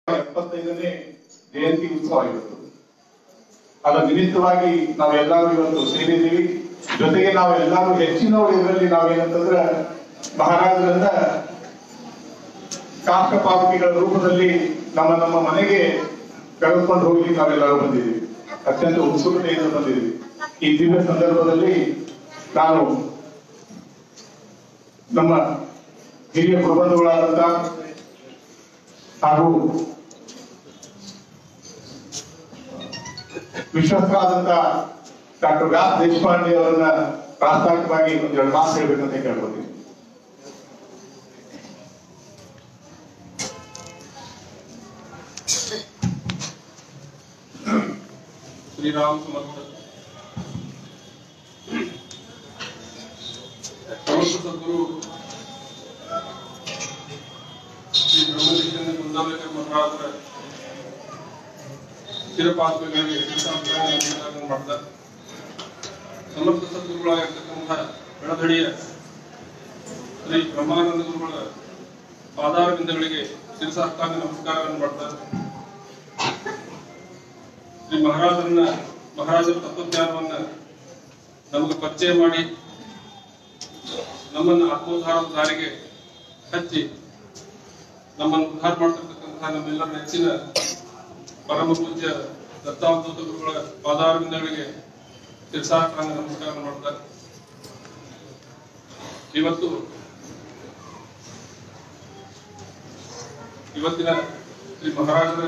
75ನೇ ಜಯಂತಿ ಉತ್ಸವ ಇವತ್ತು. ಅದರ ನಿಮಿತ್ತವಾಗಿ ನಾವೆಲ್ಲರೂ ಇವತ್ತು ಸೇರಿದ್ದೀವಿ. ಜೊತೆಗೆ ನಾವೆಲ್ಲರೂ ಹೆಚ್ಚಿನವರು ಇದರಲ್ಲಿ ನಾವೇನಂತಂದ್ರೆ ಮಹಾರಾಜರಿಂದ ಕಾಷ್ಟ ಪಾವತಿಗಳ ರೂಪದಲ್ಲಿ ನಮ್ಮ ಮನೆಗೆ ಕರೆದುಕೊಂಡು ಹೋಗಿ ನಾವೆಲ್ಲರೂ ಬಂದಿದ್ದೀವಿ. ಅತ್ಯಂತ ಉತ್ಸುಕತೆಯಿಂದ ಬಂದಿದ್ದೀವಿ. ಈ ದಿವ್ಯ ಸಂದರ್ಭದಲ್ಲಿ ನಾನು ನಮ್ಮ ಹಿರಿಯ ಪ್ರಬಂಧಗಳಾದಂತ ಹಾಗೂ ವಿಶ್ವಸ್ತರಾದಂತ ಡಾಕ್ಟರ್ ವ್ಯಾಸ್ ದೇಶಪಾಂಡೆ ಅವರನ್ನ ಪ್ರಾಸ್ತಾವಿಕವಾಗಿ ಒಂದೆರಡು ಮಾತು ಹೇಳ್ಬೇಕಂತ ಕೇಳ್ಬೋದು. श्रीराम समर्थ सदगुरु श्री ब्रह्मलिंग कुंदालेकर महाराज ಚಿರಪಾತ್ಮೆಗಳಿಗೆ ಮಾಡ್ತಾರೆ. ಸಮರ್ಥ ಸದ್ಗುರುಗಳಾಗಿರ್ತಕ್ಕಂಥ ಬೆಳದಡಿಯ ಶ್ರೀ ಬ್ರಹ್ಮಾನಂದ ಗುರುಗಳ ಪಾದಾರವಿಂದಗಳಿಗೆ ಶಿರಸಾಷ್ಟಾಂಗ ನಮಸ್ಕಾರವನ್ನು ಮಾಡ್ತಾರೆ. ಶ್ರೀ ಮಹಾರಾಜರ ತತ್ವಜ್ಞಾನವನ್ನ ನಮಗೆ ಪರಿಚಯ ಮಾಡಿ ನಮ್ಮನ್ನು ಆತ್ಮೋದ್ಧಾರದ ದಾರಿಗೆ ಹಚ್ಚಿ ನಮ್ಮನ್ನು ಉದ್ಧಾರ ಮಾಡ್ತಿರ್ತಕ್ಕಂಥ ನಮ್ಮೆಲ್ಲರ ನೆಚ್ಚಿನ ಪರಮ ಪೂಜ್ಯ ದತ್ತಾವಧೂತ ಗುರುಗಳ ಪಾದಾರವಿಂದಗಳಿಗೆ ಶಿರಸಾಷ್ಟಾಂಗ ನಮಸ್ಕಾರ ಮಾಡ್ತಾರೆ. ಇವತ್ತಿನ ಶ್ರೀ ಮಹಾರಾಜರ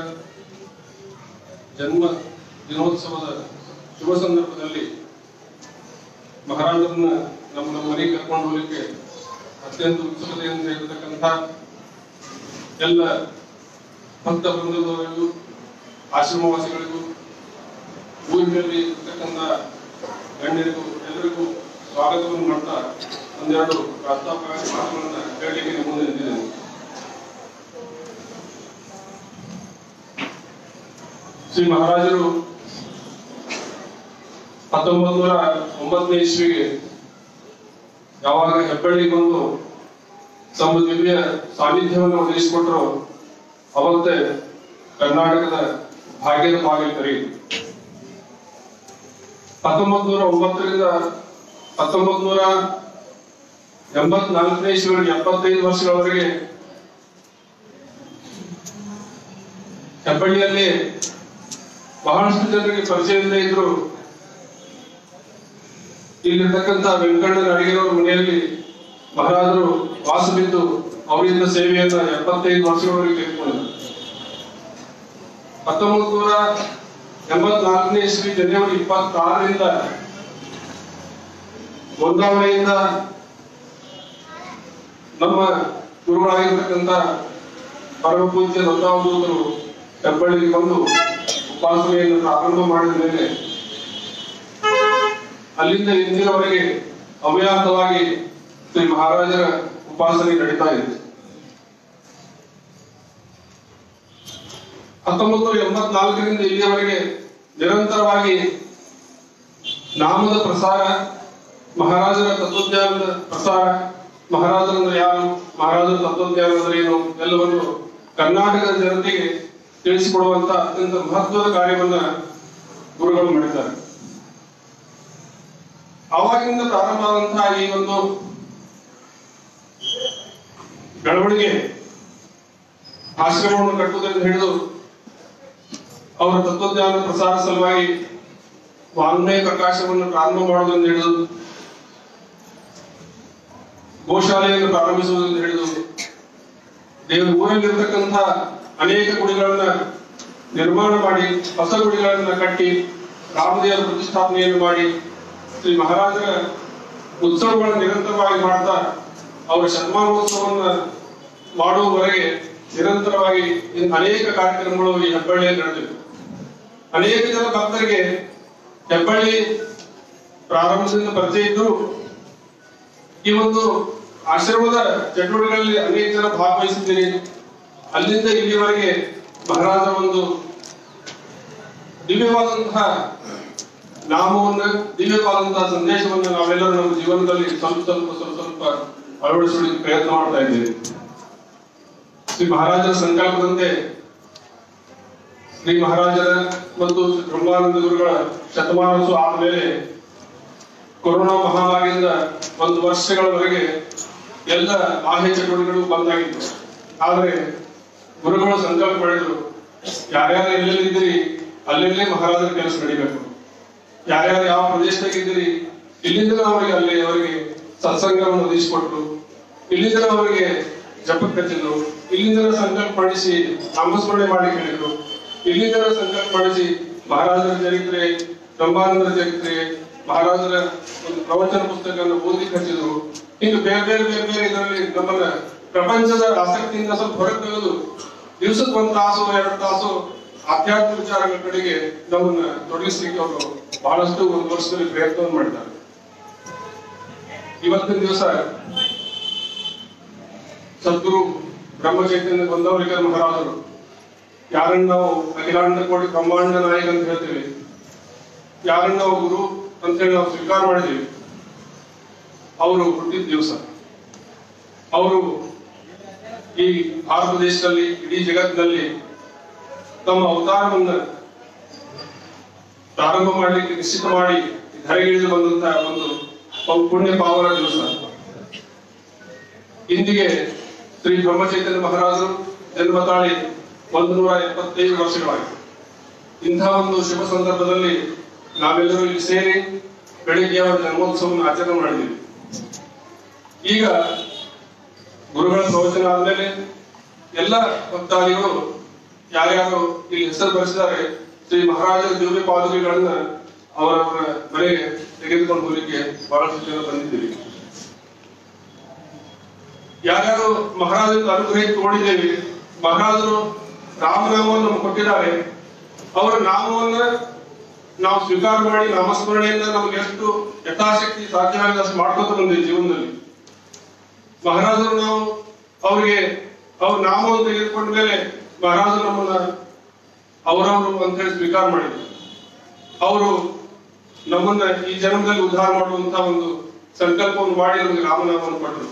ಜನ್ಮ ದಿನೋತ್ಸವದ ಶುಭ ಸಂದರ್ಭದಲ್ಲಿ ಮಹಾರಾಜರನ್ನ ನಮ್ಮ ಮನೆಗೆ ಕರ್ಕೊಂಡು ಹೋಗ್ಲಿಕ್ಕೆ ಅತ್ಯಂತ ಉತ್ಸುಕತೆಯಿಂದ ಇರತಕ್ಕಂಥ ಎಲ್ಲ ಭಕ್ತ ವೃಂದದವರಿಗೂ ಆಶ್ರಮವಾಸಿಗಳಿಗೂ ಊರಿನಲ್ಲಿ ಇರ್ತಕ್ಕಂಥ ಗಣ್ಯರಿಗೂ ಎಲ್ಲರಿಗೂ ಸ್ವಾಗತವನ್ನು ಮಾಡ್ತಾ ಒಂದೆರಡು ಪ್ರಾಸ್ತಾವಿಕ ಮಾತುಗಳನ್ನ ಹೇಳಲಿಕ್ಕೆ ನಿಮ್ಮ ಮುಂದೆ ನಿಂತಿದ್ದೇನೆ. ಶ್ರೀ ಮಹಾರಾಜರು 1909ನೇ ಇಸ್ವಿಗೆ ಯಾವಾಗ ಹೆಬ್ಬಳ್ಳಿಗೆ ಬಂದು ತಮ್ಮ ದಿವ್ಯ ಸಾನ್ನಿಧ್ಯವನ್ನು ಒದಗಿಸಿಕೊಟ್ಟರು ಅವತ್ತೇ ಕರ್ನಾಟಕದ ಭಾಗ್ಯದ ಬಾಗಿಲು ತೆರೆಯಿತು. 1909ರಿಂದ 1984ನೇ ಇಸ್ವಿವರೆಗೆ 75 ವರ್ಷಗಳವರೆಗೆ ಹೆಬ್ಬಳ್ಳಿಯಲ್ಲಿ ಬಹಳಷ್ಟು ಜನರಿಗೆ ಪರಿಚಯವಿಲ್ಲದೆ ಇದ್ರು. ಇಲ್ಲಿರ್ತಕ್ಕಂಥ ವೆಂಕಣ್ಣನ ಅಡಿಗೆರವರ ಮನೆಯಲ್ಲಿ ಮಹಾರಾಜರು ವಾಸ ಬಿದ್ದು ಅವರಿಂದ ಸೇವೆಯನ್ನ 75 ವರ್ಷಗಳವರೆಗೆ ತೆಗೆದುಕೊಂಡರು. 1984ನೇ ಇಸ್ವಿ ಜನವರಿ 26ರಿಂದ ಗೋಂದಾವಲೆಯಿಂದ ನಮ್ಮ ಗುರುಗಳಾಗಿರ್ತಕ್ಕಂಥ ಪರಮ ಪೂಜ್ಯ ದತ್ತಾವಧೂತರು ಹೆಬ್ಬಳ್ಳಿಗೆ ಬಂದು ಉಪಾಸನೆಯನ್ನು ಪ್ರಾರಂಭ ಮಾಡಿದ ಮೇಲೆ ಅಲ್ಲಿಂದ ಇಂದಿನವರೆಗೆ ಅವ್ಯಾಹತವಾಗಿ ಶ್ರೀ ಮಹಾರಾಜರ ಉಪಾಸನೆ ನಡೀತಾ ಇದೆ. 1984ರಿಂದ ಇಲ್ಲಿಯವರೆಗೆ ನಿರಂತರವಾಗಿ ನಾಮದ ಪ್ರಸಾರ, ಮಹಾರಾಜರ ತತ್ವಜ್ಞಾನದ ಪ್ರಸಾರ, ಮಹಾರಾಜರಂದ್ರೆ ಯಾರು, ಮಹಾರಾಜರ ತತ್ವಜ್ಞಾನ ಅಂದ್ರೆ ಏನು ಎಲ್ಲವನ್ನು ಕರ್ನಾಟಕದ ಜನತೆಗೆ ತಿಳಿಸಿಕೊಡುವಂತ ಅತ್ಯಂತ ಮಹತ್ವದ ಕಾರ್ಯವನ್ನ ಗುರುಗಳು ಮಾಡಿದ್ದಾರೆ. ಆವಾಗಿಂದ ಪ್ರಾರಂಭ ಆದಂತಹ ಈ ಒಂದು ಬೆಳವಣಿಗೆ ಆಶ್ರಮವನ್ನು ಕಟ್ಟುವುದರಿಂದ ಹಿಡಿದು ಅವರ ತತ್ವಜ್ಞಾನ ಪ್ರಸಾರ ಸಲುವಾಗಿ ವಾಂಗ್ಮಯ ಪ್ರಕಾಶವನ್ನು ಪ್ರಾರಂಭ ಮಾಡುವುದರಿಂದ ಹಿಡಿದು ಗೋಶಾಲೆಯನ್ನು ಪ್ರಾರಂಭಿಸುವುದರಿಂದ ಹಿಡಿದು ಊರಲ್ಲಿರ್ತಕ್ಕಂಥ ಅನೇಕ ಗುಡಿಗಳನ್ನ ನಿರ್ಮಾಣ ಮಾಡಿ ಹೊಸ ಗುಡಿಗಳನ್ನ ಕಟ್ಟಿ ರಾಮದೇವರ ಪ್ರತಿಷ್ಠಾಪನೆಯನ್ನು ಮಾಡಿ ಶ್ರೀ ಮಹಾರಾಜರ ಉತ್ಸವಗಳನ್ನು ನಿರಂತರವಾಗಿ ಮಾಡ್ತಾ ಅವರ ಶತಮಾನೋತ್ಸವವನ್ನು ಮಾಡುವವರೆಗೆ ನಿರಂತರವಾಗಿ ಅನೇಕ ಕಾರ್ಯಕ್ರಮಗಳು ಈ ಹೆಬ್ಬಳ್ಳಿಯಲ್ಲಿ ನಡೆದಿವೆ. ಅನೇಕ ಜನ ಭಕ್ತರಿಗೆ ಹೆಬ್ಬಳ್ಳಿ ಪ್ರಾರಂಭದಿಂದ ಪರಿಚಯ ಇದ್ದು ಈ ಒಂದು ಆಶ್ರಮದ ಚಟುವಟಿಕೆಗಳಲ್ಲಿ ಅನೇಕ ಜನ ಭಾಗವಹಿಸಿದ್ದೀರಿ. ಅಲ್ಲಿಂದ ಇಲ್ಲಿವರೆಗೆ ಮಹಾರಾಜರ ಒಂದು ದಿವ್ಯವಾದಂತಹ ನಾಮವನ್ನ, ದಿವ್ಯವಾದಂತಹ ಸಂದೇಶವನ್ನು ನಾವೆಲ್ಲರೂ ನಮ್ಮ ಜೀವನದಲ್ಲಿ ಸ್ವಲ್ಪ ಅಳವಡಿಸಲಿಕ್ಕೆ ಪ್ರಯತ್ನ ಮಾಡ್ತಾ ಇದ್ದೇವೆ. ಶ್ರೀ ಮಹಾರಾಜರ ಸಂಕಲ್ಪದಂತೆ ಶ್ರೀ ಮಹಾರಾಜರ ಮತ್ತು ಬ್ರಹ್ಮಾನಂದ ಗುರುಗಳ ಶತಮಾನೋತ್ಸವ ಆದಮೇಲೆ ಕೊರೋನಾ ಮಹಾಮಾರಿಯಿಂದ 1 ವರ್ಷಗಳವರೆಗೆ ಎಲ್ಲ ಬಾಹ್ಯ ಚಟುವಟಿಕೆಗಳು ಬಂದಾಗಿತ್ತು. ಆದರೆ ಗುರುಗಳು ಸಂಕಲ್ಪ ಮಾಡಿದ್ರು, ಯಾರ್ಯಾರು ಎಲ್ಲೆಲ್ಲಿದ್ದೀರಿ ಅಲ್ಲೆಲ್ಲೇ ಮಹಾರಾಜರ ಕೆಲಸ ನಡೀಬೇಕು, ಯಾರ್ಯಾರು ಯಾವ ಪ್ರದೇಶದಾಗಿದ್ದೀರಿ ಇಲ್ಲಿಂದ ಅವರಿಗೆ ಅಲ್ಲಿ ಅವರಿಗೆ ಸತ್ಸಂಗವನ್ನು ಒದಗಿಸಿಕೊಟ್ರು, ಇಲ್ಲಿಂದ ಅವರಿಗೆ ಜಪಕ್ಕೆ ಹಚ್ಚಿದ್ರು, ಇಲ್ಲಿಂದ ಸಂಕಲ್ಪ ಮಾಡಿಸಿ ನಾಮಸ್ಮರಣೆ ಮಾಡಿ ಹೇಳಿದ್ರು, ಇಲ್ಲಿಂದ ಸಂಕಲ್ಪ ಮಾಡಿಸಿ ಮಹಾರಾಜರ ಚರಿತ್ರೆ, ಬ್ರಹ್ಮಾನಂದರ ಚರಿತ್ರೆ, ಮಹಾರಾಜರ ಒಂದು ಪ್ರವಚನ ಪುಸ್ತಕವನ್ನು ಓದಲಿಕ್ಕೆ ಹಚ್ಚಿದ್ರು. ಇನ್ನು ಬೇರೆ ಬೇರೆ ಬೇರೆ ಬೇರೆ ಇದರಲ್ಲಿ ನಮ್ಮನ್ನ ಪ್ರಪಂಚದ ಆಸಕ್ತಿಯಿಂದ ಸ್ವಲ್ಪ ಹೊರಗೆ ತೆಗೆದು ದಿವಸಕ್ಕೆ 1 ತಾಸು 2 ತಾಸು ಆಧ್ಯಾತ್ಮಿಕ ವಿಚಾರಗಳ ಕಡೆಗೆ ನಮ್ಮನ್ನ ತೊಡಗಿಸ್ಲಿಕ್ಕೆ ಅವರು ಬಹಳಷ್ಟು 1 ವರ್ಷದಲ್ಲಿ ಪ್ರಯತ್ನವನ್ನು ಮಾಡಿದ್ದಾರೆ. ಇವತ್ತಿನ ದಿವಸ ಸದ್ಗುರು ಬ್ರಹ್ಮಚೈತನ್ಯ ಬಂದವರಿಗ ಮಹಾರಾಜರು, ಯಾರನ್ನ ನಾವು ಅಖಿಲಾಂಡ ಕೋಟಿ ಬ್ರಹ್ಮಾಂಡ ನಾಯಕ ಅಂತ ಹೇಳ್ತೀವಿ, ಯಾರನ್ನ ನಾವು ಗುರು ಅಂತ ಹೇಳಿ ನಾವು ಸ್ವೀಕಾರ ಮಾಡಿದೀವಿ, ಅವರು ಹುಟ್ಟಿದ ದಿವಸ. ಅವರು ಈ ಭಾರತ ದೇಶದಲ್ಲಿ ಇಡೀ ಜಗತ್ತಿನಲ್ಲಿ ತಮ್ಮ ಅವತಾರವನ್ನ ಪ್ರಾರಂಭ ಮಾಡಲಿಕ್ಕೆ ನಿಶ್ಚಿತ ಮಾಡಿ ಧರೆಗಿಳಿದು ಬಂದಂತಹ ಒಂದು ಪುಣ್ಯ ಪಾವನ ದಿವಸ. ಇಂದಿಗೆ ಶ್ರೀ ಬ್ರಹ್ಮಚೈತನ್ಯ ಮಹಾರಾಜರು ಜನ್ಮ ತಾಳಿ 175 ವರ್ಷಗಳಾಗಿವೆ. ಇಂತಹ ಒಂದು ಶುಭ ಸಂದರ್ಭದಲ್ಲಿ ನಾವೆಲ್ಲರೂ ಇಲ್ಲಿ ಸೇರಿ ಬೆಳಿಗ್ಗೆ ಅವರ ಜನ್ಮೋತ್ಸವವನ್ನು ಆಚರಣೆ ಮಾಡಿದ್ದೀವಿ. ಈಗ ಗುರುಗಳ ಪ್ರವಚನ ಆದ್ಮೇಲೆ ಎಲ್ಲ ಭಕ್ತಾದಿಗಳು ಯಾರ್ಯಾರು ಇಲ್ಲಿ ಹೆಸರು ಬರೆಸಿದ್ದಾರೆ ಶ್ರೀ ಮಹಾರಾಜರ ದಿವ್ಯ ಪಾದುಕೆಗಳನ್ನ ಅವರವರ ಮನೆಗೆ ತೆಗೆದುಕೊಂಡು ಹೋಗ್ಲಿಕ್ಕೆ ಬಹಳಷ್ಟು ಜನ ಬಂದಿದ್ದೀವಿ. ಯಾರ್ಯಾರು ಮಹಾರಾಜರ ಅನುಗ್ರಹ ತಗೊಂಡಿದ್ದೇವೆ, ಮಹಾರಾಜರು ರಾಮನಾಮವನ್ನು ನಮ್ಗೆ ಕೊಟ್ಟಿದ್ದಾರೆ, ಅವರ ನಾಮವನ್ನ ನಾವು ಸ್ವೀಕಾರ ಮಾಡಿ ನಾಮಸ್ಮರಣೆಯಿಂದ ನಮ್ಗೆ ಎಷ್ಟು ಯಥಾಶಕ್ತಿ ಸಾಧ್ಯವಾಗದಷ್ಟು ಮಾಡ್ಕೊತ ಬಂದಿದ್ದೀವಿ ಜೀವನದಲ್ಲಿ. ಮಹಾರಾಜರು ನಾವು ಅವರಿಗೆ ಅವ್ರ ನಾಮವನ್ನು ತೆಗೆದುಕೊಂಡ ಮೇಲೆ ಮಹಾರಾಜರು ನಮ್ಮನ್ನ ಅವರವರು ಅಂತ ಹೇಳಿ ಸ್ವೀಕಾರ ಮಾಡಿದ್ರು. ಅವರು ನಮ್ಮನ್ನ ಈ ಜನ್ಮದಲ್ಲಿ ಉದ್ಧಾರ ಮಾಡುವಂತಹ ಒಂದು ಸಂಕಲ್ಪವನ್ನು ಮಾಡಿ ನಮಗೆ ರಾಮನಾಮವನ್ನು ಕೊಟ್ಟರು.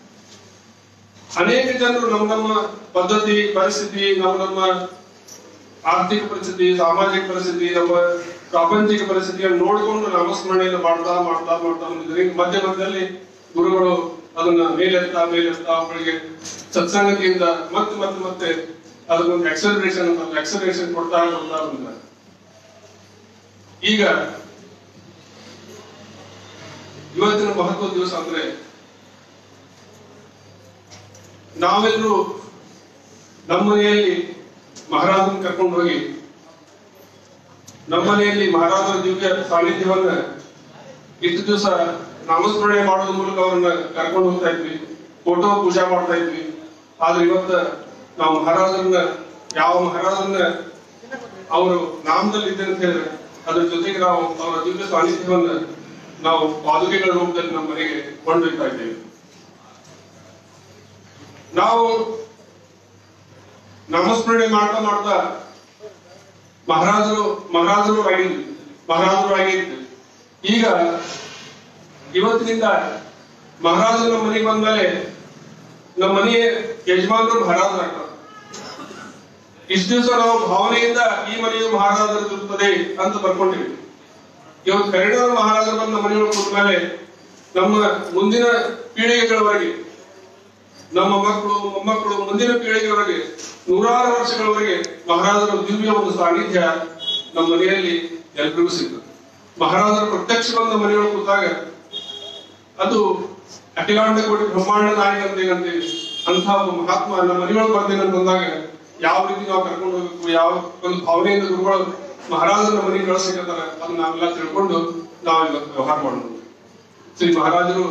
ಅನೇಕ ಜನರು ನಮ್ಮ ಪದ್ಧತಿ ಪರಿಸ್ಥಿತಿ, ನಮ್ಮ ಆರ್ಥಿಕ ಪರಿಸ್ಥಿತಿ, ಸಾಮಾಜಿಕ ಪರಿಸ್ಥಿತಿ, ನಮ್ಮ ಪ್ರಾಪಂಚಿಕ ಪರಿಸ್ಥಿತಿಯನ್ನು ನೋಡಿಕೊಂಡು ನಾಮಸ್ಮರಣೆಯನ್ನು ಮಾಡ್ತಾ ಮಾಡ್ತಾ ಮಾಡ್ತಾ ಬಂದಿದ್ದಾರೆ. ಮಧ್ಯ ಮಧ್ಯದಲ್ಲಿ ಗುರುಗಳು ಅದನ್ನ ಮೇಲೆತ್ತಾ ಅವರಿಗೆ ಸತ್ಸಂಗತಿಯಿಂದ ಮತ್ತೆ ಮತ್ತೆ ಮತ್ತೆ ಅದಕ್ಕೊಂದು ಎಕ್ಸಲರೇಷನ್ ಕೊಡ್ತಾ ಬಂದಿದ್ದಾರೆ. ಈಗ ಇವತ್ತಿನ ಮಹತ್ವದ ದಿವಸ ಅಂದ್ರೆ ನಾವೆಲ್ಲರೂ ನಮ್ಮ ಮನೆಯಲ್ಲಿ ಮಹಾರಾಜನ ಕರ್ಕೊಂಡು ಹೋಗಿ ನಮ್ಮ ಮನೆಯಲ್ಲಿ ಮಹಾರಾಜರ ದಿವ್ಯ ಸಾನ್ನಿಧ್ಯವನ್ನ ಇಷ್ಟು ದಿವಸ ನಾಮಸ್ಮರಣೆ ಮಾಡೋದ್ರ ಮೂಲಕ ಅವ್ರನ್ನ ಕರ್ಕೊಂಡು ಹೋಗ್ತಾ ಇದ್ವಿ, ಫೋಟೋ ಪೂಜಾ ಮಾಡ್ತಾ ಇದ್ವಿ. ಆದ್ರೆ ಇವತ್ತ ನಾವು ಮಹಾರಾಜರನ್ನ ಯಾವ ಮಹಾರಾಜರನ್ನ ಅವರು ನಾಮದಲ್ಲಿ ಇದ್ದೆ ಅಂತ ಹೇಳಿದ್ರೆ ಅದ್ರ ಜೊತೆಗೆ ನಾವು ಅವರ ದಿವ್ಯ ಸಾನ್ನಿಧ್ಯವನ್ನ ನಾವು ಪಾದುಕೆಗಳ ರೂಪದಲ್ಲಿ ನಮ್ಮ ಮನೆಗೆ ಕೊಂಡೊಯ್ತಾ ಇದ್ದೇವೆ. ನಾವು ನಾಮಸ್ಮರಣೆ ಮಾಡ್ತಾ ಮಾಡ್ತಾ ಮಹಾರಾಜರು ಆಗಿದ್ವಿ. ಈಗ ಇವತ್ತಿನಿಂದ ಮಹಾರಾಜರು ನಮ್ಮ ಮನೆಗೆ ಬಂದ್ಮೇಲೆ ನಮ್ಮ ಮನೆಯ ಯಜಮಾನರು ಮಹಾರಾಜರಾಗ್ತಾರೆ. ಇಷ್ಟು ದಿವಸ ನಾವು ಭಾವನೆಯಿಂದ ಈ ಮನೆಯು ಮಹಾರಾಜರಿರುತ್ತದೆ ಅಂತ ಬರ್ಕೊಂಡಿವಿ. ಇವತ್ತು ಕರಿಣರ ಮಹಾರಾಜರು ಬಂದು ನಮ್ಮ ಮನೆಯೊಳಗೆ ಕೂತ ಮೇಲೆ ನಮ್ಮ ಮುಂದಿನ ಪೀಳಿಗೆಗಳವರೆಗೆ, ನಮ್ಮ ಮಕ್ಕಳು ಮೊಮ್ಮಕ್ಕಳು ಮುಂದಿನ ಪೀಳಿಗೆಯವರೆಗೆ 100 ವರ್ಷಗಳವರೆಗೆ ಮಹಾರಾಜರ ದಿವ್ಯ ಒಂದು ಸಾನ್ನಿಧ್ಯ ನಮ್ಮ ಮನೆಯಲ್ಲಿ ಎಲ್ರಿಗೂ ಸಿಗ್ತದೆ. ಮಹಾರಾಜರ ಪ್ರತ್ಯಕ್ಷ ಬಂದ ಮನೆಯೊಳಗೆ ಕೂತಾಗ ಅದು ಅಖಿಲಾಂಡ ಕೋಟಿ ಬ್ರಹ್ಮಾಂಡ ನಾಯಕ ಅಂತೇಳಿ ಅಂತಹ ಒಬ್ಬ ಮಹಾತ್ಮ ನಮ್ಮ ಮನೆಯೊಳಗೆ ಬಂದೇನಂತಂದಾಗ ಯಾವ ರೀತಿ ನಾವು ಕರ್ಕೊಂಡು ಹೋಗ್ಬೇಕು, ಯಾವ ಒಂದು ಭಾವನೆಯಿಂದ ಗುರುಗಳು ಮಹಾರಾಜರ ಮನೆಗೆ ಕಳಿಸ್ಬೇಕಂತಾರೆ ಅದನ್ನ ನಾವೆಲ್ಲ ತಿಳ್ಕೊಂಡು ನಾವು ಇವತ್ತು ವ್ಯವಹಾರ ಮಾಡೋದು. ಶ್ರೀ ಮಹಾರಾಜರು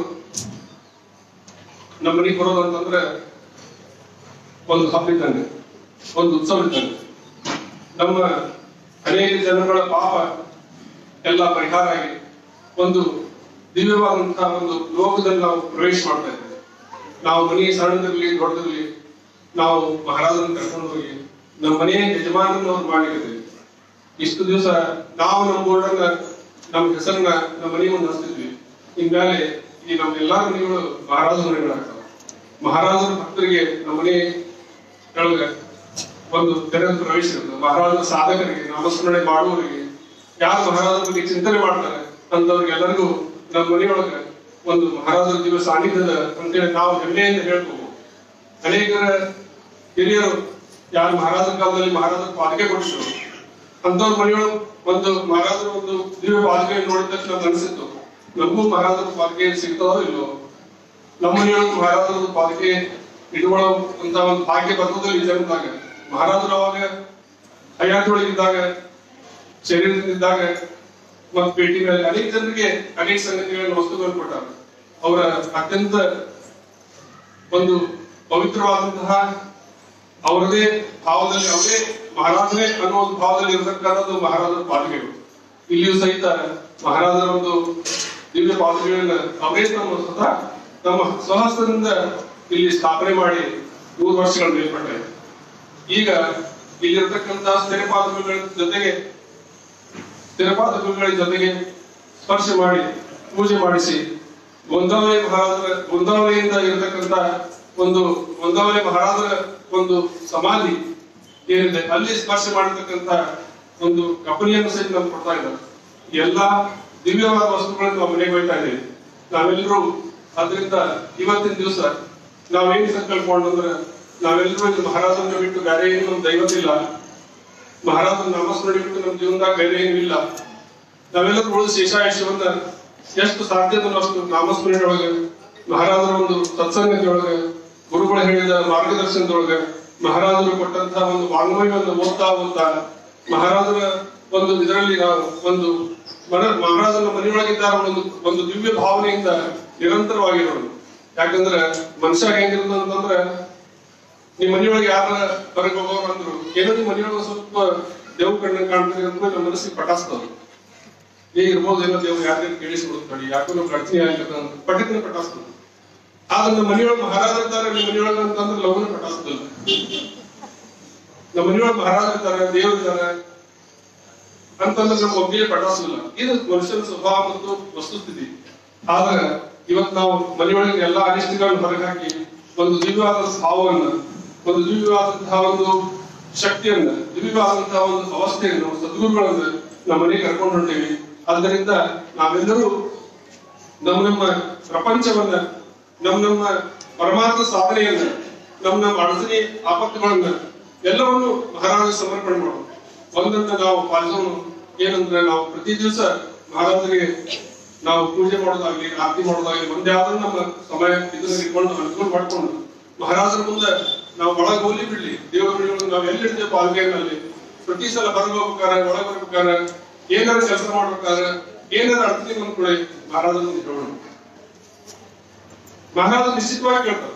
ನಮ್ಮ ಮನೆಗೆ ಬರೋದು ಅಂತಂದ್ರೆ ಒಂದು ಹಬ್ಬ ಇದ್ದಂಗೆ, ಒಂದು ಉತ್ಸವ ಇದ್ದಂಗೆ. ನಮ್ಮ ಅನೇಕ ಜನಗಳ ಪಾಪ ಎಲ್ಲ ಪರಿಹಾರ ಆಗಿ ಒಂದು ದಿವ್ಯವಾದಂತಹ ಒಂದು ಲೋಕದಲ್ಲಿ ನಾವು ಪ್ರವೇಶ ಮಾಡ್ತಾ ಇದ್ದೇವೆ. ನಾವು ಮನೆ ಸಣ್ಣದಿರ್ಲಿ ದೊಡ್ಡದಿರ್ಲಿ ನಾವು ಮಹಾರಾಜರನ್ನು ಕರ್ಕೊಂಡು ಹೋಗಿ ನಮ್ಮ ಮನೆಯ ಯಜಮಾನರನ್ನು ಅವ್ರು ಮಾಡಿದ್ದೇವೆ. ಇಷ್ಟು ದಿವಸ ನಾವು ನಮ್ಮ ಬೋರ್ಡನ್ನ ನಮ್ಮ ಹೆಸರನ್ನ ನಮ್ಮ ಮನೆ ಮುಂದೆ ಹಚ್ತಿದ್ವಿ. ಇನ್ಮೇಲೆ ಈ ನಮ್ಮ ಎಲ್ಲಾ ಮನೆಗಳು ಮಹಾರಾಜರ ಮನೆಗಳಾಗ್ತವೆ. ಮಹಾರಾಜರ ಭಕ್ತರಿಗೆ ನಮ್ಮ ಮನೆ ಒಳಗ ಒಂದು ತೆರೆದು ಪ್ರವೇಶಿಸಿರ್ತದೆ. ಮಹಾರಾಜರ ಸಾಧಕರಿಗೆ, ನಾಮಸ್ಮರಣೆ ಮಾಡುವವರಿಗೆ, ಯಾರು ಮಹಾರಾಜರ ಬಗ್ಗೆ ಚಿಂತನೆ ಮಾಡ್ತಾರೆ ಅಂತವ್ರಿಗೆಲ್ಲರಿಗೂ ನಮ್ಮ ಮನೆಯೊಳಗೆ ಒಂದು ಮಹಾರಾಜರ ದಿವಸ ಸಾನ್ನಿಧ್ಯದ ಅಂತೇಳಿ ನಾವು ಹೆಮ್ಮೆಯಿಂದ ಹೇಳ್ಬೋದು. ಅನೇಕರ ಹಿರಿಯರು ಯಾರು ಮಹಾರಾಜರ ಕಾಲದಲ್ಲಿ ಮಹಾರಾಜರ ಪಾಲಿಕೆ ಕೊಡಿಸಿದ್ರು ಅಂತವ್ರ ಮನೆಯೊಳಗೆ ಒಂದು ಮಹಾರಾಜರ ಒಂದು ದಿವ್ಯ ಪಾಲಿಕೆ ನೋಡಿದ ತಕ್ಷಣ ಅನಿಸಿತ್ತು, ನಮಗೂ ಮಹಾರಾಜರ ಪಾಲಿಕೆ ಸಿಗ್ತದೋ ಇಲ್ಲೋ, ನಮ್ಮ ಮನೆಯೊಳಗೆ ಮಹಾರಾಜರ ಪಾಲಿಕೆ ಇಟ್ಕೊಳ್ಳೋ ಅಂತ ಒಂದು ಭಾಗ್ಯ ಬರ್ತದಲ್ಲಿ ಈ ಜನದಾಗ. ಮಹಾರಾಜರು ಅವಾಗ ಹಯಾಟೊಳಗಿದ್ದಾಗ, ಶರೀರದಿಂದಿದ್ದಾಗ ಮತ್ತು ಭೇಟಿ ಮೇಲೆ ಅನೇಕ ಜನರಿಗೆ ಅನೇಕ ಸಂಗತಿಗಳನ್ನು ವಸ್ತುಗಳನ್ನು ಕೊಟ್ಟಾರೆ. ಅವರ ಅತ್ಯಂತ ಒಂದು ಪವಿತ್ರವಾದಂತಹ ಅವರದೇ ಭಾವದಲ್ಲಿ, ಅವರೇ ಮಹಾರಾಜರೇ ಅನ್ನೋ ಒಂದು ಭಾವದಲ್ಲಿ ಇರತಕ್ಕಂಥದ್ದು ಮಹಾರಾಜರ ಪಾಲಿಕೆಗಳು. ಇಲ್ಲಿಯೂ ಸಹಿತ ಮಹಾರಾಜರ ಒಂದು ದಿವ್ಯ ಪಾಲಿಕೆಗಳನ್ನ ಅವರೇ ತಮ್ಮ ಸ್ವಹಸ್ತದಿಂದ ಇಲ್ಲಿ ಸ್ಥಾಪನೆ ಮಾಡಿ 100 ವರ್ಷಗಳ ಮೇಲ್ಪಟ್ಟಾಯಿತು. ಈಗ ಇಲ್ಲಿರ್ತಕ್ಕಂಥ ಸ್ಥಿರಪಾದಗಳ ಜೊತೆಗೆ ಸ್ಪರ್ಶ ಮಾಡಿ ಪೂಜೆ ಮಾಡಿಸಿ ಗೊಂದಾವಲೆಯಿಂದ ಇರತಕ್ಕಂಥ ಗೊಂದಾವಲೆ ಮಹಾರಾಜರ ಒಂದು ಸಮಾಧಿ ಏನಿದೆ ಅಲ್ಲಿ ಸ್ಪರ್ಶ ಮಾಡಿರ್ತಕ್ಕಂಥ ಒಂದು ಕಪನಿಯನ್ನು ಸಹಿತ ನಮ್ಗೆ ಕೊಡ್ತಾ ಇದ್ದಾರೆ. ಎಲ್ಲಾ ದಿವ್ಯವಾದ ವಸ್ತುಗಳನ್ನು ನಾವು ಮನೆಗೆ ಹೋಗ್ತಾ ಇದ್ದೇವೆ. ನಾವೆಲ್ಲರೂ ಅದರಿಂದ ಇವತ್ತಿನ ದಿವಸ ನಾವೇನು ಸಂಕಲ್ಪಗೊಂಡ್ರೆ ನಾವೆಲ್ಲರೂ ಮಹಾರಾಜರನ್ನ ಬಿಟ್ಟು ಬೇರೆ ಏನು ನಮ್ ದೈವತಿಲ್ಲ, ಮಹಾರಾಜನ ನಾಮಸ್ಮರಣೆ ಬಿಟ್ಟು ನಮ್ಮ ಜೀವನದಾಗ ಬೇರೆ ಏನೂ ಇಲ್ಲ. ನಾವೆಲ್ಲರೂ ಉಳಿದ ಶೇಷಾಯುಷ್ಯವನ್ನ ಎಷ್ಟು ಸಾಧ್ಯತೆ ಅಷ್ಟು ನಾಮಸ್ಮರಣೆ ಒಳಗೆ, ಮಹಾರಾಜರ ಒಂದು ಸತ್ಸಂಗತಿಯೊಳಗೆ, ಗುರುಗಳು ಹೇಳಿದ ಮಾರ್ಗದರ್ಶನದೊಳಗೆ, ಮಹಾರಾಜರು ಕೊಟ್ಟಂತಹ ಒಂದು ವಾಂಗ್ಮಯವನ್ನು ಓದ್ತಾ ಮಹಾರಾಜರ ಒಂದು ಇದರಲ್ಲಿ ನಾವು ಒಂದು ಮಹಾರಾಜನ ಮನೆಯೊಳಗಿದ್ದ ಒಂದು ದಿವ್ಯ ಭಾವನೆಯಿಂದ ನಿರಂತರವಾಗಿರೋದು. ಯಾಕಂದ್ರೆ ಮನುಷ್ಯ ಹೆಂಗಿರೋದು ಅಂತಂದ್ರೆ, ನಿಮ್ ಮನೆಯೊಳಗೆ ಯಾರ ಹೊರಗೆ ಹೋಗೋರು ಅಂದ್ರು ಏನೋ ನಿಮ್ ಮನೆಯೊಳಗೆ ಸ್ವಲ್ಪ ದೇವ್ ಕಣ್ಣ ಕಾಣ್ತಾರೆ ಅಂದ್ರೆ ನಮ್ಮ ಮನಸ್ಸಿಗೆ ಪಟಾಸ್ತವ್ರು. ಇರ್ಬೋದು ಏನೋ ದೇವ್ ಯಾರು ಕೇಳಿಸ್ಬಿಡುತ್ತೆ, ಯಾಕೋ ನಮ್ಗೆ ಅಡಚಣೆ ಆಗಿಲ್ಲ ಅಂತ ಪಟಕ್ನ ಪಟಾಸ್ತದ. ಆದ್ರೆ ನಮ್ಮ ಮನೆಯೊಳಗೆ ಮಹಾರಾಜ ಇದ್ದಾರೆ, ನಿಮ್ಮ ಮನೆಯೊಳಗೆ ಅಂತಂದ್ರೆ ಲವನ ಪಟಾಸ್ತಲ್ಲ. ನಮ್ಮ ಮನೆಯೊಳಗೆ ಮಹಾರಾಜ ಇದ್ದಾರೆ, ದೇವರಿದ್ದಾರೆ ಅಂತಂದ್ರೆ ನಮ್ಗೆ ಒಬ್ಬೇ ಪಟಾಸಲ್ಲ. ಇದು ಮನುಷ್ಯನ ಸ್ವಭಾವ ಮತ್ತು ವಸ್ತುಸ್ಥಿತಿ. ಆದ್ರೆ ಇವತ್ತು ನಾವು ಮನೆಯೊಳಗೆ ಎಲ್ಲಾ ಅನಿಷ್ಟಗಳನ್ನು ಹೊರಗೆ ಹಾಕಿ ಒಂದು ದಿವ್ಯವಾದ ಭಾವವನ್ನ, ಒಂದು ದಿವ್ಯವಾದಂತಹ ಒಂದು ಶಕ್ತಿಯನ್ನ, ದಿವ್ಯವಾದಂತಹ ಒಂದು ಅವಸ್ಥೆಯನ್ನು, ಸದ್ಗುರುಗಳನ್ನ ನಮ್ಮ ಮನೆಗೆ ಕರ್ಕೊಂಡು ಹೊಂಟೇವಿ. ಆದ್ದರಿಂದ ನಾವೆಲ್ಲರೂ ನಮ್ಮ ಪ್ರಪಂಚವನ್ನ, ನಮ್ಮ ಪರಮಾತ್ಮ ಸಾಧನೆಯನ್ನ, ನಮ್ಮ ಅಡಚಣೆ ಆಪತ್ತುಗಳನ್ನ ಎಲ್ಲವನ್ನು ಮಹಾರಾಜ ಸಮರ್ಪಣೆ ಮಾಡೋದು. ಒಂದನ್ನ ನಾವು ಪಾಲಿಸೋಣ. ಏನಂದ್ರೆ ನಾವು ಪ್ರತಿ ದಿವಸ ಮಹಾರಾಜರಿಗೆ ನಾವು ಪೂಜೆ ಮಾಡೋದಾಗ್ಲಿ, ಆರತಿ ಮಾಡೋದಾಗ್ಲಿ, ಒಂದೇ ಆದ್ರೂ ನಮ್ಮ ಸಮಯ ಇದನ್ನ ಇಟ್ಕೊಂಡು ಅನುಕೂಲ ಮಾಡ್ಕೊಂಡು ಮಹಾರಾಜರ ಮುಂದೆ ನಾವು ಒಳಗೆ ಹೋಗ್ಲಿ ಬಿಡ್ಲಿ, ದೇವರುಗಳು ನಾವು ಎಲ್ಲಿರ್ತೇವೆ ಪಾಲ್ಗೆನಲ್ಲಿ ಪ್ರತಿ ಸಲ ಹೊರಗೆ ಹೋಗ್ಬೇಕಾರೆ, ಒಳಗೆ ಬರ್ಬೇಕಾರೆ, ಏನಾರು ಕೆಲಸ ಮಾಡ್ಬೇಕಾದ್ರೆ, ಏನಾರು ಅಡಚಣೆ ಬಂದ್ಕೊಡೆ ಮಹಾರಾಜರ ಮುಂದೆ ಹೇಳೋಣ. ಮಹಾರಾಜ ನಿಶ್ಚಿತವಾಗಿ ಕೇಳ್ತಾರೆ.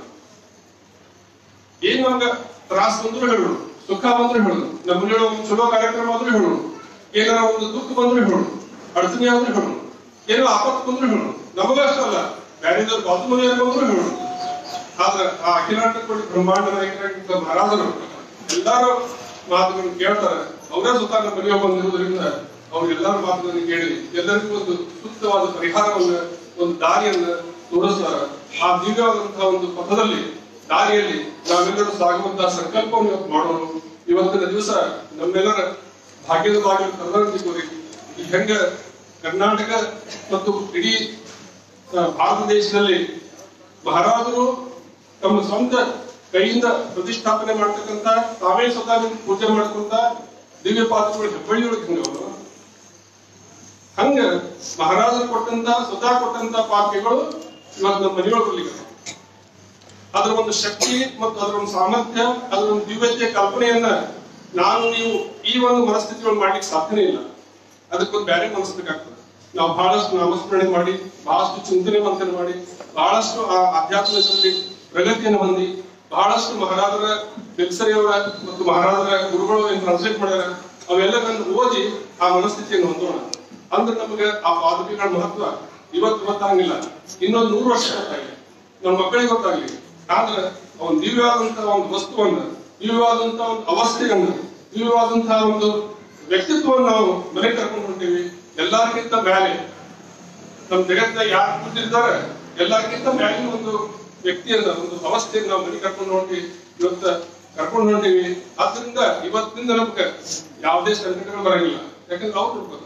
ಏನು ಹಂಗ ತ್ರಾಸ ಬಂದ್ರು ಹೇಳೋಣ, ಸುಖ ಬಂದ್ರು ಹೇಳೋಣ, ನಮ್ಮ ಮನೆಯೊಳಗೆ ಒಂದು ಚಲೋ ಕಾರ್ಯಕ್ರಮ ಆದ್ರೂ ಹೇಳೋಣ, ಏನಾರ ಒಂದು ದುಃಖ ಬಂದ್ರು ಹೇಳೋಣ, ಅಡಚಣೆ ಆದ್ರೂ ಹೇಳೋಣ, ಏನೋ ಆಪತ್ತು ಬಂದ್ರು ಹೇಳೋಣ. ನಮಗಷ್ಟ ಅಲ್ಲ, ಬ್ಯಾರಿದವ್ರು ಬಾಜು ಮನೆಯವ್ರು ಬಂದ್ರು ಹೇಳೋಣ. ಆದ್ರೆ ಆ ಅಖಿಲಾಂಡ ಕೋಟಿ ಬ್ರಹ್ಮಾಂಡ ನಾಯಕರಾಗಿದ್ದ ಮಹಾರಾಜರು ಎಲ್ಲಾರು ಮಾತುಗಳನ್ನು ಕೇಳ್ತಾರೆ. ಅವರೇ ಸ್ವತಃ ನಮ್ಮ ಮನೆಯ ಬಂದಿರುವುದರಿಂದ ಅವ್ರೆಲ್ಲಾರ ಮಾತುಗಳನ್ನು ಕೇಳಿ ಎಲ್ಲರಿಗೂ ಒಂದು ಸೂಕ್ತವಾದ ಪರಿಹಾರವನ್ನ, ಒಂದು ದಾರಿಯನ್ನ ತೋರಿಸ್ತಾರ. ಆ ದಿವ್ಯವಾದಂತಹ ಒಂದು ಪಥದಲ್ಲಿ, ದಾರಿಯಲ್ಲಿ ನಾವೆಲ್ಲರೂ ಸಾಗುವಂತಹ ಸಂಕಲ್ಪವನ್ನು ಮಾಡೋಣ. ಇವತ್ತಿನ ದಿವಸ ನಮ್ಮೆಲ್ಲರ ಭಾಗ್ಯದ ಬಾಗಿಲು ಕರ್ನಾಟಕ ಹೆಂಗ ಕರ್ನಾಟಕ ಮತ್ತು ಇಡೀ ಭಾರತ ದೇಶದಲ್ಲಿ ಮಹಾರಾಜರು ತಮ್ಮ ಸ್ವಂತ ಕೈಯಿಂದ ಪ್ರತಿಷ್ಠಾಪನೆ ಮಾಡ್ತಕ್ಕಂಥ, ತಾವೇ ಸ್ವತಃ ಪೂಜೆ ಮಾಡ್ಕೊಂತ ದಿವ್ಯ ಪಾತ್ರಗಳು ಹೆಬ್ಬಳ್ಳಿಯೊಳಗೆ ಹಿಂಗವರು. ಹಂಗ ಮಹಾರಾಜರು ಕೊಟ್ಟಂತ, ಸ್ವತಃ ಕೊಟ್ಟಂತ ಪಾತ್ರೆಗಳು ಇವತ್ತು ನಮ್ಮ ಮನೆಯೊಳಗೆ ಬರ್ಲಿಕ್ಕೆ ಅದರ ಒಂದು ಶಕ್ತಿ ಮತ್ತು ಅದರ ಒಂದು ಸಾಮರ್ಥ್ಯ, ಅದರ ಒಂದು ದಿವ್ಯತೆಯ ಕಲ್ಪನೆಯನ್ನ ನಾನು ನೀವು ಈ ಒಂದು ಮನಸ್ಥಿತಿಯನ್ನು ಮಾಡ್ಲಿಕ್ಕೆ ಸಾಧ್ಯನೇ ಇಲ್ಲ. ಅದಕ್ಕೊಂದು ಬೇರೆ ಮನಸ್ಬೇಕಾಗ್ತದೆ. ನಾವು ಬಹಳಷ್ಟು ನಾಮಸ್ಮರಣೆ ಮಾಡಿ, ಬಹಳಷ್ಟು ಚಿಂತನೆ ಮಂಥನ ಮಾಡಿ, ಬಹಳಷ್ಟು ಆ ಆಧ್ಯಾತ್ಮದಲ್ಲಿ ಪ್ರಗತಿಯನ್ನು ಹೊಂದಿ, ಬಹಳಷ್ಟು ಮಹಾರಾಜರ ಬೆಲ್ಸರಿಯವರ ಮತ್ತು ಮಹಾರಾಜರ ಗುರುಗಳು ಏನ್ ಟ್ರಾನ್ಸ್ಲೇಟ್ ಮಾಡ್ಯಾರ ಅವೆಲ್ಲಗಳನ್ನು ಓದಿ ಆ ಮನಸ್ಥಿತಿಯನ್ನು ಹೊಂದೋಣ. ಅಂದ್ರೆ ನಮಗೆ ಆ ಪಾದಕಗಳ ಮಹತ್ವ ಇವತ್ತು ಗೊತ್ತಾಗಿಲ್ಲ, ಇನ್ನೊಂದು 100 ವರ್ಷ ಗೊತ್ತಾಗಲಿ, ನಮ್ಮ ಮಕ್ಕಳಿಗೆ ಗೊತ್ತಾಗ್ಲಿ. ಆದ್ರೆ ಅವನ್ ದಿವ್ಯವಾದಂತಹ ಒಂದು ವಸ್ತುವನ್ನ, ದಿವ್ಯವಾದಂತಹ ಒಂದು ಅವಸ್ಥೆಯನ್ನ, ದಿವ್ಯವಾದಂತಹ ಒಂದು ವ್ಯಕ್ತಿತ್ವವನ್ನು ನಾವು ಮನೆಗೆ ಕರ್ಕೊಂಡು ಹೊಂಟೀವಿ. ಎಲ್ಲರಿಗಿಂತ ಮೇಲೆ ನಮ್ಮ ಜಗತ್ತಿನ ಯಾರು ಕೂತಿರ್ತಾರೆ, ಎಲ್ಲರಿಗಿಂತ ಮ್ಯಾಲಿನ ಒಂದು ವ್ಯಕ್ತಿಯನ್ನ, ಒಂದು ಅವಸ್ಥೆಯನ್ನು ನಾವು ಮನೆಗೆ ಕರ್ಕೊಂಡು ಹೊಂಟಿ ಇವತ್ತ ಕರ್ಕೊಂಡು ಹೊಂಟೀವಿ. ಆದ್ರಿಂದ ಇವತ್ತಿನಿಂದ ನಮ್ಗೆ ಯಾವುದೇ ಸಂಕಟಗಳು ಬರಂಗಿಲ್ಲ. ಯಾಕಂದ್ರೆ ಅವ್ರು ನೋಡ್ಕೋತಾರೆ,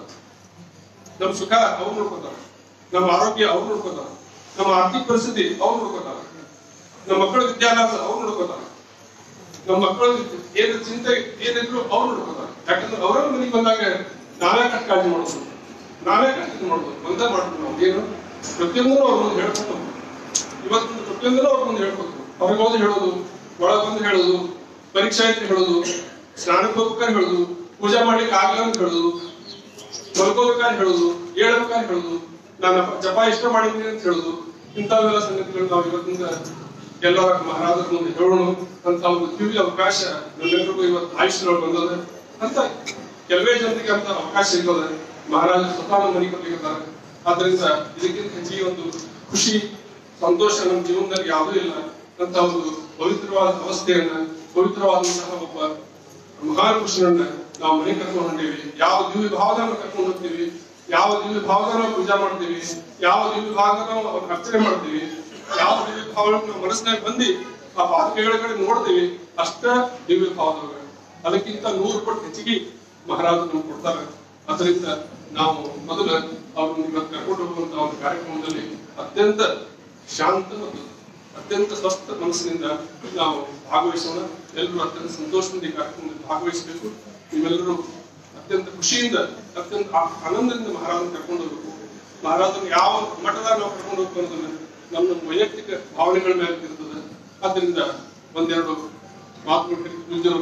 ನಮ್ ಸುಖ ಅವ್ರು ನೋಡ್ಕೋತಾರೆ, ನಮ್ಮ ಆರೋಗ್ಯ ಅವ್ರು ನೋಡ್ಕೋತಾರೆ, ನಮ್ಮ ಆರ್ಥಿಕ ಪರಿಸ್ಥಿತಿ ಅವ್ರು ನೋಡ್ಕೋತಾರೆ, ನಮ್ಮ ಮಕ್ಕಳ ವಿದ್ಯಾಭ್ಯಾಸ ಅವ್ರು ನೋಡ್ಕೋತಾರೆ, ನಮ್ಮ ಮಕ್ಕಳ ಏನ್ ಚಿಂತೆ ಏನಿದ್ರು ಅವ್ರು ನೋಡ್ಕೋತಾರೆ. ಯಾಕಂದ್ರೆ ಅವರ ಮನೆಗೆ ಬಂದಾಗ ನಾವೇ ಕಷ್ಟ ಕಾಳಜಿ ಮಾಡೋದು, ನಾವೇ ಕಷ್ಟ ಮಾಡೋದು, ಒಂದ ಮಾಡ್ತೀವಿ ನಾವು. ಏನು ಪ್ರತಿಯೊಂದನ್ನು ಅವ್ರ ಮುಂದೆ ಹೇಳ್ಕೊಂಡು, ಇವತ್ತು ಪ್ರತಿಯೊಂದನ್ನು ಅವ್ರ ಮುಂದೆ ಹೇಳ್ಕೊಂಡು, ಅವ್ರಿಗೆ ಹೋಗಿ ಹೇಳೋದು, ಒಳಗೆ ಬಂದು ಹೇಳೋದು, ಪರೀಕ್ಷಾ ಇದ್ರೆ ಹೇಳೋದು, ಸ್ನಾನಕ್ಕೆ ಹೋಗ್ಬೇಕಾದ್ರೆ ಹೇಳೋದು, ಪೂಜಾ ಮಾಡ್ಲಿಕ್ಕೆ ಆಗಲ್ಲ ಅಂತ ಹೇಳೋದು, ಮಲ್ಕೋಬೇಕಾದ್ರೆ ಹೇಳೋದು, ಹೇಳ್ಬೇಕಾದ್ರೆ ಹೇಳೋದು, ನಾನು ಜಪ ಇಷ್ಟ ಮಾಡಿದ್ದೀನಿ ಅಂತ ಹೇಳೋದು. ಇಂಥವೆಲ್ಲ ಸಂಗತಿಗಳು ನಾವು ಇವತ್ತಿಂದ ಎಲ್ಲ ಮಹಾರಾಜರ ಮುಂದೆ ಹೇಳೋಣ ಅಂತ ಒಂದು ದಿವ್ಯ ಅವಕಾಶ ನಮ್ಮೆಲ್ಲರಿಗೂ ಇವತ್ತು ಆಯುಷ್ಯಗಳು ಬಂದದ ಅಂತ ಕೆಲವೇ ಜನರಿಗೆ ಅಂತ ಅವಕಾಶ ಇರ್ತದ. ಮಹಾರಾಜರು ಸ್ವತಃ ಮನೆ ಕೊಟ್ಟಿರ್ತಾರೆ. ಆದ್ರಿಂದ ಇದಕ್ಕಿಂತ ಹೆಚ್ಚಿಗೆ ಒಂದು ಖುಷಿ ಸಂತೋಷ ನಮ್ಮ ಜೀವನದಲ್ಲಿ ಯಾವುದೂ ಇಲ್ಲ ಅಂತ ಒಂದು ಪವಿತ್ರವಾದ ಅವಸ್ಥೆಯನ್ನ, ಪವಿತ್ರವಾದಂತಹ ಒಬ್ಬ ಮಹಾನ್ ಕೃಷ್ಣನನ್ನ ನಾವು ಮನೆ ಕರ್ಕೊಂಡು ಹೊಂಟೀವಿ. ಯಾವ ದಿವ್ಯ ಭಾವನ ಕರ್ಕೊಂಡು ಹೋಗ್ತೀವಿ, ಯಾವ ದಿವ್ಯ ಭಾವನ ನಾವು ಪೂಜಾ ಮಾಡ್ತೀವಿ, ಯಾವ ದಿವ್ಯ ಭಾವನ ನಾವು ಅವ್ರನ್ನ ಅರ್ಚನೆ ಮಾಡ್ತೀವಿ, ಯಾವ ದಿವ್ಯ ಭಾವನ ನಾವು ಮನಸ್ಸಿನಾಗ ಬಂದು ಆ ಪಾದಕೆಗಳ ಕಡೆ ನೋಡ್ತೀವಿ, ಅಷ್ಟ ದಿವ್ಯ ಭಾವದವಾಗ ಅದಕ್ಕಿಂತ 100 ಪಟ್ಟು ಹೆಚ್ಚಿಗೆ ಮಹಾರಾಜರು ನಮ್ಗೆ ಕೊಡ್ತಾರೆ. ಅದರಿಂದ ನಾವು ಮೊದಲು ಅವ್ರನ್ನ ಇವತ್ತು ಕರ್ಕೊಂಡು ಹೋಗುವಂತ ಒಂದು ಕಾರ್ಯಕ್ರಮದಲ್ಲಿ ಅತ್ಯಂತ ಶಾಂತ ಮತ್ತು ಅತ್ಯಂತ ಸ್ವಸ್ಥ ಮನಸ್ಸಿನಿಂದ ನಾವು ಭಾಗವಹಿಸೋಣ. ಎಲ್ಲರೂ ಅತ್ಯಂತ ಸಂತೋಷದಿಂದ ಈ ಕಾರ್ಯಕ್ರಮದಲ್ಲಿ ಭಾಗವಹಿಸಬೇಕು. ನೀವೆಲ್ಲರೂ ಅತ್ಯಂತ ಖುಷಿಯಿಂದ, ಅತ್ಯಂತ ಆನಂದದಿಂದ ಮಹಾರಾಜನ ಕರ್ಕೊಂಡು ಹೋಗ್ಬೇಕು. ಮಹಾರಾಜನ ಯಾವ ಮಠದಾಗ ನಾವು ಕರ್ಕೊಂಡು ಹೋಗ್ಬೇಕು ಅನ್ನೋದನ್ನ ನಮ್ಮ ವೈಯಕ್ತಿಕ ಭಾವನೆಗಳ ಮೇಲೆ ಇರ್ತದೆ. ಆದ್ದರಿಂದ ಒಂದೆರಡು ಮಾತುಗಳು ಪೂಜ್ಯರು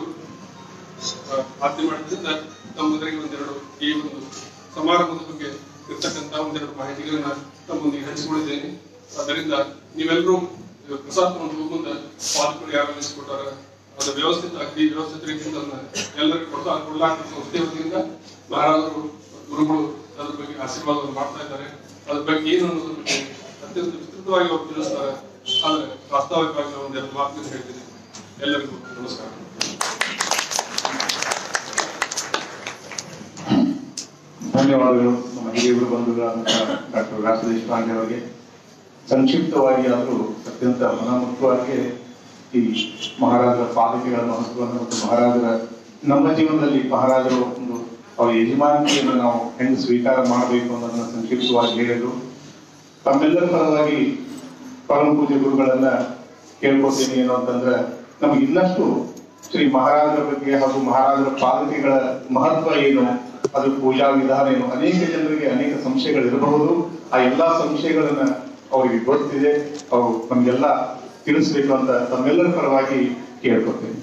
ಪ್ರಾರ್ಥನೆ ಮಾಡಿದ್ರಿಂದ ತಮ್ಮೊಂದಿಗೆ ಒಂದೆರಡು ಈ ಒಂದು ಸಮಾರಂಭದ ಬಗ್ಗೆ ಇರ್ತಕ್ಕಂಥ ಒಂದೆರಡು ಮಾಹಿತಿಗಳನ್ನ ತಮ್ಮೊಂದಿಗೆ ಹಂಚಿಕೊಂಡಿದ್ದೇನೆ. ಅದರಿಂದ ನೀವೆಲ್ಲರೂ ಪ್ರಸಾದ ತಗೊಂಡು ಹೋಗುವಂತ ಪಾದಗಳು ಯಾರು ಅನಿಸಿಕೊಟ್ಟಾರ ಅದು ವ್ಯವಸ್ಥಿತ ಅಗ್ನಿ ವ್ಯವಸ್ಥಿತ ರೀತಿಯಿಂದ ಎಲ್ಲರಿಗೂ ಕೊಡ್ಲಾಕ ಸಂಸ್ಥೆ ವತಿಯಿಂದ ಮಹಾರಾಜರು ಗುರುಗಳು ಅದ್ರ ಬಗ್ಗೆ ಆಶೀರ್ವಾದವನ್ನು ಮಾಡ್ತಾ ಇದ್ದಾರೆ. ಅದ್ರ ಬಗ್ಗೆ ಏನು ಅನ್ನೋದ್ರ ಬಗ್ಗೆ ಅತ್ಯಂತ ವಿಸ್ತೃತವಾಗಿ ಅವರು ತಿಳಿಸ್ತಾರೆ. ಆದ್ರೆ ವಾಸ್ತವಿಕವಾಗಿ ನಾವು ಒಂದೆರಡು ಮಾತುಗಳನ್ನು ಹೇಳ್ತೀನಿ. ಎಲ್ಲರಿಗೂ ನಮಸ್ಕಾರ. ಧನ್ಯವಾದಗಳು ನಮ್ಮ ಹಿರಿಯರು ಬಂಧುಗಳಾದಂತಹ ಡಾಕ್ಟರ್ ವ್ಯಾಸ ದೇಶಪಾಂಡೆ ಅವರಿಗೆ. ಸಂಕ್ಷಿಪ್ತವಾಗಿ ಆದರೂ ಅತ್ಯಂತ ಮನಮುಖವಾಗಿ ಈ ಮಹಾರಾಜರ ಪಾದಕೆಗಳ ಮಹತ್ವವನ್ನು ಮತ್ತು ಮಹಾರಾಜರ ನಮ್ಮ ಜೀವನದಲ್ಲಿ ಮಹಾರಾಜರು ಒಂದು ಅವರ ಯಜಮಾನಿಕೆಯನ್ನು ನಾವು ಹೆಂಗೆ ಸ್ವೀಕಾರ ಮಾಡಬೇಕು ಅನ್ನೋದನ್ನ ಸಂಕ್ಷಿಪ್ತವಾಗಿ ಹೇಳಿದ್ರು. ತಮ್ಮೆಲ್ಲರ ಪರವಾಗಿ ಪರಮ ಪೂಜ್ಯ ಗುರುಗಳನ್ನ ಕೇಳ್ಕೊಳ್ತೀನಿ ಏನು ಅಂತಂದ್ರೆ, ನಮ್ಗೆ ಇನ್ನಷ್ಟು ಶ್ರೀ ಮಹಾರಾಜರ ಬಗ್ಗೆ ಹಾಗೂ ಮಹಾರಾಜರ ಪಾದಕೆಗಳ ಮಹತ್ವ ಏನು, ಅದು ಪೂಜಾ ವಿಧಾನ ಏನು, ಅನೇಕ ಜನರಿಗೆ ಅನೇಕ ಸಂಶಯಗಳು ಇರಬಹುದು. ಆ ಎಲ್ಲಾ ಸಂಶಯಗಳನ್ನ ಅವರಿಗೆ ಗೊತ್ತಿದೆ, ಅವರು ನಮ್ಗೆಲ್ಲ ತಿಳಿಸ್ಬೇಕು ಅಂತ ತಮ್ಮೆಲ್ಲರ ಪರವಾಗಿ ಕೇಳ್ಕೊಳ್ತೇನೆ.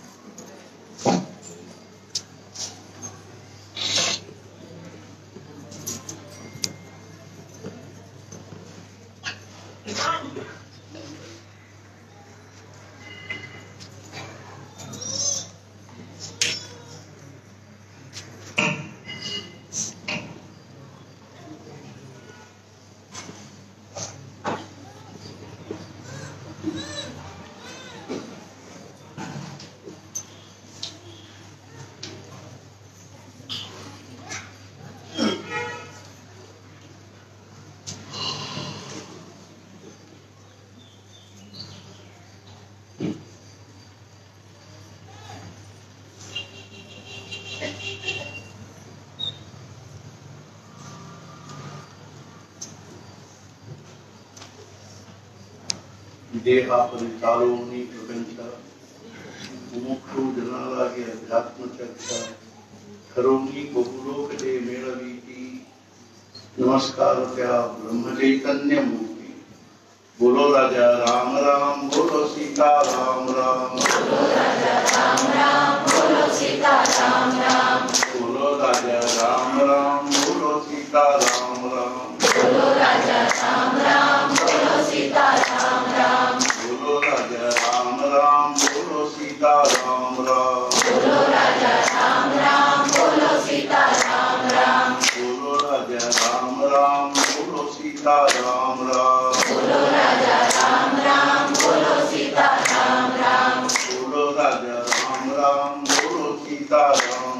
ದೇಹಾಪರಿ ಚಾಲೋನಿ ಪ್ರಪಂಚ ಮುಮುಕ್ಷು ಜನಾಲಾಗಿ ಅಧ್ಯಾತ್ಮ ಚರ್ಚ ಕರೋಮಿ ಬಹುಲೋಕತೆ ಮೇಳವೀತಿ ನಮಸ್ಕಾರ ಬ್ರಹ್ಮ ಚೈತನ್ಯ ಮೂರ್ತಿ. बोलो राजा राम राम, बोलो सीता राम राम, बोलो राजा राम राम, बोलो सीता राम राम, बोलो राजा राम राम, बोलो सीता राम राम, बोलो राजा राम राम, बोलो सीता राम राम, बोलो राजा राम राम, बोलो सीता राम राम, बोलो राजा राम राम, बोलो सीता राम राम, बोलो राजा राम राम, बोलो सीता राम राम, बोलो राजा राम राम, बोलो सीता राम राम, बोलो राजा राम राम, बोलो सीता राम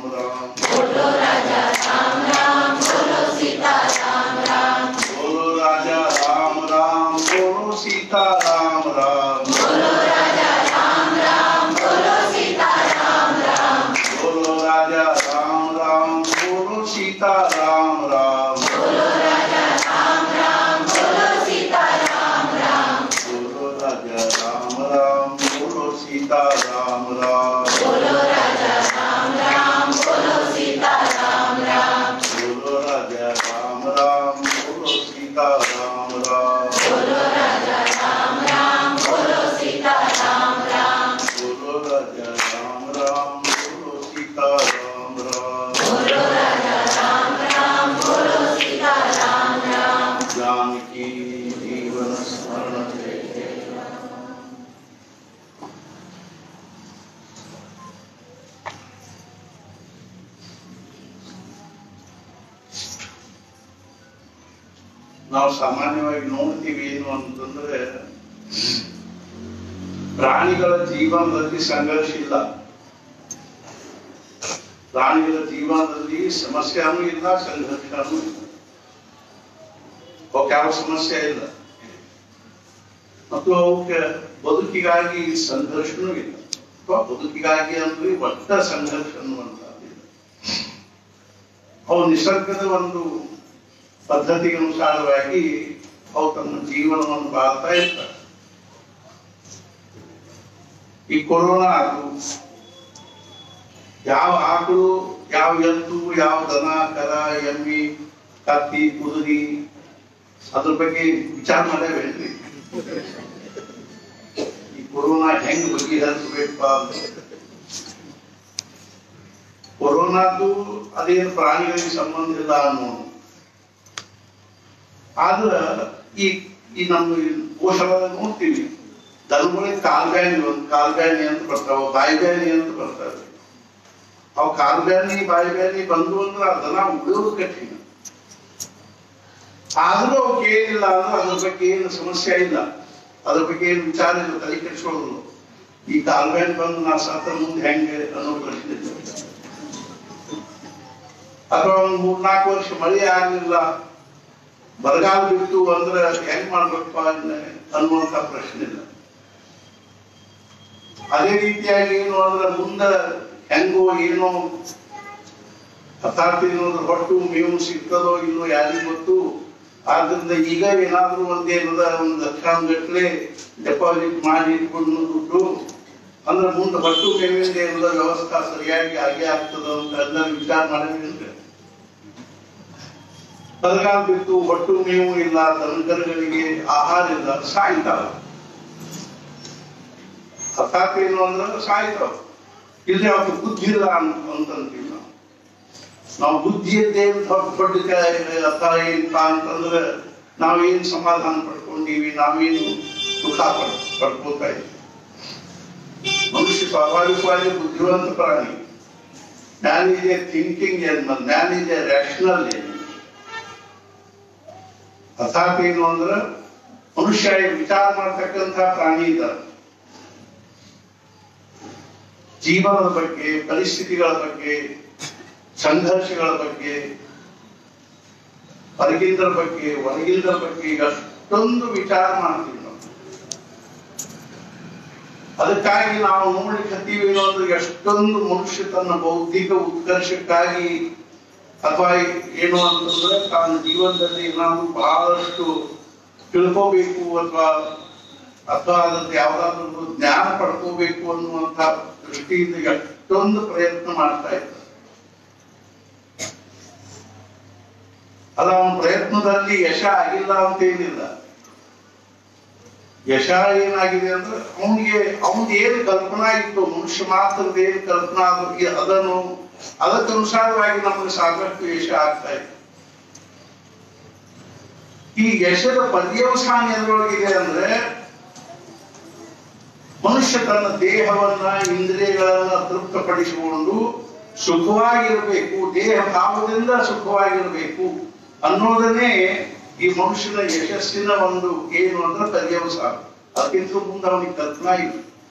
सीता राम राम, बोलो राजा राम राम, बोलो सीता राम राम, बोलो राजा राम राम, बोलो सीता राम राम, बोलो राजा राम राम, बोलो सीता राम राम, बोलो राजा राम राम, बोलो सीता राम राम, बोलो राजा राम राम, बोलो सीता राम राम, बोलो राजा राम राम, बोलो सीता राम राम, बोलो राजा राम राम, बोलो सीता राम राम। जानकी जीवन स्मरण जय जय। ನಾವು ಸಾಮಾನ್ಯವಾಗಿ ನೋಡ್ತೀವಿ ಏನು ಅಂತಂದ್ರೆ ಪ್ರಾಣಿಗಳ ಜೀವನದಲ್ಲಿ ಸಂಘರ್ಷ ಇಲ್ಲ, ಪ್ರಾಣಿಗಳ ಜೀವನದಲ್ಲಿ ಸಮಸ್ಯೆನೂ ಇಲ್ಲ, ಸಂಘರ್ಷನೂ ಇಲ್ಲ, ಅವಕ್ಕೆ ಯಾವ ಸಮಸ್ಯೆ ಇಲ್ಲ ಮತ್ತು ಅವಕ್ಕೆ ಬದುಕಿಗಾಗಿ ಸಂಘರ್ಷನೂ ಇಲ್ಲ, ಅಥವಾ ಬದುಕಿಗಾಗಿ ಅಂದ್ರೆ ಒಟ್ಟ ಸಂಘರ್ಷ ಅನ್ನುವಂಥದ್ದಿಲ್ಲ. ಅವು ನಿಸರ್ಗದ ಒಂದು ಪದ್ಧತಿಗೆ ಅನುಸಾರವಾಗಿ ಅವು ತಮ್ಮ ಜೀವನವನ್ನು ಬಾಳ್ತಾ ಇರ್ತಾರೆ. ಈ ಕೊರೋನಾ ಅದು ಯಾವ ಆಕಳು, ಯಾವ ಎತ್ತು, ಯಾವ ದನ, ಕರ, ಎಮ್ಮಿ, ಕತ್ತಿ, ಕುದುರಿ ಅದ್ರ ಬಗ್ಗೆ ವಿಚಾರ ಮಾಡೇವೇನ್ರಿ? ಈ ಕೊರೋನಾ ಹೆಂಗ್ ಬಗೆಹರಿಸಬೇಕಪ್ಪ ಅಂತ. ಕೊರೋನಾದ್ದು ಅದೇನು ಪ್ರಾಣಿಗಳಿಗೆ ಸಂಬಂಧ ಇಲ್ಲ ಅನ್ನೋದು. ಆದ್ರ ಈ ನಮ್ಮ ಕೋಶಗಳ ನೋಡ್ತೀವಿ, ದನಗಳಿಗೆ ಕಾಲ್ಬ್ಯಾನಿ ಅಂತ ಬರ್ತಾವ, ಬಾಯಿಬ್ಯಾನಿ ಅಂತ ಬರ್ತಾವೆ. ಅವು ಕಾಲ್ಬ್ಯಾನಿ ಬಾಯಿಬ್ಯಾನಿ ಬಂದು ಅಂದ್ರೆ ಆ ದನ ಉಳಿಯೋದು ಕಠಿಣ. ಆದ್ರೂ ಅವಕ್ಕೆ ಏನಿಲ್ಲ ಅಂದ್ರೆ ಅದ್ರ ಬಗ್ಗೆ ಏನು ಸಮಸ್ಯೆ ಇಲ್ಲ, ಅದ್ರ ಬಗ್ಗೆ ಏನು ವಿಚಾರ ಇಲ್ಲ, ತಲೆ ಕೆಡಿಸ್ಕೊಳ್ಳೋದು. ಈ ಕಾಲ್ಬ್ಯಾನಿ ಬಂದು ನಾ ಸತ್ತ ಮುಂದೆ ಹೆಂಗೆ ಅನ್ನೋ ಪ್ರಶ್ನೆ ಇಲ್ಲ. ಅಥವಾ ಒಂದು 3-4 ವರ್ಷ ಮಳೆ ಆಗ್ಲಿಲ್ಲ, ಬರಗಾಲ ಬಿಟ್ಟು ಅಂದ್ರೆ ಹೆಂಗ್ ಮಾಡ್ಬೇಕಪ್ಪ ಅನ್ನುವಂತ ಪ್ರಶ್ನೆ ಇಲ್ಲ. ಅದೇ ರೀತಿಯಾಗಿ ಏನು ಅಂದ್ರೆ ಮುಂದೆ ಹೆಂಗೋ ಏನೋ ಹತಾರ್ಥ ಏನೋದ್ರ ಹೊಟ್ಟು ಮೇವು ಸಿಗ್ತದೋ ಇಲ್ಲೋ ಯಾರಿಗೂ ಗೊತ್ತು. ಆದ್ರಿಂದ ಈಗ ಏನಾದ್ರೂ ಒಂದೇನದ ಒಂದು ಲಕ್ಷಾಂಗಟ್ಲೆ ಡೆಪಾಸಿಟ್ ಮಾಡಿ ಇಟ್ಕೊಂಡು ದುಡ್ಡು ಅಂದ್ರೆ ಮುಂದೆ ಹೊಟ್ಟು ಮೇವಿಂದ ಏನದ ವ್ಯವಸ್ಥೆ ಸರಿಯಾಗಿ ಆಗೇ ಆಗ್ತದ ಅಂತ ಎಲ್ಲ ವಿಚಾರ ಮಾಡಿದ್ರೆ ಬರಗಾಲ ಬಿಟ್ಟು ಹೊಟ್ಟು ಮೇವು ಇಲ್ಲ, ದನಕರುಗಳಿಗೆ ಆಹಾರ ಇಲ್ಲ, ಸಾಯ್ತಾವ. ಹತಾತ್ ಏನು ಅಂದ್ರೆ ಸಾಯ್ತಾವ. ಇಲ್ಲಿ ಅವತ್ತು ಬುದ್ಧಿ ಇಲ್ಲ ಅಂತಂತೀವಿ ನಾವು ಬುದ್ಧಿಯದ್ದೇನು ದೊಡ್ಡ ಅರ್ಥ ಏನಪ್ಪ ಅಂತಂದ್ರೆ ನಾವೇನು ಸಮಾಧಾನ ಪಡ್ಕೊಂಡಿವಿ, ನಾವೇನು ಸುಖ ಪಡ್ಕೋತಾ ಇದ್ದೀವಿ. ಮನುಷ್ಯ ಸ್ವಾಭಾವಿಕವಾಗಿ ಬುದ್ಧಿವಂತ ಪ್ರಾಣಿ. Man is a thinking animal, man is a rational animal. ಅರ್ಥಾತ್ ಏನು ಅಂದ್ರೆ ಮನುಷ್ಯ ವಿಚಾರ ಮಾಡ್ತಕ್ಕಂಥ ಪ್ರಾಣಿ ಇದ್ದಾರೆ. ಜೀವನದ ಬಗ್ಗೆ, ಪರಿಸ್ಥಿತಿಗಳ ಬಗ್ಗೆ, ಸಂಘರ್ಷಗಳ ಬಗ್ಗೆ, ಹೊರಗಿಂದರ ಬಗ್ಗೆ, ಒಳಗಿಂದರ ಬಗ್ಗೆ ಅಷ್ಟೊಂದು ವಿಚಾರ ಮಾಡ್ತೀವಿ ನಾವು. ಅದಕ್ಕಾಗಿ ನಾವು ನೋಡ್ಲಿಕ್ಕತ್ತೀವಿ ಅಂದ್ರೆ ಎಷ್ಟೊಂದು ಮನುಷ್ಯ ತನ್ನ ಬೌದ್ಧಿಕ ಉತ್ಕರ್ಷಕ್ಕಾಗಿ ಅಥವಾ ಏನು ಅಂತಂದ್ರೆ ತಾನು ಜೀವನದಲ್ಲಿ ಏನಾದ್ರು ಬಹಳಷ್ಟು ತಿಳ್ಕೋಬೇಕು ಅಥವಾ ಅದ್ರದ್ದು ಯಾವ್ದಾದ್ರು ಜ್ಞಾನ ಪಡ್ಕೋಬೇಕು ಅನ್ನುವಂತ ದೃಷ್ಟಿಯಿಂದ ಎಷ್ಟೊಂದು ಪ್ರಯತ್ನ ಮಾಡ್ತಾ ಇದ್ದಾರೆ. ಅದ ಅವನ ಪ್ರಯತ್ನದಲ್ಲಿ ಯಶ ಆಗಿಲ್ಲ ಅಂತ ಏನಿಲ್ಲ. ಯಶ ಏನಾಗಿದೆ ಅಂದ್ರೆ ಅವನಿಗೆ ಏನು ಕಲ್ಪನಾ ಇತ್ತು, ಮನುಷ್ಯ ಮಾತ್ರದ ಏನು ಕಲ್ಪನಾ ಅದನ್ನು ಅದಕ್ಕನುಸಾರವಾಗಿ ನಮಗೆ ಸಾಕಷ್ಟು ಯಶ ಆಗ್ತಾ ಇದೆ. ಈ ಯಶದ ಪರ್ಯವಸಾನ ಎದುರೊಳಗಿದೆ ಅಂದ್ರೆ ಮನುಷ್ಯ ತನ್ನ ದೇಹವನ್ನ, ಇಂದ್ರಿಯಗಳನ್ನ ತೃಪ್ತಪಡಿಸಿಕೊಂಡು ಸುಖವಾಗಿರಬೇಕು, ದೇಹ ಭಾವದಿಂದ ಸುಖವಾಗಿರಬೇಕು ಅನ್ನೋದನ್ನೇ ಈ ಮನುಷ್ಯನ ಯಶಸ್ಸಿನ ಒಂದು ಏನು ಅಂದ್ರೆ ಪರ್ಯವಸಾನ. ಅದಕ್ಕಿಂತ ಮುಂದೆ ಅವನಿಗೆ ಕಲ್ಪನಾ ಇಲ್ಲ.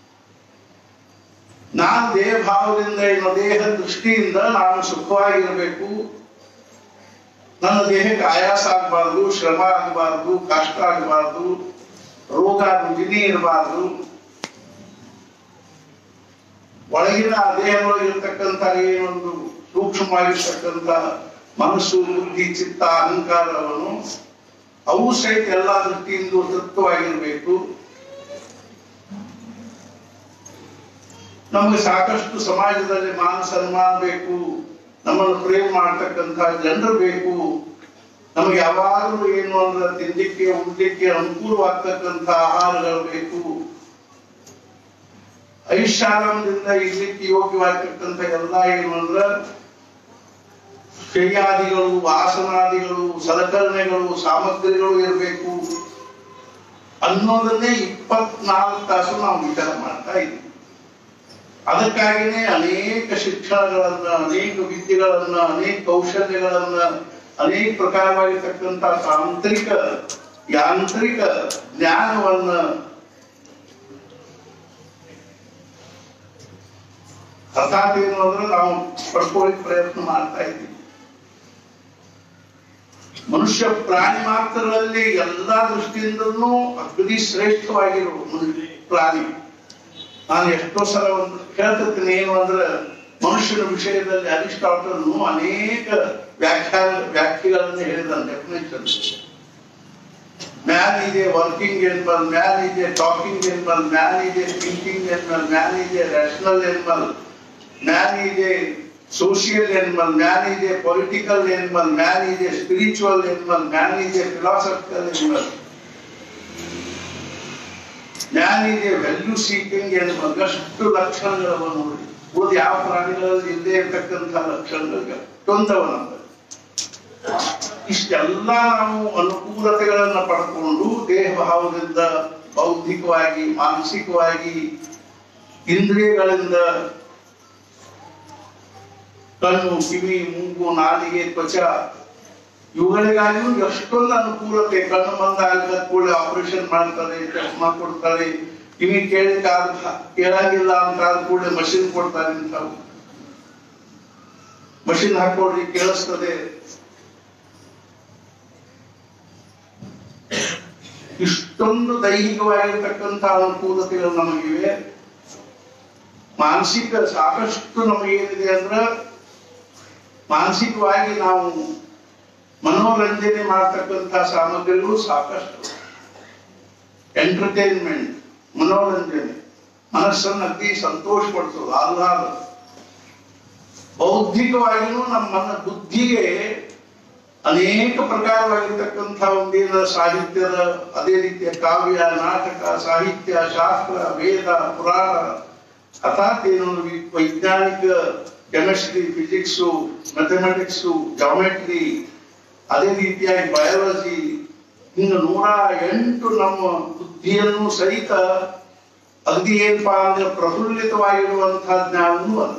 ನಾನು ದೇಹ ಭಾವದಿಂದ ಏನೋ ದೇಹ ದೃಷ್ಟಿಯಿಂದ ನಾನು ಸುಖವಾಗಿರಬೇಕು, ನನ್ನ ದೇಹಕ್ಕೆ ಆಯಾಸ ಆಗಬಾರ್ದು, ಶ್ರಮ ಆಗಬಾರ್ದು, ಕಷ್ಟ ಆಗಬಾರ್ದು, ರೋಗ ರುಜಿನಿ ಇರಬಾರ್ದು, ಒಳಗಿನ ದೇಹದೊಳಗಿರ್ತಕ್ಕಂಥ ಏನೊಂದು ಸೂಕ್ಷ್ಮವಾಗಿರ್ತಕ್ಕಂಥ ಮನಸ್ಸು, ಬುದ್ಧಿ, ಚಿತ್ತ, ಅಹಂಕಾರವನ್ನು ಅವು ಸಹಿತ ಎಲ್ಲ ದೃಷ್ಟಿಯಿಂದ ತೃಪ್ತವಾಗಿರ್ಬೇಕು. ನಮಗೆ ಸಾಕಷ್ಟು ಸಮಾಜದಲ್ಲಿ ಮಾನ ಸನ್ಮಾನ ಬೇಕು, ನಮ್ಮನ್ನು ಪ್ರೇಮ ಮಾಡ್ತಕ್ಕಂಥ ಜನರು ಬೇಕು, ನಮಗೆ ಯಾವಾಗಲೂ ಏನು ಅಂದ್ರೆ ತಿನ್ಲಿಕ್ಕೆ ಉಣ್ಲಿಕ್ಕೆ ಅನುಕೂಲವಾಗ್ತಕ್ಕಂಥ ಆಹಾರಗಳು ಬೇಕು, ಐಷಾರಾಮದಿಂದ ಇರ್ಲಿಕ್ಕೆ ಯೋಗ್ಯವಾಗಿರ್ತಕ್ಕಂಥ ಎಲ್ಲ ಏನು ಅಂದ್ರ ಶಯ್ಯಾದಿಗಳು, ಆಸನಾದಿಗಳು, ಸಲಕರಣೆಗಳು, ಸಾಮಗ್ರಿಗಳು ಇರಬೇಕು ಅನ್ನೋದನ್ನೇ 24 ತಾಸು ನಾವು ವಿಚಾರ ಮಾಡ್ತಾ ಇದ್ದೀವಿ. ಅದಕ್ಕಾಗಿನೇ ಅನೇಕ ಶಿಕ್ಷಣಗಳನ್ನ, ಅನೇಕ ವಿದ್ಯೆಗಳನ್ನ, ಅನೇಕ ಕೌಶಲ್ಯಗಳನ್ನ, ಅನೇಕ ಪ್ರಕಾರವಾಗಿರ್ತಕ್ಕಂಥ ತಾಂತ್ರಿಕ ಯಾಂತ್ರಿಕ ಜ್ಞಾನವನ್ನ ಅರ್ಥಾತ್ ಏನು ಅಂದ್ರೆ ನಾವು ಪಡ್ಕೊಳ್ಳಿಕ್ ಪ್ರಯತ್ನ ಮಾಡ್ತಾ ಇದ್ದೀವಿ. ಮನುಷ್ಯ ಪ್ರಾಣಿ ಮಾತ್ರಗಳಲ್ಲಿ ಎಲ್ಲಾ ದೃಷ್ಟಿಯಿಂದಲೂ ಅಗದಿ ಶ್ರೇಷ್ಠವಾಗಿರುವ ಪ್ರಾಣಿ. ನಾನು ಎಷ್ಟೋ ಸಲ ಒಂದು ಹೇಳ್ತಿರ್ತೀನಿ, ಏನು ಅಂದ್ರೆ ಮನುಷ್ಯನ ವಿಷಯದಲ್ಲಿ ಅರಿಸ್ಟಾಟಲ್ ಅನೇಕ ವ್ಯಾಖ್ಯೆಗಳನ್ನು ಹೇಳಿದ definition. Man is a working animal, man is a talking animal, man is a thinking animal, man is a rational animal, man is a social animal, man is a political animal, man is a spiritual animal, man is a philosophical animal, man is a value seeking animal. ಎಷ್ಟು ಲಕ್ಷಣಗಳನ್ನು ನೋಡಿ, ಉಳಿದ ಯಾವ ಪ್ರಾಣಿಗಳಲ್ಲಿ ಇಲ್ಲದೆ ಇರತಕ್ಕಂಥ ಲಕ್ಷಣಗಳು ತೊಂದವನಂತ. ಇಷ್ಟೆಲ್ಲ ನಾವು ಅನುಕೂಲತೆಗಳನ್ನ ಪಡ್ಕೊಂಡು ದೇಹ ಭಾವದಿಂದ ಬೌದ್ಧಿಕವಾಗಿ, ಮಾನಸಿಕವಾಗಿ, ಇಂದ್ರಿಯಗಳಿಂದ ಕಣ್ಣು, ಕಿವಿ, ಮೂಗು, ನಾಲಿಗೆ, ತ್ವಚ ಇವುಗಳಿಗಾಗಿಯೂ ಎಷ್ಟೊಂದು ಅನುಕೂಲತೆ. ಕಣ್ಣು ಬಂದಾಗ ಕೂಡ ಆಪರೇಷನ್ ಮಾಡ್ತಾರೆ, ಚಶ್ಮಾ ಕೊಡ್ತಾರೆ, ಕಿವಿ ಕೇಳಂಗಿಲ್ಲ ಅಂತ ಆದ ಕೂಡ ಮಷಿನ್ ಕೊಡ್ತಾರೆ. ಇಂಥವು ಮಷಿನ್ ಹಾಕೊಡ್ರಿ ಕೇಳಿಸ್ತದೆ. ಇಷ್ಟೊಂದು ದೈಹಿಕವಾಗಿರ್ತಕ್ಕಂಥ ಅನುಕೂಲತೆಗಳು ನಮಗಿವೆ. ಮಾನಸಿಕ ಸಾಕಷ್ಟು ನಮಗೇನಿದೆ ಅಂದ್ರ ಮಾನಸಿಕವಾಗಿ ನಾವು ಮನೋರಂಜನೆ ಮಾಡ್ತಕ್ಕಂಥ ಸಾಮಗ್ರಿಗಳು ಸಾಕಷ್ಟು. ಎಂಟರ್ಟೈನ್ಮೆಂಟ್, ಮನೋರಂಜನೆ, ಮನಸ್ಸನ್ನು ಅತಿ ಸಂತೋಷ ಪಡಿಸೋದು, ಆಹ್ಲಾದ. ಬೌದ್ಧಿಕವಾಗಿಯೂ ನಮ್ಮ ಬುದ್ಧಿಗೆ ಅನೇಕ ಪ್ರಕಾರವಾಗಿರ್ತಕ್ಕಂಥ ಒಂದೇನ ಸಾಹಿತ್ಯದ, ಅದೇ ರೀತಿಯ ಕಾವ್ಯ, ನಾಟಕ, ಸಾಹಿತ್ಯ, ಶಾಸ್ತ್ರ, ವೇದ, ಪುರಾಣ, ಅರ್ಥಾತ್ ಏನು ವೈಜ್ಞಾನಿಕ ಕೆಮಿಸ್ಟ್ರಿ, ಫಿಸಿಕ್ಸು, ಮ್ಯಾಥಮೆಟಿಕ್ಸು, ಜಾಮೆಟ್ರಿ, ಅದೇ ರೀತಿಯಾಗಿ ಬಯಾಲಜಿ, ಹಿಂಗ 108 ನಮ್ಮ ಬುದ್ಧಿಯನ್ನು ಸಹಿತ ಅಗದಿ ಏನಪ್ಪಾ ಅಂದ್ರೆ ಪ್ರಫುಲ್ಲಿತವಾಗಿರುವಂತಹ ಜ್ಞಾನವೂ ಅದ.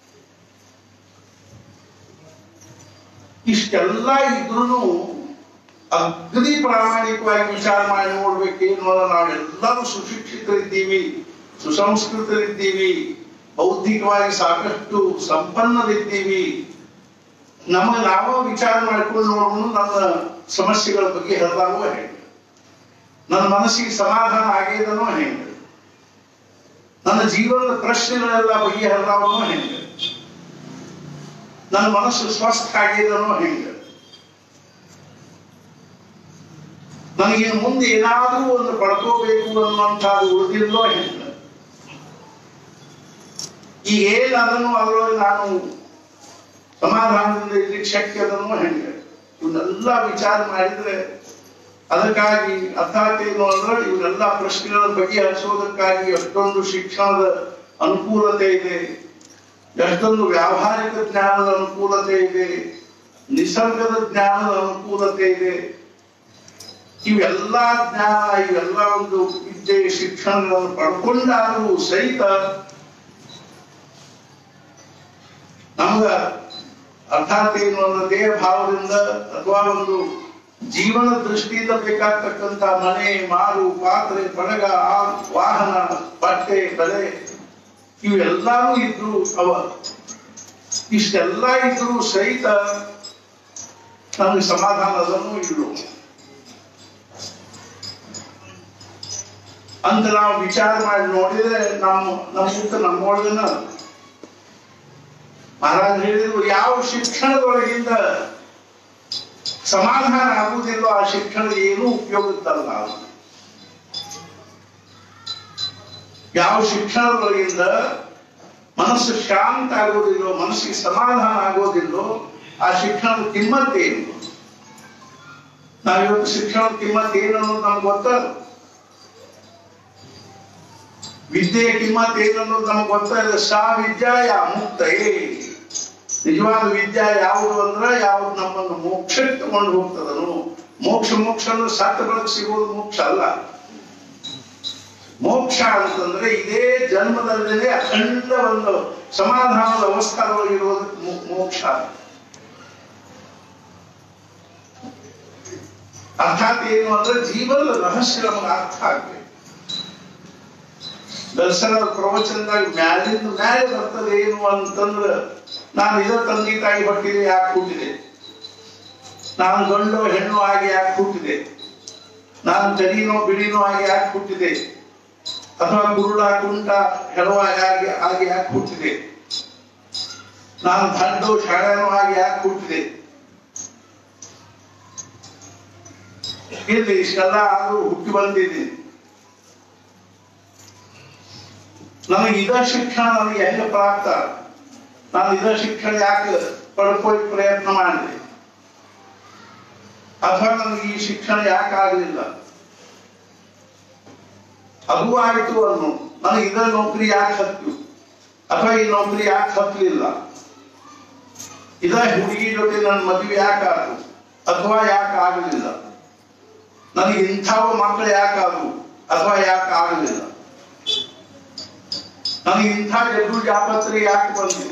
ಇಷ್ಟೆಲ್ಲ ಇದ್ರೂ ಅಗದಿ ಪ್ರಾಮಾಣಿಕವಾಗಿ ವಿಚಾರ ಮಾಡಿ ನೋಡ್ಬೇಕೇನು, ನಾವೆಲ್ಲರೂ ಸುಶಿಕ್ಷಿತರಿದ್ದೀವಿ, ಸುಸಂಸ್ಕೃತರಿದ್ದೀವಿ, ಬೌದ್ಧಿಕವಾಗಿ ಸಾಕಷ್ಟು ಸಂಪನ್ನರಿದ್ದೀವಿ. ನಮಗೆ ನಾವು ವಿಚಾರ ಮಾಡ್ಕೊಂಡು ನೋಡೋಣ, ನನ್ನ ಸಮಸ್ಯೆಗಳ ಬಗ್ಗೆ ಹೇಳ್ದಾಗೋ ಹೆಂಗೆ, ನನ್ನ ಮನಸ್ಸಿಗೆ ಸಮಾಧಾನ ಆಗೇದನೋ ಹೆಂಗೆ, ನನ್ನ ಜೀವನದ ಪ್ರಶ್ನೆಗಳೆಲ್ಲ ಬಗೆಹರಿದಾವೋ ಹೆಂಗೆ, ನನ್ನ ಮನಸ್ಸು ಸ್ವಸ್ಥ ಆಗಿದನೋ ಹೆಂಗೆ, ನನಗೇನು ಮುಂದೆ ಏನಾದ್ರೂ ಒಂದು ಪಡ್ಕೋಬೇಕು ಅನ್ನುವಂಥದ್ದು ಉಳಿದಿಲ್ಲೋ ಹೆಂಗೆ, ಈ ಏನಾದನು ಅದರೊಳಗೆ ನಾನು ಸಮಾಧಾನದಿಂದ ಇರ್ಲಿಕ್ಕೆ ಶಕ್ಯ ಅದನ್ನು ಹೆಂಗೆ, ಇವನ್ನೆಲ್ಲ ವಿಚಾರ ಮಾಡಿದ್ರೆ ಅದಕ್ಕಾಗಿ ಅರ್ಥಾತ್ ಏನು ಅಂದ್ರೆ ಇವನ್ನೆಲ್ಲ ಪ್ರಶ್ನೆಗಳ ಬಗೆಹರಿಸೋದಕ್ಕಾಗಿ ಎಷ್ಟೊಂದು ಶಿಕ್ಷಣದ ಅನುಕೂಲತೆ ಇದೆ, ಎಷ್ಟೊಂದು ವ್ಯಾವಹಾರಿಕ ಜ್ಞಾನದ ಅನುಕೂಲತೆ ಇದೆ, ನಿಸರ್ಗದ ಜ್ಞಾನದ ಅನುಕೂಲತೆ ಇದೆ. ಇವೆಲ್ಲ ಜ್ಞಾನ, ಇವೆಲ್ಲ ಒಂದು ವಿದ್ಯೆ, ಶಿಕ್ಷಣಗಳನ್ನು ಪಡ್ಕೊಂಡಾದರೂ ಸಹಿತ ನಮ್ಗ ಅರ್ಥಾತ್ ಏನು ಅಂದ್ರೆ ದೇಹ ಭಾವದಿಂದ ಅಥವಾ ಒಂದು ಜೀವನ ದೃಷ್ಟಿಯಿಂದ ಬೇಕಾಗ್ತಕ್ಕಂಥ ಮನೆ, ಮಾರು, ಪಾತ್ರೆ, ಪಡಗ, ವಾಹನ, ಬಟ್ಟೆ, ಬೆಲೆ ಇವೆಲ್ಲರೂ ಇದ್ರು ಅವ. ಇಷ್ಟೆಲ್ಲ ಇದ್ರು ಸಹಿತ ನಮಗೆ ಸಮಾಧಾನ ಅದನ್ನು ಇದ್ರು ಅಂತ ನಾವು ವಿಚಾರ ಮಾಡಿ ನೋಡಿದ್ರೆ ನಮ್ಮೊಳಗನ ಮಹಾರಾಜ್ ಹೇಳಿದ್ರು, ಯಾವ ಶಿಕ್ಷಣದೊಳಗಿಂದ ಸಮಾಧಾನ ಆಗುವುದಿಲ್ಲ, ಆ ಶಿಕ್ಷಣ ಏನು ಉಪಯೋಗಿಸ್ತಲ್ಲ. ಯಾವ ಶಿಕ್ಷಣದೊಳಗಿಂದ ಮನಸ್ಸು ಶಾಂತ ಆಗೋದಿಲ್ಲೋ, ಮನಸ್ಸಿಗೆ ಸಮಾಧಾನ ಆಗೋದಿಲ್ಲೋ, ಆ ಶಿಕ್ಷಣದ ಕಿಮ್ಮತ್ತೇನು? ನಾವಿವತ್ತು ಶಿಕ್ಷಣದ ಕಿಮ್ಮತ್ ಏನು ಅನ್ನೋದು ನಮ್ಗೆ ಗೊತ್ತಲ್ಲ. ವಿದ್ಯೆಯ ಕಿಮ್ಮತ್ ಏನು ಅನ್ನೋದು ನಮ್ಗೆ ಗೊತ್ತಿಲ್ಲ. ಸಾ ವಿದ್ಯಾಯ ಮುಕ್ತಯೇ. ನಿಜವಾದ ವಿದ್ಯಾ ಯಾವುದು ಅಂದ್ರೆ ಯಾವುದು ನಮ್ಮನ್ನು ಮೋಕ್ಷಕ್ಕೆ ತಗೊಂಡು ಹೋಗ್ತದನು. ಮೋಕ್ಷ ಅಂದ್ರೆ ಸತ್ತ ಬಳಕೆ ಸಿಗೋದು ಮೋಕ್ಷ ಅಲ್ಲ. ಮೋಕ್ಷ ಅಂತಂದ್ರೆ ಇದೇ ಜನ್ಮದಲ್ಲೇ ಅಖಂಡ ಒಂದು ಸಮಾಧಾನದ ಅವಸ್ಥಾದೊಳಗಿರೋದಕ್ಕೆ ಮೋಕ್ಷ. ಅರ್ಥಾತ್ ಏನು ಅಂದ್ರೆ ಜೀವನದ ರಹಸ್ಯ ನಮಗೆ ಅರ್ಥ ಆಗ್ಬೇಕು. ದರ್ಶನದ ಪ್ರವಚನದಾಗ ಮ್ಯಾಲಿಂದ ಮ್ಯಾಲೆ ಬರ್ತದೆ ಏನು ಅಂತಂದ್ರೆ, ನಾನು ಇದ ತಂದೆ ತಾಯಿ ಹೊಟ್ಟಿದೆ ಯಾಕೆ ಹುಟ್ಟಿದೆ, ನಾನು ಗಂಡು ಹೆಣ್ಣು ಆಗಿ ಯಾಕೆ ಹುಟ್ಟಿದೆ, ನಾನು ಕರಿನೋ ಬಿಳಿನೋ ಆಗಿ ಯಾಕೆ ಹುಟ್ಟಿದೆ, ಅಥವಾ ಕುರುಡ ಕುಂಟ ಹೆಣವ ಆಗಿ ಯಾಕೆ ಹುಟ್ಟಿದೆ, ನಾನು ದಂಡು ಶಾಳೆನೋ ಆಗಿ ಯಾಕೆ ಹುಟ್ಟಿದೆ. ಇಲ್ಲಿ ಇಷ್ಟೆಲ್ಲ ಆದ್ರೂ ಹುಟ್ಟಿ ಬಂದಿದ್ದೀನಿ. ನನಗೆ ಇದ ಶಿಕ್ಷಣ ನನಗೆ ಹೆಂಗ ಪ್ರಾಪ್ತ, ನಾನು ಇದ ಶಿಕ್ಷಣ ಯಾಕೆ ಪಡ್ಕೊಳ್ಳಿ ಪ್ರಯತ್ನ ಮಾಡಿದೆ, ಅಥವಾ ನನಗೆ ಈ ಶಿಕ್ಷಣ ಯಾಕೆ ಆಗಲಿಲ್ಲ, ಅದು ಆಯಿತು ಅನ್ನು ನನಗೆ ಇದ ನೌಕರಿ ಯಾಕೆ ಹತ್ತು, ಅಥವಾ ಈ ನೌಕರಿ ಯಾಕೆ ಹತ್ತಲಿಲ್ಲ, ಇದ ಹುಡುಗಿ ಜೊತೆ ನನ್ನ ಮದುವೆ ಯಾಕೆ ಆಯ್ತು ಅಥವಾ ಯಾಕೆ ಆಗಲಿಲ್ಲ, ನನಗೆ ಇಂಥವ ಮಕ್ಕಳು ಯಾಕೆ ಆದವು ಅಥವಾ ಯಾಕೆ ಆಗಲಿಲ್ಲ, ನನಗೆ ಇಂಥ ಜಡ್ಡು ಜಾಪತ್ರೆ ಯಾಕೆ ಬಂದಿದೆ,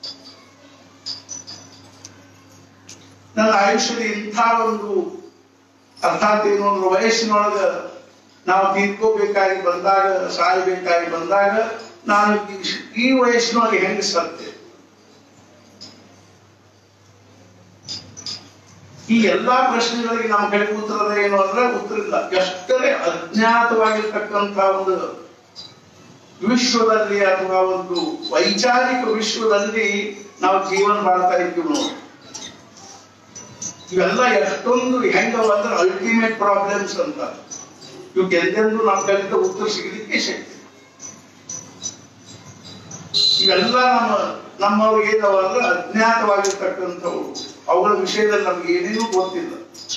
ನನ್ನ ಆಯುಷ್ಯದ ಇಂಥ ಒಂದು ಅರ್ಥಾತ್ ಏನು ಒಂದು ವಯಸ್ಸಿನೊಳಗ ನಾವು ತಿಳ್ಕೋಬೇಕಾಗಿ ಬಂದಾಗ, ಸಾಯಬೇಕಾಗಿ ಬಂದಾಗ ನಾನು ಈ ವಯಸ್ಸಿನೊಳಗೆ ಹೆಂಗೆ ಸತ್ತೆ. ಈ ಎಲ್ಲಾ ಪ್ರಶ್ನೆಗಳಿಗೆ ನಮ್ಮ ಕಡೆ ಉತ್ತರದ ಏನು ಅಂದ್ರೆ ಉತ್ತರ ಇಲ್ಲ. ಎಷ್ಟೇ ಅಜ್ಞಾತವಾಗಿರ್ತಕ್ಕಂಥ ಒಂದು ವಿಶ್ವದಲ್ಲಿ ಅಥವಾ ಒಂದು ವೈಚಾರಿಕ ವಿಶ್ವದಲ್ಲಿ ನಾವು ಜೀವನ ಮಾಡ್ತಾ ಇದ್ದೀವಿ ನೋಡಿ. ಇವೆಲ್ಲ ಎಷ್ಟೊಂದು ಹೆಂಗವ ಅಂದ್ರೆ ಅಲ್ಟಿಮೇಟ್ ಪ್ರಾಬ್ಲಮ್ಸ್ ಅಂತ. ಇವಕ್ಕೆ ಎಂದೆಂದು ನಮ್ಮ ಕಲಿತ ಉತ್ತರ ಸಿಗಲಿಕ್ಕೆ ಶಕ್ತಿ. ಇವೆಲ್ಲ ನಮ್ಮವ್ರಿಗೆ ಏನವ ಅಂದ್ರೆ ಅಜ್ಞಾತವಾಗಿರ್ತಕ್ಕಂಥವು. ಅವುಗಳ ವಿಷಯದಲ್ಲಿ ನಮ್ಗೆ ಏನೇನೂ ಗೊತ್ತಿಲ್ಲ.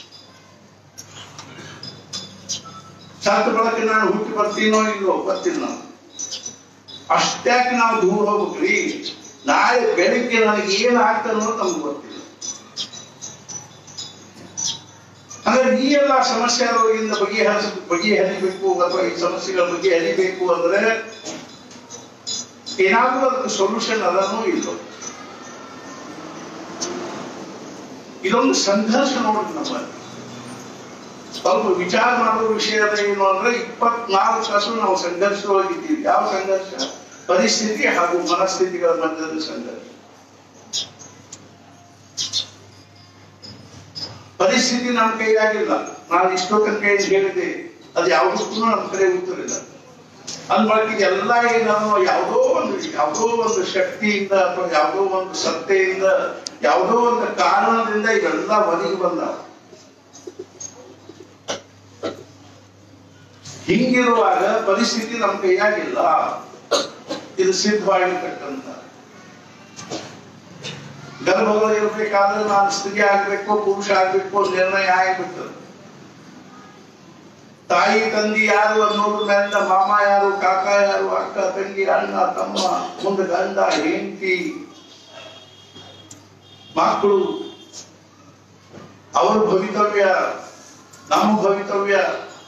ಸತ್ತ ಬಳಕೆ ನಾನು ಹುಟ್ಟಿ ಬರ್ತೀನೋ ಇಲ್ಲೋ ಗೊತ್ತಿಲ್ಲ. ಅಷ್ಟ್ಯಾಕೆ ನಾವು ದೂರ ಹೋಗ್ಬೇಕ್ರಿ. ನಾಳೆ ಬೆಳಿಗ್ಗೆ ನನಗೆ ಏನ್ ಆಗ್ತದೆ ಅನ್ನೋದು ನಮ್ಗೆ ಗೊತ್ತಿಲ್ಲ. ಅಂದ್ರೆ ಈ ಎಲ್ಲ ಸಮಸ್ಯೆಗಳಿಂದ ಬಗೆಹರಿಬೇಕು ಅಥವಾ ಈ ಸಮಸ್ಯೆಗಳ ಬಗೆಹರಿಬೇಕು ಅಂದ್ರೆ ಏನಾದ್ರೂ ಅದಕ್ಕೆ ಸೊಲ್ಯೂಷನ್ ಅದನ್ನೂ ಇಲ್ಲ. ಇದೊಂದು ಸಂಘರ್ಷ ನೋಡ್ರಿ. ನಮ್ಮಲ್ಲಿ ಸ್ವಲ್ಪ ವಿಚಾರ ಮಾಡುವ ವಿಷಯದ ಏನು ಅಂದ್ರೆ 24 ತಾಸು ನಾವು ಸಂಘರ್ಷವಾಗಿದ್ದೀವಿ. ಯಾವ ಸಂಘರ್ಷ? ಪರಿಸ್ಥಿತಿ ಹಾಗೂ ಮನಸ್ಥಿತಿಗಳ ಮಧ್ಯದ ಸಂಘರ್ಷ. ಪರಿಸ್ಥಿತಿ ನಮ್ಮ ಕೈಯಾಗಿಲ್ಲ. ನಾನು ಇಷ್ಟೋ ತನಕ ಏನು ಹೇಳಿದೆ ಅದು ಯಾವುದಕ್ಕೂ ನಮ್ಮ ಕಡೆ ಉತ್ತರಿಲ್ಲ. ಅಂದ್ಬಳಕೆ ಎಲ್ಲ ಏನಾದ್ರು ಯಾವುದೋ ಒಂದು ಶಕ್ತಿಯಿಂದ ಅಥವಾ ಯಾವುದೋ ಒಂದು ಸತ್ತೆಯಿಂದ ಯಾವುದೋ ಒಂದು ಕಾರಣದಿಂದ ಇವೆಲ್ಲ ಒದಗಿ ಬಂದಾವ. ಹಿಂಗಿರುವಾಗ ಪರಿಸ್ಥಿತಿ ನಮ್ಮ ಕೈಯಾಗಿಲ್ಲ. ಇದು ಸಿದ್ಧವಾಗಿರ್ತಕ್ಕಂಥ ಗರ್ಭಗಳು ಇರ್ಬೇಕಾದ್ರೆ ನಾನು ಸ್ತ್ರೀ ಆಗ್ಬೇಕು ಪುರುಷ ಆಗ್ಬೇಕು ನಿರ್ಣಯ ಆಗಿಬಿಡ್ತದೆ. ತಾಯಿ ತಂದಿ ಯಾರು ಅನ್ನೋದ್ರ ಮೇಲೆ ಮಾಮ ಯಾರು, ಕಾಕ ಯಾರು, ಅಕ್ಕ ತಂಗಿ, ಅಣ್ಣ ತಮ್ಮ, ಮುಂದೆ ಗಂಡ ಹೆಂಡತಿ, ಮಕ್ಕಳು, ಅವ್ರ ಭವಿತವ್ಯ, ನಮ್ಮ ಭವಿತವ್ಯ.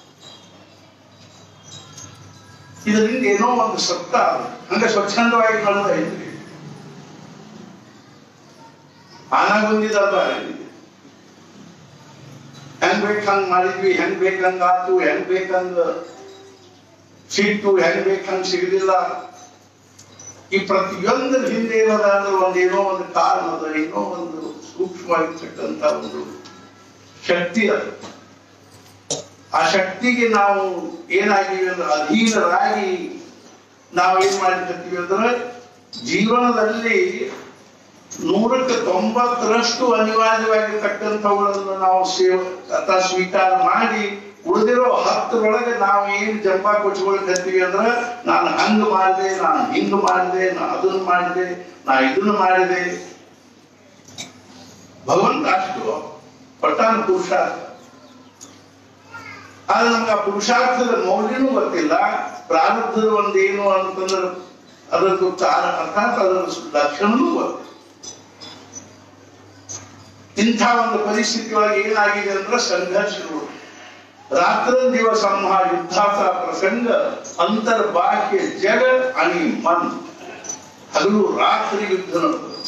ಇದರಿಂದ ಏನೋ ಒಂದು ಸತ್ತ ಹಂಗೆ ಸ್ವಚ್ಛಂದವಾಗಿ ಕಳೆದ ಐತ್ರಿ. ಆನಾಗೊಂದಿದಲ್ಲ, ಹೆಂಗ್ ಬೇಕಂಗ್ ಮಾಡಿದ್ವಿ, ಹೆಂಗ್ ಬೇಕಂಗ ಆತು, ಹೆಂಗ್ ಬೇಕಂಗ ಸಿಕ್ತು, ಹೆಂಗ್ ಬೇಕಂಗ್ ಸಿಗಲಿಲ್ಲ. ಈ ಪ್ರತಿಯೊಂದರ ಹಿಂದೆ ಏನದ ಅಂದ್ರೆ ಒಂದೇನೋ ಒಂದು ಕಾರಣ ಅದ, ಏನೋ ಒಂದು ಸೂಕ್ಷ್ಮವಾಗಿರ್ತಕ್ಕಂಥ ಒಂದು ಶಕ್ತಿ ಅದ. ಆ ಶಕ್ತಿಗೆ ನಾವು ಏನಾಗಿವಿ ಅಂದ್ರೆ ಅಧೀನರಾಗಿ ನಾವೇನ್ ಮಾಡಿರ್ತೀವಿ ಅಂದ್ರೆ ಜೀವನದಲ್ಲಿ 190% ಅನಿವಾರ್ಯವಾಗಿರ್ತಕ್ಕಂಥವುಗಳನ್ನು ನಾವು ಅಥವಾ ಸ್ವೀಕಾರ ಮಾಡಿ ಉಳಿದಿರೋ 10ರೊಳಗೆ ನಾವು ಏನ್ ಜಂಬಾ ಕೊಚ್ಕೊಳ್ತೀವಿ ಅಂದ್ರ ನಾನು ಹಂಗ ಮಾಡಿದೆ, ನಾನು ಹಿಂಗ ಮಾಡಿದೆ, ನಾನು ಅದನ್ನ ಮಾಡಿದೆ, ನಾ ಇದನ್ನ ಮಾಡಿದೆ. ಭಗವಂತ ಅಷ್ಟು ಪಟ್ಟಾನ ಪುರುಷಾರ್ಥ. ಆದ್ರೆ ನಮ್ಗೆ ಆ ಪುರುಷಾರ್ಥದ ಮೌಲ್ಯನೂ ಗೊತ್ತಿಲ್ಲ. ಪ್ರಾರಬ್ಧದ ಒಂದೇನು ಅಂತಂದ್ರೆ ಅದರದ್ದು ಅರ್ಥಾತ್ ಅದರ ಲಕ್ಷಣನೂ ಗೊತ್ತಿಲ್ಲ. ಇಂಥ ಒಂದು ಪರಿಸ್ಥಿತಿ ಒಳಗೆ ಏನಾಗಿದೆ ಅಂದ್ರೆ ಸಂಘರ್ಷಗಳು. रात्रंदिवस हा युद्धाचा प्रसंग अंतर्बाह्य जग आणि मन हगलू रात्री युद्ध नडतं.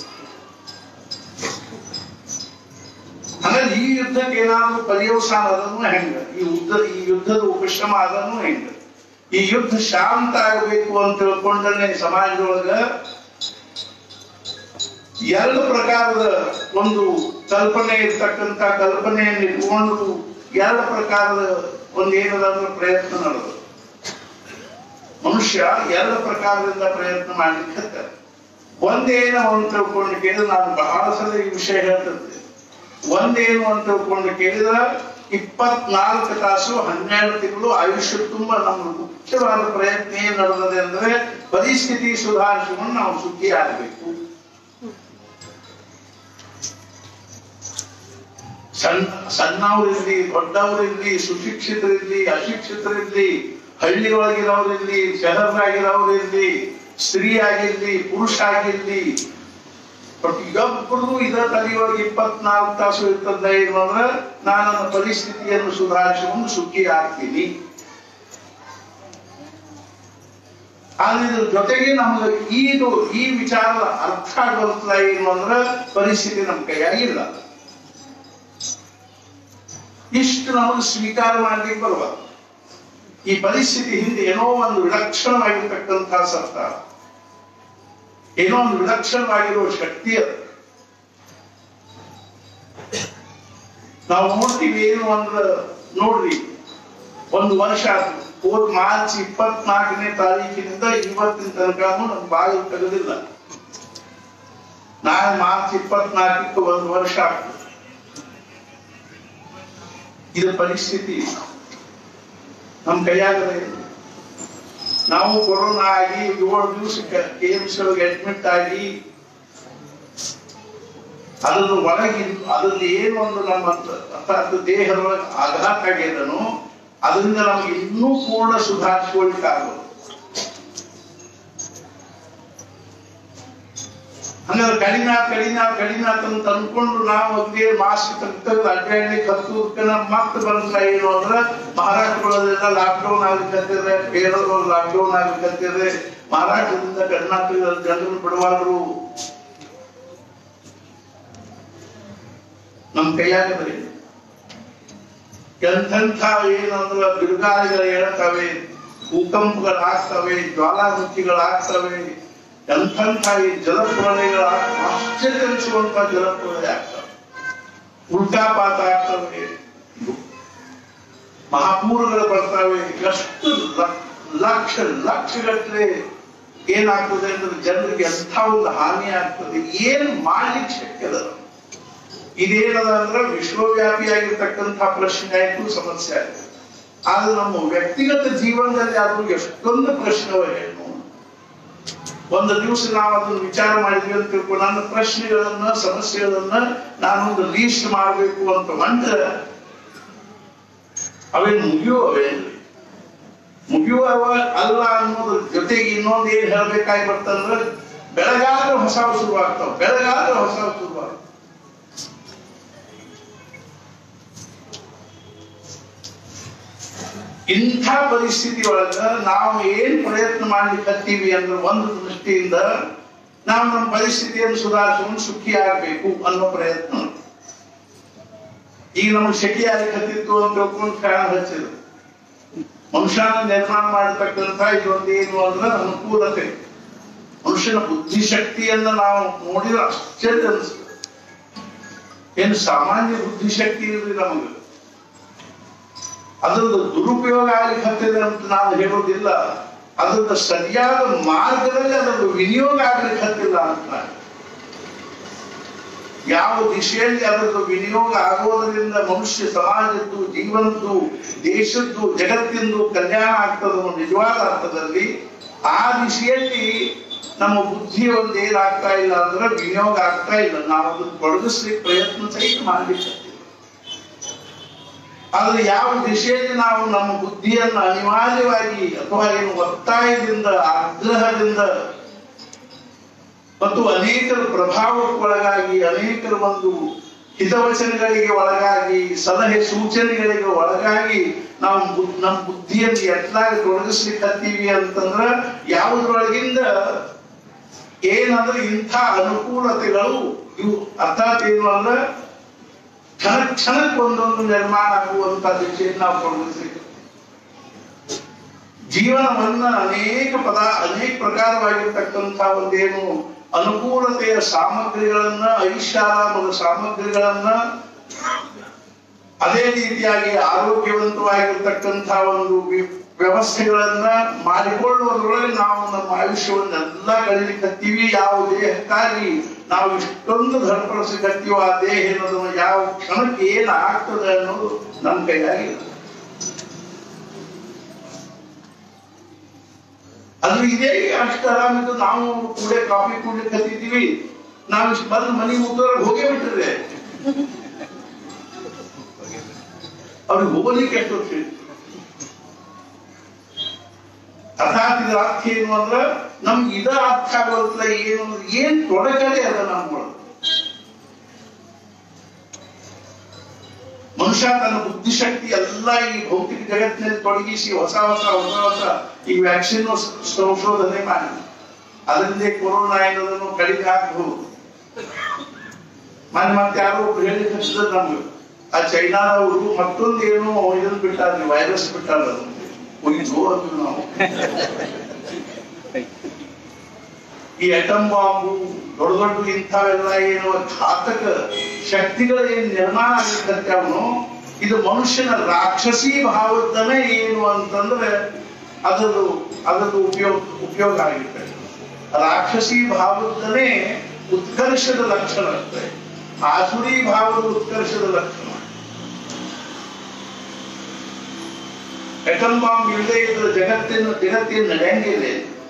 ಹಾಗಾಗಿ ಈ ಯುದ್ಧಕ್ಕೆ ಏನಾದ್ರು ಪರ್ಯವಸಾನ ಅದನ್ನು ಹೆಂಗ, ಈ ಯುದ್ಧದ ಉಪಶಮ ಅದನ್ನು ಹೆಂಗ, ಈ ಯುದ್ಧ ಶಾಂತ ಆಗಬೇಕು ಅಂತ ತಿಳ್ಕೊಂಡನೆ ಸಮಾಜದೊಳಗ ಎರಡು ಪ್ರಕಾರದ ಒಂದು ಕಲ್ಪನೆ ಇರ್ತಕ್ಕಂಥ ಕಲ್ಪನೆಯನ್ನು ಇಟ್ಕೊಂಡು ಎರಡು ಪ್ರಕಾರದ ಒಂದೇನದಂದ್ರೆ ಪ್ರಯತ್ನ ನಡೆದು ಮನುಷ್ಯ ಎರಡು ಪ್ರಕಾರದಿಂದ ಪ್ರಯತ್ನ ಮಾಡ್ಲಿಕ್ಕೆ ಒಂದೇನು ಅಂತ ತಿಳ್ಕೊಂಡು ಕೇಳಿದ್ರೆ ನಾನು ಬಹಳ ಸಲ ಈ ವಿಷಯ ಹೇಳ್ತಿರ್ತೀನಿ. ಒಂದೇನು ಅಂತ ತಿಳ್ಕೊಂಡು ಕೇಳಿದ್ರೆ 24 ತಾಸು 12 ತಿಂಗಳು ಆಯುಷ್ಯ ತುಂಬ ನಮ್ಮ ಮುಖ್ಯವಾದ ಪ್ರಯತ್ನ ಏನ್ ನಡೆದಿದೆ ಅಂದ್ರೆ ಪರಿಸ್ಥಿತಿ ಸುಧಾರಿಸಿಕೊಂಡು ನಾವು ಸುಖಿ ಆಗಬೇಕು. ಸಣ್ಣವರಿರ್ಲಿ, ದೊಡ್ಡವರಿರ್ಲಿ, ಸುಶಿಕ್ಷಿತರಿರ್ಲಿ, ಅಶಿಕ್ಷಿತರಿರ್ಲಿ, ಹಳ್ಳಿ ಒಳಗಿರೋರಿರ್ಲಿ, ಶಹರದಾಗಿರೋರಿರ್ಲಿ, ಸ್ತ್ರೀ ಆಗಿರ್ಲಿ, ಪುರುಷ ಆಗಿರ್ಲಿ, ಪ್ರತಿಯೊಬ್ಬರು ಇದ ತಲೆಯೊಳಗೆ 24 ತಾಸು ಇರ್ತದ ಏನು ಅಂದ್ರೆ ನಾನು ನನ್ನ ಪರಿಸ್ಥಿತಿಯನ್ನು ಸುಧಾರಿಸಿಕೊಂಡು ಸುಖಿ ಆಗ್ತೀನಿ. ಆದ್ರೆ ಇದ್ರ ಜೊತೆಗೆ ನಮ್ಗೆ ಈ ವಿಚಾರದ ಅರ್ಥ ಆಗೋಲ್ಲ ಏನು ಅಂದ್ರೆ ಪರಿಸ್ಥಿತಿ ನಮ್ಮ ಕೈಯಾಗಿಲ್ಲ. ಇಷ್ಟು ನಮಗೆ ಸ್ವೀಕಾರ ಮಾಡ್ಲಿಕ್ಕೆ ಬರುವ ಈ ಪರಿಸ್ಥಿತಿ ಹಿಂದೆ ಏನೋ ಒಂದು ವಿಲಕ್ಷಣವಾಗಿರ್ತಕ್ಕಂತಹ ಸತ್ತ, ಏನೋ ಒಂದು ವಿಲಕ್ಷಣವಾಗಿರುವ ಶಕ್ತಿ ಅದು. ನಾವು ನೋಡ್ತೀವಿ ಏನು ಅಂದ್ರೆ ನೋಡ್ರಿ, ಒಂದು ವರ್ಷ ಹೋದ್ ಮಾರ್ಚ್ 24ನೇ ತಾರೀಕಿನಿಂದ ಇವತ್ತಿನ ತನಕ ನಮ್ ಬಾಗಿಲು ತೆಗೆದಿಲ್ಲ. ನಾಳೆ ಮಾರ್ಚ್ 24ಕ್ಕೆ ಒಂದು ವರ್ಷ ಆಗ್ತದೆ. ಇದು ಪರಿಸ್ಥಿತಿ ನಮ್ಮ ಕೈಯಾಗದೆ. ನಾವು ಕೊರೋನಾ ಆಗಿ 7 ದಿವಸ KMC ಒಳಗೆ ಅಡ್ಮಿಟ್ ಆಗಿ ಅದನ್ನು ಒಳಗೆ ಅದ್ರಲ್ಲಿ ಏನೊಂದು ನಮ್ಮ ಅರ್ಥಾತ್ ದೇಹದೊಳಗೆ ಆಘಾತ ಆಗಿದನು, ಅದರಿಂದ ನಮ್ಗೆ ಇನ್ನೂ ಪೂರ್ಣ ಸುಧಾರಿಸಿಕೊಳ್ಳಿಕ್ಕಾಗೋದು. ಹಂಗಾದ್ರೆ ಕಡಿನಾಥ್ ಅಂತ ಅನ್ಕೊಂಡು ನಾವು ಅದೇ ಮಾಸ್ಕ್ ತೆಗೆದು ಅಡ್ಡಾಡ್ಲಿಕ್ಕೆ ಹತ್ತುದಕ್ಕೆ ಮತ್ತೆ ಬಂದ ಏನು ಅಂದ್ರೆ ಮಹಾರಾಷ್ಟ್ರದಲ್ಲೆಲ್ಲ ಲಾಕ್ಡೌನ್ ಆಗ್ಲಿಕ್ಕತ್ತಿದೆ, ಕೇರಳದೊಳಗೆ ಲಾಕ್ಡೌನ್ ಆಗ್ಲಿಕ್ಕತ್ತಿದೆ, ಮಹಾರಾಷ್ಟ್ರದಿಂದ ಕರ್ನಾಟಕದ ಜನರು ಬಿಡುವಾದ್ರು ನಮ್ ಕೈಯಾಗದ್ರಿ. ಎಂಥೆಂಥ ಏನಂದ್ರ ಬಿರುಗಾಳಿಗಳು ಹೇಳ್ತವೆ, ಭೂಕಂಪಗಳಾಗ್ತವೆ, ಜ್ವಾಲಾಮುಖಿಗಳಾಗ್ತವೆ, ಎಂಥೆಂಥ ಈ ಜಲಪ್ರಳಯಗಳ ಆಶ್ಚರ್ಯ ಅನಿಸುವಂತ ಜಲಪ್ರಳಯ ಆಗ್ತವೆ, ಉಲ್ಕಾಪಾತ ಆಗ್ತವೆ, ಮಹಾಪೂರಗಳು ಬರ್ತವೆ. ಎಷ್ಟು ಲಕ್ಷಗಟ್ಟಲೆ ಏನಾಗ್ತದೆ ಅಂದ್ರೆ ಜನರಿಗೆ ಎಂಥ ಒಂದು ಹಾನಿ ಆಗ್ತದೆ, ಏನ್ ಮಾಡ್ಲಿಕ್ಕೆ ಶಕ್ಯದ. ಇದೇನದ ಅಂದ್ರೆ ವಿಶ್ವವ್ಯಾಪಿಯಾಗಿರ್ತಕ್ಕಂಥ ಪ್ರಶ್ನೆ ಆಯ್ತು, ಸಮಸ್ಯೆ ಆಯ್ತು. ಆದ್ರೆ ನಮ್ಮ ವ್ಯಕ್ತಿಗತ ಜೀವನದಲ್ಲಿ ಆದ್ರೂ ಎಷ್ಟೊಂದು ಪ್ರಶ್ನೆ ಏನು. ಒಂದು ದಿವಸ ನಾವು ಅದನ್ನು ವಿಚಾರ ಮಾಡಿದ್ವಿ ಅಂತ ತಿಳ್ಕೊಂಡು ನನ್ನ ಪ್ರಶ್ನೆಗಳನ್ನ ಸಮಸ್ಯೆಗಳನ್ನ ನಾನೊಂದು ಲೀಸ್ಟ್ ಮಾಡಬೇಕು ಅಂತ ಮಂಡ್ರೆ ಅವೇನು ಮುಗಿಯುವ ಅಲ್ಲ ಅನ್ನೋದ್ರ ಜೊತೆಗೆ ಇನ್ನೊಂದು ಏನ್ ಹೇಳ್ಬೇಕಾಗಿ ಬರ್ತಂದ್ರೆ ಬೆಳಗಾದ್ರೆ ಹೊಸವು ಶುರುವಾಗ್ತಾವ, ಬೆಳಗಾದ್ರೆ ಹೊಸವು ಶುರುವಾಗ್ತಾವ. ಇಂಥ ಪರಿಸ್ಥಿತಿ ಒಳಗ ನಾವು ಏನ್ ಪ್ರಯತ್ನ ಮಾಡ್ಲಿಕ್ಕೆ ಹತ್ತೀವಿ ಅಂದ್ರೆ ಒಂದು ದೃಷ್ಟಿಯಿಂದ ನಾವು ನಮ್ಮ ಪರಿಸ್ಥಿತಿಯನ್ನು ಸುಧಾರಿಸಿಕೊಂಡು ಸುಖಿ ಆಗ್ಬೇಕು ಅನ್ನೋ ಪ್ರಯತ್ನ. ಈಗ ನಮ್ಗೆ ಶೆಕೆ ಆಗ್ಲಿಕ್ಕೆ ಹತ್ತಿತ್ತು ಅಂತ ತಿಳ್ಕೊಂಡು ಫ್ಯಾನ್ ಹಚ್ಚಿದ್ರು. ಮನುಷ್ಯನ ನಿರ್ಮಾಣ ಮಾಡತಕ್ಕಂಥ ಇದೊಂದು ಏನು ಅಂದ್ರೆ ಅನುಕೂಲತೆ. ಮನುಷ್ಯನ ಬುದ್ಧಿಶಕ್ತಿಯನ್ನ ನಾವು ನೋಡಿದ್ರೆ ಆಶ್ಚರ್ಯ ಅನಿಸ್ತದೆ. ಏನು ಸಾಮಾನ್ಯ ಬುದ್ಧಿಶಕ್ತಿ ಇರಲಿ ನಮಗೆ. ಅದ್ರದ್ದು ದುರುಪಯೋಗ ಆಗ್ಲಿಕ್ಕೆ ಹತ್ತಿದೆ ಅಂತ ನಾವು ಹೇಳೋದಿಲ್ಲ, ಅದ್ರದ್ದು ಸರಿಯಾದ ಮಾರ್ಗದಲ್ಲಿ ಅದರದ್ದು ವಿನಿಯೋಗ ಆಗ್ಲಿಕ್ಕೆ ಹತ್ತಿಲ್ಲ ಅಂತ. ಯಾವ ದಿಶೆಯಲ್ಲಿ ಅದರ ವಿನಿಯೋಗ ಆಗೋದರಿಂದ ಮನುಷ್ಯ ಸಮಾಜದ್ದು, ಜೀವನದ್ದು, ದೇಶದ್ದು, ಜಗತ್ತಿಂದು ಕಲ್ಯಾಣ ಆಗ್ತದ ನಿಜವಾದ ಅರ್ಥದಲ್ಲಿ ಆ ದಿಶೆಯಲ್ಲಿ ನಮ್ಮ ಬುದ್ಧಿ ಒಂದು ಏನಾಗ್ತಾ ಇಲ್ಲ ಅಂದ್ರೆ ವಿನಿಯೋಗ ಆಗ್ತಾ ಇಲ್ಲ. ನಾವು ಅದನ್ನು ತೊಡಗಿಸ್ಲಿಕ್ಕೆ ಪ್ರಯತ್ನ ಸಹಿತ ಮಾಡ್ಲಿಕ್ಕೆ. ಆದ್ರೆ ಯಾವ ದಿಶೆಯಲ್ಲಿ ನಾವು ನಮ್ಮ ಬುದ್ಧಿಯನ್ನು ಅನಿವಾರ್ಯವಾಗಿ ಅಥವಾ ಏನು ಒತ್ತಾಯದಿಂದ, ಆಗ್ರಹದಿಂದ ಮತ್ತು ಅನೇಕರ ಪ್ರಭಾವಕ್ಕೊಳಗಾಗಿ, ಅನೇಕರ ಒಂದು ಹಿತವಚನಗಳಿಗೆ ಒಳಗಾಗಿ, ಸಲಹೆ ಸೂಚನೆಗಳಿಗೆ ಒಳಗಾಗಿ ನಾವು ನಮ್ಮ ಬುದ್ಧಿಯನ್ನು ಎಟ್ಲಾಗಿ ತೊಡಗಿಸ್ಲಿಕ್ಕೆ ಹತ್ತೀವಿ ಅಂತಂದ್ರ ಯಾವುದ್ರೊಳಗಿಂದ ಏನಂದ್ರೆ ಇಂಥ ಅನುಕೂಲತೆಗಳು ಇವು ಅರ್ಥಾತ್ ಏನು ಅಂದ್ರೆ ಕ್ಷಣಕ್ಕೆ ಒಂದೊಂದು ನಿರ್ಮಾಣ ಆಗುವಂತ ದಿಶೆಯನ್ನು ನಾವು ತೊಡಗಿಸ್ಲಿಕ್ಕೆ. ಜೀವನವನ್ನ ಅನೇಕ ಪ್ರಕಾರವಾಗಿರ್ತಕ್ಕಂಥ ಒಂದೇನು ಅನುಕೂಲತೆಯ ಸಾಮಗ್ರಿಗಳನ್ನ, ಐಷಾರಾಮದ ಸಾಮಗ್ರಿಗಳನ್ನ, ಅದೇ ರೀತಿಯಾಗಿ ಆರೋಗ್ಯವಂತವಾಗಿರ್ತಕ್ಕಂಥ ಒಂದು ವ್ಯವಸ್ಥೆಗಳನ್ನ ಮಾಡಿಕೊಳ್ಳುವುದರೊಳಗೆ ನಾವು ನಮ್ಮ ಆಯುಷ್ಯವನ್ನೆಲ್ಲ ಕಳೀಲಿಕ್ಕತ್ತೀವಿ. ಯಾವ ದೇಹಕ್ಕಾಗಿ ನಾವು ಇಷ್ಟೊಂದು ಧರ್ಪಡಿಸಿಕತ್ತೀವೋ ಆ ದೇಹ ಅನ್ನೋದನ್ನ ಯಾವ ಕ್ಷಣಕ್ಕೆ ಏನು ಆಗ್ತದೆ ಅನ್ನೋದು ನಮ್ಮ ಕೈಯಾಗಿಲ್ಲ. ಅದು ಇದೇ ಅಷ್ಟು ಆರಾಮಿದ್ದು ನಾವು ಕೂಡ ಕಾಫಿ ಕುಡ್ಲಿಕ್ಕೆ ಹತ್ತಿದ್ದೀವಿ. ನಾವು ಇಷ್ಟು ಬಂದು ಮನೆ ಮುಗಿದವ್ರಿಗೆ ಹೋಗೇ ಬಿಟ್ಟಿದ್ರೆ ಅವ್ರಿಗೆ ಹೋಗ್ಲಿಕ್ಕೆ ಎಷ್ಟು ಅರ್ಥಾತ್ ಇದರ ಅರ್ಥ ಏನು ಅಂದ್ರೆ ನಮ್ಗೆ ಇದ ಅರ್ಥ ಆಗೋದಿಲ್ಲ. ಏನು ಏನ್ ತೊಡಗದೆ ಅದ ನಮ್ಗಳು. ಮನುಷ್ಯ ತನ್ನ ಬುದ್ಧಿಶಕ್ತಿ ಎಲ್ಲ ಈ ಭೌತಿಕ ಜಗತ್ತಿನಲ್ಲಿ ತೊಡಗಿಸಿ ಹೊಸ ಈ ವ್ಯಾಕ್ಸಿನ್ ಸಂಶೋಧನೆ ಮಾಡಿ ಅದರಿಂದ ಕೊರೋನಾ ಏನದನ್ನು ಕಡಿಮೆ ಹಾಕಬಹುದು. ಮತ್ತೆ ಯಾರೋ ಹೇಳಿ ಹಚ್ಚಿದ್ರೆ ನಮ್ಗೆ ಆ ಚೈನಾದವರು ಮತ್ತೊಂದು ಏನು ಇದನ್ನು ಬಿಟ್ಟಾರ್ರಿ, ವೈರಸ್ ಬಿಟ್ಟಾರ. ನಾವು ಈ ಅಟಮ್ ಬಾಂಬು ದೊಡ್ಡ ದೊಡ್ಡ ಇಂಥವೆಲ್ಲ ಏನು ಘಾತಕ ಶಕ್ತಿಗಳ ಏನ್ ನಿರ್ಮಾಣ ಆಗಿರ್ತದೆ ಅವನು ಇದು ಮನುಷ್ಯನ ರಾಕ್ಷಸಿ ಭಾವದನೇ ಏನು ಅಂತಂದ್ರೆ ಅದರದ್ದು ಉಪಯೋಗ ಆಗಿರ್ತದೆ. ರಾಕ್ಷಸಿ ಭಾವದನೇ ಉತ್ಕರ್ಷದ ಲಕ್ಷಣ ಆಗ್ತದೆ. ಆಸುರಿ ಭಾವದ ಉತ್ಕರ್ಷದ ಲಕ್ಷಣ. ಅಟಮ್ ಬಾಂಬ್ ಇಲ್ಲದೆ ಇದ್ರ ಜಗತ್ತಿನ ನಡೆಯಂಗಿಲ್ಲ.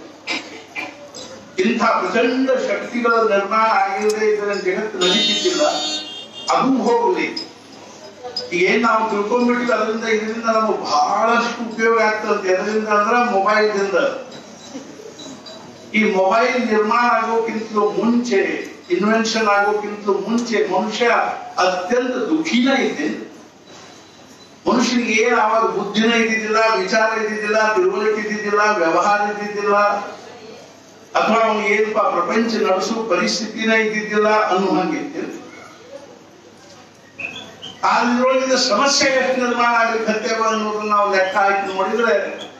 ಇಂಥ ಪ್ರಚಂಡ ಶಕ್ತಿಗಳ ನಿರ್ಮಾಣ ಆಗಿಲ್ಲದೆ ಇದರ ಜಗತ್ತು ನಡೀತಿದ್ದಿಲ್ಲ. ಅದು ಹೋಗ್ಲಿ. ಏನ್ ನಾವು ತಿಳ್ಕೊಂಡ್ಬಿಟ್ಟಿಲ್ಲ ಇದರಿಂದ ನಮಗೆ ಬಹಳಷ್ಟು ಉಪಯೋಗ ಆಗ್ತದೆ. ಅದರಿಂದ ಅಂದ್ರ ಮೊಬೈಲ್ದಿಂದ. ಈ ಮೊಬೈಲ್ ನಿರ್ಮಾಣ ಆಗೋಕ್ಕಿಂತಲೂ ಮುಂಚೆ, ಇನ್ವೆನ್ಷನ್ ಆಗೋಕ್ಕಿಂತಲೂ ಮುಂಚೆ ಮನುಷ್ಯ ಅತ್ಯಂತ ದುಃಖಿನ ಇದ್ದೆ. ಮನುಷ್ಯನಿಗೆ ಏನ್ ಆವಾಗ ಬುದ್ಧಿನ ಇದ್ದಿದ್ದಿಲ್ಲ, ವಿಚಾರ ಇದ್ದಿದ್ದಿಲ್ಲ, ತಿಳುವಳಿಕೆ ಇದ್ದಿದ್ದಿಲ್ಲ, ವ್ಯವಹಾರ ಇದ್ದಿದ್ದಿಲ್ಲ, ಅಥವಾ ಅವನು ಏನಪ್ಪಾ ಪ್ರಪಂಚ ನಡೆಸುವ ಪರಿಸ್ಥಿತಿನ ಇದ್ದಿದ್ದಿಲ್ಲ ಅನ್ನೋ ಹಂಗಿತ್ತು. ಅದ್ರೊಳಗಿನ ಸಮಸ್ಯೆ ಎಷ್ಟು ನಿರ್ಮಾಣ ಆಗ್ಲಿಕ್ಕತ್ತೇವ ಅನ್ನೋದನ್ನ ನಾವು ಲೆಕ್ಕ ಹಾಕಿ ನೋಡಿದ್ರೆ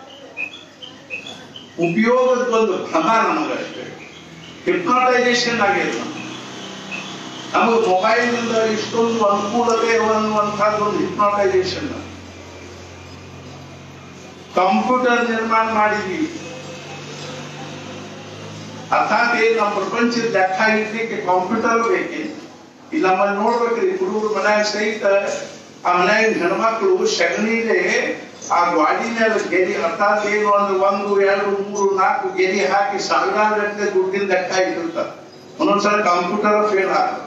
ಉಪಯೋಗದ ಒಂದು ಭ್ರಮ ನಮಗಷ್ಟೇ. ಹಿಪ್ನೋಟೈಸೇಷನ್ ಆಗಿದೆ. ನಮಗೆ ಮೊಬೈಲ್ ನಿಂದ ಇಷ್ಟೊಂದು ಅನುಕೂಲತೆ ಅನ್ನುವಂಥದ್ದು ಒಂದು ಹಿಪ್ನೋಟೈಸೇಷನ್. ಕಂಪ್ಯೂಟರ್ ನಿರ್ಮಾಣ ಮಾಡಿದ್ವಿ. ಅರ್ಥಾತ್ ನಮ್ಮ ಪ್ರಪಂಚದ ಲೆಕ್ಕ ಇಡ್ಲಿಕ್ಕೆ ಕಂಪ್ಯೂಟರ್ ಬೇಕೇ. ಇಲ್ಲಿ ನಮ್ಮಲ್ಲಿ ನೋಡ್ಬೇಕ್ರಿ, ಹುಡುಗರು ಮನ್ಯಾಗ ಸಹಿತ ಆ ಮನ್ಯಾಗ ಹೆಣ್ಮಕ್ಳು ಸಗಣಿಲೆ ಆ ಗಾಡಿ ಮೇಲೆ ಗೆರಿ, ಅರ್ಥಾತ್ ಏನು ಅಂದ್ರೆ 1, 2, 3, 4 ಗೆರಿ ಹಾಕಿ ಸಾವಿರಾರು ಗಂಟೆ ದುಡ್ಡಿನ ಲೆಕ್ಕ ಇಟ್ಟಿರ್ತಾರೆ. ಒಂದೊಂದ್ಸಲ ಕಂಪ್ಯೂಟರ್ ಫೇಲ್ ಆಗ್ತದೆ.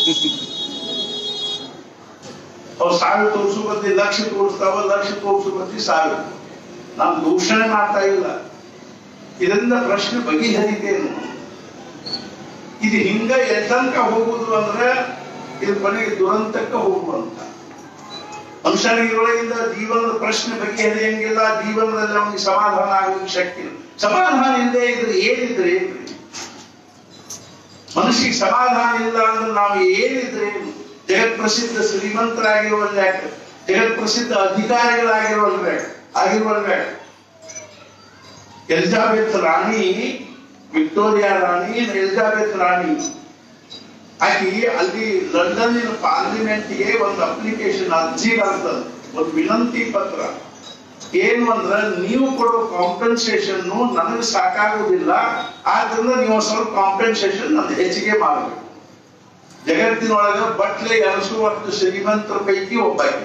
ಅವ್ರು 1000 ತೋರಿಸು ಬದ್ಲಿ ಲಕ್ಷ ತೋರಿಸ್ತಾವ, ಲಕ್ಷ ತೋರಿಸು ಬದ್ಲಿ 1000. ನಾನು ದೂಷಣೆ ಮಾಡ್ತಾ ಇಲ್ಲ. ಇದರಿಂದ ಪ್ರಶ್ನೆ ಬಗೆಹರಿತೇನು? ಇದು ಹಿಂಗ ಎತ್ತಂಕ ಹೋಗುದು ಅಂದ್ರೆ ಇದು ಕೊನೆಗೆ ದುರಂತಕ್ಕ ಹೋಗುವಂತ. ಮನುಷ್ಯನಿಗೊಳಗಿಂದ ಜೀವನದ ಪ್ರಶ್ನೆ ಬಗೆಹರಿಯಂಗಿಲ್ಲ. ಜೀವನದಲ್ಲಿ ಅವನಿಗೆ ಸಮಾಧಾನ ಆಗೋದಕ್ಕೆ ಶಕ್ತಿ ಇಲ್ಲ. ಸಮಾಧಾನ ಇಲ್ಲದೆ ಇದ್ರೆ ಏನಿದ್ರೆ ಏನ್ರಿ? ಮನುಷ್ಯಗೆ ಸಮಾಧಾನ ಇಲ್ಲ ಅಂದ್ರೆ ನಾವು ಏನಿದ್ರೆ ಜಗತ್ ಪ್ರಸಿದ್ಧ ಶ್ರೀಮಂತರಾಗಿರುವಲ್ಲ ಯಾಕೆ, ಜಗತ್ ಪ್ರಸಿದ್ಧ ಅಧಿಕಾರಿಗಳಾಗಿರುವಲ್ವೇ ಎಲಿಜಾಬೆತ್ ರಾಣಿ, ವಿಕ್ಟೋರಿಯಾ ರಾಣಿ, ಎಲಿಜಾಬೆತ್ ರಾಣಿ ಆಕಿ ಅಲ್ಲಿ ಲಂಡನ್ನಿನ ಪಾರ್ಲಿಮೆಂಟ್ಗೆ ಒಂದು ಅಪ್ಲಿಕೇಶನ್ ಅರ್ಜಿ ಬರ್ತದೆ, ಒಂದು ವಿನಂತಿ ಪತ್ರ. ಏನು ಅಂದ್ರೆ ನೀವು ಕೊಡೋ ಕಾಂಪೆನ್ಸೇಷನ್ ನನಗೆ ಸಾಕಾಗುವುದಿಲ್ಲ, ಆದ್ರಿಂದ ನೀವು ಸ್ವಲ್ಪ ಕಾಂಪೆನ್ಸೇಷನ್ ನಾನು ಹೆಚ್ಚಿಗೆ ಮಾಡಬೇಕು. ಜಗತ್ತಿನೊಳಗ ಬಟ್ಲೆ ಎನಿಸುವಷ್ಟು ಶ್ರೀಮಂತರ ಪೈಕಿ ಒಬ್ಬಾಕೆ.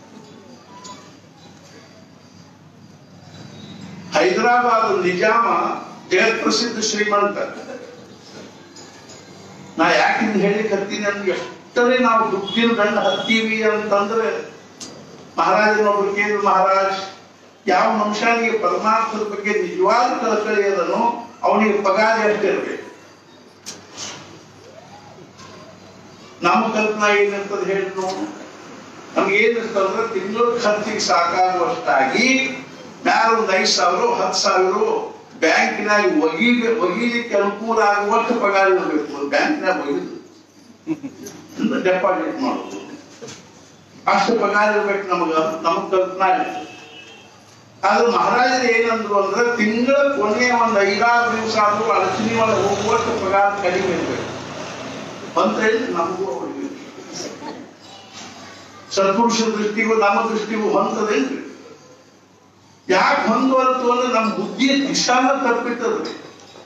ಹೈದರಾಬಾದ್ ನಿಜಾಮ ಜಗತ್ ಪ್ರಸಿದ್ಧ ಶ್ರೀಮಂತ. ನಾ ಯಾಕಿಂದ ಹೇಳಿಕತ್ತೀನಿ ಅಂದ್ರೆ ಎಷ್ಟರೇ ನಾವು ದುಡ್ಡಿನ ದಂಡ ಹತ್ತೀವಿ ಅಂತಂದ್ರೆ ಮಹಾರಾಜನೊಬ್ರು ಕೇಳಿದ್ರು, ಮಹಾರಾಜ್ ಯಾವ ಮನುಷ್ಯನಿಗೆ ಪರಮಾರ್ಥದ ಬಗ್ಗೆ ನಿಜವಾದ ಕಳಕಳಿ ಅದನೋ ಅವನಿಗೆ ಪಗಾರ ಎಷ್ಟಿರ್ಬೇಕು? ನಮ್ಮ ಕಲ್ಪನಾ ಏನಂತದ್ ಹೇಳಿದ್ರು, ನಮ್ಗೆ ಏನಿರ್ತಂದ್ರೆ ತಿಂಗಳ ಖರ್ಚಿಗೆ ಸಾಕಾಗುವಷ್ಟಾಗಿ ಮ್ಯಾಲ ಒಂದು 5,000 10,000 ಬ್ಯಾಂಕಿನಾಗ ಒಗಿಲಿಕ್ಕೆ ಅನುಕೂಲ ಆಗುವಷ್ಟು ಪಗಾರ ಇರಬೇಕು. ಬ್ಯಾಂಕಿನಾಗ ಒಗಿದು ಡೆಪಾಸಿಟ್ ಮಾಡೋದು ಅಷ್ಟು ಪಗಾರ ಇರ್ಬೇಕು ನಮಗ್ ಕಲ್ಪನಾ ಇರ್ತದೆ. ಆದ್ರೆ ಮಹಾರಾಜರು ಏನಂದ್ರು ಅಂದ್ರೆ ತಿಂಗಳ ಕೊನೆಯ ಒಂದು 5-6 ದಿವಸ ಆದ್ರೂ ಅಡಚಣೆ ಒಳಗೆ ಹೋಗುವಷ್ಟು ಪಗಾರ ಕಡಿಮೆ ಇರ್ಬೇಕು ಅಂದ್ರೆ ನಮಗೂ ಅವರಿಗೆ ಸತ್ಪುರುಷ ದೃಷ್ಟಿಗೂ ನಮ್ಮ ದೃಷ್ಟಿಗೂ ಹೊಂದದೇನ್ರಿ? ಯಾಕೆ ಹೊಂದುವಂತು ಅಂದ್ರೆ ನಮ್ಮ ಬುದ್ಧಿಯ ದಿಶಾನ ತಪ್ಪಿಟ್ಟದ್ರಿ.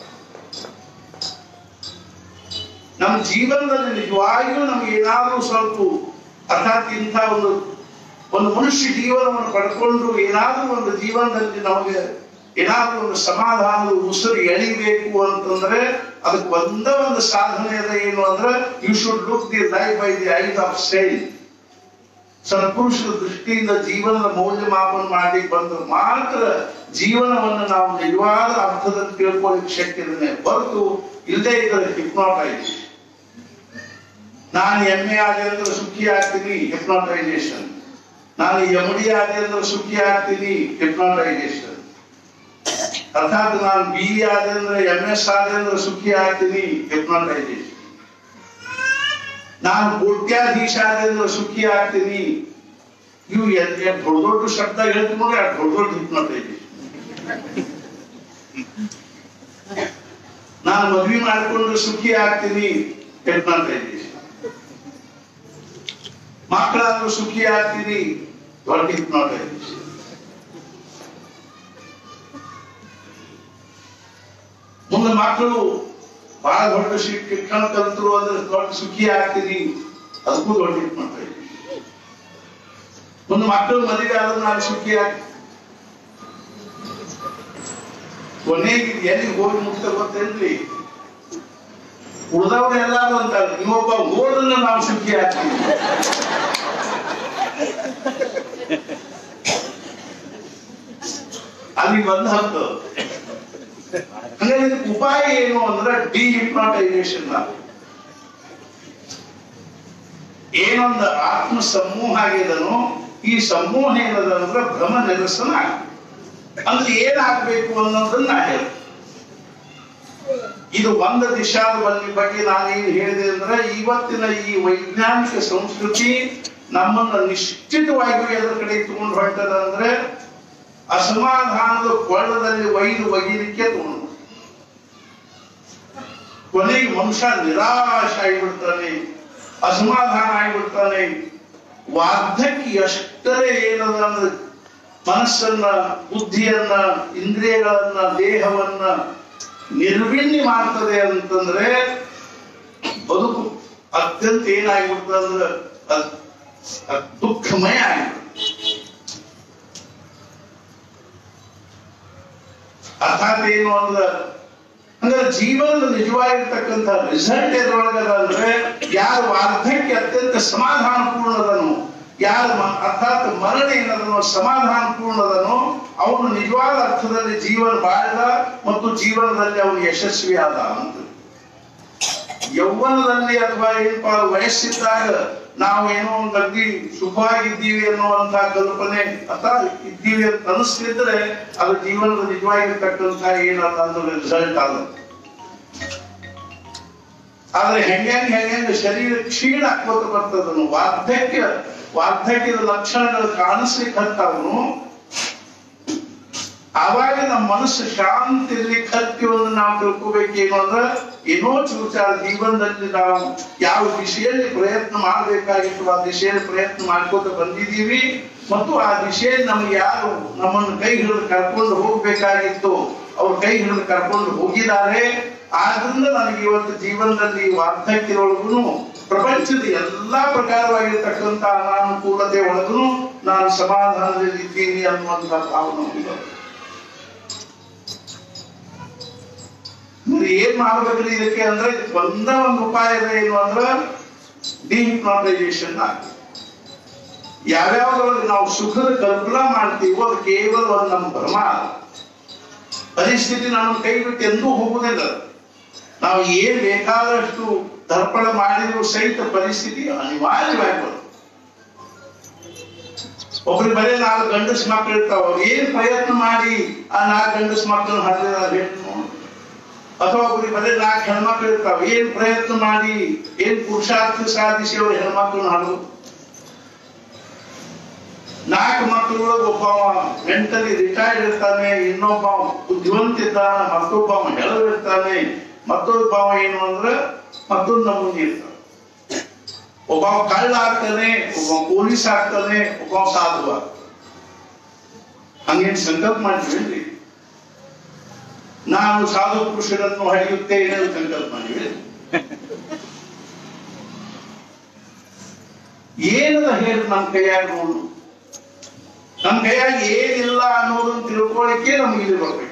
ನಮ್ಮ ಜೀವನದಲ್ಲಿ ನಿಜವಾಗಿಯೂ ನಮ್ಗೆ ಏನಾದ್ರೂ ಸ್ವಲ್ಪ ಅರ್ಥಾತ್ ಇಂಥ ಒಂದು ಮನುಷ್ಯ ಜೀವನವನ್ನು ಪಡ್ಕೊಂಡು ಏನಾದ್ರೂ ಒಂದು ಜೀವನದಲ್ಲಿ ನಮಗೆ ಏನಾದ್ರೂ ಒಂದು ಸಮಾಧಾನದ ಉಸಿರು ಎಳಿಬೇಕು ಅಂತಂದ್ರೆ ಅದಕ್ಕೆ ಒಂದು ಸಾಧನೆ ಅದ. ಏನು ಅಂದ್ರೆ you should look the life by the eyes of science. ಸತ್ಪುರುಷರ ದೃಷ್ಟಿಯಿಂದ ಜೀವನದ ಮೌಲ್ಯಮಾಪನ ಮಾಡಿ ಬಂದ್ರೆ ಮಾತ್ರ ಜೀವನವನ್ನು ನಾವು ನಿಜವಾದ ಅರ್ಥದಲ್ಲಿ ತಿಳ್ಕೊಳ್ಳಿಕ್ಕೆ ಶಕ್ಯತೆ ಹೊರತು ಇಲ್ಲದೆ ಇದ್ರೆ ಹಿಪ್ನೋಟೈಸೇಷನ್. ನಾನು MA ಆದೆ ಅಂದ್ರೆ ಸುಖಿ ಆಗ್ತೀನಿ, ಹಿಪ್ನೋಟೈಸೇಷನ್. ನಾನು MD ಆದೆ ಅಂದ್ರೆ ಸುಖಿ ಆಗ್ತೀನಿ, ಹಿಪ್ನೋಟೈಸೇಷನ್. ಅರ್ಥಾತ್ ನಾನು BE ಆದೆ ಅಂದ್ರೆ MS ಆದೆ ಅಂದ್ರೆ ಸುಖಿ ಆಗ್ತೀನಿ, ಹಿಪ್ನೋಟೈಸೇಷನ್. ನಾನು ಕೋಟ್ಯಾಧೀಶ ಆದೆ ಅಂದ್ರೆ ಸುಖಿ ಆಗ್ತೀನಿ. ಇವು ದೊಡ್ಡ ದೊಡ್ಡ ಶಬ್ದ ಹೇಳ್ತೀನಿ ನೋಡಿ, ಆ ದೊಡ್ಡ ದೊಡ್ಡ ಹಿಪ್ನೋಟೈಸೇಷನ್. ನಾನು ಮದ್ವೆ ಮಾಡ್ಕೊಂಡು ಸುಖಿ ಆಗ್ತೀನಿ, ಹಿಪ್ನೋಟೈಸೇಷನ್. ಮಕ್ಕಳಾದ್ರೂ ಸುಖಿ ಆಗ್ತೀನಿ, ದೊಡ್ಡ ಹಿಪ್ನೋಟೈಸೇಷನ್. ಮುಂದೆ ಮಕ್ಕಳು ಬಹಳ ದೊಡ್ಡ ಶಿಕ್ಷಣ ಕಲಿತರು ಅಂದ್ರೆ ದೊಡ್ಡ ಸುಖಿ ಆಗ್ತೀನಿ, ಅದಕ್ಕೂ ದೊಡ್ಡ ಹಿಪ್ನೋಟೈಸೇಷನ್. ಮುಂದೆ ಮಕ್ಕಳು ಮದುವೆ ಆದ್ರೂ ನಾನು ಸುಖಿ ಆಗ್ತೀನಿ. ಕೊನೆಗೆ ಎಲ್ಲಿ ಹೋಗಿ ಮುಕ್ತ ಗೊತ್ತೇನ್ರಿ? ಉಳಿದವ್ರು ಎಲ್ಲಾರು ಅಂತಾರೆ, ನೀವೊಬ್ಬ ಹೋದನ್ನ ನಾವು ಸುಖಿ ಆಗ್ತೀವಿ. ಅಲ್ಲಿ ಬಂದ ಹತ್ತು. ಹಂಗಾಗಿ ಉಪಾಯ ಏನು ಅಂದ್ರೆ ಡಿಹಿಪ್ನೋಟೈಸೇಷನ್. ಏನೊಂದು ಆತ್ಮ ಸಮೂಹ ಆಗಿದನೋ ಈ ಸಮೂಹ ಏನದ ಅಂದ್ರೆ ಭ್ರಮ ನಿರಸನ ಆಗ್ಬೇಕು. ಅಂದ್ರೆ ಏನಾಗ್ಬೇಕು ಅನ್ನೋದನ್ನ ಹೇಳಿ ಇದು ಒಂದು ದಿಶಾದ ಬಗ್ಗೆ ನಾನೇನು ಹೇಳಿದೆ ಅಂದ್ರೆ ಇವತ್ತಿನ ಈ ವೈಜ್ಞಾನಿಕ ಸಂಸ್ಕೃತಿ ನಮ್ಮನ್ನ ನಿಶ್ಚಿತವಾಗಿ ಅದರ ಕಡೆ ತಗೊಂಡು ಹೊರಟದ ಅಂದ್ರೆ ಅಸಮಾಧಾನದ ಕೊಳ್ಳದಲ್ಲಿ ಒಗಿಲಿಕ್ಕೆ ತಗೊಂಡು ಕೊನೆಗೆ ಮನುಷ್ಯ ನಿರಾಶ ಆಗಿಬಿಡ್ತಾನೆ, ಅಸಮಾಧಾನ ಆಗಿಬಿಡ್ತಾನೆ. ವಾರ್ಧಕ್ಯ ಎಷ್ಟರೇ ಏನದ ಅಂದ್ರೆ ಮನಸ್ಸನ್ನ, ಬುದ್ಧಿಯನ್ನ, ಇಂದ್ರಿಯಗಳನ್ನ, ದೇಹವನ್ನ ನಿರ್ವಿಣ್ಯ ಮಾಡ್ತದೆ ಅಂತಂದ್ರೆ ಬದುಕು ಅತ್ಯಂತ ಏನಾಗಿಬಿಡ್ತದೆ ಅಂದ್ರೆ ದುಃಖಮಯ ಆಗಿಬಿಡ್ತದೆ. ಅರ್ಥಾತ್ ಏನು ಅಂದ್ರೆ ಜೀವನದ ನಿಜವಾಗಿರ್ತಕ್ಕಂಥ ರಿಸಲ್ಟ್ ಎದ್ರೊಳಗದ ಅಂದ್ರೆ ಯಾರು ವಾರ್ಧಕ್ಯ ಅತ್ಯಂತ ಸಮಾಧಾನ ಪೂರ್ಣದನು, ಯಾರು ಅರ್ಥಾತ್ ಮರಣ ಏನದನೋ ಸಮಾಧಾನ ಪೂರ್ಣದನೋ ಅವನು ನಿಜವಾದ ಅರ್ಥದಲ್ಲಿ ಜೀವನ ಬಾಳಿದ ಮತ್ತು ಜೀವನದಲ್ಲಿ ಅವನು ಯಶಸ್ವಿ ಆದ ಅಂತ. ಯೌವನದಲ್ಲಿ ಅಥವಾ ಏನಪ್ಪಾ ವಯಸ್ಸಿದ್ದಾಗ ನಾವು ಏನೋ ಒಂದು ಅಗ್ದಿ ಸುಖವಾಗಿದ್ದೀವಿ ಅನ್ನುವಂತ ಕಲ್ಪನೆ ಅಥವಾ ಇದ್ದೀವಿ ಅಂತ ಅನಿಸ್ತಿದ್ರೆ ಅದು ಜೀವನದ ನಿಜವಾಗಿರ್ತಕ್ಕಂಥ ಏನಲ್ಲ ಅಂದ್ರೆ ರಿಸಲ್ಟ್ ಆದ. ಆದ್ರೆ ಹೆಂಗ ಶರೀರ ಕ್ಷೀಣ ಹಾಕೋತ ಬರ್ತದನು, ವಾರ್ಧಕ್ಯದ ಲಕ್ಷಣಗಳು ಕಾಣಿಸ್ಲಿಕ್ಕೆ ಹತ್ತವನು. ಆವಾಗ ನಮ್ಮ ಮನಸ್ಸು ಶಾಂತಿ ಇರ್ಲಿಕ್ಕೆ ಹತ್ತಿವನ್ನು ನಾವು ತಿಳ್ಕೋಬೇಕೇನು ಅಂದ್ರೆ ಏನೋ ಚೂಚಾರ ಜೀವನದಲ್ಲಿ ನಾವು ಯಾವ ದಿಶೆಯಲ್ಲಿ ಪ್ರಯತ್ನ ಮಾಡಬೇಕಾಗಿತ್ತು ಆ ದಿಶೆಯಲ್ಲಿ ಪ್ರಯತ್ನ ಮಾಡ್ಕೋತ ಬಂದಿದ್ದೀವಿ ಮತ್ತು ಆ ದಿಶೆಯಲ್ಲಿ ನಮ್ಗೆ ಯಾರು ನಮ್ಮನ್ನು ಕೈ ಹಿಡಿದು ಕರ್ಕೊಂಡು ಹೋಗ್ಬೇಕಾಗಿತ್ತು ಅವ್ರ ಕೈ ಹಿಡಿದು ಕರ್ಕೊಂಡು ಹೋಗಿದ್ದಾರೆ. ಆದ್ರಿಂದ ನನಗೆ ಇವತ್ತು ಜೀವನದಲ್ಲಿ ವಾರ್ಧಕ್ಯದೊಳಗೂ ಪ್ರಪಂಚದ ಎಲ್ಲಾ ಪ್ರಕಾರವಾಗಿರ್ತಕ್ಕಂಥ ಅನಾನುಕೂಲತೆ ಒಳಗೂ ನಾನು ಸಮಾಧಾನದಲ್ಲಿದ್ದೀನಿ ಅನ್ನುವಂಥ ಭಾವನೆ ಉಂಟು. ಏನ್ ಮಾಡ್ಬೇಕ್ರಿ ಇದಕ್ಕೆ ಅಂದ್ರೆ ಒಂದ ಒಂದು ಉಪಾಯ ಏನು ಅಂದ್ರೆ ಡಿಹಿಪ್ನಾಟೈಸೇಷನ್ ಆಗಿ ಯಾವ್ಯಾವ್ದ್ರೊಳಗೆ ನಾವು ಸುಖದ ಕಲ್ಪನಾ ಮಾಡ್ತೀವೋ ಅದು ಕೇವಲ ಒಂದು ನಮ್ಮ ಭ್ರಮ. ಪರಿಸ್ಥಿತಿ ನಮ್ಮ ಕೈ ಬಿಟ್ಟು ಎಂದೂ ಹೋಗುವುದಿಲ್ಲ. ನಾವು ಏನ್ ಬೇಕಾದಷ್ಟು ದರ್ಪಣ ಮಾಡಿದ್ರು ಸಹಿತ ಪರಿಸ್ಥಿತಿ ಅನಿವಾರ್ಯವಾಗಿ ಬರುತ್ತೆ. ಒಬ್ರಿಗೆ ಬರೀ 4 ಗಂಡಸ್ ಮಕ್ಕಳು ಇರ್ತಾವ, ಏನ್ ಪ್ರಯತ್ನ ಮಾಡಿ ಆ 4 ಗಂಡಸ್ ಮಕ್ಕಳನ್ನ ಹರಿದ ಅಥವಾ ಒಬ್ರಿಗೆ ಬರೀ 4 ಹೆಣ್ಮಕ್ಳು ಇರ್ತಾವ, ಏನ್ ಪ್ರಯತ್ನ ಮಾಡಿ ಏನ್ ಪುರುಷಾರ್ಥ ಸಾಧಿಸಿ ಅವ್ರ ಹೆಣ್ಮಕ್ಳನ್ನ ಹರಿದು 4 ಮಕ್ಕಳೊಳಗೆ ಒಬ್ಬ ಮೆಂಟಲಿ ರಿಟೈರ್ಡ್ ಇರ್ತಾನೆ, ಇನ್ನೊಬ್ಬ ಬುದ್ಧಿವಂತ ಇರ್ತಾನೆ, ಮತ್ತೊಬ್ಬ ಹೆಳವಿರ್ತಾನೆ, ಮತ್ತೊಬ್ಬ ಏನು ಅಂದ್ರೆ ಮತ್ತೊಂದು ನಮೂನಿ ಇರ್ತಾನೆ. ಒಬ್ಬ ಕಳ್ಳ ಆಗ್ತಾನೆ, ಒಬ್ಬ ಪೊಲೀಸ್ ಆಗ್ತಾನೆ, ಒಬ್ಬ ಸಾಧು ಆಗ್ತಾನೆ. ಹಂಗೇನು ಸಂಕಲ್ಪ ಮಾಡ್ತೀವಿ, ನಾನು ಸಾಧು ಪುರುಷರನ್ನು ಹರಿಯುತ್ತೇನೆ ಸಂಕಲ್ಪ ಮಾಡಿವೆ. ಏನದ ಹೇಳಿ ನಮ್ಮ ಕೈಯಾಗ ನೋಡು, ನಮ್ಮ ಕೈಯಾಗಿ ಏನಿಲ್ಲ ಅನ್ನೋದನ್ನು ತಿಳ್ಕೊಳ್ಳಿಕ್ಕೆ ನಮ್ಗೆ ಇಲ್ಲಿ ಬರ್ಬೇಕು.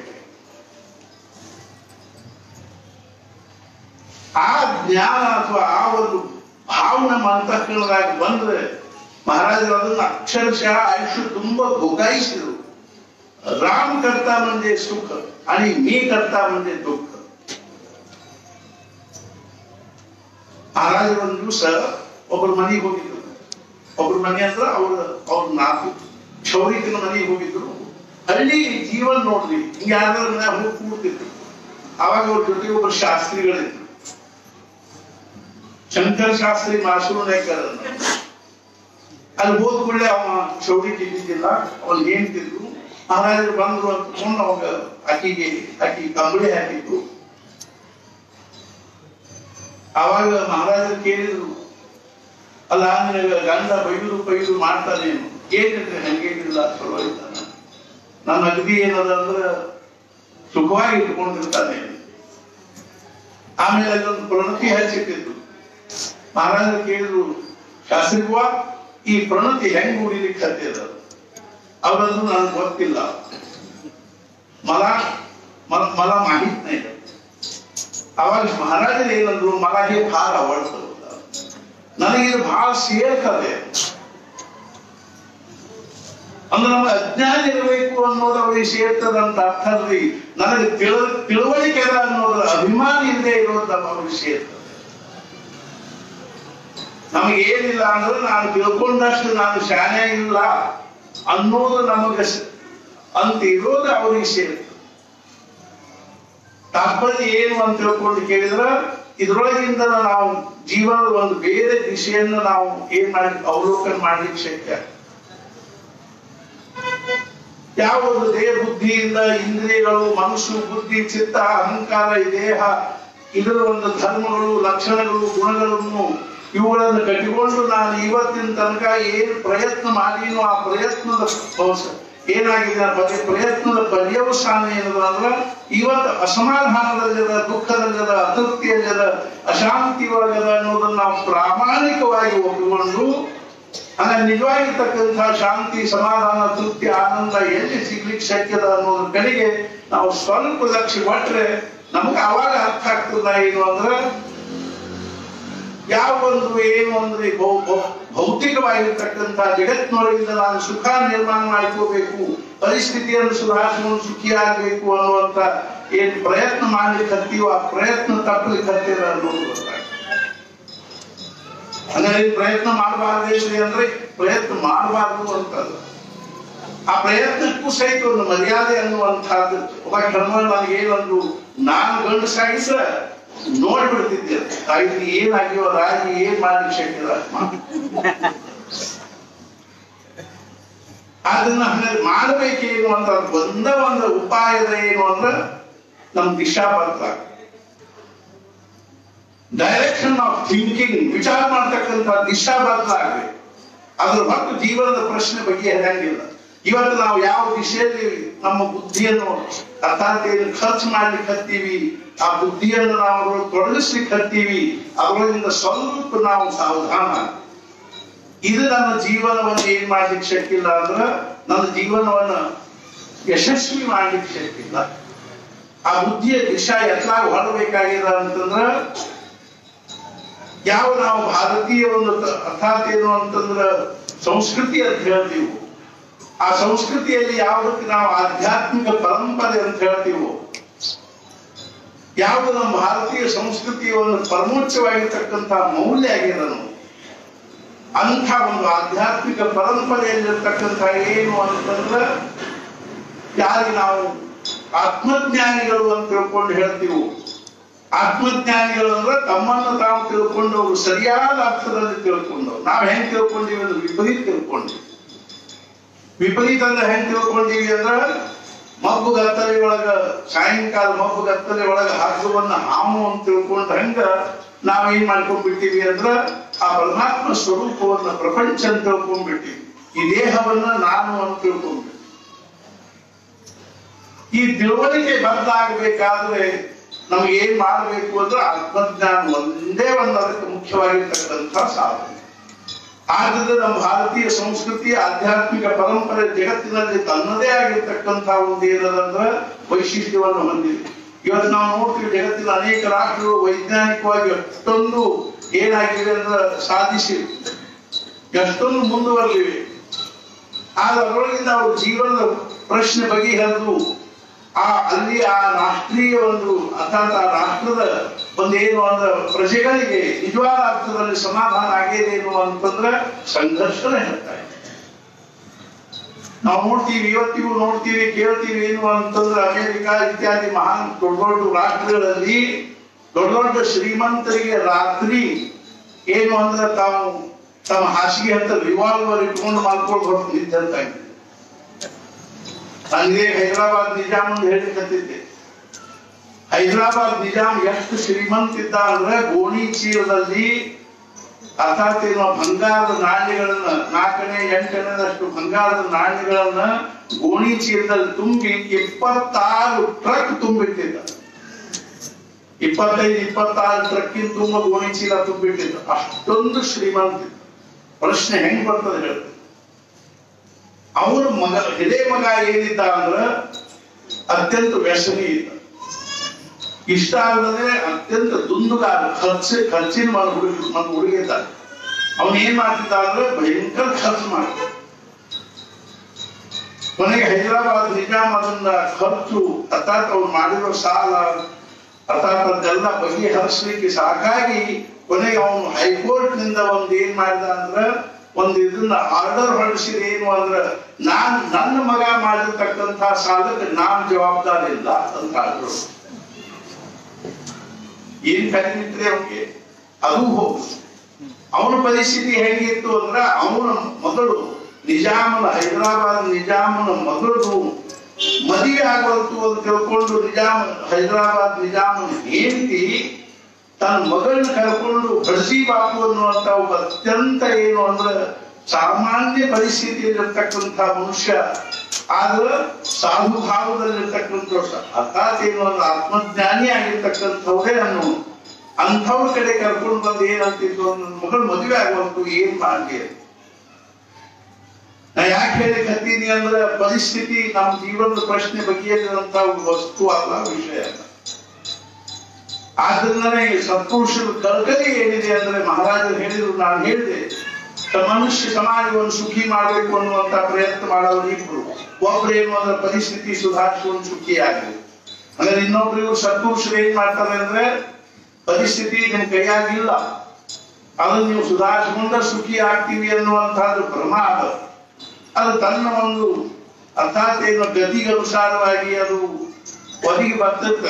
ಆ ಜ್ಞಾನ ಅಥವಾ ಆ ಒಂದು ಭಾವನೆ ನಮ್ಮ ಅಂತಃಕರಣದಾಗ ಬಂದ್ರೆ ಮಹಾರಾಜರು ಅದನ್ನ ಅಕ್ಷರಶಃ ಆಯುಷ್ಯ ತುಂಬಾ ಭೋಗಾಯಿಸಿದ್ರು. राम करता म्हणजे सुख आणि मी करता म्हणजे दुःख. ಮಹಾರಾಜರು ಒಂದು ದಿವಸ ಒಬ್ಬರ ಮನೆಗೆ ಹೋಗಿದ್ರು. ಒಬ್ಬರ ಮನೆ ಅಂದ್ರೆ ಅವ್ರ 4 ಕ್ಷೌರಿಕನ ಮನೆಗೆ ಹೋಗಿದ್ರು. ಹಳ್ಳಿ ಜೀವನ ನೋಡ್ರಿ, ಹಿಂಗ ಯಾರ ಹೋಗಿ ಕೂಡ್ತಿದ್ರು. ಅವಾಗ ಅವ್ರ ಜೊತೆ ಒಬ್ಬರು ಶಾಸ್ತ್ರಿಗಳಿದ್ರು. ಶಂಕರ ಶಾಸ್ತ್ರಿ ಮಾಸೂರು ನಾಯ್ಕರ್ ಅಲ್ಲಿ ಹೋದ್ ಕೂಡಲೇ ಅವ ಕ್ಷೌರಿಕ ಇದ್ದಿದ್ದಿಲ್ಲ, ಅವ್ರು ಹೇಳ್ತಿದ್ರು. ಮಹಾರಾಜರು ಬಂದ್ರು ಅಂದ್ಕೊಂಡು ಅವಾಗ ಆಕಿ ಕಂಬಳಿ ಹಾಕಿದ್ರು. ಅವಾಗ ಮಹಾರಾಜರು ಕೇಳಿದ್ರು, ಅಲ್ಲ ನಿನಗ ಗಂಡ ಬೈದು ಮಾಡ್ತಾನೆ, ಏನಿದ್ರೆ ಹಂಗೇನಿಲ್ಲ, ಚಲೋ ಇದ್ದಾನೆ, ನನ್ನ ಅಗದಿ ಏನದ ಅಂದ್ರ ಸುಖವಾಗಿ ಇಟ್ಕೊಂಡಿರ್ತಾನೆ. ಆಮೇಲೆ ಅದೊಂದು ಪ್ರಣತಿ ಹಚ್ಚಿಟ್ಟಿದ್ರು. ಮಹಾರಾಜರು ಕೇಳಿದ್ರು, ಶಾಸ್ತ್ರಿಗುವ ಈ ಪ್ರಣತಿ ಹೆಂಗ್ ಉಳಿಲಿಕ್ಕೆ ಸಾಧ್ಯ ಅದ? ಅವರನ್ನು ನನಗೆ ಗೊತ್ತಿಲ್ಲ, मला माहित नाही. ಅವಾಗ ಮಹಾರಾಜರು ಏನಂದ್ರು, मला हे फार आवडतं, ನನಗೆ ಇದು ಬಹಳ ಸೇರ್ತದೆ. ಅಂದ್ರೆ ನಮ್ಮ ಅಜ್ಞಾನ ಇರಬೇಕು ಅನ್ನೋದು ಅವ್ರಿಗೆ ಸೇರ್ತದ ಅಂತ ಅರ್ಥ ಅಲ್ರಿ. ನನಗೆ ತಿಳುವಳಿಕೆ ಅದ ಅನ್ನೋದ್ರ ಅಭಿಮಾನ ಇಲ್ಲದೆ ಇರೋದು ಅವ್ರಿಗೆ ಸೇರ್ತದೆ. ನಮಗೆ ಏನಿಲ್ಲ ಅಂದ್ರೆ ನಾನು ತಿಳ್ಕೊಂಡಷ್ಟು ನಾನು ಶಾನೆ ಇಲ್ಲ ಅನ್ನೋದು ನಮಗೆ ಅಂತ ಇರೋದು ಅವ್ರಿಗೆ ಸೇರ್ತದೆ. ತಾತ್ಪರ್ಯ ಏನು ಅಂತ ತಿಳ್ಕೊಂಡು ಕೇಳಿದ್ರೆ, ಇದ್ರೊಳಗಿಂದ ನಾವು ಜೀವನದ ಒಂದು ಬೇರೆ ದಿಶೆಯನ್ನು ನಾವು ಏನ್ ಮಾಡಿ ಅವಲೋಕನ ಮಾಡ್ಲಿಕ್ಕೆ ಶಕ್ಯ. ಯಾವ ಒಂದು ದೇಹ ಬುದ್ಧಿಯಿಂದ ಇಂದ್ರಿಯಗಳು, ಮನಸ್ಸು, ಬುದ್ಧಿ, ಚಿತ್ತ, ಅಹಂಕಾರ, ಈ ದೇಹ, ಇದರ ಒಂದು ಧರ್ಮಗಳು, ಲಕ್ಷಣಗಳು, ಗುಣಗಳನ್ನು ಇವುಗಳನ್ನು ಕಟ್ಟಿಕೊಂಡು ನಾನು ಇವತ್ತಿನ ತನಕ ಏನ್ ಪ್ರಯತ್ನ ಮಾಡೀನೋ ಆ ಪ್ರಯತ್ನದ ಏನಾಗಿದೆ, ಪ್ರಯತ್ನದ ಪರ್ಯವಸಾನ ಏನದ ಅಂದ್ರೆ ಇವತ್ತು ಅಸಮಾಧಾನದಲ್ಲಿದ, ದುಃಖದಲ್ಲಿದ, ಅತೃಪ್ತಿಯಲ್ಲಿದ, ಅಶಾಂತಿ ಒಳಗದ ಅನ್ನೋದನ್ನ ನಾವು ಪ್ರಾಮಾಣಿಕವಾಗಿ ಒಪ್ಪಿಕೊಂಡು ಅಂದ್ರೆ ನಿಜವಾಗಿರ್ತಕ್ಕಂಥ ಶಾಂತಿ, ಸಮಾಧಾನ, ತೃಪ್ತಿ, ಆನಂದ ಎಲ್ಲಿ ಸಿಗ್ಲಿಕ್ಕೆ ಶಕ್ಯದ ಅನ್ನೋದ್ರ ಕಡೆಗೆ ನಾವು ಸ್ವಲ್ಪ ಲಕ್ಷ್ಯ ಕೊಟ್ರೆ ನಮ್ಗೆ ಅವಾಗ ಅರ್ಥ ಆಗ್ತದ. ಏನು ಅಂದ್ರೆ ಯಾವ ಒಂದು ಏನು ಅಂದ್ರೆ ಭೌತಿಕವಾಗಿರ್ತಕ್ಕಂಥ ಜಗತ್ತಿನೊಳಗಿಂದ ನಾನು ಸುಖ ನಿರ್ಮಾಣ ಮಾಡ್ಕೋಬೇಕು, ಪರಿಸ್ಥಿತಿಯನ್ನು ಸುಧಾರಿಸಿಕೊಂಡು ಸುಖಿಯಾಗಬೇಕು ಅನ್ನುವಂತ ಏನ್ ಪ್ರಯತ್ನ ಮಾಡ್ಲಿಕ್ಕೆ ಹತ್ತೀವೋ ಆ ಪ್ರಯತ್ನ ತಪ್ಪಲಿಕ್ಕೆ ಹತ್ತಿರ ಅನ್ನೋದು ಗೊತ್ತಾಗ್ತದೆ. ಅಂದ್ರೆ ಪ್ರಯತ್ನ ಮಾಡಬಾರ್ದು ಅಂದ್ರೆ ಪ್ರಯತ್ನ ಮಾಡಬಾರ್ದು ಅಂತಲ್ಲ, ಆ ಪ್ರಯತ್ನಕ್ಕೂ ಸಹಿತ ಒಂದು ಮರ್ಯಾದೆ ಅನ್ನುವಂಥದ್ದು. ಒಬ್ಬ ಹೆಣ್ಮಗಳು ನನಗೇನಂದ್ರು, ನಾನು ಗಂಡಸಾಗಿದ್ರೆ ನೋಡ್ಬಿಡ್ತಿದ್ದೆ ತಾಯಿ ಏನಾಗಿವ ರಾಗಿ ಏನ್ ಮಾಡ್ಲಿಕ್ಕೆ ಶಕ್ತಿಲ್ಲ. ಅದನ್ನ ಹಂಗಾರೆ ಮಾಡಬೇಕೇನು ಅಂತ ಒಂದು ಉಪಾಯದ ಏನು ಅಂದ್ರೆ ನಮ್ ದಿಶಾ ಬದಲಾಗ, ಡೈರೆಕ್ಷನ್ ಆಫ್ ಥಿಂಕಿಂಗ್, ವಿಚಾರ ಮಾಡ್ತಕ್ಕಂಥ ದಿಶಾ ಬದಲಾಗಬೇಕು. ಅದ್ರ ಹೊರತು ಜೀವನದ ಪ್ರಶ್ನೆ ಬಗೆಹರಿಯಂಗಿಲ್ಲ. ಇವತ್ತು ನಾವು ಯಾವ ದಿಶೆಯಲ್ಲಿ ನಮ್ಮ ಬುದ್ಧಿಯನ್ನು ಅರ್ಥಾತ್ ಏನು ಖರ್ಚು ಮಾಡ್ಲಿಕ್ಕೆ ಹತ್ತೀವಿ, ಆ ಬುದ್ಧಿಯನ್ನು ನಾವು ತೊಡಗಿಸ್ಲಿಕ್ಕೆ ಹತ್ತೀವಿ, ಅದರೊಳಗಿಂದ ಸ್ವಲ್ಪ ನಾವು ಸಾವಧಾನ. ಇದು ನನ್ನ ಜೀವನವನ್ನು ಏನ್ ಮಾಡ್ಲಿಕ್ಕೆ ಶಕ್ತಿ ಇಲ್ಲ ಅಂದ್ರ ನನ್ನ ಜೀವನವನ್ನ ಯಶಸ್ವಿ ಮಾಡ್ಲಿಕ್ಕೆ ಶಕ್ತಿ ಇಲ್ಲ. ಆ ಬುದ್ಧಿಯ ದಿಶಾ ಎತ್ಲಾಗ ಹೊರಬೇಕಾಗಿದೆ ಅಂತಂದ್ರ ಯಾವ ನಾವು ಭಾರತೀಯ ಒಂದು ಅರ್ಥಾತ್ ಏನು ಅಂತಂದ್ರ ಸಂಸ್ಕೃತಿ ಅಂತ ಹೇಳ್ತೀವಿ, ಆ ಸಂಸ್ಕೃತಿಯಲ್ಲಿ ಯಾವುದಕ್ಕೆ ನಾವು ಆಧ್ಯಾತ್ಮಿಕ ಪರಂಪರೆ ಅಂತ ಹೇಳ್ತೀವೋ, ಯಾವುದು ನಮ್ಮ ಭಾರತೀಯ ಸಂಸ್ಕೃತಿಯ ಒಂದು ಪರಮೋಚ್ಚವಾಗಿರ್ತಕ್ಕಂಥ ಮೌಲ್ಯ ಆಗಿರೋನು, ಅಂಥ ಒಂದು ಆಧ್ಯಾತ್ಮಿಕ ಪರಂಪರೆಯಲ್ಲಿರ್ತಕ್ಕಂಥ ಏನು ಅಂತಂದ್ರ ಯಾರಿಗೆ ನಾವು ಆತ್ಮಜ್ಞಾನಿಗಳು ಅಂತ ತಿಳ್ಕೊಂಡು ಹೇಳ್ತೀವೋ, ಆತ್ಮಜ್ಞಾನಿಗಳು ಅಂದ್ರೆ ತಮ್ಮನ್ನು ತಾವು ತಿಳ್ಕೊಂಡವರು, ಸರಿಯಾದ ಅರ್ಥದಲ್ಲಿ ತಿಳ್ಕೊಂಡವ್ರು. ನಾವು ಹೆಂಗ್ ತಿಳ್ಕೊಂಡಿವಿ ಅಂದ್ರೆ ವಿಪರೀತ ತಿಳ್ಕೊಂಡಿವಿ. ವಿಪರೀತ ಅಂದ್ರೆ ಹೆಂಗ್ ತಿಳ್ಕೊಂಡಿವಿ ಅಂದ್ರ ಮಬ್ಬು ಗತ್ತಲೆ ಒಳಗ ಸಾಯಂಕಾಲ ಮಬ್ಬು ಗತ್ತಲೆ ಒಳಗ ಹಗ್ಗವನ್ನ ಹಾಮು ಅಂತ ತಿಳ್ಕೊಂಡ ಹಂಗ ನಾವೇನ್ ಮಾಡ್ಕೊಂಡ್ಬಿಟ್ಟಿವಿ ಅಂದ್ರ ಆ ಪರಮಾತ್ಮ ಸ್ವರೂಪವನ್ನ ಪ್ರಪಂಚ ಅಂತ ತಿಳ್ಕೊಂಡ್ಬಿಟ್ಟಿವಿ. ಈ ದೇಹವನ್ನ ನಾನು ಅಂತ ತಿಳ್ಕೊಂಡ್ಬಿಟ್ಟು ಈ ತಿಳುವಳಿಕೆ ಬದಲಾಗಬೇಕಾದ್ರೆ ನಮ್ಗೆ ಏನ್ ಮಾಡ್ಬೇಕು ಅಂದ್ರೆ ಆತ್ಮಜ್ಞಾನ ಒಂದೇ ಒಂದು ಅದಕ್ಕೆ ಮುಖ್ಯವಾಗಿರ್ತಕ್ಕಂಥ ಸಾಧನೆ. ಆದ್ರೆ ನಮ್ಮ ಭಾರತೀಯ ಸಂಸ್ಕೃತಿ ಆಧ್ಯಾತ್ಮಿಕ ಪರಂಪರೆ ಜಗತ್ತಿನಲ್ಲಿ ತನ್ನದೇ ಆಗಿರ್ತಕ್ಕಂಥ ಒಂದು ಏನದಂದ್ರೆ ವೈಶಿಷ್ಟ್ಯವನ್ನು ಹೊಂದಿದೆ. ಇವತ್ತು ನಾವು ನೋಡ್ತೀವಿ ಜಗತ್ತಿನ ಅನೇಕ ರಾಷ್ಟ್ರಗಳು ವೈಜ್ಞಾನಿಕವಾಗಿ ಎಷ್ಟೊಂದು ಏನಾಗಿದೆ ಅಂದ್ರೆ ಸಾಧಿಸಿ ಎಷ್ಟೊಂದು ಮುಂದುವರೆದಿವೆ. ಆದ್ರೆ ಅದರೊಳಗಿಂದ ಅವ್ರ ಜೀವನದ ಪ್ರಶ್ನೆ ಬಗೆಹರಿದು ಅಲ್ಲಿ ಆ ರಾಷ್ಟ್ರೀಯ ಒಂದು ಅರ್ಥಾತ್ ಆ ರಾಷ್ಟ್ರದ ಒಂದೇನು ಅಂದ್ರೆ ಪ್ರಜೆಗಳಿಗೆ ನಿಜವಾದ ಅರ್ಥದಲ್ಲಿ ಸಮಾಧಾನ ಆಗೇದೇನು ಅಂತಂದ್ರೆ ಸಂಘರ್ಷನೇ ಹೇಳ್ತಾರೆ. ನಾವು ನೋಡ್ತೀವಿ, ಇವತ್ತಿಗೂ ನೋಡ್ತೀವಿ, ಕೇಳ್ತೀವಿ ಏನು ಅಂತಂದ್ರೆ ಅಮೆರಿಕ ಇತ್ಯಾದಿ ಮಹಾನ್ ದೊಡ್ಡ ದೊಡ್ಡ ರಾಷ್ಟ್ರಗಳಲ್ಲಿ ದೊಡ್ಡ ದೊಡ್ಡ ಶ್ರೀಮಂತರಿಗೆ ರಾತ್ರಿ ಏನು ಅಂದ್ರೆ ತಾವು ತಮ್ಮ ಹಾಸಿಗೆ ಹತ್ತ ರಿವಾಲ್ವರ್ ಇಟ್ಕೊಂಡು ಮಾಡ್ಕೊಂಡು ಹೊರಟು ನಿಂತ ನನಗೆ ಹೈದರಾಬಾದ್ ನಿಜಾಮ್ ಅಂತ ಹೇಳಿಕತ್ತಿದ್ದೆ. ಹೈದರಾಬಾದ್ ನಿಜಾಮ್ ಎಷ್ಟು ಶ್ರೀಮಂತ ಇದ್ದ ಅಂದ್ರೆ ಗೋಣಿ ಚೀಲದಲ್ಲಿ ಅರ್ಥಾತ್ ಏನು ಬಂಗಾರದ ನಾಣ್ಯಗಳನ್ನ 4ನೇ 8ನೇದಷ್ಟು ಬಂಗಾರದ ನಾಣ್ಯಗಳನ್ನ ಗೋಣಿ ಚೀಲದಲ್ಲಿ ತುಂಬಿ 26 ಟ್ರಕ್ ತುಂಬಿಟ್ಟಿದ್ದ. 25-26 ಟ್ರಕ್ಕಿನ ತುಂಬ ಗೋಣಿ ಚೀಲ ತುಂಬಿಟ್ಟಿದ್ದ. ಅಷ್ಟೊಂದು ಶ್ರೀಮಂತ. ಪ್ರಶ್ನೆ ಹೆಂಗ್ ಬರ್ತದೆ ಹೇಳ್ತಾರೆ. ಅವರ ಮಗ ಹಿರೇ ಮಗ ಏನಿದ್ದ ಅಂದ್ರ ಅತ್ಯಂತ ವ್ಯಸನಿ ಇದ್ದ. ಇಷ್ಟ ಆಗದೆ ಅತ್ಯಂತ ದುಂದುಗಾರ ಖರ್ಚಿನ ಹುಡುಗ ಇದ್ದ. ಅವನ್ ಏನ್ ಮಾಡ್ತಿದ್ದ ಅಂದ್ರೆ ಭಯಂಕರ ಖರ್ಚು ಮಾಡ್ತಿದ್ದ. ಕೊನೆಗೆ ಹೈದರಾಬಾದ್ ನಿಜಾಮ್ ಅದನ್ನ ಖರ್ಚು ಅರ್ಥಾತ್ ಅವ್ರು ಮಾಡಿರೋ ಸಾಲ ಅರ್ಥಾತ್ ಅದೆಲ್ಲ ಬಗೆಹರಿಸಲಿಕ್ಕೆ ಸಾಕಾಗಿ ಕೊನೆಗೆ ಅವನು ಹೈಕೋರ್ಟ್ ನಿಂದ ಒಂದ್ ಏನ್ ಮಾಡಿದ ಅಂದ್ರ ಒಂದು ಇದನ್ನ ಆರ್ಡರ್ ಹೊರಡಿಸಿದ ಏನು ಅಂದ್ರ ನನ್ನ ಮಗ ಮಾಡಿರ್ತಕ್ಕಂಥ ಸಾಲಕ್ಕೆ ನಾನ್ ಜವಾಬ್ದಾರಿ ಇಲ್ಲ ಅಂತ ಆರ್ಡರ್. ಏನ್ ಕಲಿಮಿತ್ರೆ ಅವನಿಗೆ ಅದು ಹೋಗು. ಅವನ ಪರಿಸ್ಥಿತಿ ಹೇಗಿತ್ತು ಅಂದ್ರ ಅವನ ಮೊದಲು ನಿಜಾಮನ ಹೈದರಾಬಾದ್ ನಿಜಾಮನ ಮಗಳು ಮದುವೆ ಆಗಬಾರ್ದು ಅಂತ ತಿಳ್ಕೊಂಡು ಹೈದರಾಬಾದ್ ನಿಜಾಮನ ಹೆಂಡತಿ ತನ್ನ ಮಗಳನ್ನ ಕರ್ಕೊಂಡು ಬಡ್ಸಿ ಬಾಪು ಅನ್ನುವಂತ ಒಬ್ಬ ಅತ್ಯಂತ ಏನು ಅಂದ್ರೆ ಸಾಮಾನ್ಯ ಪರಿಸ್ಥಿತಿಯಲ್ಲಿರ್ತಕ್ಕಂಥ ಮನುಷ್ಯ ಆದ್ರೆ ಸಾಧು ಭಾವದಲ್ಲಿರ್ತಕ್ಕಂಥ ಅರ್ಥಾತ್ ಏನು ಅಂದ್ರೆ ಆತ್ಮಜ್ಞಾನಿ ಆಗಿರ್ತಕ್ಕಂಥವ್ರೇ ಅನ್ನೋ ಅಂಥವ್ರ ಕಡೆ ಕರ್ಕೊಂಡು ಬಂದು ಏನಂತಿದ್ದು ನನ್ನ ಮಗಳು ಮದುವೆ ಆಗುವಂತೂ ಏನ್ ಮಾಡ್ಲಿ. ನಾ ಯಾಕೆ ಹೇಳಿಕತ್ತೀನಿ ಅಂದ್ರೆ ಪರಿಸ್ಥಿತಿ ನಮ್ಮ ಜೀವನದ ಪ್ರಶ್ನೆ ಬಗೆಹರಿದಂತ ವಸ್ತು ಅಲ್ಲ, ವಿಷಯ ಅಲ್ಲ. ಆದ್ರಿಂದನೇ ಸತ್ಪುರುಷರ ಕಲ್ಕಲೆ ಏನಿದೆ ಅಂದ್ರೆ ಮಹಾರಾಜರು ಹೇಳಿದ್ರು, ನಾನು ಹೇಳಿದೆ ಮನುಷ್ಯ ಸಮಾಜವನ್ನು ಸುಖಿ ಮಾಡಬೇಕು ಅನ್ನುವಂತ ಪ್ರಯತ್ನ ಮಾಡೋರು ಇಬ್ರು. ಒಬ್ರು ಏನು ಅಂದ್ರೆ ಪರಿಸ್ಥಿತಿ ಸುಧಾರಿಸುವಂತ ಸುಖಿ ಆಗಿದೆ. ಅಂದ್ರೆ ಇನ್ನೊಬ್ರು ಇವ್ರು ಸತ್ಪುರುಷರು ಏನ್ ಮಾಡ್ತಾರೆ ಅಂದ್ರೆ ಪರಿಸ್ಥಿತಿ ನಿಮ್ ಕೈಯಾಗಿಲ್ಲ, ಅದನ್ನ ನೀವು ಸುಧಾರಿಸಿಕೊಂಡ ಸುಖಿ ಆಗ್ತೀವಿ ಅನ್ನುವಂತಹದ್ದು ಭ್ರಮ ಅದ. ಅದು ತನ್ನ ಒಂದು ಅರ್ಥಾತ್ ಏನು ಗತಿಗೆ ಅನುಸಾರವಾಗಿ ಅದು ಒದಗಿ ಬರ್ತದೆ.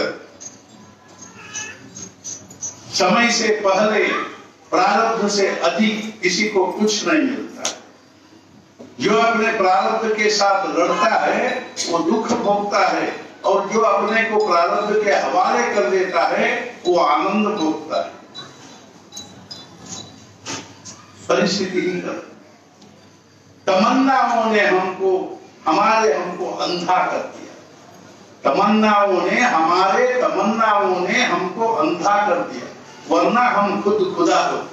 समय से पहले प्रारब्ध से अधिक किसी को कुछ नहीं मिलता। जो अपने प्रारब्ध के साथ लड़ता है वो दुख भोगता है, और जो अपने को प्रारब्ध के हवाले कर देता है वो आनंद भोगता है। परिस्थिति ही कर तमन्नाओं ने हमको हमारे हमको अंधा कर दिया। तमन्नाओं ने हमको अंधा कर दिया, वरना हम खुद खुदा होते।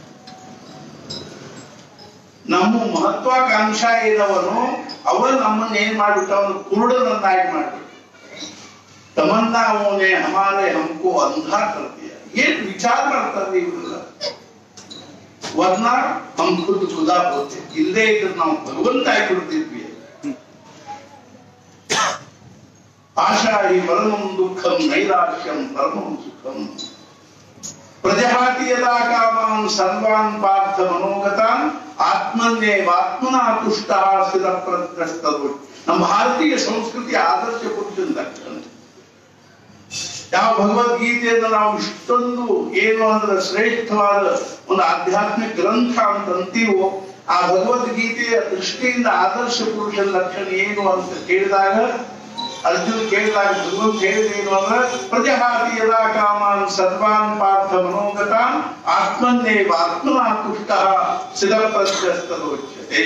ನಮ್ಮ ಮಹತ್ವಾಕಾಂಕ್ಷ ಏನವನು ಅವ ನಮ್ಮನ್ನ ಏನ್ ಮಾಡ್ಬಿಟ್ಟು ಅವನು ಕುರುಡನನ್ನಾಗಿ ಮಾಡ್ಬಿಟ್ಟು तमन्नाओं ने हमारे हमको अंधा कर दिया। ये विचार ಮಾಡ್ತಾರೆ ಇವರೆಲ್ಲ, वरना हम खुद खुदा होते, ಇಲ್ಲೇ ಇದ್ರೆ ನಾವು ಭಗವಂತ ಆಗಿಬಿಡ್ತಿದ್ವಿ। आशा ही परमं दुःखं नैराश्यं परमं सुखं प्रजहाति यदा कामान् सर्वान् पार्थ मनोगतान् आत्मन्येवात्मना तुष्टः स्थिरप्रज्ञस्तदो। ನಮ್ಮ ಭಾರತೀಯ ಸಂಸ್ಕೃತಿ ಆದರ್ಶ ಪುರುಷನ ಲಕ್ಷಣ। ಯಾವ ಭಗವದ್ಗೀತೆಯನ್ನು ನಾವು ಇಷ್ಟೊಂದು ಏನು ಅಂದ್ರೆ ಶ್ರೇಷ್ಠವಾದ ಒಂದು ಆಧ್ಯಾತ್ಮಿಕ ಗ್ರಂಥ ಅಂತ ಅಂತೀವೋ, ಆ ಭಗವದ್ಗೀತೆಯ ದೃಷ್ಟಿಯಿಂದ ಆದರ್ಶ ಪುರುಷನ ಲಕ್ಷಣ ಏನು ಅಂತ ಕೇಳಿದಾಗ, ಅರ್ಜುನ್ ಕೇಳಿದಾಗ ಭಗವಂತ ಹೇಳಿದೇನು ಅಂದ್ರೆ ಪ್ರಜಹಾತಿ ಯದಾ ಕಾಮಾನ್ ಸರ್ವಾನ್ ಪಾರ್ಥ ಮನೋಗತಾನ್ ಆತ್ಮನ್ನೇವ ಆತ್ಮನಾ ತುಷ್ಟಃ ಸ್ಥಿರಪ್ರಜ್ಞಸ್ತದೋಚ್ಯತೆ।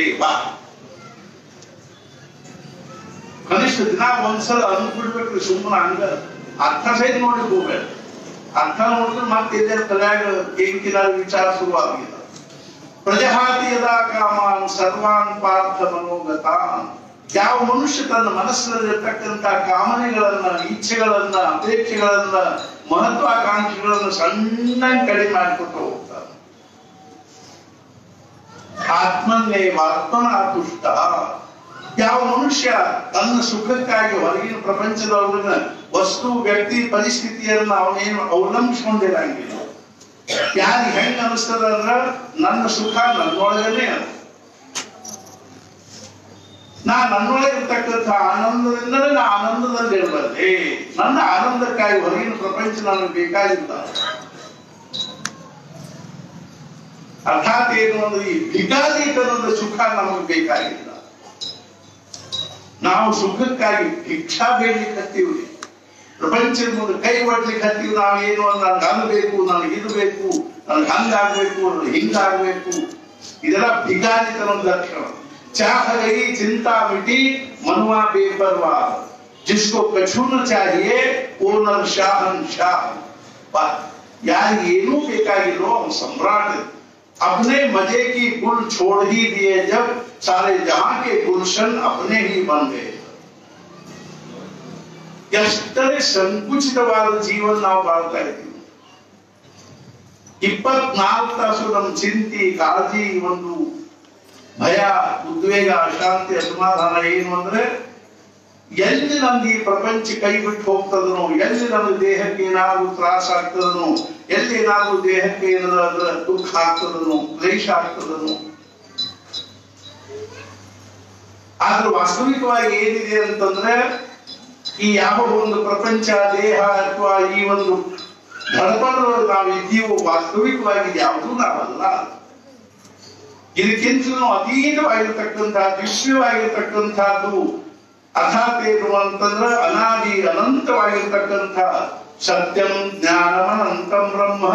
ಕನಿಷ್ಠ ದಿನ ಒಂದ್ಸಲ ಅನ್ಬಿಡ್ಬೇಕ್ರಿ, ಸುಮ್ಮನೆ ಹಂಗ ಅರ್ಥ ಸಹಿತ ನೋಡ್ಲಿಕ್ಕೆ ಹೋಗ್ಬೇಡ। ಅರ್ಥ ನೋಡಿದ್ರೆ ಮತ್ತೆ ಇದೇ ತಲೆಯಾಗ ಏಕಿನ ವಿಚಾರ ಶುರುವಾಗಿಲ್ಲ। ಪ್ರಜಹಾತಿ ಯದಾ ಕಾಮಾನ್ ಸರ್ವಾನ್ ಪಾರ್ಥ ಮನೋಗತಾನ್, ಯಾವ ಮನುಷ್ಯ ತನ್ನ ಮನಸ್ಸಿನಲ್ಲಿರ್ತಕ್ಕಂಥ ಕಾಮನೆಗಳನ್ನ, ಇಚ್ಛೆಗಳನ್ನ, ಅಪೇಕ್ಷೆಗಳನ್ನ, ಮಹತ್ವಾಕಾಂಕ್ಷೆಗಳನ್ನ ಸಣ್ಣ ಕಡಿಮೆ ಮಾಡ್ಕೊತ ಹೋಗ್ತಾನೆ। ಆತ್ಮನ್ನೇವ ಆತ್ಮನಾ ತುಷ್ಟ, ಯಾವ ಮನುಷ್ಯ ತನ್ನ ಸುಖಕ್ಕಾಗಿ ಹೊರಗಿನ ಪ್ರಪಂಚದೊಳಗಿನ ವಸ್ತು, ವ್ಯಕ್ತಿ, ಪರಿಸ್ಥಿತಿಯನ್ನ ಅವನೇನು ಅವಲಂಬಿಸ್ಕೊಂಡಿರಂಗಿಲ್ಲ। ಯಾರಿಗೆ ಹೆಂಗ ಅನಿಸ್ತದ ಅಂದ್ರ ನನ್ನ ಸುಖ ನನ್ನೊಳಗನೆ ಅದ, ನನ್ನೊಳಗಿರ್ತಕ್ಕಂಥ ಆನಂದದಿಂದಲೇ ನಾ ಆನಂದದಲ್ಲಿ ಇರಬಲ್ಲೆ, ನನ್ನ ಆನಂದಕ್ಕಾಗಿ ಹೊರಗಿನ ಪ್ರಪಂಚ ನನಗೆ ಬೇಕಾಗಿಲ್ಲ। ಅರ್ಥಾತ್ ಏನು ಅಂದ್ರೆ ಈ ಭಿಕಾರಿತನದ ಸುಖ ನಮಗೆ ಬೇಕಾಗಿಲ್ಲ। ನಾವು ಸುಖಕ್ಕಾಗಿ ಭಿಕ್ಷಾ ಬೇಡ್ಲಿಕ್ಕೆ ಹತ್ತೀವ್ರಿ, ಪ್ರಪಂಚದ ಮುಂದೆ ಕೈ ಒಡ್ಲಿಕ್ಕೆ ಹತ್ತೀವಿ। ನಾವೇನು ನನಗೆ ಅದು ಬೇಕು, ನನಗೆ ಇದು ಬೇಕು, ನನಗೆ ಹಂಗಾಗ್ಬೇಕು, ನನಗೆ ಹಿಂಗಾಗ್ಬೇಕು, ಇದೆಲ್ಲ ಭಿಕಾರಿತನದ ಲಕ್ಷಣ। चाह गई चिंता मिटी मनवा बेपरवाह, जिसको कछु न चाहिए वो नर शाहनशाह। यार ಏನೂ ಬೇಕಾಗಿಲ್ಲೋ हम सम्राट, अपने मजे की गुल छोड़ ही दिए जब सारे जहां के गुलशन अपने ही बन गए। ಎಷ್ಟೇ ಸಂಕುಚಿತವಾದ ಜೀವನ ನಾವು ಬಾಳ್ತಾ ಇದ್ದೀವಿ। 24 ತಾಸು ನಮ್ಮ ಚಿಂತೆ, ಕಾಳಜಿ, ಒಂದು ಭಯ, ಉದ್ವೇಗ, ಅಶಾಂತಿ, ಅಸಮಾಧಾನ ಏನು ಅಂದ್ರೆ ಎಲ್ಲಿ ನಮ್ಗೆ ಈ ಪ್ರಪಂಚ ಕೈ ಬಿಟ್ಟು ಹೋಗ್ತದನೋ, ಎಲ್ಲಿ ನಮ್ಮ ದೇಹಕ್ಕೆ ಏನಾದ್ರು ತ್ರಾಸ ಆಗ್ತದನೋ, ಎಲ್ಲಿ ಏನಾದ್ರು ದೇಹಕ್ಕೆ ಏನಾದ್ರ ದುಃಖ ಆಗ್ತದನೋ, ಕ್ಲೇಶ ಆಗ್ತದನೋ। ಆದ್ರೆ ವಾಸ್ತವಿಕವಾಗಿ ಏನಿದೆ ಅಂತಂದ್ರೆ ಈ ಯಾವ ಒಂದು ಪ್ರಪಂಚ, ದೇಹ ಅಥವಾ ಈ ಒಂದು ಧಡಪಡದೊಳಗೆ ನಾವು ಇದ್ದೀವೋ ವಾಸ್ತವಿಕವಾಗಿ ಯಾವುದೂ ನಾವಲ್ಲ। ಇದಕ್ಕಿಂತಲೂ ಅತೀತವಾಗಿರ್ತಕ್ಕಂಥದ್ದು, ದಿವ್ಯವಾಗಿರ್ತಕ್ಕಂಥದ್ದು, ಅರ್ಥಾತ್ ಏನು ಅಂತಂದ್ರೆ ಅನಾದಿ ಅನಂತವಾಗಿರ್ತಕ್ಕಂಥ ಸತ್ಯಂ ಜ್ಞಾನಮನಂತಂ ಬ್ರಹ್ಮ,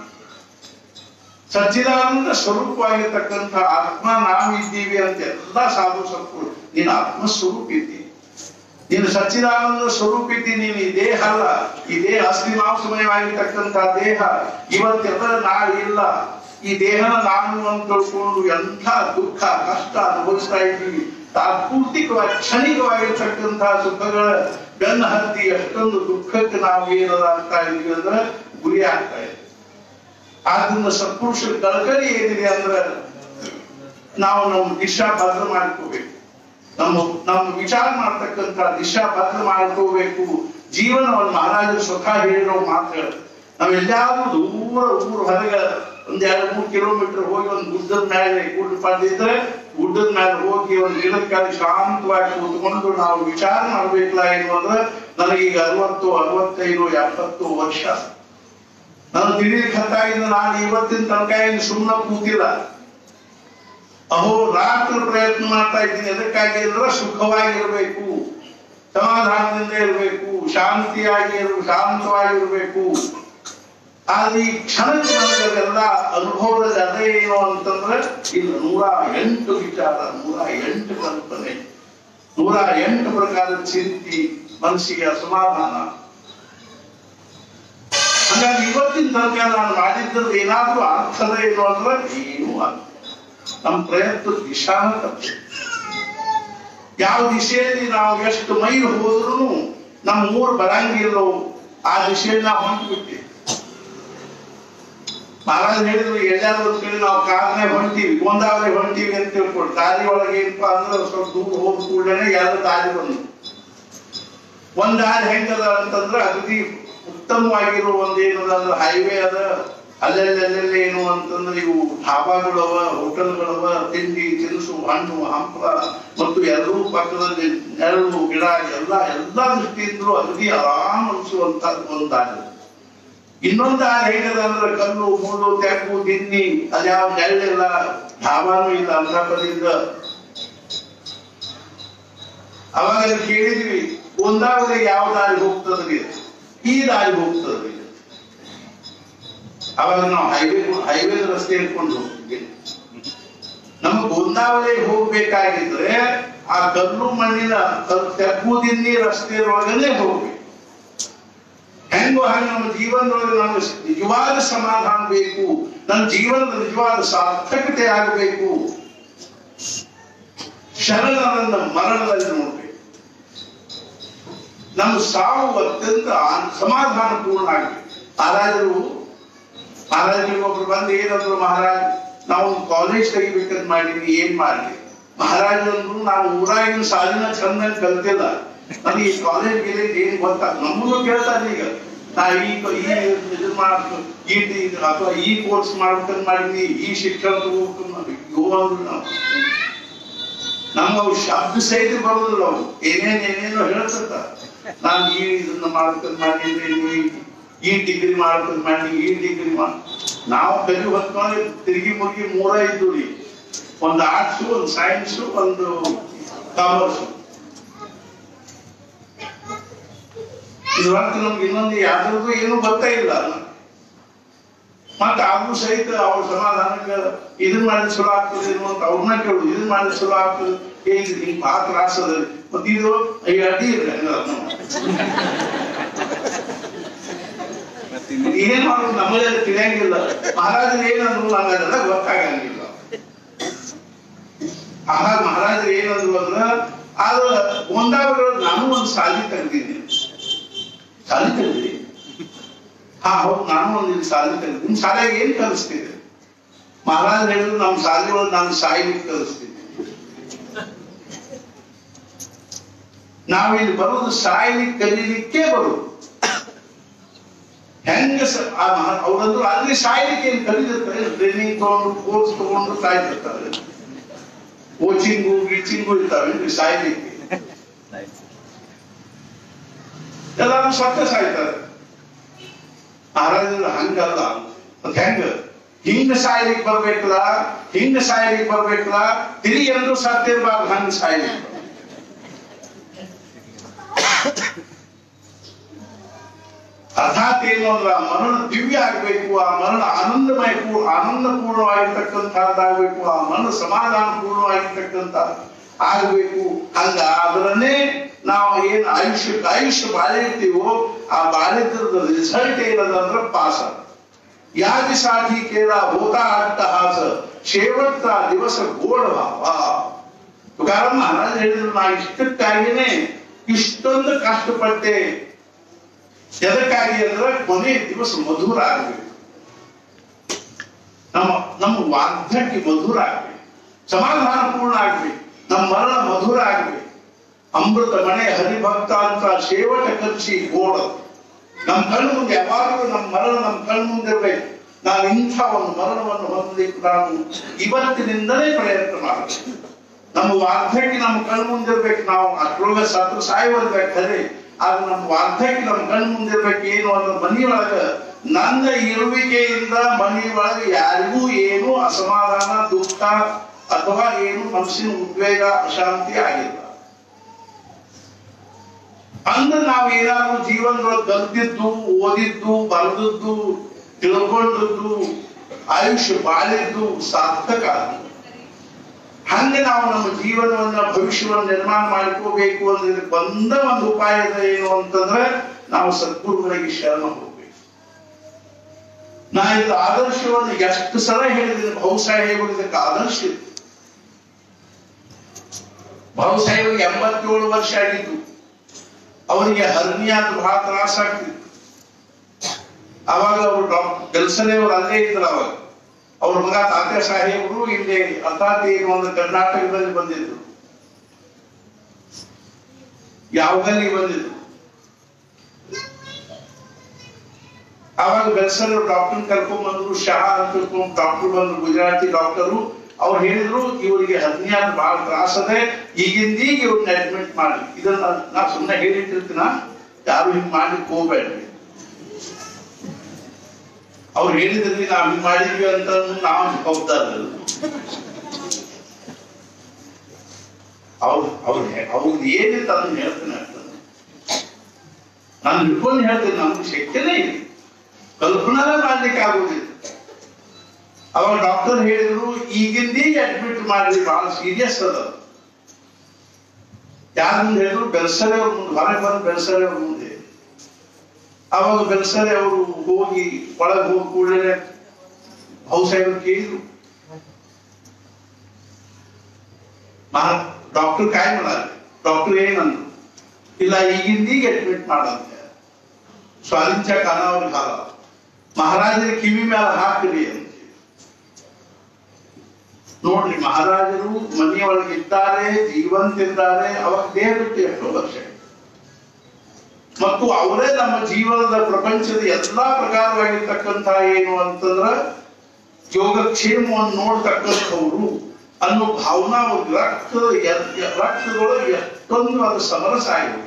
ಸಚ್ಚಿದಾನಂದ ಸ್ವರೂಪವಾಗಿರ್ತಕ್ಕಂಥ ಆತ್ಮ ನಾವಿದ್ದೀವಿ ಅಂತ ಎಲ್ಲ ಸಾಧು ಸಂತರು, ನೀನು ಆತ್ಮಸ್ವರೂಪ ಇದ್ದೀನಿ, ನೀನು ಸಚ್ಚಿದಾನಂದ ಸ್ವರೂಪ ಇದ್ದೀನಿ, ನೀನು ಈ ದೇಹ ಅಲ್ಲ, ಈ ದೇಹ ಅಸ್ಥಿ ಮಾಂಸಮಯವಾಗಿರ್ತಕ್ಕಂಥ ದೇಹ ಇವತ್ತೆಲ್ಲ ನಾಳೆ ಇಲ್ಲ। ಈ ದೇಹನ ನಾನು ಅಂತ ತಿಳ್ಕೊಂಡು ಎಂಥ ದುಃಖ ಕಷ್ಟ ಅನುಭವಿಸ್ತಾ ಇದ್ದೀವಿ। ತಾತ್ಪೂರ್ತಿಕವಾಗಿ ಕ್ಷಣಿಕವಾಗಿರ್ತಕ್ಕಂತಹ ಸುಖಗಳ ಬೆನ್ನ ಹತ್ತಿ ಎಷ್ಟೊಂದು ದುಃಖಕ್ಕೆ ನಾವು ಏನಾಗ್ತಾ ಇದೀವಿ ಅಂದ್ರೆ ಗುರಿ ಆಗ್ತಾ ಇದೆ। ಆದ್ರಿಂದ ಸತ್ಪುರುಷರ ಕಳಕಳಿ ಏನಿದೆ ಅಂದ್ರೆ ನಾವು ನಮ್ಮ ದಿಶಾ ಭದ್ರ ಮಾಡ್ಕೋಬೇಕು, ನಮ್ಮ ವಿಚಾರ ಮಾಡ್ತಕ್ಕಂಥ ದಿಶಾ ಭದ್ರ ಮಾಡ್ಕೋಬೇಕು। ಜೀವನವನ್ನು ಮಹಾರಾಜರು ಸ್ವತಃ ಹೇಳಿರೋ ಮಾತುಗಳು, ನಾವೆಲ್ಲಾದ್ರೂ ದೂರ ಊರು ಹೊರಗೆ ಒಂದ್ 2-3 ಕಿಲೋಮೀಟರ್ ಹೋಗಿ ಒಂದು ಗುಡ್ಡದ ಮೇಲೆ ಗುಡ್ಡ ಪಡೆದಿದ್ರೆ ಗುಡ್ಡದ ಮೇಲೆ ಹೋಗಿ ಒಂದು ಗಿಡದ ಕಾಲ ಶಾಂತವಾಗಿ ಕೂತ್ಕೊಂಡು ನಾವು ವಿಚಾರ ಮಾಡ್ಬೇಕಲ್ಲ ಏನು ಅಂದ್ರೆ ನನಗೀಗ 60, 65, 70 ವರ್ಷ, ನಾನು ತಿಳಿಲಿಕ್ಕೆ ಹತ್ತಾಗಿಂದ ನಾನು ಇವತ್ತಿನ ತನಕ ಏನು ಸುಮ್ಮನೆ ಕೂತಿಲ್ಲ, ಅಹೋ ರಾತ್ರಿ ಪ್ರಯತ್ನ ಮಾಡ್ತಾ ಇದ್ದೀನಿ। ಎದಕ್ಕಾಗಿ ಅಂದ್ರೆ ಸುಖವಾಗಿರ್ಬೇಕು, ಸಮಾಧಾನದಿಂದ ಇರಬೇಕು, ಶಾಂತವಾಗಿರ್ಬೇಕು। ಆದ್ರೆ ಈ ಕ್ಷಣಕ್ಕೆ ನಮಗೆಲ್ಲ ಅನುಭವದಲ್ಲಿ ಅದೇ ಏನು ಅಂತಂದ್ರೆ ಇಲ್ಲಿ 108 ವಿಚಾರ, 108 ಕಲ್ಪನೆ, 108 ಪ್ರಕಾರದ ಚಿಂತೆ, ಮನಸ್ಸಿಗೆ ಅಸಮಾಧಾನ. ಹಾಗಾಗಿ ಇವತ್ತಿನ ತನಕ ನಾನು ಮಾಡಿದ್ರಲ್ಲಿ ಏನಾದ್ರೂ ಅರ್ಥದ ಏನು ಅಂದ್ರೆ ಏನೂ ಅಲ್ಲ. ನಮ್ಮ ಪ್ರಯತ್ನ ದಿಶಾನ ತಪ್ಪು. ಯಾವ ದಿಶೆಯಲ್ಲಿ ನಾವು ಎಷ್ಟು ಮೈಲ್ ಹೋದ್ರೂ ನಮ್ಮ ಊರು ಬರಂಗಿಲ್ಲೋ ಆ ದಿಶೆಯಲ್ಲಿ ನಾವು ಹೊಂಟ್ಬಿಟ್ಟಿವಿ. ಮಹಾರಾಜ್ ಹೇಳಿದ್ರು ಎಲ್ಲಾರು ಒಂದ್ ಕಡೆ ನಾವು ಕಾರ್ನೇ ಹೊಂಟೀವಿ, ಗೋಂದಾವರಿ ಹೊಂಟೀವಿ ಅಂತ ತಿಳ್ಕೊಂಡು ದಾರಿ ಒಳಗೆ ಏನಪ್ಪಾ ಅಂದ್ರೆ ಸ್ವಲ್ಪ ದೂರ ಹೋದ ಕೂಡಲೇ ಯಾರು ದಾರಿ ಬಂದು ಒಂದ್ ದಾರಿ ಹೆಂಗದ ಅಂತಂದ್ರೆ ಅಗದಿ ಉತ್ತಮವಾಗಿರೋ ಒಂದೇನದ ಅಂದ್ರೆ ಹೈವೇ ಅದ. ಅಲ್ಲೆಲ್ಲೆಲ್ಲೆಲ್ಲ ಏನು ಅಂತಂದ್ರೆ ಇವು ಢಾಬಾಗಳವ, ಹೋಟೆಲ್ಗಳವ, ತಿಂಡಿ ತಿನಿಸು, ಹಣ್ಣು ಹಂಪಲ ಮತ್ತು ಎಲ್ಲರೂ ಪಕ್ಕದಲ್ಲಿ ನೆರಳು ಗಿಡ ಎಲ್ಲಾ ದೃಷ್ಟಿಯಿಂದಲೂ ಅಗದಿ ಆರಾಮ್ ಅನಿಸುವಂತ ಒಂದ್ ದಾರಿ. ಇನ್ನೊಂದು ದಾರಿ ಹೇಗದ ಅಂದ್ರೆ ಕಲ್ಲು ಮುಳ್ಳು ತೆಗ್ಗು ದಿನ್ನಿ, ಅದ್ಯಾವ ನೆರಳಿಲ್ಲ, ಢಾಬಾನು ಇಲ್ಲ, ಅಂದ್ರಪದಿಂದ. ಅವಾಗ ಕೇಳಿದ್ವಿ ಗೋಂದಾವರಿಗೆ ಯಾವ ದಾರಿ ಹೋಗ್ತದ್ರಿ? ಈ ದಾರಿ ಹೋಗ್ತದ್ರಿ. ಅವಾಗ ನಾವು ಹೈವೇ ರಸ್ತೆ ಹಿಡ್ಕೊಂಡು ಹೋಗ್ತೀವಿ. ನಮ್ಗೆ ಗೋಂದಾವರಿಗೆ ಹೋಗ್ಬೇಕಾಗಿದ್ರೆ ಆ ಕಲ್ಲು ಮಣ್ಣಿನ ತೆಗ್ಗು ದಿನ್ನಿ ರಸ್ತೆ ಒಳಗನೆ ಹೋಗ್ಬೇಕು. ಹೆಂಗೋ ಹಂಗ ನಮ್ಮ ಜೀವನದೊಳಗೆ ನಮ್ಗೆ ನಿಜವಾದ ಸಮಾಧಾನ ಬೇಕು, ನನ್ನ ಜೀವನದ ನಿಜವಾದ ಸಾರ್ಥಕತೆ ಆಗಬೇಕು. ಶರಣರನ್ನ ಮರಣದಲ್ಲಿ ನೋಡ್ಬೇಕು. ನಮ್ಮ ಸಾವು ಅತ್ಯಂತ ಸಮಾಧಾನ ಪೂರ್ಣ ಆಗ್ಬೇಕು. ಮಹಾರಾಜರು ಒಬ್ರು ಬಂದು ಏನಂದ್ರು, ಮಹಾರಾಜ್ ನಾವು ಕಾಲೇಜ್ ತೆಗಿಬೇಕಂತ ಮಾಡೀನಿ, ಏನ್ ಮಾಡ್ಲಿ? ಮಹಾರಾಜಂದ್ರು ನಾನು ಊರಾಗಿನ ಸಾಲಿನ ಚಂದ ಕಲ್ತಿಲ್ಲ, ನನಗೆ ಈ ಕಾಲೇಜ್ ಗೀಲೇಜ್ ಏನ್ ಗೊತ್ತಾಗ. ನಮ್ಮನ್ನು ಕೇಳ್ತಾರೆ ಈಗ, ನಾ ಇದು ಮಾಡ್ಬೇಕು ಅಥವಾ ಈ ಕೋರ್ಸ್ ಮಾಡ್ಬೇಕಂತ ಮಾಡೀನಿ, ಈ ಶಿಕ್ಷಣ ತಗೋಬೇಕು. ನಮ್ಗೆ ಅವು ಶಬ್ದ ಸಹಿತ ಬರೋದಿಲ್ಲ. ಅವು ಏನೇನೋ ಹೇಳ್ತಕ್ಕ, ನಾನು ಇದನ್ನ ಮಾಡ್ಬೇಕಂತ ಮಾಡೀನಿ, ಈ ಡಿಗ್ರಿ ಮಾಡ್ಬೇಕಂತ ಮಾಡಿ, ಈ ಡಿಗ್ರಿ ನಾವು ಕಲಿ ಹೊತ್ಕೊಂಡು ತಿರುಗಿ ಮುರುಗಿ 3 ಇದ್ದು ರೀ. ಒಂದು ಆರ್ಟ್ಸು, ಒಂದು ಸೈನ್ಸು, ಒಂದು ಕಾಮರ್ಸು. ಇದ್ರೊಳಗೆ ನಮ್ಗೆ ಇನ್ನೊಂದು ಯಾವ್ದು ಏನು ಗೊತ್ತಾ ಇಲ್ಲ. ಮತ್ತೆ ಆದ್ರೂ ಸಹಿತ ಅವ್ರ ಸಮಾಧಾನಕ್ಕೆ ಇದನ್ ಮಾಡಿದ್ರೆ ಚಲೋ ಆಗ್ತದೆ ಅಂತ ಅವ್ರನ್ನ ಕೇಳುದು, ಇದನ್ ಮಾಡಿದ್ರೆ ಚಲೋ ಆಗ್ತದೆ, ಹಿಂಗ್ ಭಾಳ ತ್ರಾಸ ಅದ. ಮತ್ತೆ ಇದು ಅಡ್ಡಿ ಇರ್ಲಿ ಏನ್ ಮಾಡೋದು ನಮ್ಮಲ್ಲಿ ತಿಳಿಯಂಗಿಲ್ಲ. ಮಹಾರಾಜರು ಏನಂದ್ರು ನಮಗೆಲ್ಲ ಗೊತ್ತಾಗಂಗಿಲ್ಲ. ಆಗ ಮಹಾರಾಜರು ಏನಂದ್ರು ಅಂದ್ರ ಆದ್ರ ಗೋಂದಾವರಿ ನಾನು ಒಂದು ಸಾಲಿ ತೆಗ್ದಿದ್ದೀನಿ. ಸಾಲಿ ತೆಗ್ದಿ? ಹಾ ಹೌದು, ನಾನು ಒಂದು ಸಾಲಿ ತೆಗ್ದಿ. ನಿಮ್ ಶಾಲೆಗೆ ಏನ್ ಕಲಿಸ್ತಿದೆ? ಮಹಾರಾಜ್ ಹೇಳಿದ್ರು ನಮ್ ಶಾಲೆ ಒಳಗೆ ನಾನು ಸಾಯ್ಲಿಕ್ಕೆ ಕಲಿಸ್ತೀನಿ. ನಾವಿಲ್ಲಿ ಬರೋದು ಸಾಯ್ಲಿಕ್ಕೆ ಕಲೀಲಿಕ್ಕೆ ಬರೋದು. ಹೆಂಗ ಅವ್ರಂದ್ರು ಅಲ್ಲಿ ಸಾಯ್ಲಿಕ್ಕೆ ಏನ್ ಕಲಿದಿರ್ತಾರೆ, ಟ್ರೈನಿಂಗ್ ತಗೊಂಡು ಕೋರ್ಸ್ ತಗೊಂಡು ಸಾಯ್ತಿರ್ತಾರೆ. ಕೋಚಿಂಗು ಗೀಚಿಂಗು ಇರ್ತಾವೆ ಸಾಯ್ಲಿಕ್ಕೆ. ಎಲ್ಲಾರು ಸ್ವತಃ ಸಾಯ್ತಾರೆ. ಮಹಾರಾಜರು ಹಂಗಲ್ಲ. ಮತ್ತೆ ಹೆಂಗ ಹಿಂಗ ಸಾಯ್ಲಿಕ್ಕೆ ಬರ್ಬೇಕಲ್ಲ, ಹಿಂಗ ಸಾಯ್ಲಿಕ್ಕೆ ಬರ್ಬೇಕಲ್ಲ, ತಿರುಗಿ ಎಲ್ಲರೂ ಸತ್ತಿರ್ಬಾರ್ದು, ಹಂಗ ಸಾಯ್ಲಿಕ್ಕೆ. ಅರ್ಥಾತ್ ಏನು ಅಂದ್ರ ಮರಣ ದಿವ್ಯ ಆಗ್ಬೇಕು, ಆ ಮರಣ ಆನಂದಪೂರ್ಣವಾಗಿರ್ತಕ್ಕಂಥದ್ದಾಗಬೇಕು, ಆ ಮರಣ ಸಮಾಧಾನ ಪೂರ್ಣವಾಗಿರ್ತಕ್ಕಂಥ ಆಗ್ಬೇಕು. ಹಂಗ ಅದರನ್ನೇ ನಾವು ಏನ್ ಆಯುಷ್ಯ ಬಾಳಿರ್ತೀವೋ ಆ ಬಾಳಿದ್ರದ ರಿಸಲ್ಟ್ ಏನದಂದ್ರ ಪಾಸ. यादीसाठी केला होता अट्टहास शेवटचा दिवस गोड व्हावा. तुकाराम महाराज ಹೇಳಿದ್ರು, ನಾ ಇಷ್ಟಕ್ಕಾಗಿನೇ ಇಷ್ಟೊಂದು ಕಷ್ಟಪಟ್ಟೆ. ಎದಕ್ಕಾಗಿ ಅಂದ್ರೆ ಕೊನೆ ದಿವಸ ಮಧುರ ಆಗ್ಬೇಕು, ನಮ್ಮ ವಾರ್ಧಕ್ಯ ಮಧುರ ಆಗ್ಬೇಕು, ಸಮಾಧಾನ ಪೂರ್ಣ ಆಗ್ಬೇಕು, ನಮ್ಮ ಮರಣ ಮಧುರ ಆಗ್ಬೇಕು. ಅಮೃತ ಮನೆ ಹರಿಭಕ್ತ ಅಂತ ಶೇವಟ ಕಲಿಸಿ ಗೋಡ ನಮ್ಮ ಕಣ್ಣು ಮುಂದೆ ಯಾವಾಗಲೂ ನಮ್ಮ ಮರಣ ನಮ್ಮ ಕಣ್ಣು ಮುಂದಿರ್ಬೇಕು. ನಾವು ಇಂಥ ಒಂದು ಮರಣವನ್ನು ಹೊಂದಲಿಕ್ಕೆ ನಾವು ಇವತ್ತಿನಿಂದಲೇ ಪ್ರಯತ್ನ ಮಾಡಬೇಕು. ನಮ್ಮ ವಾರ್ಧಕ್ಯ ನಮ್ಮ ಕಣ್ಣು ಮುಂದಿರ್ಬೇಕು. ನಾವು ಅಷ್ಟೊಳಗೆ ಸತ್ತು ಸಾಯ್ಬೇಕು ಖರೆ, ಆದ್ರೆ ನಮ್ಮ ವಾರ್ಧಕ್ಯ ನಮ್ಮ ಕಣ್ಣು ಮುಂದಿರ್ಬೇಕು. ಏನು ಅಂದ್ರೆ ಮನೆಯೊಳಗ ನನ್ನ ಇರುವಿಕೆಯಿಂದ ಮನೆಯೊಳಗೆ ಯಾರಿಗೂ ಏನು ಅಸಮಾಧಾನ, ದುಃಖ ಅಥವಾ ಏನು ಮನಸ್ಸಿನ ಉದ್ವೇಗ, ಅಶಾಂತಿ ಆಗಿಲ್ಲ ಅಂದ್ರೆ ನಾವು ಏನಾದ್ರು ಜೀವನದೊಳಗೆ ಕಲ್ತಿದ್ದು, ಓದಿದ್ದು, ಬರೆದದ್ದು, ತಿಳ್ಕೊಂಡದ್ದು, ಆಯುಷ್ಯ ಬಾಳಿದ್ದು ಸಾರ್ಥಕ. ಹಂಗೆ ನಾವು ನಮ್ಮ ಜೀವನವನ್ನ ಭವಿಷ್ಯವನ್ನ ನಿರ್ಮಾಣ ಮಾಡ್ಕೋಬೇಕು ಅಂದ್ರೆ ಇದಕ್ಕೆ ಒಂದು ಉಪಾಯ ಏನು ಅಂತಂದ್ರೆ ನಾವು ಸದ್ಗುರುಗಳಿಗೆ ಶರಣ ಹೋಗ್ಬೇಕು. ನಾ ಇದು ಆದರ್ಶವನ್ನು ಎಷ್ಟು ಸಲ ಹೇಳಿದ್ದೀನಿ, ಭಾವುಸಾಹೇಬರು ಇದಕ್ಕೆ ಆದರ್ಶ ಇತ್ತು. ಭಾವುಸಾಹೇಬರಿಗೆ 87 ವರ್ಷ ಆಗಿತ್ತು. ಅವರಿಗೆ ಹರ್ನಿಯಾದ ಬಹಳ ತ್ರಾಸ ಆಗ್ತಿತ್ತು. ಅವಾಗ ಅವರು ಡಾಕ್ಟರ್ ಬೆಲ್ಸನೆ ಅವರು ಅಲ್ಲೇ ಇದ್ರು. ಅವಾಗ ಅವ್ರ ಮಗ ತಾತ್ಯ ಸಾಹೇಬರು ಇಲ್ಲಿ ಅಥಾತಿ ಒಂದು ಕರ್ನಾಟಕದಲ್ಲಿ ಬಂದಿದ್ರು, ಯಾವದಲ್ಲಿ ಬಂದಿದ್ರು. ಅವಾಗ ಬೆಲ್ಸನೆ ಡಾಕ್ಟರ್ ಕರ್ಕೊಂಡ್ ಬಂದ್ರು, ಶಾ ಅಂತ ಡಾಕ್ಟರ್ ಬಂದ್ರು, ಗುಜರಾತಿ ಡಾಕ್ಟರು. ಅವ್ರು ಹೇಳಿದ್ರು ಇವರಿಗೆ ಹರ್ನಿಯಾದ ಬಹಳ ತ್ರಾಸದೆ, ಈಗಿಂದೀಗ ಇವ್ರನ್ನ ಅಡ್ಮಿಟ್ ಮಾಡಿ. ಇದನ್ನ ನಾ ಸುಮ್ಮನೆ ಹೇಳಿಟ್ಟಿರ್ತೀನ, ಯಾರು ಹಿಂಗ್ ಮಾಡ್ಲಿಕ್ಕೆ ಹೋಗ್ಬೇಡ್ರಿ. ಅವ್ರು ಹೇಳಿದ್ರಿ ನಾವ್ ಹಿಂಗ್ ಮಾಡಿದ್ವಿ ಅಂತ ನಾವು ಹೋಗ್ತಾರಲ್ಲ. ಅವ್ರದ್ದು ಏನಿತ್ತು ಅದನ್ನ ಹೇಳ್ತೇನೆ. ನಾನು ಹಿಡ್ಕೊಂಡು ಹೇಳ್ತೇನೆ, ನಮ್ಗೆ ಶಕ್ತಿನೇ ಇದೆ, ಕಲ್ಪನಾ ಮಾಡ್ಲಿಕ್ಕೆ ಆಗುದಿಲ್ಲ. ಅವಾಗ ಡಾಕ್ಟರ್ ಹೇಳಿದ್ರು ಈಗಿಂದೀಗ ಅಡ್ಮಿಟ್ ಮಾಡ್ರಿ, ಬಹಳ ಸೀರಿಯಸ್ ಅದ. ಯಾರ ಮುಂದೆ ಹೇಳಿದ್ರು? ಬೆಲ್ಸರೆ ಅವ್ರ ಮುಂದೆ, ಹೊರಗೆ ಬಂದು ಬೆಲ್ಸರೆ ಅವ್ರ ಮುಂದೆ. ಅವಾಗ ಬೆಲ್ಸರೆ ಅವರು ಹೋಗಿ ಒಳಗೆ ಹೋಗಿ ಕೂಡಲೇ ಭಾವುಸಾಹೇಬರು ಕೇಳಿದ್ರು, ಡಾಕ್ಟರ್ ಕಾಯ್ ಮಾಡಾರೆ. ಡಾಕ್ಟರ್ ಏನಂದ್ರು? ಇಲ್ಲ, ಈಗಿಂದೀಗ ಅಡ್ಮಿಟ್ ಮಾಡಂತೆ. ಸ್ವಾಲಿಂಚ ಖಾನ ಅವ್ರಿಗೆ ಹಾಲ ಮಹಾರಾಜರ ಕಿವಿ ಮೇಲೆ ಹಾಕ್ರಿ ಅಂತ. ನೋಡ್ರಿ, ಮಹಾರಾಜರು ಮನೆಯೊಳಗೆ ಇದ್ದಾರೆ, ಜೀವಂತಿದ್ದಾರೆ. ಅವಾಗ ದೇಹ ಬಿಟ್ಟು ಎಷ್ಟೋ ವರ್ಷ, ಮತ್ತು ಅವರೇ ನಮ್ಮ ಜೀವನದ ಪ್ರಪಂಚದ ಎಲ್ಲಾ ಪ್ರಕಾರವಾಗಿರ್ತಕ್ಕಂಥ ಏನು ಅಂತಂದ್ರ ಯೋಗಕ್ಷೇಮವನ್ನು ನೋಡ್ತಕ್ಕಂಥವ್ರು ಅನ್ನೋ ಭಾವನಾ ಅವ್ರ ರಕ್ತದೊಳಗೆ ಎಷ್ಟೊಂದು ಅದು ಸಮರಸ ಆಗಿರುತ್ತೆ.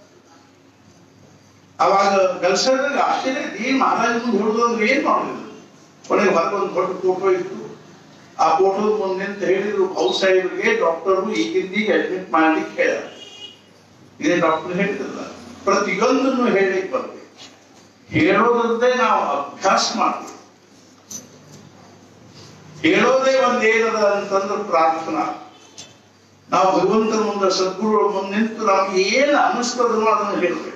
ಅವಾಗ ಬೆಲ್ಸರಿಗೆ ಆಶ್ಚರ್ಯ, ಏನ್ ಮಹಾರಾಜ ಮುಂದೆ ಹಿಡಿದ್ರೆ ಏನ್ ಮಾಡಿದ್ರು? ಕೊನೆಗೆ ಹೊರಗೊಂದು ದೊಡ್ಡ ಫೋಟೋ ಇತ್ತು. ಆ ಫೋಟೋದ ಮುಂದೆ ನಿಂತು ಹೇಳಿದ್ರು ಭಾವುಸಾಹೇಬರಿಗೆ ಡಾಕ್ಟರು ಈಗಿಂದೀಗ ಅಡ್ಮಿಟ್ ಮಾಡ್ಲಿಕ್ಕೆ ಹೇಳ. ಇದೇ ಡಾಕ್ಟರ್ ಹೇಳ್ತಿಲ್ಲ, ಪ್ರತಿಯೊಂದನ್ನು ಹೇಳಲಿಕ್ಕೆ ಬರ್ಬೇಕು. ಹೇಳೋದ್ರದ್ದೇ ನಾವು ಅಭ್ಯಾಸ ಮಾಡ್ಬೇಕು. ಹೇಳೋದೇ ಒಂದೇನದ ಅಂತಂದ್ರೆ ಪ್ರಾರ್ಥನಾ. ನಾವು ಭಗವಂತನ ಮುಂದೆ, ಸದ್ಗುರುಗಳ ಮುಂದೆ ನಿಂತು ನಮ್ಗೆ ಏನು ಅನ್ನಿಸ್ತದೋ ಅದನ್ನು ಹೇಳ್ಬೇಕು.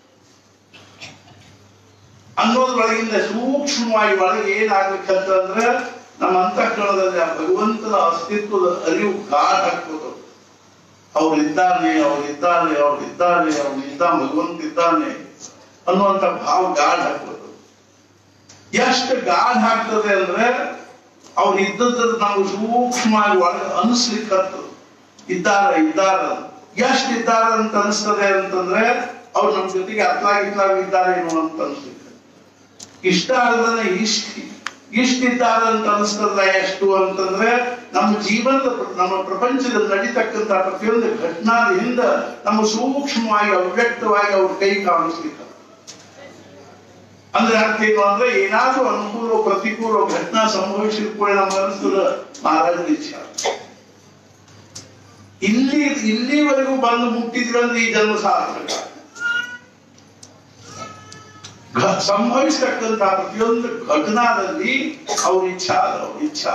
ಅನ್ನೋದ್ರೊಳಗಿಂದ ಸೂಕ್ಷ್ಮವಾಗಿ ಒಳಗೆ ಏನಾಗ್ಬೇಕಂತಂದ್ರೆ ನಮ್ಮ ಅಂತಃಕರಣದಲ್ಲಿ ಆ ಭಗವಂತನ ಅಸ್ತಿತ್ವದ ಅರಿವು ಗಾಢ ಹಾಕ್ಬೋದು. ಅವ್ರಿದ್ದಾನೆ, ಅವ್ರಿದ್ದಾನೆ, ಅವ್ರಿದ್ದಾನೆ, ಅವ್ನಿದ್ದ, ಭಗವಂತ ಇದ್ದಾನೆ ಅನ್ನುವಂಥ ಭಾವ ಗಾಢ ಹಾಕ್ಬೋದು. ಎಷ್ಟು ಗಾಢ ಹಾಕ್ತದೆ ಅಂದ್ರೆ ಅವ್ರು ಇದ್ದದ್ರ ನಾವು ಸೂಕ್ಷ್ಮವಾಗಿ ಒಳಗೆ ಅನಿಸ್ಲಿಕ್ಕೆ ಇದ್ದಾರ ಎಷ್ಟು ಇದ್ದಾರ ಅಂತ ಅನಿಸ್ತದೆ ಅಂತಂದ್ರೆ ಅವ್ರು ನಮ್ಮ ಜೊತೆಗೆ ಅತ್ಲಾಗಿದ್ದಾರೆ ಏನು ಅಂತ ಅನ್ಸ್ಲಿಕ್ಕೆ. ಇಷ್ಟ ಆಗದನ್ನ ಇಷ್ಟಿದ್ದಾರೆ ಅಂತ ಅನಿಸ್ತದ. ಎಷ್ಟು ಅಂತಂದ್ರೆ ನಮ್ಮ ಜೀವನದ, ನಮ್ಮ ಪ್ರಪಂಚದಲ್ಲಿ ನಡೀತಕ್ಕಂಥ ಪ್ರತಿಯೊಂದು ಘಟನಾದ ಹಿಂದ ನಮ್ಮ ಸೂಕ್ಷ್ಮವಾಗಿ ಅವ್ಯಕ್ತವಾಗಿ ಅವ್ರ ಕೈ ಕಾಣಿಸ್ಲಿಕ್ಕೆ. ಅಂದ್ರೆ ಅರ್ಥ ಏನು ಅಂದ್ರೆ ಏನಾದ್ರೂ ಅನುಕೂಲ ಪ್ರತಿಕೂಲ ಘಟನಾ ಸಂಭವಿಸಿದ ಕೂಡ ನಮ್ಗೆ ಅನಿಸ್ತದ ಮಹಾರಾಜರ ಇಚ್ಛೆ. ಇಲ್ಲಿವರೆಗೂ ಬಂದು ಮುಟ್ಟಿದ್ರಂದ್ರೆ ಈ ಜನ್ಮ ಸಾರ್ಥಕ. ಸಂಭವಿಸ್ತಕ್ಕಂಥ ಪ್ರತಿಯೊಂದು ಘಟನಾದಲ್ಲಿ ಅವ್ರ ಇಚ್ಛಾ.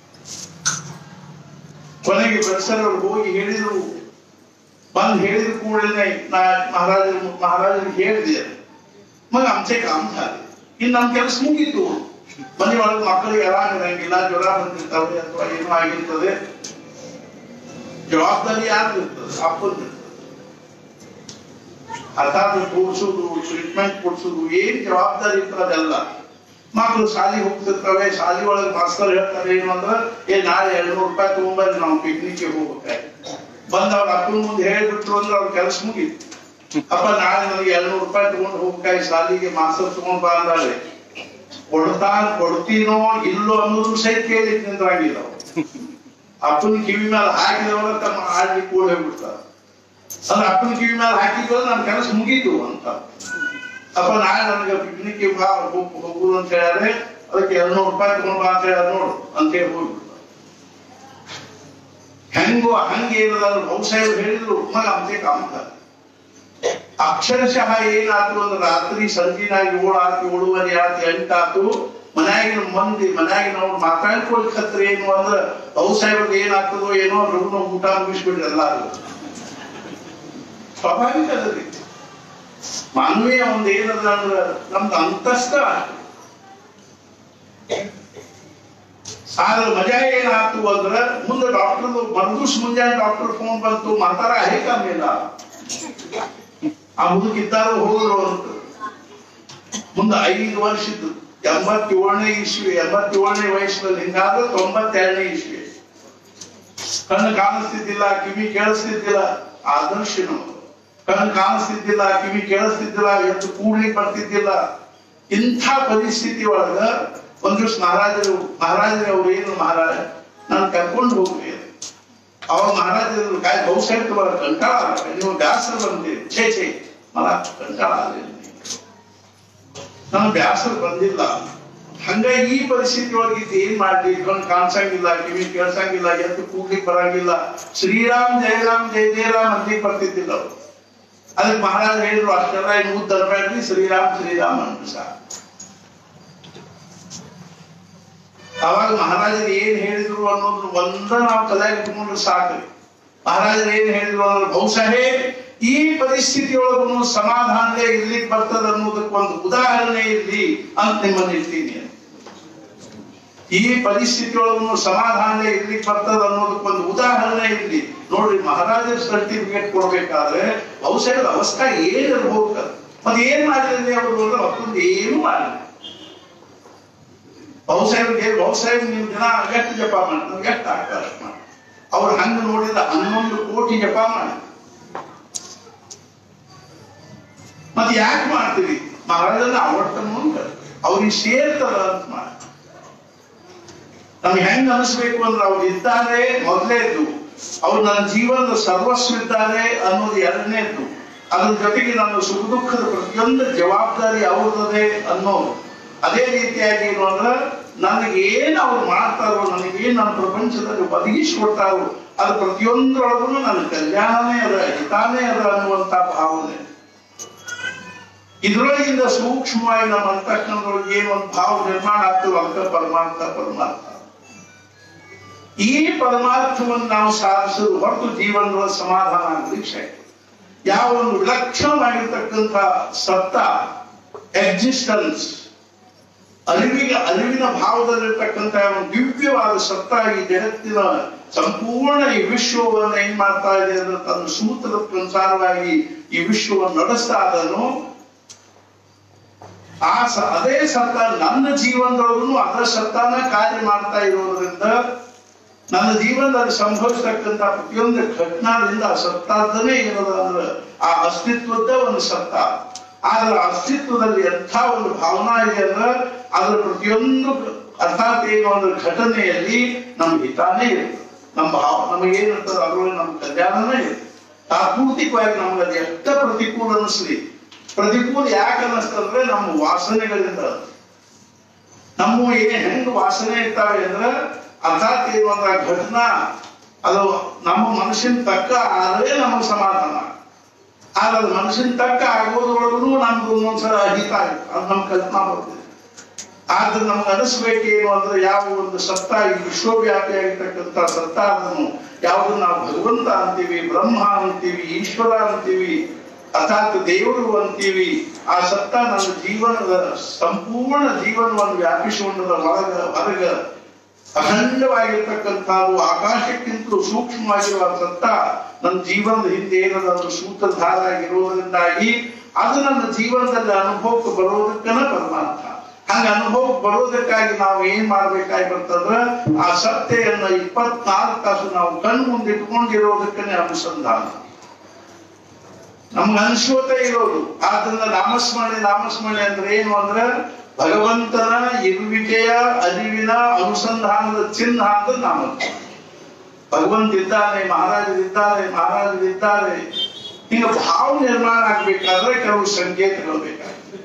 ಕೊನೆಗೆ ಬೆಲ್ಸರವ್ರು ಹೋಗಿ ಹೇಳಿದ್ರು, ಬಂದು ಹೇಳಿದ ಕೂಡಲೇ ನಾ ಮಹಾರಾಜರಿಗೆ ಹೇಳಿದೆ, ಮಗ आमचे काम झाले, ಇನ್ನು ನಮ್ಮ ಕೆಲಸ ಮುಗೀತು. ಮನೆಯೊಳಗೆ ಮಕ್ಕಳಿಗೆ ಆರಾಮಿರಂಗಿಲ್ಲ, ಜ್ವರ ಬಂದಿರ್ತವೆ ಅಥವಾ ಏನೋ ಆಗಿರ್ತದೆ, ಜವಾಬ್ದಾರಿ ಯಾರ್ದಿರ್ತದೆ? ಅಪ್ಪಂದಿರ್ತದೆ. ಅರ್ಥಾತ್ ತೋರಿಸೋದು, ಟ್ರೀಟ್ಮೆಂಟ್ ಕೊಡ್ಸೋದು, ಏನ್ ಜವಾಬ್ದಾರಿ ಇರ್ತದೆಲ್ಲ. ಮಕ್ಕಳು ಶಾಲೆಗೆ ಹೋಗ್ತಿರ್ತವೆ, ಶಾಲೆ ಒಳಗೆ ಮಾಸ್ತರ್ ಹೇಳ್ತಾರೆ ಏನು ಅಂದ್ರೆ, ನಾಳೆ 200 ರೂಪಾಯಿ ತಗೊಂಡ್ಬರ್ರಿ, ನಾವು ಪಿಕ್ನಿಕ್ಗೆ ಹೋಗ್ಬೇಕಾಗಿ. ಬಂದ್ ಅವ್ರ ಅಪ್ಪನ ಮುಂದೆ ಹೇಳ್ಬಿಟ್ರು ಅಂದ್ರೆ ಅವ್ರ ಕೆಲಸ ಮುಗೀತು. ಅಪ್ಪ ನಾಳೆ ನನಗೆ 200 ರೂಪಾಯಿ ತಗೊಂಡು ಹೋಗ್ಬೇಕಾಗಿ ಶಾಲೆಗೆ ಮಾಸ್ತರ್ ತಗೊಂಡ್ ಬಾ ಅಂದಾಳೆ. ಕೊಡ್ತೀನೋ ಇಲ್ಲೋ ಅನ್ನೋದು ಸಹಿತ ಕೇಳಿಕ್ ನಿಂದ್ರಾಗಿಲ್ಲ. ಅಪ್ಪನ ಕಿವಿ ಮೇಲೆ ಹಾಕಿದವರ ತಮ್ಮ ಆಡ್ಲಿ ಕೂಡ ಹೋಗ್ಬಿಡ್ತಾರೆ. ಅಂದ್ರೆ ಅಪ್ಪನ ಕಿವಿ ಮೇಲೆ ಹಾಕಿದ್ವಲ್ಲ ನನ್ನ ಕೆಲಸ ಮುಗೀತು ಅಂತ. ಅಪ್ಪ ನಾಳೆ ನನಗೆ ಪಿಕ್ನಿಕ್ಗೆ ಹೋಗುದು ಅಂತ ಹೇಳಿದ್ರೆ ಅದಕ್ಕೆ 200 ರೂಪಾಯಿ ತಗೊಂಡ್ ಬಾ ಅಂತ ಹೇಳ ನೋಡು ಅಂತ ಹೇಳಿ ಹೋಗ್ಬಿಡ್ತಾರೆ. ಹೆಂಗೋ ಹಂಗೇನದ ಭಾವುಸಾಹೇಬರು ಹೇಳಿದ್ರು, ಮಗ ಅಂತೆ ಕಾಮಕ. ಅಕ್ಷರಶಃ ಏನಾಯ್ತು ಅಂದ್ರೆ ರಾತ್ರಿ ಸಂಜಿನಾಗಿ 7 ಆಯ್ತು, 7:30 ಆಯ್ತು, 8 ಆಯ್ತು. ಮನ್ಯಾಗಿನ ಮಂದಿ ಮನ್ಯಾಗಿನವ್ರು ಮಾತಾಡ್ಕೊಳ್ಕತ್ರಿ ಏನು ಅಂದ್ರೆ ಅವು ಸಾಹೇಬ್ರದ್ದು ಏನಾಗ್ತದೋ ಏನೋ ರಘುನ ಊಟ ಮುಗಿಸ್ಬಿಡ್ರಿ ಎಲ್ಲಾರು. ಸ್ವಾಭಾವಿಕ ಅದರಿ ಮಾನವೀಯ ಒಂದ್ ಏನದ ಅಂದ್ರ ನಮ್ದು ಅಂತಸ್ಥ ಆದ್ರೆ ಮಜಾ ಏನಾಯ್ತು ಅಂದ್ರೆ ಮುಂದೆ ಡಾಕ್ಟರ್ ಮರುದಿವ್ಸ ಮುಂಜಾನೆ ಡಾಕ್ಟರ್ ಫೋನ್ ಬಂತು ಮಾತಾರ आहे का मेला ಆ ಮುದುಕಿದ್ದಾರು ಹೋದ್ರು ಅಂತ. ಮುಂದೆ 5 ವರ್ಷದ್ದು 87ನೇ ಇಸ್ವಿ 87ನೇ ವಯಸ್ಸಿನಲ್ಲಿ ಹಿಂಗಾದ್ರೆ 92ನೇ ಇಸ್ವಿ. ಕಣ್ಣು ಕಾಣಿಸ್ತಿದ್ದಿಲ್ಲ, ಕಿವಿ ಕೇಳಿಸ್ತಿದ್ದಿಲ್ಲ, ಆದರ್ಶನು ಕಣ್ಣು ಕಾಣಿಸ್ತಿದ್ದಿಲ್ಲ, ಕಿವಿ ಕೇಳಿಸ್ತಿದ್ದಿಲ್ಲ, ಎದ್ದು ಕೂಡ್ಲಿಕ್ಕೆ ಬರ್ತಿದ್ದಿಲ್ಲ. ಇಂಥ ಪರಿಸ್ಥಿತಿ ಒಳಗ ಒಂದ್ ದಿವ್ಸ ಮಹಾರಾಜರು ಅವ್ರು ಏನು ಮಹಾರಾಜ ನಾನು ಕರ್ಕೊಂಡು ಹೋಗ್ರಿ. ಅವಾಗ ಮಹಾರಾಜರು काय भाऊसाहेब तुम्हाला कंटाळा आला, ನೀವು ಬ್ಯಾಸರ ಬಂದಿರಿ. ಛೇ मला कंटाळा आलेला ನನಗೆ ಬ್ಯಾಸರ ಬಂದಿಲ್ಲ. ಹಂಗಾಗಿ ಈ ಪರಿಸ್ಥಿತಿ ಒಳಗೆ ಏನ್ ಮಾಡ್ಲಿ, ಕಣ್ ಕಾಣಿಸಂಗಿಲ್ಲ, ಕಿವಿ ಕೇಳ್ಸಂಗಿಲ್ಲ, ಎದ್ದು ಕೂಡ್ಲಿಕ್ಕೆ ಬರಂಗಿಲ್ಲ, ಶ್ರೀರಾಮ್ ಜಯರಾಮ್ ಜಯ ಜಯರಾಮ್ ಅಂತಿಗೆ ಬರ್ತಿದ್ದಿಲ್ಲ ಅವ್ರು. ಅದಕ್ಕೆ ಮಹಾರಾಜರು ಹೇಳಿದ್ರು ಅಷ್ಟೆಲ್ಲ ಏನು ಉದ್ದರ್ಬೇಡ್ರಿ, ಶ್ರೀರಾಮ್ ಶ್ರೀರಾಮ್ ಅಂತ ಸಾಕು. ಅವಾಗ ಮಹಾರಾಜರು ಏನ್ ಹೇಳಿದ್ರು ಅನ್ನೋದು ಒಂದ ನಾವು ತಲೆಗೆ ಇಟ್ಕೊಂಡ್ರೆ ಸಾಕ್ರಿ. ಮಹಾರಾಜರು ಏನ್ ಹೇಳಿದ್ರು ಅಂದ್ರೆ ಬಹುಸಾಹೇಬ್ ಈ ಪರಿಸ್ಥಿತಿಯೊಳಗೂ ಸಮಾಧಾನದೇ ಇರ್ಲಿಕ್ಕೆ ಬರ್ತದ ಅನ್ನೋದಕ್ಕೆ ಒಂದು ಉದಾಹರಣೆ ಇರ್ಲಿ ಅಂತ ನಿಮ್ಮನ್ನು ಇರ್ತೀನಿ. ಈ ಪರಿಸ್ಥಿತಿಯೊಳಗೂ ಸಮಾಧಾನದೇ ಇರ್ಲಿಕ್ಕೆ ಬರ್ತದ ಅನ್ನೋದಕ್ಕೆ ಒಂದು ಉದಾಹರಣೆ ಇರ್ಲಿ ನೋಡ್ರಿ. ಮಹಾರಾಜರ ಸರ್ಟಿಫಿಕೇಟ್ ಕೊಡ್ಬೇಕಾದ್ರೆ ಬಹುಸಾಹೇಬ್ ಅವಸ್ಥೆ ಏನಿರ್ಬೇಕು, ಮತ್ತೆ ಏನ್ ಮಾಡಿದ್ರೆ ಅವರು ಅಂದ್ರೆ ಮತ್ತೊಂದು ಏನು ಮಾಡಿಲ್ಲ. ಬಹುಸಾಹೇಬ್ ನೀವು ದಿನ ಎಷ್ಟು ಜಪ ಮಾಡ್ತಾರೆ, ಎಷ್ಟು ಆಗ್ತಾರೆ ಮಾಡಿ. ಅವ್ರು ಹಂಗ ನೋಡಿದ 11 ಕೋಟಿ ಜಪ ಮಾಡಿ. ಮತ್ತೆ ಯಾಕೆ ಮಾಡ್ತೀವಿ? ಮಹಾರಾಜನ ಅವರ್ತನ ಅವ್ರಿಗೆ ಸೇರ್ತದ ಅಂತ ಮಾಡಿ. ನಮ್ಗೆ ಹೆಂಗ್ ಅನಿಸ್ಬೇಕು ಅಂದ್ರೆ ಅವ್ರು ಇದ್ದಾರೆ ಮೊದಲೇದ್ದು, ಅವ್ರು ನನ್ನ ಜೀವನದ ಸರ್ವಸ್ವ ಇದ್ದಾರೆ ಅನ್ನೋದು ಎರಡನೇದ್ದು. ಅದ್ರ ಜೊತೆಗೆ ನನ್ನ ಸುಖ ದುಃಖದ ಪ್ರತಿಯೊಂದು ಜವಾಬ್ದಾರಿ ಅವ್ರದೇ ಅನ್ನೋದು. ಅದೇ ರೀತಿಯಾಗಿ ಏನು ಅಂದ್ರೆ ನನಗೆ ಏನ್ ಅವ್ರು ಮಾಡ್ತಾರೋ, ನನಗೇನ್ ನನ್ನ ಪ್ರಪಂಚದಲ್ಲಿ ಒದಗಿಸ್ಕೊಡ್ತಾರೋ ಅದು ಪ್ರತಿಯೊಂದರೊಳಗೂ ನನ್ನ ಕಲ್ಯಾಣನೇ ಅದ, ಹಿತಾನೇ ಅದ ಅನ್ನುವಂತ ಭಾವನೆ. ಇದ್ರೊಳಗಿಂದ ಸೂಕ್ಷ್ಮವಾಗಿ ನಮ್ಮ ಅಂತಃಕರಣದೊಳಗೆ ಏನೊಂದು ಭಾವ ನಿರ್ಮಾಣ ಆಗ್ತದೆ ಅಂತ ಪರಮಾರ್ಥ. ಈ ಪರಮಾರ್ಥವನ್ನು ನಾವು ಸಾಧಿಸೋದು ಹೊರತು ಜೀವನದ ಸಮಾಧಾನ ಆಗಲಿಕ್ಕೆ ಶಕ್ತಿ. ಯಾವ ಒಂದು ವಿಲಕ್ಷಣವಾಗಿರ್ತಕ್ಕಂಥ ಸತ್ತ ಎಕ್ಸಿಸ್ಟೆನ್ಸ್, ಅರಿವಿನ ಭಾವದಲ್ಲಿರ್ತಕ್ಕಂಥ ಒಂದು ದಿವ್ಯವಾದ ಸತ್ತ ಈ ಜಗತ್ತಿನ ಸಂಪೂರ್ಣ ಈ ವಿಶ್ವವನ್ನು ಏನ್ ಮಾಡ್ತಾ ಇದೆ ಅಂದ್ರೆ ತನ್ನ ಸೂತ್ರದ ಪ್ರಸಾರವಾಗಿ ಈ ವಿಶ್ವವನ್ನು ನಡೆಸ್ತಾ ಅದನ್ನು ಅದೇ ಸತ್ತ ನನ್ನ ಜೀವನದೊಳಗೂ ಅದರ ಸತ್ತಾನ ಕಾರ್ಯ ಮಾಡ್ತಾ ಇರೋದ್ರಿಂದ ನನ್ನ ಜೀವನದಲ್ಲಿ ಸಂಭವಿಸ್ತಕ್ಕಂಥ ಪ್ರತಿಯೊಂದು ಘಟನಾದಿಂದ ಆ ಸತ್ತಾದನೇ ಇರೋದು ಅಂದ್ರೆ ಆ ಅಸ್ತಿತ್ವದ ಒಂದು ಸತ್ತ. ಆದ್ರೆ ಅಸ್ತಿತ್ವದಲ್ಲಿ ಎಂಥ ಒಂದು ಭಾವನಾ ಇದೆ ಅಂದ್ರೆ ಅದರ ಪ್ರತಿಯೊಂದು ಅರ್ಥಾತ್ ಏನು ಒಂದು ಘಟನೆಯಲ್ಲಿ ನಮ್ಗೆ ಹಿತಾನೇ ಇರುತ್ತೆ, ನಮ್ಮ ಭಾವ ನಮಗೇನಿರ್ತದೆ ಅದರೊಳಗೆ ನಮ್ಮ ಕಲ್ಯಾಣನೇ ಇರುತ್ತೆ. ತಾತ್ಪೂರ್ತಿಕವಾಗಿ ನಮ್ಗೆ ಅದು ಎಷ್ಟ ಪ್ರತಿಕೂಲ ಅನಿಸ್ಲಿ, ಪ್ರತಿಕೂಲ ಯಾಕೆ ಅನ್ನಿಸ್ತಂದ್ರೆ ನಮ್ಮ ವಾಸನೆಗಳಿಂದ. ನಮ್ಮ ಹೆಂಗ್ ವಾಸನೆ ಇರ್ತಾವೆ ಅಂದ್ರೆ ಅರ್ಥಾತ್ ಏನು ಅಂದ್ರೆ ಘಟನಾ ಅದು ನಮ್ಮ ಮನಸ್ಸಿನ ತಕ್ಕ ಆದ್ರೆ ನಮಗೆ ಸಮಾಧಾನ. ಆದ್ರೆ ಅದು ಮನಸ್ಸಿನ ತಕ್ಕ ಆಗೋದ್ರೊಳಗೂ ನಮ್ದು ಒಂದೊಂದ್ಸಲ ಹಿತ ಆಗುತ್ತೆ, ಅದು ನಮ್ ಕಲ್ಪನಾ ಬರ್ತದೆ. ಆದ್ರೆ ನಮ್ಗೆ ಅನಿಸ್ಬೇಕೇನು ಅಂದ್ರೆ ಯಾವ ಒಂದು ಸತ್ತ ಈ ವಿಶ್ವವ್ಯಾಪಿಯಾಗಿರ್ತಕ್ಕಂಥ ಸತ್ತ ಅದನ್ನು ಯಾವುದು ನಾವು ಭಗವಂತ ಅಂತೀವಿ, ಬ್ರಹ್ಮ ಅಂತೀವಿ, ಈಶ್ವರ ಅಂತೀವಿ, ಅರ್ಥಾತ್ ದೇವರು ಅಂತೀವಿ, ಆ ಸತ್ತ ನನ್ನ ಜೀವನದ ಸಂಪೂರ್ಣ ಜೀವನವನ್ನು ವ್ಯಾಪಿಸಿಕೊಂಡದ ಹೊರಗ ಅಖಂಡವಾಗಿರ್ತಕ್ಕಂಥದ್ದು ಆಕಾಶಕ್ಕಿಂತಲೂ ಸೂಕ್ಷ್ಮವಾಗಿರುವ ಸತ್ತ ನನ್ನ ಜೀವನದ ಹಿಂದೆ ಏನದಾದ್ರೂ ಸೂತ್ರಧಾರ ಆಗಿರೋದ್ರಿಂದಾಗಿ ಅದು ನನ್ನ ಜೀವನದಲ್ಲಿ ಅನುಭವಕ್ಕೆ ಬರೋದಕ್ಕನ ಪರಮಾರ್ಥ. ಹಂಗ ಅನುಭವಕ್ಕೆ ಬರೋದಕ್ಕಾಗಿ ನಾವು ಏನ್ ಮಾಡ್ಬೇಕಾಗಿ ಬರ್ತಂದ್ರ ಆ ಸತ್ತೆಯನ್ನ 24 ತಾಸು ನಾವು ಕಣ್ಣು ಮುಂದೆ ಇಟ್ಕೊಂಡಿರೋದಕ್ಕನೇ ಅನುಸಂಧಾನ ನಮ್ಗೆ ಅನ್ಶೋತ ಇರೋದು. ಆದ್ರಿಂದ ನಾಮಸ್ಮರಣೆ ಅಂದ್ರೆ ಏನು ಅಂದ್ರೆ ಭಗವಂತನ ಇರುವಿಕೆಯ ಅರಿವಿನ ಅನುಸಂಧಾನದ ಚಿಹ್ನ ಅಂತ ನಾಮ. ಭಗವಂತ ಇದ್ದಾನೆ, ಮಹಾರಾಜರಿದ್ದಾರೆ ಈಗ ಭಾವ ನಿರ್ಮಾಣ ಆಗ್ಬೇಕಾದ್ರೆ ಕೆಲವು ಸಂಕೇತಗಳು ಬೇಕಾಗ್ತದೆ,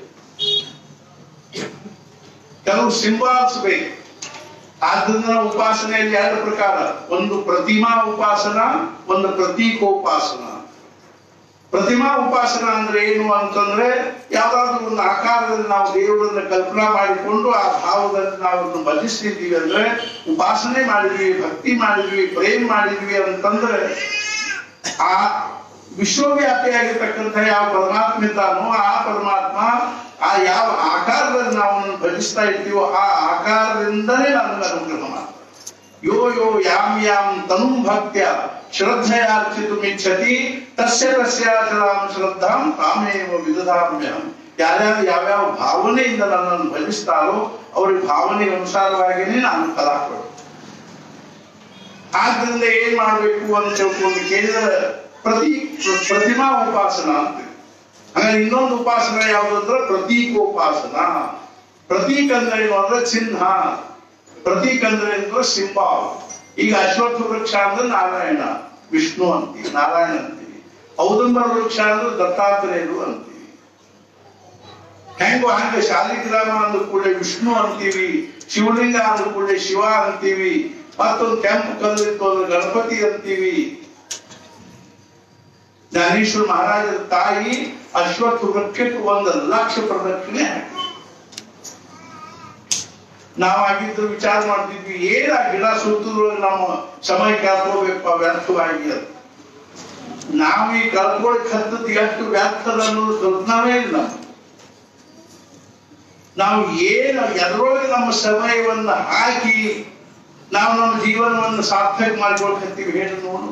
ಕೆಲವು ಸಿಂಬಾಲ್ಸ್ ಬೇಕು. ಆದ್ರಿಂದ ಉಪಾಸನೆಯಲ್ಲಿ 2 ಪ್ರಕಾರ, ಒಂದು ಪ್ರತಿಮಾ ಉಪಾಸನ, ಒಂದು ಪ್ರತೀಕೋಪಾಸನ. ಪ್ರತಿಮಾ ಉಪಾಸನ ಅಂದ್ರೆ ಏನು ಅಂತಂದ್ರೆ ಯಾವ್ದಾದ್ರು ಒಂದು ಆಕಾರದಲ್ಲಿ ನಾವು ದೇವರನ್ನ ಕಲ್ಪನಾ ಮಾಡಿಕೊಂಡು ಆ ಭಾವದಲ್ಲಿ ನಾವು ಭಜಿಸ್ತಿದ್ದೀವಿ ಅಂದ್ರೆ ಉಪಾಸನೆ ಮಾಡಿದ್ವಿ, ಭಕ್ತಿ ಮಾಡಿದ್ವಿ, ಪ್ರೇಮ ಮಾಡಿದ್ವಿ ಅಂತಂದ್ರೆ ಆ ವಿಶ್ವವ್ಯಾಪಿಯಾಗಿರ್ತಕ್ಕಂಥ ಯಾವ ಪರಮಾತ್ಮ ಇದ್ದಾನೋ ಆ ಪರಮಾತ್ಮ ಆ ಯಾವ ಆಕಾರದಲ್ಲಿ ನಾವು ಭಜಿಸ್ತಾ ಇರ್ತೀವೋ ಆ ಆಕಾರದಿಂದಲೇ ನಮ್ಗೆ ಅನುಗ್ರಹ ಮಾಡ್ತಾರೆ. ಯೋ ಯೋ ಯಾಮ್ ಯಾಮ್ ತನು ಭಕ್ತ್ಯ ಶ್ರದ್ಧೆಯಾರ್ಚಿತುಮಿಚ್ಛತಿ ತಸ್ಯ ತಸ್ಯಾಚರಾಂ ಶ್ರದ್ಧಾಂ ತಾಮೇವ ವಿದಧಾಮ್ಯಹಂ. ಯಾರ್ಯಾರು ಯಾವ್ಯಾವ ಭಾವನೆಯಿಂದ ನನ್ನನ್ನು ಭಜಿಸ್ತಾರೋ ಅವ್ರಿಗೆ ಭಾವನೆಗೆ ಅನುಸಾರವಾಗಿಯೇ ನಾನು ಫಲ ಕೊಡು. ಆದ್ರಿಂದ ಏನ್ ಮಾಡ್ಬೇಕು ಅಂತ ತಿಳ್ಕೊಂಡು ಕೇಳಿದ್ರೆ ಪ್ರತಿಮಾ ಉಪಾಸನ ಅಂತ. ಹಾಗಾಗಿ ಇನ್ನೊಂದು ಉಪಾಸನ ಯಾವ್ದಂದ್ರೆ ಪ್ರತೀಕೋಪಾಸನ. ಪ್ರತೀಕ ಅಂದ್ರೆ ಏನು ಅಂದ್ರೆ ಚಿಹ್ನ, ಪ್ರತೀಕ ಅಂದ್ರೆ ಸಿಂಬಾಲ್. ಈಗ ಅಶ್ವತ್ಥ ವೃಕ್ಷ ಅಂದ್ರೆ ನಾರಾಯಣ ವಿಷ್ಣು ಅಂತೀವಿ, ನಾರಾಯಣ ಅಂತೀವಿ. ಔದಂಬರ ವೃಕ್ಷ ಅಂದ್ರೆ ದತ್ತಾತ್ರೇಯರು ಅಂತೀವಿ. ಹಂಗೆ ಶಾಲಿಗ್ರಾಮ ಅಂದ ಕೂಡಲೇ ವಿಷ್ಣು ಅಂತೀವಿ, ಶಿವಲಿಂಗ ಅಂದ ಕೂಡಲೇ ಶಿವ ಅಂತೀವಿ, ಮತ್ತೊಂದು ಕೆಂಪು ಕಲ್ಲಿತ್ತು ಅಂದ್ರೆ ಗಣಪತಿ ಅಂತೀವಿ. ಜ್ಞಾನೇಶ್ವರ ಮಹಾರಾಜರ ತಾಯಿ ಅಶ್ವತ್ಥ ವೃಕ್ಷಕ್ಕೆ 1,00,000 ಪ್ರದಕ್ಷಿಣೆ ಹಾಕಿ. ನಾವಾಗಿದ್ರು ವಿಚಾರ ಮಾಡ್ತಿದ್ವಿ, ಏನ ಗಿಡ ಸುತ್ತದ್ರೊಳಗೆ ನಮ್ಮ ಸಮಯ ಕಳ್ಕೋಬೇಕು ವ್ಯರ್ಥವಾಗಿ ಅಂತ. ನಾವು ಈ ಕಳ್ಕೊಳಕ್ ಹತ್ತದ ಎಷ್ಟು ವ್ಯರ್ಥದ ಅನ್ನೋದು ಕಲ್ಪನಾವೇ ಇಲ್ಲ. ನಾವು ಏನು ಎದ್ರೊಳಗೆ ನಮ್ಮ ಸಮಯವನ್ನ ಹಾಕಿ ನಾವು ನಮ್ಮ ಜೀವನವನ್ನು ಸಾರ್ಥಕ ಮಾಡ್ಕೊಳ್ತೀವಿ ಹೇಳಿ ನೋಡು.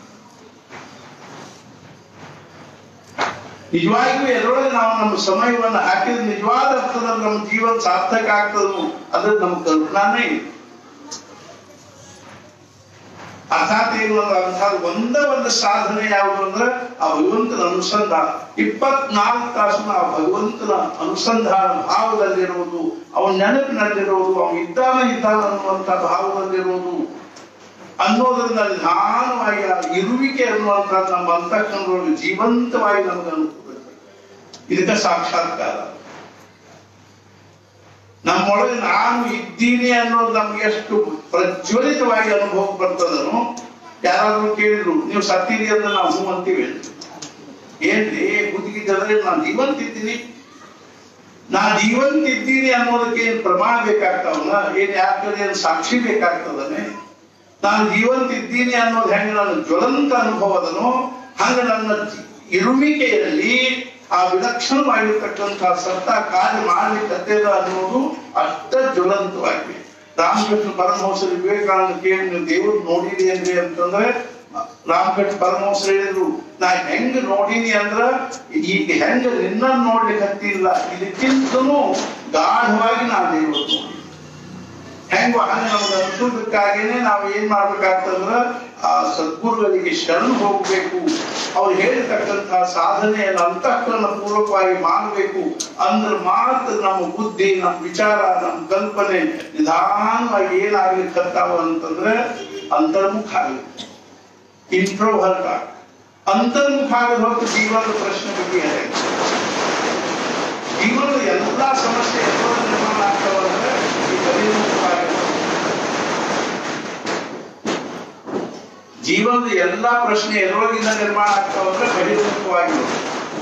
ನಿಜವಾಗಿಯೂ ಎದ್ರೊಳಗೆ ನಾವು ನಮ್ಮ ಸಮಯವನ್ನು ಹಾಕಿದ್ರೆ ನಿಜವಾದ ಅರ್ಥದಲ್ಲಿ ನಮ್ಮ ಜೀವನ ಸಾರ್ಥಕ ಆಗ್ತದೋ ಅದ್ರ ನಮ್ಮ ಕಲ್ಪನಾನೇ ಇದೆ. ಅರ್ಥಾತ್ ಏನು ಅಂದ್ರೆ ಒಂದೇ ಸಾಧನೆ ಯಾವುದು ಅಂದ್ರೆ ಆ ಭಗವಂತನ ಅನುಸಂಧಾನ. 24 ತಾಸು ಆ ಭಗವಂತನ ಅನುಸಂಧಾನ ಭಾವದಲ್ಲಿರುವುದು, ಅವನ ನೆನಪಿನಲ್ಲಿರುವುದು, ಅವನು ಇದ್ದಾನ ಅನ್ನುವಂತ ಭಾವದಲ್ಲಿರುವುದು ಅನ್ನೋದ್ರಿಂದ ನಿಧಾನವಾಗಿ ಆ ಇರುವಿಕೆ ಅನ್ನುವಂತ ನಮ್ಮ ಅಂತಃಕರಣದೊಳಗೆ ಜೀವಂತವಾಗಿ ನಮಗೆ ಅನುಕೂಲ. ಇದಕ್ಕೆ ಸಾಕ್ಷಾತ್ಕಾರ. ನಮ್ಮೊಳಗೆ ನಾನು ಇದ್ದೀನಿ ಅನ್ನೋದು ನಮ್ಗೆ ಎಷ್ಟು ಪ್ರಜ್ವಲಿತವಾಗಿ ಅನುಭವ ಬರ್ತದನು. ಯಾರಾದ್ರೂ ಕೇಳಿದ್ರು ನೀವು ಸತ್ತೀರಿ ಅಂದ್ರೆ ನಾವು ಹೂ ಅಂತೀವಿ. ಏನ್ರಿ ಬುದ್ಧಿಗಿದ್ರೆ ನಾನು ಜೀವಂತಿದ್ದೀನಿ, ನಾನು ಜೀವಂತಿದ್ದೀನಿ ಅನ್ನೋದಕ್ಕೆ ಏನ್ ಪ್ರಮಾಣ ಬೇಕಾಗ್ತಾವಲ್ಲ, ಏನ್ ಯಾಕೆ ಸಾಕ್ಷಿ ಬೇಕಾಗ್ತದನೆ. ನಾನು ಜೀವಂತಿದ್ದೀನಿ ಅನ್ನೋದು ಹೆಂಗೆ ನನ್ನ ಜ್ವಲಂತ ಅನುಭವದನೋ ಹಂಗ ನನ್ನ ಇರುವಿಕೆಯಲ್ಲಿ ಆ ವಿಲಕ್ಷಣವಾಗಿರ್ತಕ್ಕಂತಹ ಸತ್ತ ಕಾರ್ಯ ಮಾಡ್ಲಿಕ್ಕೆ ಅನ್ನೋದು ಅಷ್ಟ ಜ್ವಲಂತವಾಗಿದೆ. ರಾಮಕೃಷ್ಣ ಪರಮಹಂಸರು ವಿವೇಕಾನಂದ ಕೇಳಿ ನೀವು ದೇವರು ನೋಡಿರಿ ಅಂದ್ರೆ ಅಂತಂದ್ರೆ ರಾಮಕೃಷ್ಣ ಪರಮಹಂಸರು ಹೇಳಿದ್ರು, ನಾ ಹೆಂಗ್ ನೋಡಿನಿ ಅಂದ್ರ ಈಗ ಹೆಂಗ ನಿನ್ನ ನೋಡ್ಲಿಕ್ಕೆ ಹತ್ತಿಲ್ಲ, ಇದಕ್ಕಿಂತನೂ ಗಾಢವಾಗಿ ನಾ ದೇವರು ನೋಡಿ ಹೆಂಗ ಹಂಗ ನಮ್ಗೆ ಅನ್ಸೋದಕ್ಕಾಗೇನೆ ನಾವು ಏನ್ ಮಾಡ್ಬೇಕಾಗ್ತಂದ್ರ ಆ ಸದ್ಗುರುಗಳಿಗೆ ಶರಣ ಹೋಗ್ಬೇಕು. ಅವ್ರು ಹೇಳಿರ್ತಕ್ಕಂತಹ ಸಾಧನೆಯನ್ನು ಅಂತಃಕರಣ ಪೂರ್ವಕವಾಗಿ ಮಾಡಬೇಕು. ಅಂದ್ರೆ ಮಾತ್ರ ನಮ್ಮ ಬುದ್ಧಿ, ನಮ್ಮ ವಿಚಾರ, ನಮ್ಮ ಕಲ್ಪನೆ ನಿಧಾನವಾಗಿ ಏನಾಗ್ಲಿಕ್ಕೆ ಹತ್ತಾವ ಅಂತಂದ್ರೆ ಅಂತರ್ಮುಖ ಆಗುತ್ತೆ, ಇಂಟ್ರೋವರ್ಟ್ ಆಗ. ಅಂತರ್ಮುಖ ಆಗದ ಹೊತ್ತು ಜೀವನದ ಪ್ರಶ್ನೆ ಬಗ್ಗೆ ಜೀವನದ ಎಲ್ಲಾ ಸಮಸ್ಯೆ ನಿರ್ಮಾಣ ಆಗ್ತಾವಂದ್ರೆ ಈ ಬಹಿರ್ಮುಖವಾಗಿ. ಜೀವನದ ಎಲ್ಲಾ ಪ್ರಶ್ನೆ ಎದುರೊಳಗಿಂದ ನಿರ್ಮಾಣ ಆಗ್ತಾವಂದ್ರೆ ಬಹಿರ್ಮುಖವಾಗಿರೋದು.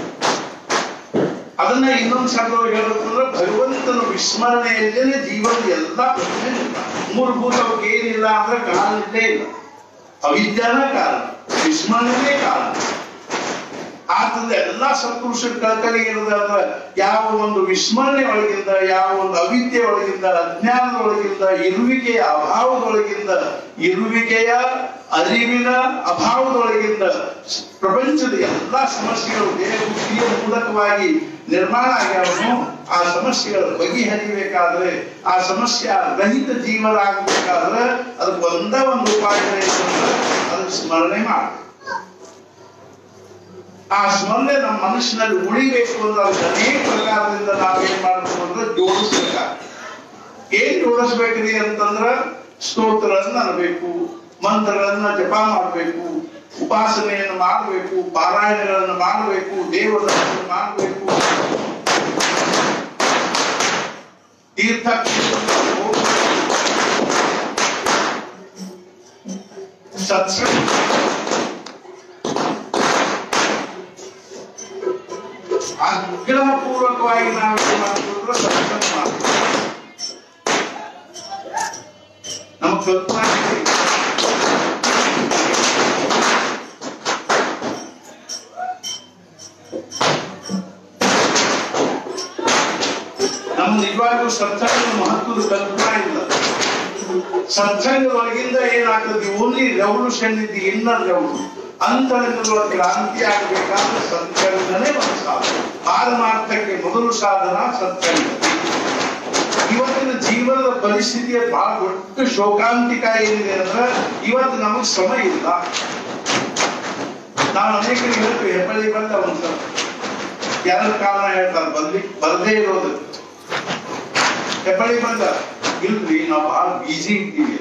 ಅದನ್ನ ಇನ್ನೊಂದು ಶಬ್ದವಾಗಿ ಹೇಳಬೇಕು ಅಂದ್ರೆ ಭಗವಂತನ ವಿಸ್ಮರಣೆಯಲ್ಲೇ ಜೀವನದ ಎಲ್ಲಾ ಪ್ರಶ್ನೆ ನಿರ್ಮಾಣ. ಮೂಲಭೂತವಾಗಿ ಏನಿಲ್ಲ ಅಂದ್ರೆ ಕಾರಣ ಇಲ್ಲೇ ಇಲ್ಲ. ಅವಿದ್ಯಾನ ಕಾರಣ, ವಿಸ್ಮರಣೆಯೇ ಕಾರಣ. ಆದ್ರಿಂದ ಎಲ್ಲಾ ಸತ್ಪುರುಷರ ಕಲ್ಕಲೆ ಇರೋದು ಅಂದ್ರೆ ಯಾವ ಒಂದು ವಿಸ್ಮರಣೆ ಒಳಗಿಂದ, ಯಾವ ಒಂದು ಅವಿದ್ಯೆ ಒಳಗಿಂದ, ಅಜ್ಞಾನದ ಒಳಗಿಂದ, ಇರುವಿಕೆಯ ಅಭಾವದೊಳಗಿಂದ, ಇರುವಿಕೆಯ ಅರಿವಿನ ಅಭಾವದೊಳಗಿಂದ ಪ್ರಪಂಚದ ಎಲ್ಲಾ ಸಮಸ್ಯೆಗಳು ದೇಹಬುದ್ಧಿಯ ಮೂಲಕವಾಗಿ ನಿರ್ಮಾಣ ಆಗ್ಯಾವನು. ಆ ಸಮಸ್ಯೆಗಳ ಬಗೆಹರಿಬೇಕಾದ್ರೆ, ಆ ಸಮಸ್ಯೆ ರಹಿತ ಜೀವನ ಆಗಬೇಕಾದ್ರೆ ಅದಕ್ಕೆ ಒಂದೇ ಒಂದು ಉಪಾಯ ಅದಕ್ಕೆ ಸ್ಮರಣೆ ಮಾಡಬೇಕು. ಆ ಸ್ಮರಣೆ ನಮ್ಮ ಮನಸ್ಸಿನಲ್ಲಿ ಉಳಿಬೇಕು ಅಂದ್ರೆ ಅದಕ್ಕೆ ಅನೇಕ ಪ್ರಕಾರದಿಂದ ನಾವೇನ್ ಮಾಡಬೇಕು ಅಂದ್ರೆ ಜೋಡಿಸ್ಬೇಕಾಗ್ತದೆ. ಏನ್ ಜೋಡಿಸ್ಬೇಕ್ರಿ ಅಂತಂದ್ರ ಸ್ತೋತ್ರಗಳನ್ನ ಅನ್ನಬೇಕು, ಮಂತ್ರಗಳನ್ನ ಜಪ ಮಾಡಬೇಕು, ಉಪಾಸನೆಯನ್ನು ಮಾಡಬೇಕು, ಪಾರಾಯಣಗಳನ್ನು ಮಾಡಬೇಕು, ದೇವರನ್ನು ಮಾಡಬೇಕು, ತೀರ್ಥ ಸತ್ಸಂಗ ಪ್ರಾಥಮಿಕವಾಗಿ ನಾವು ಏನ್ ಮಾಡ್ತಿದ್ರು ಸತ್ಸಂಗ ಮಾಡ್ತೀವಿ. ನಮಗ್ ಕಲ್ಪನಾ ನಮ್ ನಿಜವಾಗ್ಲೂ ಸತ್ಸಂಗದ ಮಹತ್ವದ ಕಲ್ಪನಾ ಇಲ್ಲ. ಸತ್ಸಂಗದೊಳಗಿಂದ ಏನಾಗ್ತದೆ, ಓನ್ಲಿ ರೆವಲ್ಯೂಷನ್ ಇದೆ, ಇನ್ನರ್ ರೆವಲ್ಯೂಷನ್. ಅಂತರಂಗದೊಳಗೆ ಕ್ರಾಂತಿ ಆಗಬೇಕಾದ್ರೆ ಸತ್ಸಂಗನೇ ಒಂದು ಸಾಧನ. ಪಾರಮಾರ್ಥಕ್ಕೆ ಮೊದಲು ಸಾಧನ ಸತ್ಸಂಗ. ಇವತ್ತಿನ ಜೀವನದ ಪರಿಸ್ಥಿತಿಯ ಬಹಳ ದೊಡ್ಡ ಶೋಕಾಂತಿಕ ಏನಿದೆ ಅಂದ್ರೆ ಇವತ್ತು ನಮಗ್ ಸಮಯ ಇಲ್ಲ. ನಾವು ಅನೇಕರಿಗೆ ಹೇಳ್ತೀವಿ, ಹೆಬ್ಬಳ್ಳಿ ಬಂದ ಒಂದು ಯಾರ ಕಾರಣ ಹೇಳ್ತಾರೆ ಬರದೇ ಇರೋದು. ಹೆಬ್ಬಳ್ಳಿ ಬಂದ ಇಲ್ರಿ, ನಾವು ಬಹಳ ಬಿಜಿ ಇದ್ದೀವಿ.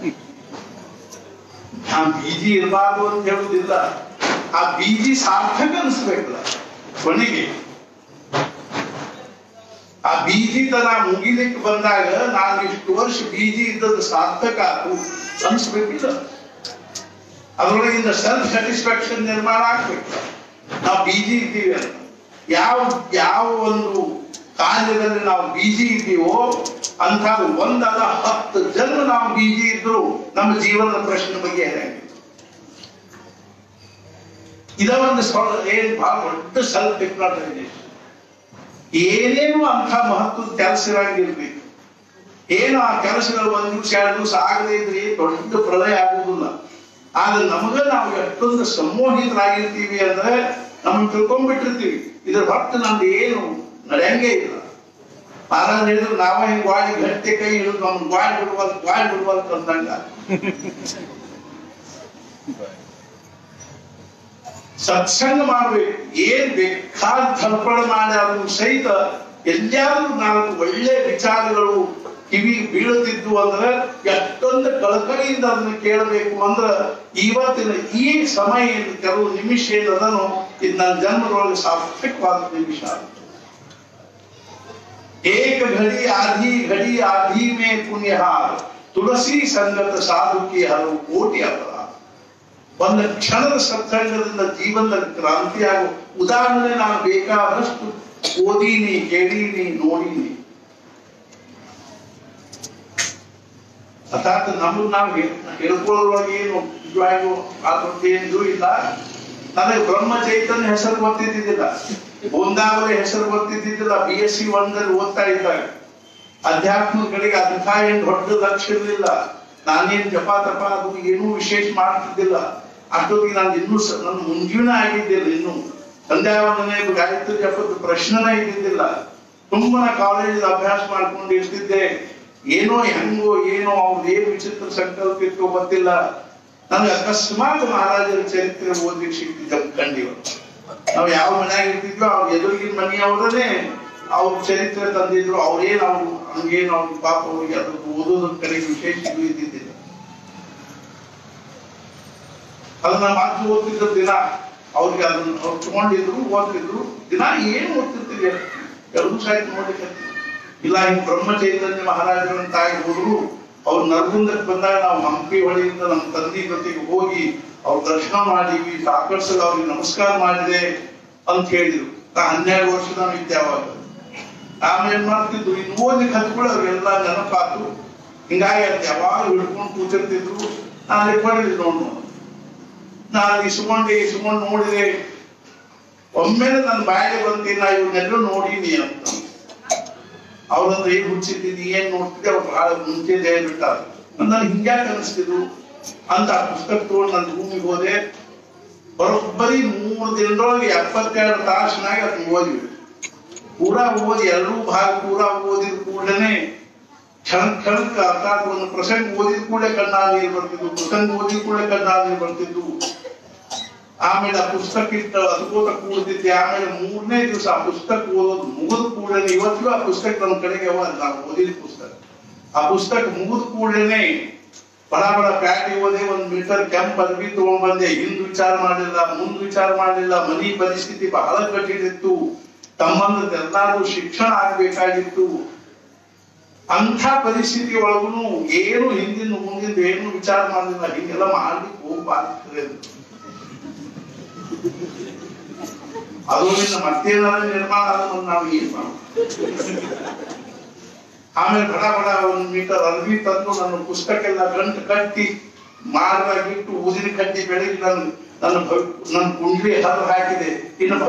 ನಾನ್ ಬಿಜಿ ಇರಬಾರ್ದು ಅಂತ ಹೇಳುದಿಲ್ಲ, ಆ ಬಿಜಿ ಸಾರ್ಥಕ ಅನಿಸ್ಬೇಕಲ್ಲ ಕೊನೆಗೆ. ಆ ಬಿಜಿ ತನ ಮುಗಿಲಿಕ್ಕೆ ಬಂದಾಗ ನಾನು ಇಷ್ಟು ವರ್ಷ ಬಿಜಿ ಇದ್ದದ್ದು ಸಾರ್ಥಕ ಆಯ್ತು ಅನ್ಸ್ಬೇಕಿಲ್ಲ. ಅದ್ರೊಳಗಿಂದ ಸೆಲ್ಫ್ ಸ್ಯಾಟಿಸ್ಫ್ಯಾಕ್ಷನ್ ನಿರ್ಮಾಣ ಆಗ್ಬೇಕು. ನಾವು ಬಿಜಿ ಇದ್ದೀವಿ ಅಂತ. ಯಾವ ಒಂದು ಕಾರ್ಯದಲ್ಲಿ ನಾವು ಬಿಜಿ ಇದ್ದೀವೋ ಅಂತ ಒಂದಲ್ಲ 10 ಜನ್ಮ ನಾವು ಬಿಜಿ ಇದ್ರು ನಮ್ಮ ಜೀವನದ ಪ್ರಶ್ನೆ ಬಗ್ಗೆ ಏನಾಗಿದೆ. ಇದ ಒಂದು ಏನ್ ಬಹಳ ದೊಡ್ಡ ಸೆಲ್ಫ್ ಎಕ್ಸ್ಪ್ಲಾಂಟೇಷನ್. ಏನೇನು ಅಂತ ಮಹತ್ವದ ಕೆಲಸ ಇರಂಗಿರ್ಬೇಕು. ಏನು ಆ ಕೆಲಸಗಳು 1 ನಿಮಿಷ 2 ದಿವಸ ಆಗದೇ ಇದ್ರಿ ದೊಡ್ಡ ಪ್ರಳಯ ಆಗುದಿಲ್ಲ. ಆದ್ರೆ ನಮಗ ನಾವು ಎಷ್ಟೊಂದು ಸಂಮೋಹಿತರಾಗಿರ್ತೀವಿ ಅಂದ್ರೆ ನಮ್ಮನ್ನು ತಿಳ್ಕೊಂಡ್ಬಿಟ್ಟಿರ್ತೀವಿ, ಇದ್ರ ಹೊರತು ನಮ್ದು ಏನು ನಡೆಯಂಗೆ ಇಲ್ಲ. ಮಹಾರಾಜ್ ಹೇಳಿದ್ರು, ನಾವ ಹಿಂಗ್ ಗಾಡಿ ಗಟ್ಟಿ ಕೈ ಹಿಡಿದು ನಮ್ಗೆ ಗಾಡಿ ಬಿಡುವಲ್ತ ಅಂದಂಗ. ಸತ್ಸಂಗ ಮಾಡ್ಬೇಕು. ಏನ್ ಬೇಕಾದ ತರ್ಪಣ ಮಾಡಿ ಸಹಿತ ಎಲ್ಲಾದ್ರೂ 4 ಒಳ್ಳೆ ವಿಚಾರಗಳು ಕಿವಿ ಬೀಳುತ್ತಿದ್ದು ಅಂದ್ರೆ ಎಷ್ಟೊಂದು ಕಳಕಳಿಯಿಂದ ಅದನ್ನ ಕೇಳಬೇಕು. ಅಂದ್ರೆ ಇವತ್ತಿನ ಈ ಸಮಯ ಕೆಲವು ನಿಮಿಷ ಏನದನು ಇದು ನನ್ನ ಜನ್ಮದೊಳಗೆ ಸಾರ್ಥಕವಾದ ನಿಮಿಷ. ಏಕ ಘಡಿ ಆಧಿ ಮೇ ಪುಣ್ಯಹಾರ ತುಳಸಿ ಸಂಗತ ಸಾಧುಕಿ ಹಲವು ಕೋಟಿ ಅಪರಾಧ. ಒಂದು ಕ್ಷಣದ ಸತ್ಸಂಗದಿಂದ ಜೀವನದಲ್ಲಿ ಕ್ರಾಂತಿಯಾಗುವ ಉದಾಹರಣೆ ನಾನು ಬೇಕಾದಷ್ಟು ಓದೀನಿ, ಕೇಳೀನಿ, ನೋಡೀನಿ. ಅರ್ಥಾತ್ ನಮ್ಮನ್ನು ನಾವು ಹೇಳ್ಕೊಳ್ಳೋದ್ರೊಳಗೆ ಏನು ನಿಜವಾಗೂ ಅದೇನು ಇಲ್ಲ. ನನಗೆ ಬ್ರಹ್ಮ ಚೈತನ್ಯ ಹೆಸರು ಗೊತ್ತಿದ್ದಿದ್ದಿಲ್ಲ, ಗೋಂದಾವಳಿ ಹೆಸರು ಗೊತ್ತಿದ್ದಿದ್ದಿಲ್ಲ. BSc 1ರಲ್ಲಿ ಓದ್ತಾ ಇದ್ದಾಗ ಅಧ್ಯಾತ್ಮದ ಕಡೆಗೆ ಅಂಥ ಏನು ದೊಡ್ಡ ಲಕ್ಷ್ಯ ಇರಲಿಲ್ಲ. ನಾನೇನು ಜಪ ತಪ ಅದು ಏನೂ ವಿಶೇಷ ಮಾಡ್ತಿದ್ದಿಲ್ಲ. ಅಷ್ಟೊತ್ತಿಗೆ ನಾನು ಇನ್ನೂ ನನ್ನ ಮುಂಜೂಣ ಆಗಿದ್ದಿಲ್ಲ. ಇನ್ನು ಸಂಧ್ಯಾವಂದನೆ ಗಾಯತ್ರಿ ಜಪದ ಪ್ರಶ್ನೆನೇ ಇದ್ದಿದ್ದಿಲ್ಲ. ತುಂಬಾ ಕಾಲೇಜ್ ಅಭ್ಯಾಸ ಮಾಡ್ಕೊಂಡು ಇರ್ತಿದ್ದೆ. ಏನೋ ಹೆಂಗೋ ಏನೋ ಅವ್ರದ್ದು ಏನು ವಿಚಿತ್ರ ಸಂಕಲ್ಪ ಇತ್ತು ಗೊತ್ತಿಲ್ಲ. ನನಗೆ ಅಕಸ್ಮಾತ್ ಮಹಾರಾಜರ ಚರಿತ್ರೆ ಓದ್ಲಿಕ್ಕೆ ಸಿಕ್ತಿದ್ದ ಕಂಡಿವ. ನಾವು ಯಾವ ಮನ್ಯಾಗ ಇರ್ತಿದ್ವೋ ಅವ್ರ ಎದುರಿಗಿನ ಮನೆಯವರನ್ನೇ ಅವ್ರ ಚರಿತ್ರೆ ತಂದಿದ್ರು. ಅವ್ರೇನ್ ಅವ್ರು ಹಂಗೇನು ಅವ್ರ ಪಾಪ ಅವ್ರಿಗೆ ಅದ್ರದ್ದು ಓದೋದ್ರ ಕಡೆಗೆ ವಿಶೇಷ ಇದು ಇದ್ದಿದ್ದಿಲ್ಲ. ಅದನ್ನ ಮಾತು ಓದ್ತಿದ್ರು ದಿನ. ಅವ್ರಿಗೆ ಅದನ್ನ ಅವ್ರು ತಗೊಂಡಿದ್ರು, ಓದ್ತಿದ್ರು ದಿನ. ಏನು ಓದ್ತಿರ್ತೀವಿ 2 ದಿವಸ ಆಯ್ತು ನೋಡ್ಲಿಕ್ಕೆ ಇಲ್ಲ. ಹಿಂಗ್ ಬ್ರಹ್ಮ ಚೈತನ್ಯ ಮಹಾರಾಜರಂತ ಆಗಿ ಹೋದ್ರು. ಅವ್ರು ನರಗುಂದಕ್ಕೆ ಬಂದಾಗ ನಾವು ಹಂಪಿ ಹೊಳೆಯಿಂದ ನಮ್ಮ ತಂದೆ ಜೊತೆಗೆ ಹೋಗಿ ಅವ್ರ ದರ್ಶನ ಮಾಡಿವಿ. ಸಾಕಷ್ಟು ಅವ್ರಿಗೆ ನಮಸ್ಕಾರ ಮಾಡಿದೆ ಅಂತ ಹೇಳಿದ್ರು. 12 ವರ್ಷದ ಇದ್ದೆ ಅವಾಗ. ಆಮೇಲೆ ಮಾಡ್ತಿದ್ರು, ಇನ್ನು ಓದ್ಲಿಕ್ಕೆ ಹತ್ಕೊಳ್ಳಿ ಅವ್ರಿಗೆಲ್ಲ ನೆನಪಾತು. ಹಿಂಗಾಗಿ ಅದು ಯಾವಾಗ ಹಿಡ್ಕೊಂಡು ಕೂತಿರ್ತಿದ್ರು. ನಾನು ರೆಕಾರ್ಡಿದ್ ನಾನು ಇಸ್ಕೊಂಡು ನೋಡಿದೆ. ಒಮ್ಮೆಲೆ ನನ್ನ ಬಾಯಿಗೆ ಬಂತೀನಿ, ನಾ ಇವ್ರನ್ನೆಲ್ಲೂ ನೋಡೀನಿ ಅಂತ. ಅವ್ರಂದ್ರೆ ಏನ್ ಹುಚ್ಚಿದ್ದೀನಿ, ಏನ್ ನೋಡ್ತಿದ್ದೆ, ಅವ್ರು ಬಹಳ ಮುಂಚೆ ಬಿಟ್ಟಾರ. ನನಗೆ ಹಿಂಗ್ಯಾಕೆ ಅನಿಸ್ತಿದ್ರು ಅಂತ ಆ ಪುಸ್ತಕ ತಗೊಂಡು ನನ್ನ ಭೂಮಿಗೆ ಹೋದೆ. ಬರೋಬ್ಬರಿ 3 ದಿನದೊಳಗೆ 72 ತಾಸಿನಾಗ ಅದನ್ನ ಓದಿವಿ. ಪೂರಾ ಓದಿ 2 ಭಾಗ ಪೂರಾ ಓದಿದ ಕೂಡಲೇ ಕ್ಷಣಕ್ಕೆ ಅರ್ಥಾತ್ ಒಂದು ಪ್ರಸಂಗ ಓದಿದ ಕೂಡಲೇ ಕಣ್ಣಾಗ ನೀರು ಬರ್ತಿದ್ವು, ಪ್ರಸಂಗ ಓದಿದ ಕೂಡಲೇ ಕಣ್ಣಾಗ ನೀರು ಬರ್ತಿದ್ವು. ಆಮೇಲೆ ಆ ಪುಸ್ತಕ ಇಟ್ಟು ಅದ್ಕೋತ ಕೂಡ್ತಿದ್ದೆ. ಆಮೇಲೆ 3ನೇ ದಿವಸ ಆ ಪುಸ್ತಕ ಓದೋದು ಮುಗಿದ ಕೂಡಲೇ, ಇವತ್ತಿಗೂ ಆ ಪುಸ್ತಕ ನಮ್ಮ ಕಡೆಗೆ ನಾವು ಓದಿದ ಪುಸ್ತಕ. ಆ ಪುಸ್ತಕ ಮುಗಿದ ಕೂಡಲೇ ಬಡ ಪ್ಯಾಟಿ ಓದಿ 1 ಮೀಟರ್ ಕೆಂಪು ಅರ್ಬಿ ತಗೊಂಡ್ ಬಂದೆ. ಹಿಂದ್ ವಿಚಾರ ಮಾಡಲಿಲ್ಲ, ಮುಂದ್ ವಿಚಾರ ಮಾಡಲಿಲ್ಲ. ಮನಿ ಪರಿಸ್ಥಿತಿ ಬಹಳ ಕಠಿಣ ಇತ್ತು. ತಮ್ಮಂದ ಎಲ್ಲಾರು ಶಿಕ್ಷಣ ಆಗ್ಬೇಕಾಗಿತ್ತು. ಅಂಥ ಪರಿಸ್ಥಿತಿ ಒಳಗೂ ಏನು ಹಿಂದಿಂದ ಮುಂದಿಂದ ಏನು ವಿಚಾರ ಮಾಡಲಿಲ್ಲ. ಹಿಂಗೆಲ್ಲ ಮಾಡ್ಲಿಕ್ಕೆ ಹೋಗ್ಬಾರ್ದು. ಅದರಿಂದ ಮತ್ತೇನಾದ್ರೂ ನಿರ್ಮಾಣ ಆದ್ರೆ ನಾವು ಏನ್ ಮಾಡೋದು. ಆಮೇಲೆ ಬಡ ಬಡ 1 ಮೀಟರ್ ಅರ್ಬಿ ತಂದು ನನ್ನ ಪುಸ್ತಕ ಎಲ್ಲ ಗಂಟು ಕಟ್ಟಿ ಮಾರ್ದಾಗಿಟ್ಟು ಊದಿನ ಕಟ್ಟಿ ಬೆಳಗ್ಗೆ ನನ್ನ ಕುಂಡ್ಲಿ ಹರಿದು ಹಾಕಿದೆ. ಇನ್ನು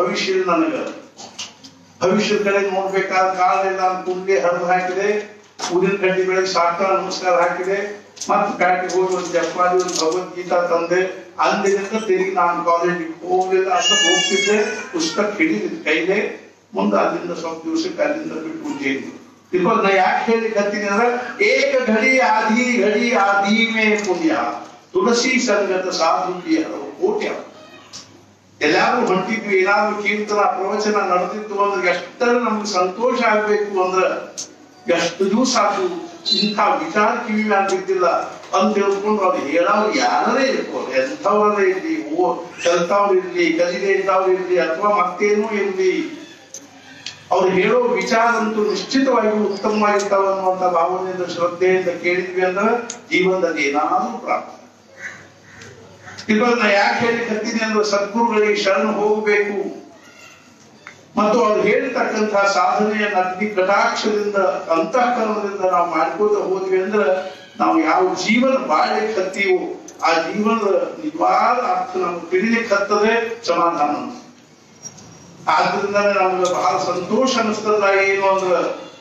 ಭವಿಷ್ಯದ ಕಡೆ ನೋಡ್ಬೇಕಾದ ಕಾಲ ಇಲ್ಲ ಅಂತ ಕುಂಡ್ಲಿ ಹರಿದು ಹಾಕಿದೆ. ಊದಿನ ಕಟ್ಟಿ ಬೆಳಗ್ಗೆ ಸಾಷ್ಟಾಂಗ ನಮಸ್ಕಾರ ಹಾಕಿದೆ. ಮತ್ತೆ ಪ್ಯಾಟಿಗೆ ಹೋಗಿ ಒಂದು ಜಪಾಲಿ ಒಂದು ಭಗವದ್ಗೀತಾ ತಂದೆ. ಅಂದಿನಿಂದ ತಿರುಗಿ ನಾನು ಕಾಲೇಜಿಗೆ ಹೋಗ್ಲಿಲ್ಲ ಅಂತ ಹೋಗ್ತಿದ್ದೆ. ಪುಸ್ತಕ ಹಿಡಿದಿದ್ದ ಕೈಲೇ. ಮುಂದೆ ಅಲ್ಲಿಂದ ಸ್ವಲ್ಪ ದಿವಸಕ್ಕೆ ಅಲ್ಲಿಂದ ಬಿಟ್ಟು ಉಜ್ಜಯಿದ್ರು. ಇವಾಗ ನಾ ಯಾಕೆ ಹೇಳಿ ಕತ್ತೀನಿ ಅಂದ್ರೆ ಏಕ ಘಡಿ ಆದಿ ಮೇ ಪುಣ್ಯ ತುಳಸಿ ಸಂಗತ ಸಾಧು ಕೋಟ್ಯ. ಎಲ್ಲಾದ್ರೂ ಹೊಂಟಿದ್ವಿ, ಏನಾದ್ರೂ ಕೀರ್ತನ ಪ್ರವಚನ ನಡೆದಿತ್ತು ಅಂದ್ರೆ ಎಷ್ಟರ ನಮ್ಗೆ ಸಂತೋಷ ಆಗ್ಬೇಕು ಅಂದ್ರ ಎಷ್ಟು ದಿವಸ ಆಯ್ತು ಇಂಥ ವಿಚಾರ ಕಿವಿ ಮ್ಯಾಲ ಬಿದ್ದಿಲ್ಲ ಅಂತ ತಿಳ್ಕೊಂಡು ಅವ್ರು ಹೇಳೋರು ಯಾರೇ ಇರ್ಬೋದು, ಎಂಥವ್ರೇ ಇರ್ಲಿ, ಕಲ್ತವ್ರು ಇರ್ಲಿ, ಕಲಿದೆ ಇದ್ದವ್ರು ಇರ್ಲಿ, ಅಥವಾ ಮತ್ತೇನೂ ಇರ್ಲಿ, ಅವ್ರು ಹೇಳೋ ವಿಚಾರ ಅಂತೂ ನಿಶ್ಚಿತವಾಗಿ ಉತ್ತಮವಾಗಿರ್ತಾವ ಅನ್ನುವಂಥ ಭಾವನೆಯಿಂದ ಶ್ರದ್ಧೆಯಿಂದ ಕೇಳಿದ್ವಿ ಅಂದ್ರೆ ಜೀವನದಲ್ಲಿ ಏನಾದ್ರೂ ಪ್ರಾಪ್ತ. ಇವಾಗ ನಾ ಯಾಕೆ ಹೇಳಿ ಕತ್ತೀನಿ ಅಂದ್ರೆ ಸದ್ಗುರುಗಳಿಗೆ ಶರಣ ಹೋಗಬೇಕು ಮತ್ತು ಅವ್ರು ಹೇಳ್ತಕ್ಕಂತಹ ಸಾಧನೆಯನ್ನ ಅಗ್ನಿ ಕಟಾಕ್ಷದಿಂದ ಅಂತಃಕರಣದಿಂದ ನಾವು ಮಾಡ್ಕೋತ ಹೋದ್ವಿ ಅಂದ್ರೆ ನಾವು ಯಾವ ಜೀವನ ಬಾಳ್ಲಿಕ್ಕೆ ಹತ್ತೀವೋ ಆ ಜೀವನದ ನಿಜವಾದ ಅರ್ಥ ನಮ್ಗೆ ತಿಳಿಲಿಕ್ಕೆ ಹತ್ತದೆ ಸಮಾಧಾನ. ಆದ್ರಿಂದ ನಮ್ಗೆ ಬಹಳ ಸಂತೋಷ ಅನಿಸ್ತದ. ಏನು ಅಂದ್ರ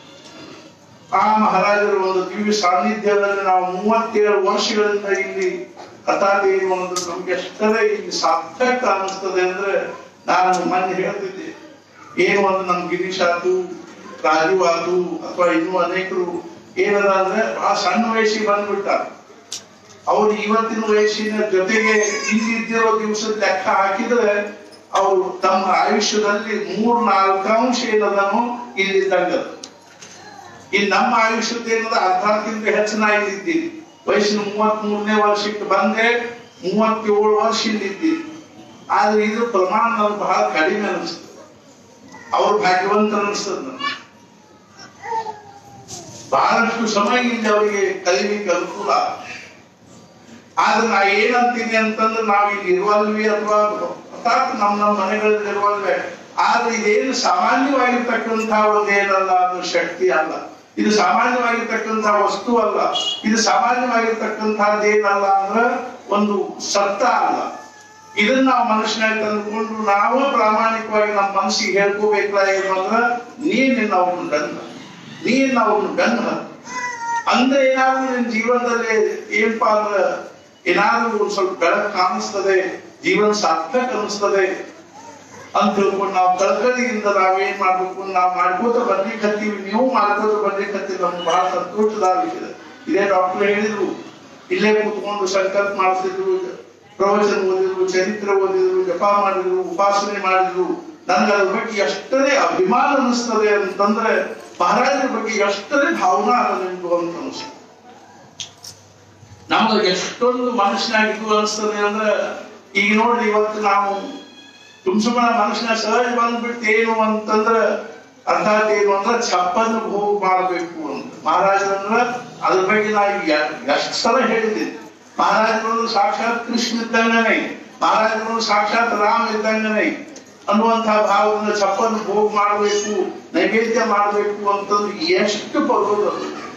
ಆ ಮಹಾರಾಜರ ಒಂದು ದಿವ್ಯ ಸಾನ್ನಿಧ್ಯದಲ್ಲಿ ನಾವು 37 ವರ್ಷಗಳಿಂದ ಇಲ್ಲಿ ಕಥಾತೆ ಏನು ಅನ್ನೋದು ನಮ್ಗೆ ಎಷ್ಟರೇ ಇಲ್ಲಿ ಸಾರ್ಥಕ ಅನಿಸ್ತದೆ ಅಂದ್ರೆ ನಾನು ಮೊನ್ನೆ ಹೇಳ್ತಿದ್ದೆ. ಏನು ಒಂದು ನಮ್ ಗಿರೀಶ್ ಆತು, ರಾಜೀವ್ ಆತು, ಅಥವಾ ಇನ್ನೂ ಅನೇಕರು ಏನದ ಅಂದ್ರೆ ಬಹಳ ಸಣ್ಣ ವಯಸ್ಸಿಗೆ ಬಂದ್ಬಿಟ್ಟ. ಅವ್ರು ಇವತ್ತಿನ ವಯಸ್ಸಿನ ಜೊತೆಗೆ ಇಲ್ಲಿದ್ದಿರೋ ದಿವಸದ ಲೆಕ್ಕ ಹಾಕಿದ್ರೆ ಅವರು ತಮ್ಮ ಆಯುಷ್ಯದಲ್ಲಿ 3-4 ಅಂಶ ಏನದನೋ ಇಲ್ಲಿದ್ದಂಗ. ಇನ್ನು ನಮ್ಮ ಆಯುಷ್ಯದ ಏನದ ಅರ್ಧಕ್ಕಿಂತ ಹೆಚ್ಚಿನ ಇಲ್ಲಿದ್ದೀನಿ. ವಯಸ್ಸಿನ 33ನೇ ವರ್ಷಕ್ಕೆ ಬಂದೆ, 37 ವರ್ಷ ಇಲ್ಲಿದ್ದೀನಿ. ಆದ್ರೆ ಇದ್ರ ಪ್ರಮಾಣ ನಮ್ಗೆ ಬಹಳ ಕಡಿಮೆ ಅನಿಸ್ತದೆ. ಅವ್ರು ಭಾಗ್ಯವಂತ ಅನಿಸ್ತದ. ಬಹಳಷ್ಟು ಸಮಯ ಇಲ್ಲಿ ಅವರಿಗೆ ಕಲಿಲಿಕ್ಕೆ ಅನುಕೂಲ. ಆದ್ರೆ ನಾ ಏನಂತೀನಿ ಅಂತಂದ್ರೆ ನಾವು ಇಲ್ಲಿ ಇರುವಲ್ವಿ ಅಥವಾ ಹಠಾತ್ ನಮ್ಮ ಮನೆಗಳಲ್ಲಿ ಇರುವಲ್ವೇ, ಆದ್ರೆ ಇದೇನು ಸಾಮಾನ್ಯವಾಗಿರ್ತಕ್ಕಂತಹ ಒಂದೇನಲ್ಲ, ಅದು ಶಕ್ತಿ ಅಲ್ಲ. ಇದು ಸಾಮಾನ್ಯವಾಗಿರ್ತಕ್ಕಂತಹ ವಸ್ತು ಅಲ್ಲ. ಇದು ಸಾಮಾನ್ಯವಾಗಿರ್ತಕ್ಕಂಥದ್ದೇನಲ್ಲ ಅಂದ್ರೆ ಒಂದು ಸತ್ತ ಅಲ್ಲ. ಇದನ್ನ ನಾವು ಮನುಷ್ಯನಾಗ ತಂದುಕೊಂಡು ನಾವು ಪ್ರಾಮಾಣಿಕವಾಗಿ ನಮ್ಮ ಮನಸ್ಸಿಗೆ ಹೇಳ್ಕೋಬೇಕಲ್ಲ. ಏನು ಅಂದ್ರೆ ನೀನ್ ಅವ್ರನ್ನ ಬೆನ್ನ ಅಂದ್ರೆ ಏನಾದ್ರು ನಿನ್ ಜೀವನದಲ್ಲಿ ಏನಪ್ಪಾ ಅಂದ್ರೆ ಏನಾದ್ರೂ ಒಂದ್ ಸ್ವಲ್ಪ ಬೆಳಕು ಕಾಣಿಸ್ತದೆ, ಜೀವನ ಸಾರ್ಥಕ ಅನಿಸ್ತದೆ ಅಂತ ತಿಳ್ಕೊಂಡು ನಾವು ಕಳಕಳಿಯಿಂದ ನಾವೇನ್ ಮಾಡ್ಬೇಕು, ನಾವು ಮಾಡ್ಕೋತ ಬರ್ಲಿಕ್ಕೆ ಹತ್ತೀವಿ. ನೀವು ಮಾಡ್ಕೋತ ಬರ್ಲಿಕ್ಕೆ ಹತ್ತೀವಿ. ನಮ್ಗೆ ಬಹಳ ಸಂತೋಷದ ವಿಷಯ. ಇದೇ ಡಾಕ್ಟರ್ ಹೇಳಿದ್ರು, ಇಲ್ಲೇ ಕೂತ್ಕೊಂಡು ಸಂಕಲ್ಪ ಮಾಡ್ತಿದ್ರು, ಪ್ರವಚನ ಓದಿದ್ರು, ಚರಿತ್ರೆ ಓದಿದ್ರು, ಜಪ ಮಾಡಿದ್ರು, ಉಪಾಸನೆ ಮಾಡಿದ್ರು. ನನ್ಗೆ ಅದ್ರ ಬಗ್ಗೆ ಎಷ್ಟರೇ ಅಭಿಮಾನ ಅನಿಸ್ತದೆ ಅಂತಂದ್ರೆ ಮಹಾರಾಜರ ಬಗ್ಗೆ ಎಷ್ಟರೇ ಭಾವನಾ ಅನ್ನೋದು ಅಂತ ಅನಿಸ್ತದೆ. ನಮ್ಗೆ ಎಷ್ಟೊಂದು ಮನುಷ್ಯನಾಗಿದ್ದು ಅನಿಸ್ತದೆ ಅಂದ್ರೆ ಈಗ ನೋಡ್ರಿ, ಇವತ್ತು ನಾವು ಸುಮ್ಮನೆ ಮನುಷ್ಯನ ಸಹಜ ಬಂದ್ಬಿಟ್ಟು ಏನು ಅಂತಂದ್ರೆ ಅರ್ಥಾತ್ ಏನು ಅಂದ್ರೆ ಛಪ್ಪನ ಭೋಗ ಮಾಡ್ಬೇಕು ಅಂತ. ಮಹಾರಾಜರಂದ್ರ ಅದ್ರ ಬಗ್ಗೆ ನಾವು ಎಷ್ಟು ಸಲ ಹೇಳಿದ್ದೀನಿ. ಮಹಾರಾಜರು ಸಾಕ್ಷಾತ್ ಕೃಷ್ಣ ಇದ್ದಂಗನೇ, ಮಹಾರಾಜರು ಸಾಕ್ಷಾತ್ ರಾಮ ಇದ್ದಂಗನೇ ಅನ್ನುವಂತಹ ಭಾವದಿಂದ ಛಪ್ಪನ ಭೋಗ ಮಾಡಬೇಕು, ನೈವೇದ್ಯ ಮಾಡಬೇಕು ಅಂತಂದ್ರೆ ಎಷ್ಟು ಬರೋದು.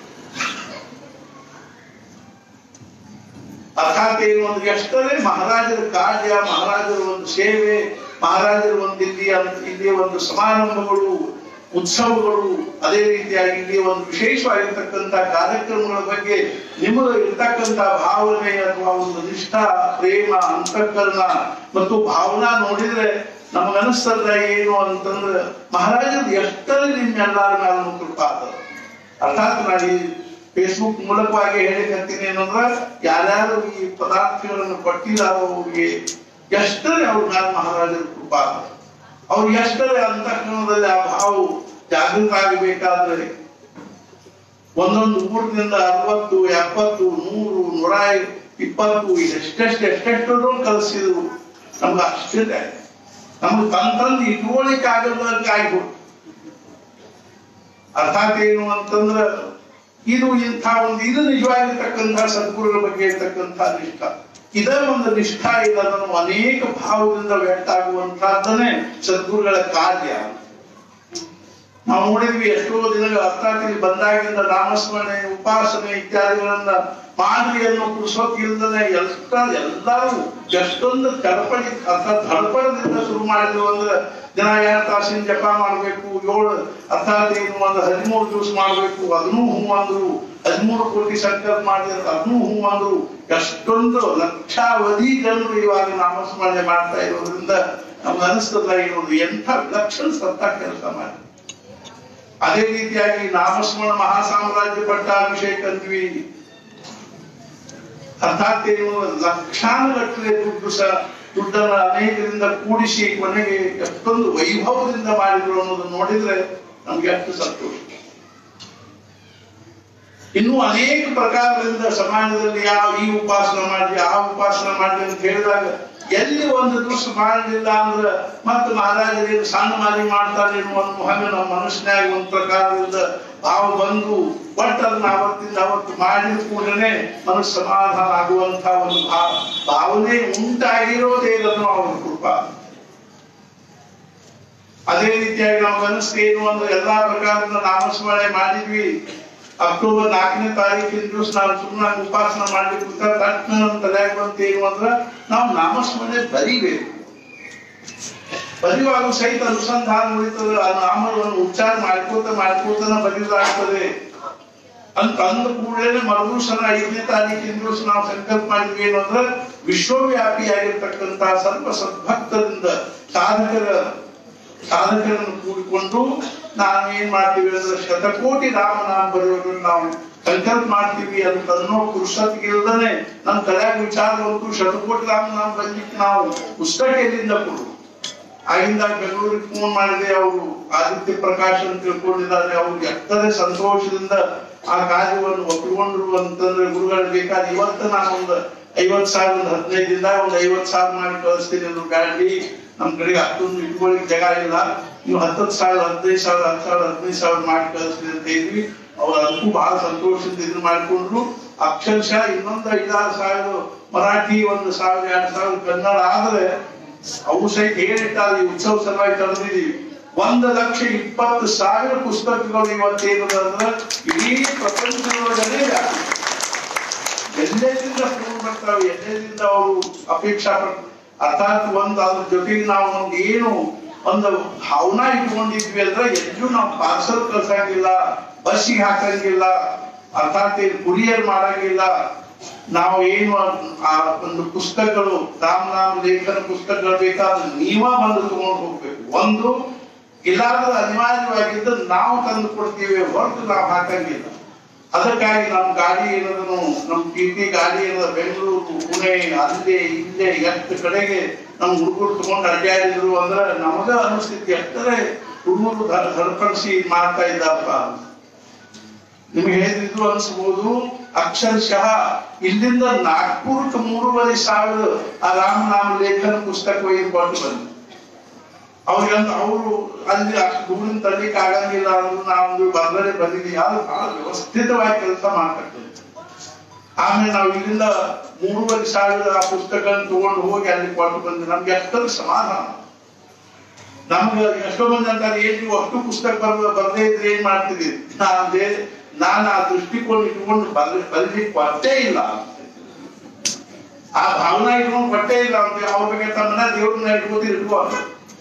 ಅರ್ಥಾತ್ ಏನು ಅಂದ್ರೆ ಎಷ್ಟರೇ ಮಹಾರಾಜರ ಕಾರ್ಯ, ಮಹಾರಾಜರ ಒಂದು ಸೇವೆ, ಮಹಾರಾಜರ ಒಂದು ಇಲ್ಲಿ ಒಂದು ಸಮಾರಂಭಗಳು, ಉತ್ಸವಗಳು, ಅದೇ ರೀತಿಯಾಗಿ ಇಲ್ಲಿ ಒಂದು ವಿಶೇಷವಾಗಿರ್ತಕ್ಕಂಥ ಕಾರ್ಯಕ್ರಮಗಳ ಬಗ್ಗೆ ನಿಮಗೆ ಇರ್ತಕ್ಕಂಥ ಭಾವನೆ ಅಥವಾ ಒಂದು ನಿಷ್ಠಾ, ಪ್ರೇಮ, ಅಂತಃಕರಣ ಮತ್ತು ಭಾವನಾ ನೋಡಿದ್ರೆ ನಮಗನಿಸ್ತದ ಏನು ಅಂತಂದ್ರೆ ಮಹಾರಾಜರು ಎಷ್ಟರೇ ನಿಮ್ಮೆಲ್ಲರ ಮೇಲೆ ಕೃಪಾ ಅದ. ಅರ್ಥಾತ್ ನಾನು ಈ ಫೇಸ್ಬುಕ್ ಮೂಲಕವಾಗಿ ಹೇಳಿಕಂತೀನಿ ಏನಂದ್ರೆ ಯಾರ್ಯಾರು ಈ ಪದಾರ್ಥಗಳನ್ನು ಕೊಟ್ಟಿದ್ದಾರೋ ಅವ್ರಿಗೆ ಎಷ್ಟರೇ ಅವ್ರ ಮೇಲೆ ಮಹಾರಾಜರ ಕೃಪಾ ಅದ. ಅವ್ರು ಎಷ್ಟರೇ ಅಂತಃಕರಣದಲ್ಲಿ ಆ ಭಾವ ಜಾಗೃತ ಆಗಬೇಕಾದ್ರೆ ಒಂದೊಂದು ಊರಿನಿಂದ 60, 70, 100, 120 ಎಷ್ಟೆಷ್ಟು ಕಲಿಸಿದ್ರು. ನಮ್ಗೆ ಅಷ್ಟೇ ನಮ್ಗೆ ತಂದು ಇಟ್ಕೊಳ್ಳಿಕ್ಕೆ ಆಗದಂಗೆ ಆಗ್ಬಿಟ್ಟು. ಅರ್ಥಾತ್ ಏನು ಅಂತಂದ್ರ ಇದು ಇಂಥ ಒಂದು ಇದು ನಿಜವಾಗಿರ್ತಕ್ಕಂಥ ಸದ್ಗುರುಗಳ ಬಗ್ಗೆ ಇರ್ತಕ್ಕಂಥ ನಿಷ್ಠ. ಇದ ಒಂದು ನಿಷ್ಠಾ ಇದೆ, ಅದನ್ನು ಅನೇಕ ಭಾವದಿಂದ ವ್ಯಕ್ತ ಆಗುವಂತಹದ್ದನ್ನೇ ಸದ್ಗುರುಗಳ ಕಾರ್ಯ. ನಾವು ನೋಡಿದ್ವಿ ಎಷ್ಟೋ ದಿನಗಳ ಅರ್ಥಾತ್ ಬಂದಾಗಿಂದ ನಾಮಸ್ಮರಣೆ ಉಪಾಸನೆ ಇತ್ಯಾದಿಗಳನ್ನ ಮಾಡ್ರಿ ಅನ್ನೋ ಪುರುಷೋಕ್ಕಿಲ್ದನೆ ಎಲ್ಲರೂ ಎಷ್ಟೊಂದು ತಡಪಡಿ ಅರ್ಥಾತ್ ಧಡಪಡದಿಂದ ಶುರು ಮಾಡಿದ್ರು. ಅಂದ್ರೆ ದಿನ 2 ತಾಸಿನ ಜಪ ಮಾಡ್ಬೇಕು, 7 ಅರ್ಥಾತ್ ಏನು ಒಂದು 13 ದಿವಸ ಮಾಡ್ಬೇಕು, ಅದನ್ನೂ ಹೂ ಅಂದ್ರು. 13 ಕೋಟಿ ಸಂಕಲ್ಪ ಮಾಡಿದ್ರೆ ಅದನ್ನೂ ಹೂ ಅಂದ್ರು. ಎಷ್ಟೊಂದು ಲಕ್ಷಾವಧಿ ಜನರು ಇವಾಗ ನಾಮಸ್ಮರಣೆ ಮಾಡ್ತಾ ಇರೋದ್ರಿಂದ ನಮ್ಗೆ ಅನಿಸ್ತದ ಇರೋದು ಎಂಥ ವಿಲಕ್ಷಣ ಸತ್ತ ಕೆಲಸ ಮಾಡಿ. ಅದೇ ರೀತಿಯಾಗಿ ನಾಮಸ್ಮರಣ ಮಹಾಸಾಮ್ರಾಜ್ಯ ಪಟ್ಟಾಭಿಷೇಕ ಅಂತೀವಿ. ಅರ್ಥಾತ್ ಏನು ಲಕ್ಷಾನುಗಟ್ಟಲೆ ದುಡ್ಡನ್ನ ಅನೇಕರಿಂದ ಕೂಡಿಸಿ ಕೊನೆಗೆ ಎಷ್ಟೊಂದು ವೈಭವದಿಂದ ಮಾಡಿದ್ರು ಅನ್ನೋದನ್ನ ನೋಡಿದ್ರೆ ನಮ್ಗೆ ಎಷ್ಟು ಸಂತೋಷ. ಇನ್ನೂ ಅನೇಕ ಪ್ರಕಾರದಿಂದ ಸಮಾಜದಲ್ಲಿ ಈ ಉಪಾಸನ ಮಾಡಿ ಆ ಉಪಾಸನ ಮಾಡಿ ಅಂತ ಹೇಳಿದಾಗ ಎಲ್ಲಿ ಒಂದು ದಿವಸ ಮಾಡಲಿಲ್ಲ ಅಂದ್ರೆ ಮತ್ತೆ ಮಹಾರಾಜರೇನು ಸಣ್ಣ ಮಾರಿ ಮಾಡ್ತಾರೆ ಎನ್ನುವ ಹಾಗೆ ನಮ್ಮ ಮನುಷ್ಯನಾಗ ಒಂದು ಪ್ರಕಾರದಿಂದ ಭಾವ ಬಂದು ಒಟ್ಟದನ್ನ ಅವತ್ತಿಂದ ಅವತ್ತು ಮಾಡಿದ ಕೂಡಲೇ ಮನಸ್ಸು ಸಮಾಧಾನ ಆಗುವಂತಹ ಒಂದು ಭಾವನೆ ಉಂಟಾಗಿರೋದೇ ಇದನ್ನು ಅವರ ಕೃಪಾ. ಅದೇ ರೀತಿಯಾಗಿ ನಮ್ಗೆ ಅನಿಸ್ತೇನು ಅಂದ್ರೆ ಎಲ್ಲಾ ಪ್ರಕಾರದ ನಾಮಸ್ಮರಣೆ ಮಾಡಿದ್ವಿ. ಅಕ್ಟೋಬರ್ 4ನೇ ತಾರೀಕಿನ ದಿವಸ ನಾವು ಸುಮ್ಮನೆ ಉಪಾಸನ ಮಾಡ್ಲಿಕ್ಕೆ ತಕ್ಷಣ ತಲೆಯಾಗ ಬಂತ ಏನು ಅಂದ್ರೆ ನಾವು ನಾಮಸ್ಮರಣೆ ಬರಿಬೇಕು. ಬರೆಯುವಾಗ ಸಹಿತ ಅನುಸಂಧಾನ ಉಳಿತದೆ. ಆ ನಾಮವನ್ನು ಉಚ್ಚಾರ ಮಾಡ್ಕೋತನ ಬರೆಯುವುದಾಗ್ತದೆ ಅಂತ ಅಂದ ಕೂಡಲೇ ಮರುದಿವಸನ 5ನೇ ತಾರೀಕಿನ ದಿವಸ ನಾವು ಸಂಕಲ್ಪ ಮಾಡಿದ್ವಿ ಏನು ಅಂದ್ರೆ ವಿಶ್ವವ್ಯಾಪಿಯಾಗಿರ್ತಕ್ಕಂತಹ ಸರ್ವ ಸದ್ಭಕ್ತರಿಂದ ಸಾಧಕರನ್ನು ಕೂಡಿಕೊಂಡು ನಾವು ಏನ್ ಮಾಡ್ತೀವಿ ಅಂದ್ರೆ ಶತಕೋಟಿ ರಾಮನಾಮ ಬರೆಯೋದನ್ನು ನಾವು ಸಂಕಲ್ಪ ಮಾಡ್ತೀವಿ ಅಂತ ಅನ್ನೋ ಪುರುಷತ್ಗೆ ಇಲ್ದನೆ ನಮ್ಮ ತಲೆಯಾಗ ವಿಚಾರ ಬಂತು. ಶತಕೋಟಿ ರಾಮನಾಮ ಬರ್ಲಿಕ್ಕೆ ನಾವು ಪುಸ್ತಕ ಎಲ್ಲಿಂದ ಕೊಡು. ಆಗಿಂದ ಬೆಂಗಳೂರಿಗೆ ಫೋನ್ ಮಾಡಿದೆ. ಅವರು ಆದಿತ್ಯ ಪ್ರಕಾಶ್ ಅಂತ ತಿಳ್ಕೊಂಡಿದ್ದಾರೆ. ಅವ್ರು ಎಷ್ಟೇ ಸಂತೋಷದಿಂದ ಆ ಕಾರ್ಯವನ್ನು ಒಪ್ಪಿಕೊಂಡ್ರು ಅಂತಂದ್ರೆ ಗುರುಗಳು ಬೇಕಾದ ಇವತ್ತು ನಾನು ಒಂದು 50,000 15 ದಿನದಾಗ ಒಂದು 50,000 ಮಾಡಿ ಕಳಿಸ್ತೀನಿ ಅಂದ್ರು. ಬ್ಯಾಡ್ರಿ, ನಮ್ ಕಡೆಗೆ ಅಷ್ಟೊಂದು ಇಟ್ಕೊಳ್ಳಿಕ್ ಜಾಗ ಇಲ್ಲ, ನೀವು 10,000 15,000 10,000 15,000 ಮಾಡಿ ಕಳಿಸ್ತೀನಿ ಅಂತ ಹೇಳಿದ್ವಿ. ಅವ್ರು ಅದಕ್ಕೂ ಬಹಳ ಸಂತೋಷದಿಂದ ಇದನ್ನ ಮಾಡಿಕೊಂಡ್ರು. ಅಕ್ಷರಶಃ ಇನ್ನೊಂದು 5,000 ಮರಾಠಿ, 1,000 2,000 ಕನ್ನಡ ಆದ್ರೆ ಅವು ಸಹಿತ ಹೇಳಿಟ್ಟಾರ. ಈ ಉತ್ಸವ ಸಲುವಾಗಿ ತಡೆದಿದ್ದೀವಿ. 1,20,000 ಪುಸ್ತಕಗಳು ಇವತ್ತೇನು ಅಂದ್ರೆ ಇಡೀ ಪ್ರಪಂಚದೊಳಗಡೆ ಎಲ್ಲೆಲ್ಲಿಂದ ಫೋನ್ ಬರ್ತಾವೆ, ಎಲ್ಲೆಲ್ಲಿಂದ ಅವರು ಅಪೇಕ್ಷಾ ಅರ್ಥಾತ್ ಅದ್ರ ಜೊತೆಗೆ ನಾವು ಒಂದು ಏನು ಒಂದು ಭಾವನಾ ಇಟ್ಕೊಂಡಿದ್ವಿ ಅಂದ್ರೆ ಎಲ್ಲೂ ನಾವು ಪಾರ್ಸಲ್ ಕಳ್ಸಂಗಿಲ್ಲ, ಬಸ್ಸಿಗೆ ಹಾಕಂಗಿಲ್ಲ, ಅರ್ಥಾತ್ ಕುರಿಯರ್ ಮಾಡಂಗಿಲ್ಲ. ನಾವು ಏನು ಆ ಒಂದು ಪುಸ್ತಕಗಳು ರಾಮನಾಮ ಲೇಖನ ಪುಸ್ತಕಗಳು ಬೇಕಾದ್ರೆ ನೀವ ಬಂದು ತಗೊಂಡು ಹೋಗ್ಬೇಕು. ಒಂದು ಇಲ್ಲಾದ್ರೆ ಅನಿವಾರ್ಯವಾಗಿದ್ದು ನಾವು ತಂದು ಕೊಡ್ತೀವಿ, ಹೊರತು ನಾವು ಹಾಕಂಗಿಲ್ಲ. ಅದಕ್ಕಾಗಿ ನಮ್ಮ ಗಾಡಿ ಏನದನು, ನಮ್ಮ PT ಗಾಡಿ ಏನದ ಬೆಂಗಳೂರು, ಪುಣೆ, ಅಲ್ಲೇ ಇಲ್ಲೇ ಎಷ್ಟು ಕಡೆಗೆ ನಮ್ ಹುಡುಗರು ತಗೊಂಡು ಅಡ್ಡಾಡಿದ್ರು ಅಂದ್ರೆ ನಮಗ ಅನಿಸ್ತಿತ್ತು ಎಷ್ಟರೇ ಹುಡುಗರು ಧರ್ಪಡಿಸಿ ಮಾಡ್ತಾ ಇದ್ದಪ್ಪ. ನಿಮ್ಗೆ ಹೇಳಿದ್ರು ಅನ್ಸ್ಬೋದು. ಅಕ್ಷರಶಃ ಇಲ್ಲಿಂದ ನಾಗ್ಪುರಕ್ಕೆ 3,500 ಆ ರಾಮನಾಮ ಲೇಖನ ಪುಸ್ತಕ ಕೊಟ್ಟು ಬಂದ್ರು. ಅವರು ಅಲ್ಲಿ ಅಷ್ಟು ದೂರಿನ ತರಲಿಕ್ಕೆ ಆಗಂಗಿಲ್ಲ ಅಂದ್ರು ನಾವು ಬರ್ದರೆ ಬಂದಿದ್ದೀವಿ. ಆದ್ರೆ ಬಹಳ ವ್ಯವಸ್ಥಿತವಾಗಿ ಕೆಲಸ ಮಾಡ್ತಕ್ಕಂಥ. ಆಮೇಲೆ ನಾವು ಇಲ್ಲಿಂದ 3,500 ಆ ಪುಸ್ತಕಗಳನ್ನು ತಗೊಂಡು ಹೋಗಿ ಅಲ್ಲಿ ಕೊಟ್ಟು ಬಂದ್ವಿ. ನಮ್ಗೆ ಎಷ್ಟೊಂದು ಸಮಾಧಾನ. ನಮ್ಗೆ ಎಷ್ಟೋ ಮಂದಿ ಅಂತಾರೆ ಏನ್ ನೀವು ಅಷ್ಟು ಪುಸ್ತಕ ಬರ್ದೇ ಇದ್ರೆ ಏನ್ ಮಾಡ್ತಿದ್ದೀರಿ. ನಾನು ಆ ದೃಷ್ಟಿಕೋನ ಇಟ್ಕೊಂಡು ಬರ್ಲಿಕ್ಕೆ ಕೊಟ್ಟೇ ಇಲ್ಲ, ಆ ಭಾವನಾ ಇಟ್ಕೊಂಡು ಕೊಟ್ಟೇ ಇಲ್ಲ ಅಂತ. ಅವ್ರ ಬಗ್ಗೆ ತಮ್ಮನ್ನ ದೇವ್ರನ್ನ ಇಟ್ಕೋಬೋದು.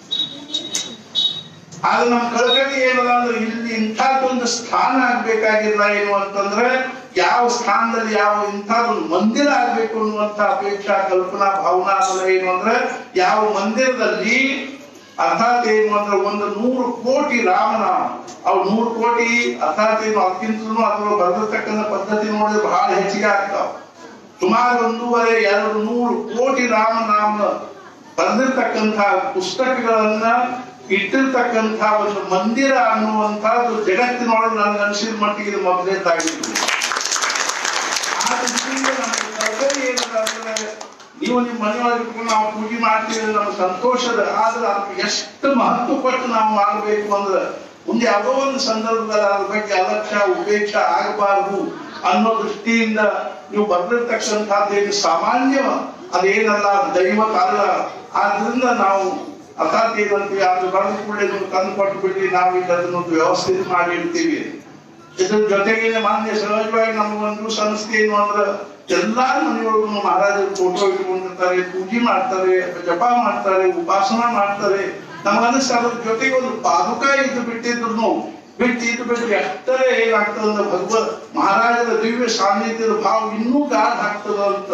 ಆದ್ರೆ ನಮ್ ಕಳಕಳಿ ಏನದ ಅಂದ್ರೆ ಇಲ್ಲಿ ಇಂಥದ್ದೊಂದು ಸ್ಥಾನ ಆಗ್ಬೇಕಾಗಿಲ್ಲ. ಏನು ಅಂತಂದ್ರೆ ಯಾವ ಸ್ಥಾನದಲ್ಲಿ ಯಾವ ಇಂಥದ್ದೊಂದು ಮಂದಿರ ಆಗ್ಬೇಕು ಅನ್ನುವಂತ ಅಪೇಕ್ಷಾ ಕಲ್ಪನಾ ಭಾವನಾ ಅನ್ನೋದು ಏನು ಅಂದ್ರೆ ಯಾವ ಮಂದಿರದಲ್ಲಿ ಅರ್ಥಾತ್ ಏನು ಅಂದ್ರೆ 100 ಕೋಟಿ ರಾಮನಾಮ, ಅವು 100 ಕೋಟಿ ಅರ್ಥಾತ್ ಏನು ಅದಕ್ಕಿಂತಲೂ ಅಥವಾ ಬರೆದಿರ್ತಕ್ಕಂಥ ಪದ್ಧತಿ ನೋಡಿದ್ರೆ ಬಹಳ ಹೆಚ್ಚಿಗೆ ಆಗ್ತಾವ. ಸುಮಾರು 1.5-200 ಕೋಟಿ ರಾಮನಾಮ ಬರೆದಿರ್ತಕ್ಕಂಥ ಪುಸ್ತಕಗಳನ್ನ ಇಟ್ಟಿರ್ತಕ್ಕಂಥ ಒಂದು ಮಂದಿರ ಅನ್ನುವಂಥದ್ದು ಜಗತ್ತಿನೊಳಗೆ ನನಗೆ ಅನಿಸಿದ ಮಟ್ಟಿಗೆ ಇದು ಮೊದಲೇದಾಗಿತ್ತು. ಆ ದೃಷ್ಟಿಯಿಂದ ನಮಗೆ ಕರ್ತವ್ಯ ಏನಂದ್ರೆ ನೀವು ನಿಮ್ಮ ಮನೆಯೊಳಗೆ ಇಟ್ಕೊಂಡು ನಾವು ಪೂಜೆ ಮಾಡ್ತೀವಿ ನಮ್ಮ ಸಂತೋಷದ. ಆದ್ರೆ ಅದಕ್ಕೆ ಎಷ್ಟು ಮಹತ್ವ ಕೊಟ್ಟು ನಾವು ಮಾಡಬೇಕು ಅಂದ್ರೆ ಮುಂದೆ ಯಾವುದೋ ಒಂದು ಸಂದರ್ಭದಲ್ಲಿ ಅದ್ರ ಬಗ್ಗೆ ಅಲಕ್ಷ್ಯ ಉಪೇಕ್ಷ ಆಗಬಾರದು ಅನ್ನೋ ದೃಷ್ಟಿಯಿಂದ ನೀವು ಬರೆದಿರ್ತಕ್ಕಂಥದ್ದೇನು ಸಾಮಾನ್ಯ ಅದೇನಲ್ಲ ದೈವತ ಅಲ್ಲ. ಆದ್ರಿಂದ ನಾವು ಅರ್ಥಾತ್ ಏನಂತೀವಿ ಅದು ಬರೆದ ಕೂಡಲೇ ತಂದು ಕೊಟ್ಟು ಬಿಡಿ, ನಾವು ಇಲ್ಲಿ ಅದನ್ನೊಂದು ವ್ಯವಸ್ಥೆ ಮಾಡಿ ಇಡ್ತೀವಿ. ಇದ್ರ ಜೊತೆಗೆ ಮಾನ್ಯ ಸಹಜವಾಗಿ ನಮಗೊಂದು ಸಂಸ್ಥೆ ಏನು ಅಂದ್ರೆ ಎಲ್ಲಾ ಮನೆಯೊಳಗೂ ಮಹಾರಾಜರು ಫೋಟೋ ಇಟ್ಕೊಂಡಿರ್ತಾರೆ, ಪೂಜೆ ಮಾಡ್ತಾರೆ, ಜಪ ಮಾಡ್ತಾರೆ, ಉಪಾಸನ ಮಾಡ್ತಾರೆ. ನಮಗನ್ನಿಸ್ತ ಅದ್ರ ಜೊತೆಗೆ ಒಂದು ಪಾದುಕ ಇದ್ದು ಬಿಟ್ಟಿದ್ರು ಬಿಟ್ಟು ಎಷ್ಟರೇ ಏನಾಗ್ತದೆ ಅಂದ್ರೆ ಭಗವತ್ ಮಹಾರಾಜರ ದಿವ್ಯ ಸಾನ್ನಿಧ್ಯದ ಭಾವ ಇನ್ನೂ ಗಾಢ ಆಗ್ತದ ಅಂತ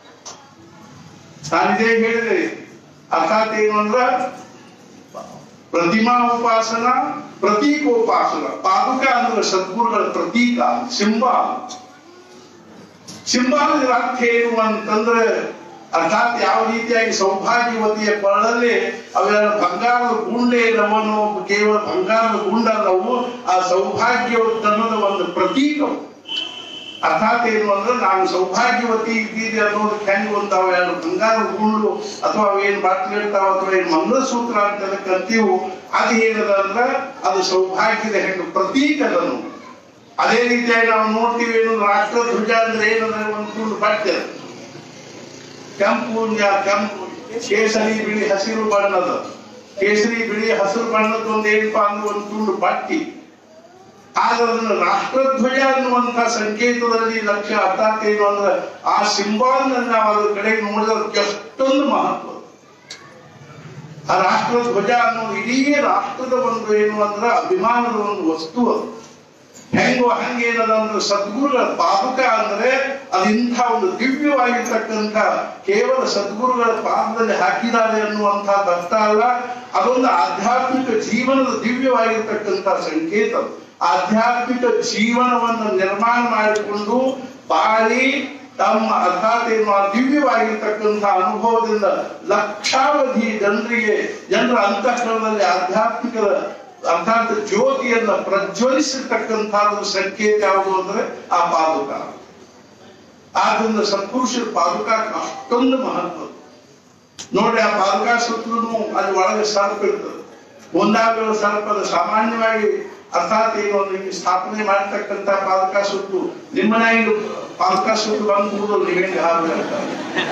ನಾನಿದೇ ಹೇಳಿದೆ. ಅರ್ಥಾತ್ ಏನು ಅಂದ್ರ ಪ್ರತಿಮಾ ಉಪಾಸನ, ಪ್ರತೀಕೋಪಾಸನ. ಪಾದುಕ ಅಂದ್ರೆ ಸದ್ಗುರುಗಳ ಪ್ರತೀಕ, ಸಿಂಬಾಲ್ ಅರ್ಥ ಏನು ಅಂತಂದ್ರೆ ಅರ್ಥಾತ್ ಯಾವ ರೀತಿಯಾಗಿ ಸೌಭಾಗ್ಯವತಿಯ ಕೊರಳಲ್ಲಿ ಅವೆಲ್ಲ ಬಂಗಾರದ ಗುಂಡೆ ನವನು, ಕೇವಲ ಬಂಗಾರದ ಗುಂಡಲ್ಲವು ಆ ಸೌಭಾಗ್ಯವತನದ ಒಂದು ಪ್ರತೀಕವು. ಅರ್ಥಾತ್ ಏನು ಅಂದ್ರೆ ನಾನು ಸೌಭಾಗ್ಯವತಿ ಇದ್ದೀರಿ ಅನ್ನೋದಕ್ಕೆ ಹೆಂಗ್ ಒಂದು ಅವೆರಡು ಬಂಗಾರದ ಗುಂಡು ಅಥವಾ ಅವೇನು ಬಾಟ್ಲಿ ಇರ್ತಾವ ಅಥವಾ ಏನು ಮಂಗಲಸೂತ್ರ ಅಂತ ಕರ್ತೀವು, ಅದು ಏನದ ಅಂದ್ರೆ ಅದು ಸೌಭಾಗ್ಯದ ಹೆಂಗ ಪ್ರತೀಕದನು. ಅದೇ ರೀತಿಯಾಗಿ ನಾವು ನೋಡ್ತೀವಿ ಏನು ರಾಷ್ಟ್ರಧ್ವಜ ಅಂದ್ರೆ ಏನಂದ್ರೆ ಒಂದು ಗುಂಡು ಬಟ್ಟೆ ಕೆಂಪು ಕೇಸರಿ ಬಿಳಿ ಹಸಿರು ಬಣ್ಣದ, ಕೇಸರಿ ಬಿಳಿ ಹಸಿರು ಬಣ್ಣದ ಒಂದು ಏನಪ್ಪಾ ಅಂದ್ರೆ ಒಂದು ತುಂಡು ಬಟ್ಟಿ. ಆದ್ರೆ ಅದನ್ನ ರಾಷ್ಟ್ರಧ್ವಜ ಅನ್ನುವಂತ ಸಂಕೇತದಲ್ಲಿ ಲಕ್ಷ್ಯ ಅರ್ಥಾತ್ ಏನು ಅಂದ್ರೆ ಆ ಸಿಂಬಾಲ್ ನಾವು ಅದ್ರ ಕಡೆಗೆ ನೋಡಿದ್ರೆ ಎಷ್ಟೊಂದು ಮಹತ್ವ. ಆ ರಾಷ್ಟ್ರಧ್ವಜ ಅನ್ನೋದು ಇಡೀ ರಾಷ್ಟ್ರದ ಒಂದು ಏನು ಅಂದ್ರೆ ಅಭಿಮಾನದ ಒಂದು ವಸ್ತು. ಅದು ಹಂಗೇನದ ಅಂದ್ರೆ ಸದ್ಗುರುಗಳ ಪಾದುಕ ಅಂದ್ರೆ ಅದು ಇಂಥ ಒಂದು ದಿವ್ಯವಾಗಿರ್ತಕ್ಕಂಥ ಕೇವಲ ಸದ್ಗುರುಗಳ ಪಾದದಲ್ಲಿ ಹಾಕಿದ್ದಾರೆ ಅನ್ನುವಂಥದ್ದು ಅರ್ಥ ಅಲ್ಲ, ಅದೊಂದು ಆಧ್ಯಾತ್ಮಿಕ ಜೀವನದ ದಿವ್ಯವಾಗಿರ್ತಕ್ಕಂಥ ಸಂಕೇತ. ಆಧ್ಯಾತ್ಮಿಕ ಜೀವನವನ್ನು ನಿರ್ಮಾಣ ಮಾಡಿಕೊಂಡು ಬಾಳಿ ತಮ್ಮ ಅರ್ಥಾತ್ ಏನು ದಿವ್ಯವಾಗಿರ್ತಕ್ಕಂಥ ಅನುಭವದಿಂದ ಲಕ್ಷಾವಧಿ ಜನರ ಅಂತಃಕರಣದಲ್ಲಿ ಆಧ್ಯಾತ್ಮಿಕದ ಅರ್ಥಾತ್ ಜ್ಯೋತಿಯನ್ನ ಪ್ರಜ್ವಲಿಸಿರ್ತಕ್ಕಂಥದ್ದು ಸಂಕೇತ ಯಾವುದು ಅಂದ್ರೆ ಆ ಪಾದುಕ. ಆದ್ರಿಂದ ಸತ್ಪುರುಷರ ಪಾದುಕ ಅಷ್ಟೊಂದು ಮಹತ್ವ ನೋಡಿ. ಆ ಪಾದುಕ ಸುತ್ತಲೂ ಅಲ್ಲಿ ಒಳಗೆ ಸರ್ಪ ಇರ್ತದೆ. ಒಂದಾಗಲ ಸರ್ಪದ ಸಾಮಾನ್ಯವಾಗಿ ಅರ್ಥಾತ್ ಏನು ನಿಮ್ಗೆ ಸ್ಥಾಪನೆ ಮಾಡತಕ್ಕಂಥ ಪಾದುಕ ಸುತ್ತು ನಿಮ್ಮ ಮನೆಯಾಗಿ ಪಾದುಕ ಸುತ್ತು ಬಂದ್ಬಿಡುದು ನೀವೇನು ಹಾಕ್ತಾರೆ.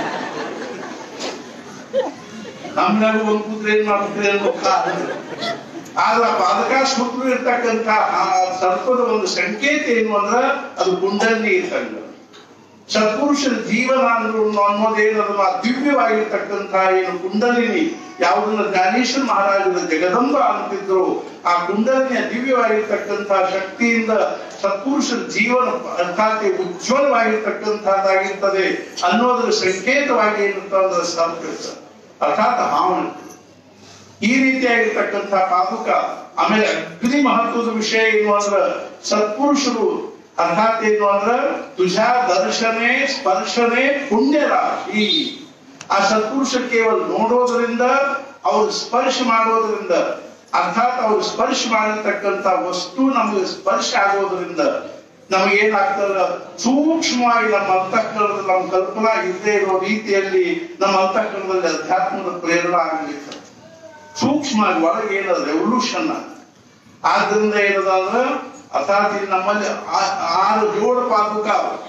ನಮ್ನಾಗ ಒಂದ್ ಕೂತ್ರೆ ಏನ್ ಮಾಡ್ತಾರೆ ಆದ್ರೆ ಆ ಪಾದಕ ಸುತ್ತಲೂ ಇರ್ತಕ್ಕಂಥ ಆ ಸರ್ಪದ ಒಂದು ಸಂಕೇತ ಏನು ಅಂದ್ರ ಅದು ಕುಂಡಲಿನಿ ಇದ್ದಂಗ. ಸತ್ಪುರುಷರ ಜೀವನ ಅಂದ್ರು ಅನ್ನೋದೇನದು ಆ ದಿವ್ಯವಾಗಿರ್ತಕ್ಕಂಥ ಏನು ಕುಂಡಲಿನಿ ಯಾವುದನ್ನ ಜ್ಞಾನೇಶ್ವರ ಮಹಾರಾಜರ ಜಗದಂಬ ಅಂತಿದ್ರು, ಆ ಕುಂಡಲಿನಿಯ ದಿವ್ಯವಾಗಿರ್ತಕ್ಕಂಥ ಶಕ್ತಿಯಿಂದ ಸತ್ಪುರುಷರ ಜೀವನ ಅರ್ಥಾತ್ ಉಜ್ವಲವಾಗಿರ್ತಕ್ಕಂಥದ್ದಾಗಿರ್ತದೆ ಅನ್ನೋದ್ರ ಸಂಕೇತವಾಗಿ ಏನಂತಂದ್ರೆ ಸರ್ಪ ಅರ್ಥಾತ್ ಹಾವಣ. ಈ ರೀತಿಯಾಗಿರ್ತಕ್ಕಂಥ ಪಾದುಕ. ಆಮೇಲೆ ಅಗ್ನಿ ಮಹತ್ವದ ವಿಷಯ ಏನು ಅಂದ್ರ ಸತ್ಪುರುಷರು ಅರ್ಥಾತ್ ಏನು ಅಂದ್ರ ತುಷಾ ದರ್ಶನೆ ಸ್ಪರ್ಶನೆ ಪುಣ್ಯ ರಾಶಿ. ಆ ಸತ್ಪುರುಷ ಕೇವಲ ನೋಡೋದ್ರಿಂದ ಅವ್ರು ಸ್ಪರ್ಶ ಮಾಡೋದ್ರಿಂದ ಅರ್ಥಾತ್ ಅವ್ರು ಸ್ಪರ್ಶ ಮಾಡಿರ್ತಕ್ಕಂಥ ವಸ್ತು ನಮಗೆ ಸ್ಪರ್ಶ ಆಗೋದ್ರಿಂದ ನಮಗೇನಾಗ್ತದ ಸೂಕ್ಷ್ಮವಾಗಿ ನಮ್ಮ ಅಂತಃಕರಣದಲ್ಲಿ ನಮ್ಮ ಕಲ್ಪನಾ ಇಲ್ಲದೆ ಇರೋ ರೀತಿಯಲ್ಲಿ ನಮ್ಮ ಅಂತಃಕರಣದಲ್ಲಿ ಅಧ್ಯಾತ್ಮದ ಪ್ರೇರಣೆ ಆಗಲಿಕ್ಕೆ ಸೂಕ್ಷ್ಮವಾಗಿ ಒಳಗೆ ಏನದ ರೆವಲ್ಯೂಷನ್. ಆದ್ರಿಂದ ಏನದ ಅಂದ್ರೆ ಅರ್ಥಾತ್ ನಮ್ಮಲ್ಲಿ 6 ಜೋಡು ಪಾದುಕ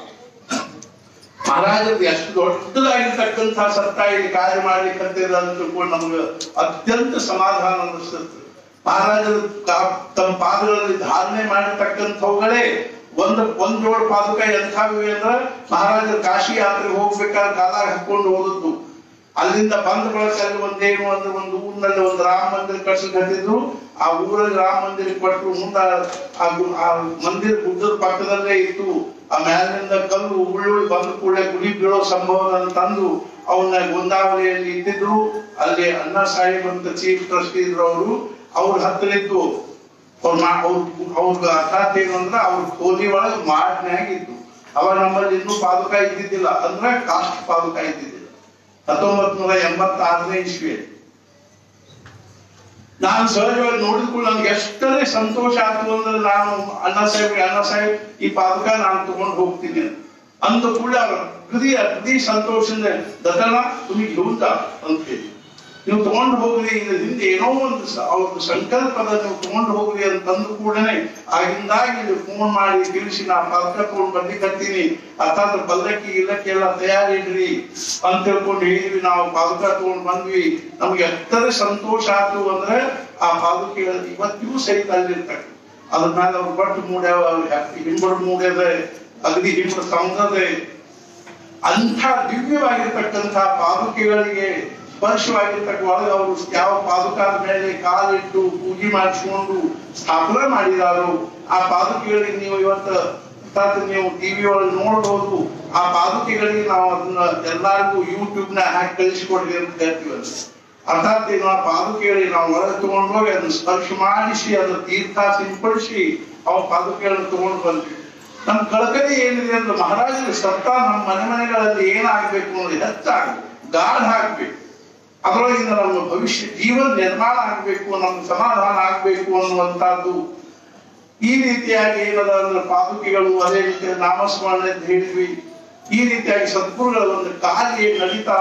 ಮಹಾರಾಜರು ಎಷ್ಟು ದೊಡ್ಡದಾಗಿರ್ತಕ್ಕಂಥ ಸತ್ತ ಇಲ್ಲಿ ಕಾರ್ಯ ಮಾಡ್ಲಿಕ್ಕೆ ಅಂತ ತಿಳ್ಕೊಂಡು ನಮ್ಗೆ ಅತ್ಯಂತ ಸಮಾಧಾನ ಅನಿಸ್ತದೆ. ಮಹಾರಾಜರು ತಮ್ಮ ಪಾದಗಳಲ್ಲಿ ಧಾರಣೆ ಮಾಡಿರ್ತಕ್ಕಂಥವುಗಳೇ ಒಂದ್ ಜೋಡು ಪಾದುಕ ಎಂಥವಿವೆ ಅಂದ್ರೆ ಮಹಾರಾಜರು ಕಾಶಿ ಯಾತ್ರೆಗೆ ಹೋಗ್ಬೇಕಾದ್ರೆ ಕಾಲಾಗ ಹಾಕೊಂಡು ಹೋದದ್ದು. ಅಲ್ಲಿಂದ ಬಂದ ಬಳಕ ಅಲ್ಲಿ ಒಂದೇನು ಅಂದ್ರೆ ಒಂದು ಊರಿನಲ್ಲಿ ಒಂದು ರಾಮ ಮಂದಿರ ಕಟ್ಸಕ್ ಹತ್ತಿದ್ರು. ಆ ಊರಲ್ಲಿ ರಾಮ ಮಂದಿರ ಕೊಟ್ಟರು. ಮುಂದ ಆ ಮಂದಿರ ಗುಡ್ಡದ ಪಕ್ಕದಲ್ಲೇ ಇತ್ತು. ಆ ಮ್ಯಾಲಿನಿಂದ ಕಲ್ಲು ಉಳ್ಳುಳ್ಳಿ ಬಂದ ಕೂಡಲೇ ಗುಡಿ ಬೀಳೋ ಸಂಭವನ ತಂದು ಅವನ್ನ ಗೋಂದಾವಲಿಯಲ್ಲಿ ಇಟ್ಟಿದ್ರು. ಅಲ್ಲಿ ಅಣ್ಣಾ ಸಾಹೇಬ್ ಅಂತ ಚೀಫ್ ಟ್ರಸ್ಟಿ ಇದ್ರು. ಅವ್ರ ಹತ್ತಿರ ಇದ್ದು ಅವ್ರ ಅರ್ಥಾತ್ ಏನು ಅಂದ್ರೆ ಅವ್ರ ಕೋಲಿ ಒಳಗೆ ಮಾಡ್ನ್ಯಾಗ ಇದ್ದು. ಅವಾಗ ನಮ್ಮಲ್ಲಿ ಇನ್ನೂ ಪಾದುಕ ಇದ್ದಿದ್ದಿಲ್ಲ, ಅಂದ್ರೆ ಕಾಸ್ಟ್ ಪಾದುಕ ಇದ್ದಿದ್ದಿಲ್ಲ. 1986ನೇ ಇಸ್ವಿಯಲ್ಲಿ ನಾನು ಸಹಜವಾಗಿ ನೋಡಿದ್ಕೊಂಡು ನನ್ಗೆ ಎಷ್ಟರೇ ಸಂತೋಷ ಆಯ್ತು ಅಂದ್ರೆ ನಾನು ಅಣ್ಣಾ ಸಾಹೇಬ್ ಈ ಪಾದುಕ ನಾನು ತಗೊಂಡು ಹೋಗ್ತೀನಿ ಅಂದ ಕೂಡ ಅಗದಿ ಸಂತೋಷದಿಂದ ದತ್ತಣ್ಣ तुम्ही घेऊन जा ಅಂತ ಹೇಳಿ ನೀವು ತಗೊಂಡು ಹೋಗ್ರಿ, ಇದರಿಂದ ಏನೋ ಒಂದು ಅವ್ರ ಸಂಕಲ್ಪದ ನೀವು ತಗೊಂಡು ಹೋಗ್ರಿ ಅಂತಂದು ಕೂಡನೆ ಆಗಿಂದಾಗಿ ಇಲ್ಲಿ ಫೋನ್ ಮಾಡಿ ತಿಳಿಸಿ ನಾ ಪಾದಕ ತಗೊಂಡು ಬರ್ಲಿಕ್ಕತ್ತೀನಿ, ಅರ್ಥಾತ್ ಪಲ್ಲಕ್ಕಿ ಇಲ್ಲಕ್ಕಿ ಎಲ್ಲ ತಯಾರಿಡ್ರಿ ಅಂತ ತಿಳ್ಕೊಂಡು ಹೇಳಿದ್ವಿ. ನಾವು ಪಾದಕ ತಗೊಂಡು ಬಂದ್ವಿ. ನಮ್ಗೆ ಎಷ್ಟರ ಸಂತೋಷ ಆಯ್ತು ಅಂದ್ರೆ ಆ ಪಾದಕ ಇವತ್ತಿಗೂ ಸಹಿತ ಅಲ್ಲಿರ್ತಕ್ಕ ಅದ್ರ ಮೇಲೆ ಅವ್ರು ಬಟ್ಟು ಮೂಡ್ಯಾವ, ಹಿಂಬಡು ಮೂಡ್ಯದ, ಅಗದಿ ಹಿಂಬಡು ಸಂಘದೆ ಅಂಥ ದಿವ್ಯವಾಗಿರ್ತಕ್ಕಂಥ ಪಾದುಕೆಗಳಿಗೆ ಸ್ಪರ್ಶವಾಗಿರ್ತಕ್ಕ ಒಳಗೆ ಅವರು ಯಾವ ಪಾದುಕಾದ ಮೇಲೆ ಕಾಲಿಟ್ಟು ಪೂಜೆ ಮಾಡಿಸ್ಕೊಂಡು ಸ್ಥಾಪನೆ ಮಾಡಿದಾರೋ ಆ ಪಾದುಕೆಗಳಿಗೆ ನೀವು ಇವತ್ತು ನೀವು ಟಿವಿ ಒಳಗೆ ನೋಡ್ಬೋದು. ಆ ಪಾದುಕೆಗಳಿಗೆ ನಾವು ಅದನ್ನ ಎಲ್ಲರಿಗೂ ಯೂಟ್ಯೂಬ್ ನ ಹಾಕಿ ಕಳಿಸಿಕೊಡ್ರಿ ಅಂತ ಹೇಳ್ತೀವಿ. ಅರ್ಥಾತ್ ಆ ಪಾದುಕೆಗಳಿಗೆ ನಾವು ಒಳಗೆ ತಗೊಂಡು ಹೋಗಿ ಅದನ್ನ ಸ್ಪರ್ಶ ಮಾಡಿಸಿ ಅದನ್ನ ತೀರ್ಥ ಸಿಂಪಡಿಸಿ ಅವ ಪಾದುಕೆಗಳನ್ನು ತಗೊಂಡು ಬಂದ್ವಿ. ನಮ್ ಕಳಕಳಿ ಏನಿದೆ ಅಂದ್ರೆ ಮಹಾರಾಜರ ಸತ್ತ ನಮ್ಮ ಮನೆಗಳಲ್ಲಿ ಏನಾಗ್ಬೇಕು ಅಂದ್ರೆ ಹೆಚ್ಚಾಗ್ಬೇಕು, ಗಾಢ ಹಾಕ್ಬೇಕು, ಅದರೊಳಗಿಂದ ನಮ್ಮ ಭವಿಷ್ಯ ಜೀವನ ನಿರ್ಮಾಣ ಆಗ್ಬೇಕು, ನಮ್ಗೆ ಸಮಾಧಾನ ಆಗ್ಬೇಕು ಅನ್ನುವಂತಹದ್ದು. ಈ ರೀತಿಯಾಗಿ ಏನದ ಅಂದ್ರೆ ಪಾದುಕೆಗಳು, ಅದೇ ರೀತಿಯಾಗಿ ನಾಮಸ್ಮರಣೆ ಅಂತ ಹೇಳಿದ್ವಿ. ಈ ರೀತಿಯಾಗಿ ಸದ್ಗುರುಗಳ ಒಂದು ಕಾರ್ಯ ನಡೀತಾ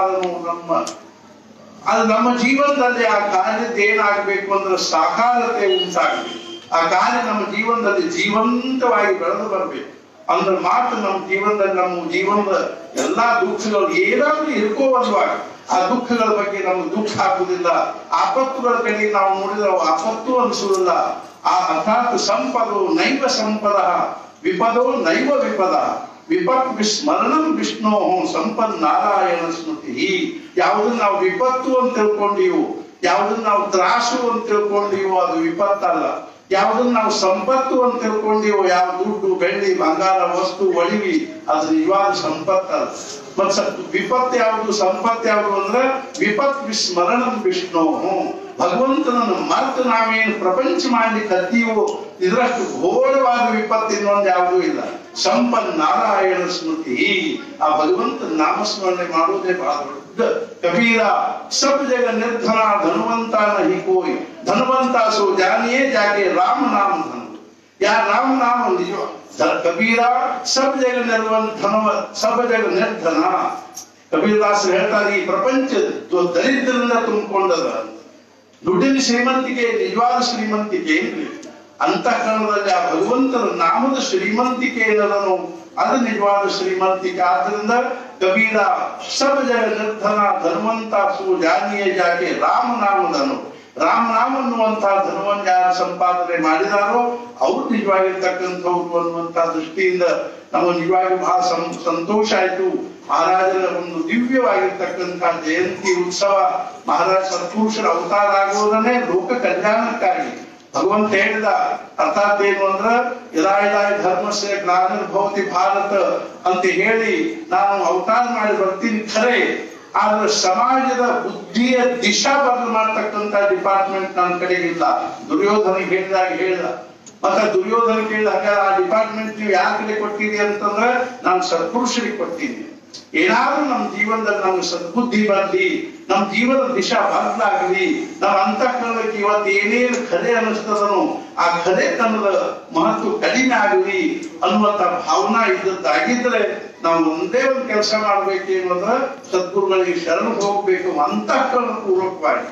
ಅದು ನಮ್ಮ ಜೀವನದಲ್ಲಿ ಆ ಕಾರ್ಯದ ಏನಾಗಬೇಕು ಅಂದ್ರೆ ಸಾಕಾರತೆ ಉಂಟಾಗಬೇಕು. ಆ ಕಾರ್ಯ ನಮ್ಮ ಜೀವನದಲ್ಲಿ ಜೀವಂತವಾಗಿ ಬೆಳೆದು ಬರ್ಬೇಕು ಅಂದ್ರೆ ಮಾತ್ರ ನಮ್ಮ ಜೀವನದ ಎಲ್ಲಾ ದುಃಖಗಳು ಏನಾದ್ರೂ ಇರ್ಕೋಬರುವಾಗ ಆ ದುಃಖಗಳ ಬಗ್ಗೆ ನಮ್ಗೆ ದುಃಖ ಆಗುದಿಲ್ಲ. ಆಪತ್ತುಗಳ ಕಡೆ ನಾವು ನೋಡಿದ್ರೆ ಆಪತ್ತು ಅನಿಸುವುದಿಲ್ಲ. ಆ ಅರ್ಥಾತ್ ಸಂಪದೋ ನೈವ ಸಂಪದ ವಿಪದೋ ನೈವ ವಿಪದ ವಿಪತ್ ವಿಸ್ಮರಣಂ ವಿಷ್ಣು ಸಂಪನ್ ನಾರಾಯಣ ಸ್ಮೃತಿ. ಯಾವುದನ್ನ ನಾವು ವಿಪತ್ತು ಅಂತ ತಿಳ್ಕೊಂಡಿವು, ಯಾವುದನ್ನ ನಾವು ತ್ರಾಸು ಅಂತ ತಿಳ್ಕೊಂಡಿವು ಅದು ವಿಪತ್ತಲ್ಲ. ಯಾವುದನ್ನ ನಾವು ಸಂಪತ್ತು ಅಂತ ತಿಳ್ಕೊಂಡಿವೋ, ಯಾವ ದುಡ್ಡು ಬೆಳ್ಳಿ ಬಂಗಾರ ವಸ್ತು ಒಳಿವಿ ಅದು ನಿಜವಾದ ಸಂಪತ್ತಲ್ಲ. ಮತ್ ವಿಪತ್ತು ಯಾವುದು ಸಂಪತ್ತು ಯಾವುದು ಅಂದ್ರೆ ವಿಪತ್ ವಿಸ್ಮರಣಂ ವಿಷ್ಣು, ಭಗವಂತನನ್ನು ಮರೆತು ನಾವೇನು ಪ್ರಪಂಚ ಮಾಡ್ಲಿಕ್ಕೆ ಹತ್ತೀವೋ ಇದರಷ್ಟು ಘೋರವಾದ ವಿಪತ್ತು ಇನ್ನೊಂದು ಯಾವುದೂ ಇಲ್ಲ. ಸಂಪನ್ ನಾರಾಯಣ ಸ್ಮೃತಿ, ಆ ಭಗವಂತನ ನಾಮಸ್ಮರಣೆ ಮಾಡುವುದೇ ಬಹಳ ದೊಡ್ಡ. ಕಬೀರ ಸಬ್ ಜಗ ನಿರ್ಧನ ಧನುವಂತ ನಹಿ ಕೋಯ್, ಧನುವಂತ ಸೋ ಜಾನಿಯೇ ಜಾಗೆ ರಾಮ ನಾಮ ಧನು. ಯಾ ರಾಮ ನಾಮ ನಿಜ ಕಬೀರ ಸಬ್ ಜಗ ಸಬ್ ಜಗ ನಿರ್ಧನ. ಕಬೀರದಾಸ್ ಹೇಳ್ತಾರೆ ಈ ಪ್ರಪಂಚ ದರಿದ್ರದಿಂದ ತುಂಬಿಕೊಂಡದ. ದುಡ್ಡಿನ ಶ್ರೀಮಂತಿಕೆ ನಿಜವಾದ ಶ್ರೀಮಂತಿಕೆ ಏನ್ರಿ? ಅಂತಃಕರಣದಲ್ಲಿ ಆ ಭಗವಂತನ ನಾಮದ ಶ್ರೀಮಂತಿಕೆ ಏನದನು ಅದು ನಿಜವಾದ ಶ್ರೀಮಂತಿಕೆ. ಆದ್ದರಿಂದ ಕಬೀರ ಸಬ್ ಜಗ ನಿರ್ಧನ ಧನುವಂತ ಸು ಜಾನಿಯೇ ಜಾಗೆ ರಾಮ ನಾಮದನು. ರಾಮನಾಮ ಅನ್ನುವಂತಹ ಧನವನ್ನು ಯಾರು ಸಂಪಾದನೆ ಮಾಡಿದಾರೋ ಅವ್ರು ನಿಜವಾಗಿರ್ತಕ್ಕಂಥವ್ರು ಅನ್ನುವಂತ ದೃಷ್ಟಿಯಿಂದ ನಮಗೆ ನಿಜವಾಗಿ ಬಹಳ ಸಂತೋಷ ಆಯ್ತು. ಮಹಾರಾಜರ ಒಂದು ದಿವ್ಯವಾಗಿರ್ತಕ್ಕಂತಹ ಜಯಂತಿ ಉತ್ಸವ, ಮಹಾರಾಜ ಸತ್ಪುರುಷರ ಅವತಾರ ಆಗುವುದನ್ನೇ ಲೋಕ ಕಲ್ಯಾಣಕ್ಕಾಗಿ ಭಗವಂತ ಹೇಳಿದ. ಅರ್ಥಾತ್ ಏನು ಅಂದ್ರ ಯದಾ ಯದಾ ಧರ್ಮಸ್ಯ ಗ್ಲಾನಿರ್ಭವತಿ ಭಾರತ ಅಂತ ಹೇಳಿ ನಾನು ಅವತಾರ ಮಾಡಿ ಬರ್ತೀನಿ ಖರೆ, ಆದ್ರೆ ಸಮಾಜದ ಬುದ್ಧಿಯ ದಿಶಾ ಬದಲು ಮಾಡ್ತಕ್ಕಂತ ಡಿಪಾರ್ಟ್ಮೆಂಟ್ ನನ್ನ ಕಡೆಗೆ ಇಲ್ಲ. ದುರ್ಯೋಧನಿಗೆ ಹೇಳಿದ ಮತ್ತೆ ದುರ್ಯೋಧನ ಕೇಳಿದಾಗ ಆ ಡಿಪಾರ್ಟ್ಮೆಂಟ್ ನೀವು ಯಾರ ಕಡೆ ಕೊಟ್ಟಿರಿ ಅಂತಂದ್ರೆ ನಾನು ಸತ್ಪುರುಷರಿಗೆ ಕೊಡ್ತೀನಿ. ಏನಾದ್ರೂ ನಮ್ಮ ಜೀವನದಲ್ಲಿ ನಮ್ಗೆ ಸದ್ಬುದ್ಧಿ ಬರ್ಲಿ, ನಮ್ಮ ಜೀವನದ ದಿಶಾ ಬದಲಾಗಲಿ, ನಮ್ಮ ಅಂತಃಕರಣಕ್ಕೆ ಇವತ್ತು ಏನೇನು ಖರೆ ಅನಿಸ್ತದನೋ ಆ ಖರೆತನದ ಮಹತ್ವ ಕಡಿಮೆ ಆಗಲಿ ಅನ್ನುವಂತ ಭಾವನಾ ಇದ್ದದ್ದಾಗಿದ್ರೆ ನಾವು ಒಂದೇ ಒಂದು ಕೆಲಸ ಮಾಡ್ಬೇಕೇನು ಅಂದ್ರೆ ಸದ್ಗುರುಗಳಿಗೆ ಶರಣ ಹೋಗ್ಬೇಕು. ಅಂತಃಕರಣ ಪೂರ್ವಕವಾಗಿ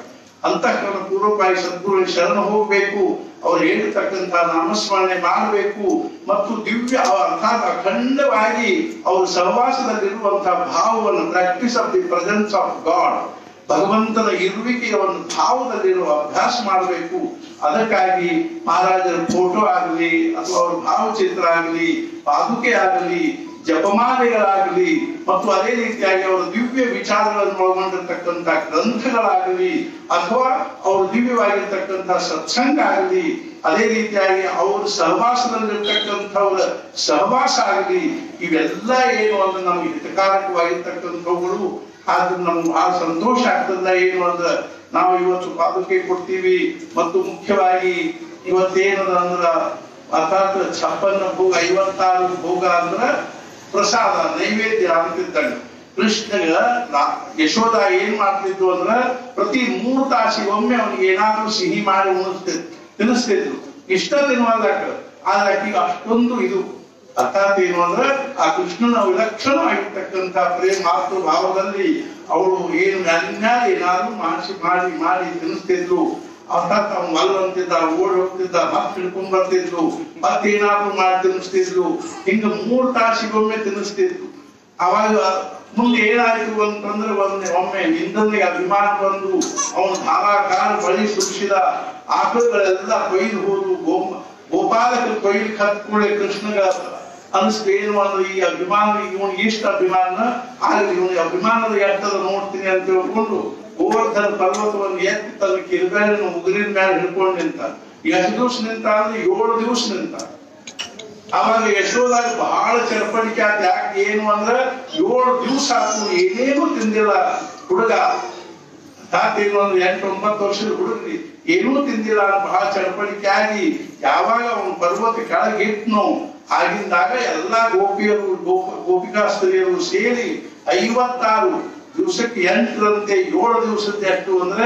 ಸದ್ಗುರುಗಳಿಗೆ ಶರಣ ಹೋಗ್ಬೇಕು. ಅವ್ರು ಹೇಳಿರ್ತಕ್ಕಂಥ ನಾಮಸ್ಮರಣೆ ಮಾಡಬೇಕು ಮತ್ತು ದಿವ್ಯ ಅರ್ಥಾತ್ ಅಖಂಡವಾಗಿ ಅವ್ರ ಸಹವಾಸದಲ್ಲಿರುವಂತಹ ಭಾವವನ್ನು practice of the presence of God, ಭಗವಂತನ ಇರುವಿಕೆಯ ಒಂದು ಭಾವದಲ್ಲಿರುವ ಅಭ್ಯಾಸ ಮಾಡಬೇಕು. ಅದಕ್ಕಾಗಿ ಮಹಾರಾಜರ ಫೋಟೋ ಆಗಲಿ ಅಥವಾ ಅವ್ರ ಭಾವಚಿತ್ರ ಆಗಲಿ, ಪಾದುಕೆ ಆಗಲಿ, ಜಪಮಾಲೆಗಳಾಗಲಿ ಮತ್ತು ಅದೇ ರೀತಿಯಾಗಿ ಅವರ ದಿವ್ಯ ವಿಚಾರಗಳನ್ನು ಒಳಗೊಂಡಿರ್ತಕ್ಕಂಥ ಗ್ರಂಥಗಳಾಗಲಿ ಅಥವಾ ಅವರು ದಿವ್ಯವಾಗಿರ್ತಕ್ಕಂಥ ಸತ್ಸಂಗ ಆಗಲಿ, ಅದೇ ರೀತಿಯಾಗಿ ಅವ್ರ ಸಹವಾಸದಲ್ಲಿರ್ತಕ್ಕಂಥವ್ರ ಸಹವಾಸ ಆಗಲಿ, ಇವೆಲ್ಲ ಏನು ಅಂದ್ರೆ ನಮ್ಗೆ ಹಿತಕಾರಕವಾಗಿರ್ತಕ್ಕಂಥವುಗಳು. ಆದ್ರೆ ನಮ್ಗೆ ಬಹಳ ಸಂತೋಷ ಆಗ್ತದ. ಏನು ಅಂದ್ರೆ ನಾವು ಇವತ್ತು ಪಾದುಕೆ ಕೊಡ್ತೀವಿ ಮತ್ತು ಮುಖ್ಯವಾಗಿ ಇವತ್ತೇನದ ಅಂದ್ರ ಅರ್ಥಾತ್ 56 ಭೋಗ 56 ಭೋಗ ಅಂದ್ರ ಪ್ರಸಾದ ನೈವೇದ್ಯ ಅಂತಿದ್ದಂಗ. ಕೃಷ್ಣಗ ಯಶೋಧ ಏನ್ ಮಾಡ್ತಿದ್ರು ಅಂದ್ರ ಪ್ರತಿ 3 ತಾಸಿಗೊಮ್ಮೆ ಅವನಿಗೆ ಏನಾದ್ರೂ ಸಿಹಿ ಮಾಡಿ ತಿನ್ನಿಸ್ತಿದ್ರು. ಇಷ್ಟ ತಿನ್ನುವಾಗ ಆದ್ರೆ ಆಕೆಗೆ ಅಷ್ಟೊಂದು ಇದು ಅರ್ಥಾತ್ ಏನು ಅಂದ್ರೆ ಆ ಕೃಷ್ಣನ ವಿಲಕ್ಷಣವಾಗಿರ್ತಕ್ಕಂಥ ಪ್ರೇಮ ಮಾತೃ ಭಾವದಲ್ಲಿ ಅವಳು ಏನು ಮ್ಯಾಲಿನ್ಯಾಲ ಏನಾದ್ರು ಮಾಡಿ ತಿನ್ನಿಸ್ತಿದ್ರು. ಅರ್ಥಾತ್ ಅವ್ನು ಮಲ್ಲ ಅಂತಿದ್ದ, ಓಡಿ ಹೋಗ್ತಿದ್ದ, ಮತ್ತೆ ಹಿಡ್ಕೊಂಡ್ ಬರ್ತಿದ್ರು, ಮತ್ತೇನಾದ್ರು ಮಾಡಿ ತಿನ್ನಿಸ್ತಿದ್ರು. ಹಿಂಗ 3 ತಾಸಿಗೊಮ್ಮೆ ತಿನ್ನಿಸ್ತಿದ್ರು. ಅವಾಗ ಮುಂದೆ ಏನಾಯ್ತು ಅಂತಂದ್ರೆ ಒಮ್ಮೆ ಇಂದ್ರನಿಗೆ ಅಭಿಮಾನ ಬಂದು ಅವನು ಧಾರಾಕಾರ ಬಳಿ ಸುರಿಸಿದ. ಆಕಳುಗಳೆಲ್ಲ ಕೊಯ್ದು ಹೋದು. ಗೋಪಾಲಕರು ಕೊಯ್ಲು ಕತ್ಕೊಳ್ಳೆ ಕೃಷ್ಣಗ ಅನಿಸ್ತು ಏನು ಅಂದ್ರೆ ಈ ಅಭಿಮಾನ ಇವನಿಗೆ ಇಷ್ಟ ಅಭಿಮಾನ ಆಗಲಿ, ಇವನಿಗೆ ಅಭಿಮಾನದ ಎಟ್ಟದ ನೋಡ್ತೀನಿ ಅಂತ ಹೇಳ್ಕೊಂಡು ಗೋವರ್ಧನ ಪರ್ವತವನ್ನು ಎತ್ತಿ ತನ್ನ ಕಿರುಬೇಲಿನ ಉಗುರಿನ ಮೇಲೆ ಹಿಡ್ಕೊಂಡು ನಿಂತ. ಎಷ್ಟು ದಿವಸ ನಿಂತ ಅಂದ್ರೆ 7 ದಿವಸ ನಿಂತ. ಅವಾಗ ಯಶೋದಾಗ ಬಹಳ ಚರ್ಪಡಿಕೆ ಆತ. ಯಾಕೆ ಏನು ಅಂದ್ರೆ 7 ದಿವಸ ಆತು ಏನೇನು ತಿಂದಿಲ್ಲ ಹುಡುಗ. ಏನು ಅಂದ್ರೆ 8-9 ವರ್ಷದ ಹುಡುಗ್ರಿ ಏನೂ ತಿಂದಿಲ್ಲ ಬಹಳ ಚರ್ಪಡಿಕೆ ಆಗಿ ಯಾವಾಗ ಅವನು ಪರ್ವತ ಕೆಳಗೆ ಇಟ್ನೋ ಆಗಿಂದಾಗ ಎಲ್ಲಾ ಗೋಪಿಯರು ಗೋಪಿಕಾಸ್ತ್ರೀಯರು ಸೇರಿ 56 ದಿವಸಕ್ಕೆ 8ರಂತೆ 7 ದಿವಸದ ಎಷ್ಟು ಅಂದ್ರೆ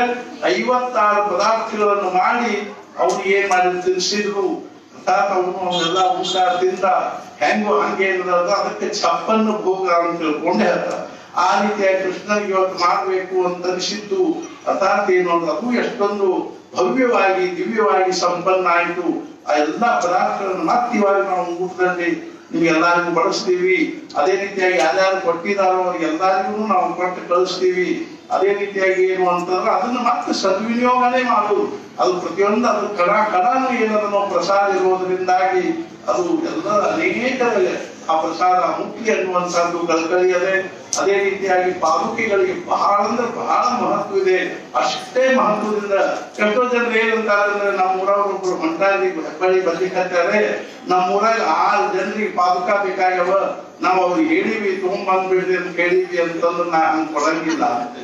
56 ಪದಾರ್ಥಗಳನ್ನು ಮಾಡಿ ಅವ್ರಿಗೆ ಏನ್ ಮಾಡಿ ತಿನ್ಸಿದ್ರು. ಅರ್ಥಾತ್ ಅವನ್ನೆಲ್ಲ ಊಟ ತಿಂದ ಹೆಂಗೋ ಹಂಗೆ ಅದಕ್ಕೆ ಛಪ್ಪನ್ನು ಭೋಗ ಅಂತ ತಿಳ್ಕೊಂಡೆ ಅರ್ಥ. ಆ ರೀತಿಯಾಗಿ ಕೃಷ್ಣನಿಗೆ ಇವತ್ತು ಮಾಡ್ಬೇಕು ಅಂತ ಅನಿಸಿದ್ದು. ಅರ್ಥಾತ್ ಏನು ಅಂದ್ರೆ ಅದು ಎಷ್ಟೊಂದು ಭವ್ಯವಾಗಿ ದಿವ್ಯವಾಗಿ ಸಂಪನ್ನ ಆಯಿತು. ಆ ಎಲ್ಲಾ ಪದಾರ್ಥಗಳನ್ನು ಮತ್ತೆ ಇವಾಗ ನಾವು ಊಟದಲ್ಲಿ ನಿಮ್ಗೆಲ್ಲರಿಗೂ ಬಳಸ್ತೀವಿ. ಅದೇ ರೀತಿಯಾಗಿ ಯಾರ್ಯಾರು ಕೊಟ್ಟಿದಾರೋ ಅವ್ರಿಗೆ ಎಲ್ಲರಿಗೂ ನಾವು ಕೊಟ್ಟು ಕಳಿಸ್ತೀವಿ. ಅದೇ ರೀತಿಯಾಗಿ ಏನು ಅಂತಂದ್ರೆ ಅದನ್ನ ಮತ್ತೆ ಸದ್ವಿನಿಯೋಗನೇ ಮಾಡೋದು. ಅದು ಪ್ರತಿಯೊಂದು ಅದು ಕಡಾನು ಏನದನ್ನೋ ಪ್ರಸಾದ ಇರುವುದರಿಂದಾಗಿ ಅದು ಎಲ್ಲ ಅನೇಕ ಆ ಪ್ರಸಾದ ಮುಖ್ಯ ಅನ್ನುವಂಥದ್ದು ಕಲ್ಕಳಿಯದೆ. ಅದೇ ರೀತಿಯಾಗಿ ಪಾದುಕೆಗಳಿಗೆ ಬಹಳ ಅಂದ್ರೆ ಬಹಳ ಮಹತ್ವ ಇದೆ. ಅಷ್ಟೇ ಮಹತ್ವದಿಂದ ಎಷ್ಟೋ ಜನರು ಏನಂತಾರೆ ಅಂದ್ರೆ ನಮ್ಮೂರವ್ರೊಬ್ರು ಹೊಂಟಾಗಿ ಹೆಬ್ಬಳ್ಳಿ ಬರ್ಲಿಕ್ಕಂತಾರೆ, ನಮ್ಮೂರಾಗ 6 ಜನರಿಗೆ ಪಾದುಕ ಬೇಕಾಗ್ಯವ, ನಾವು ಅವ್ರಿಗೆ ಹೇಳಿವಿ ತಗೊಂಡ್ಬಂದ್ಬಿಡ್ರಿ ಅಂತ ಹೇಳಿವಿ ಅಂತಂದ್ರೆ ನಾ ಹಂಗ್ ಕೊಡಂಗಿಲ್ಲ ಅಂತ.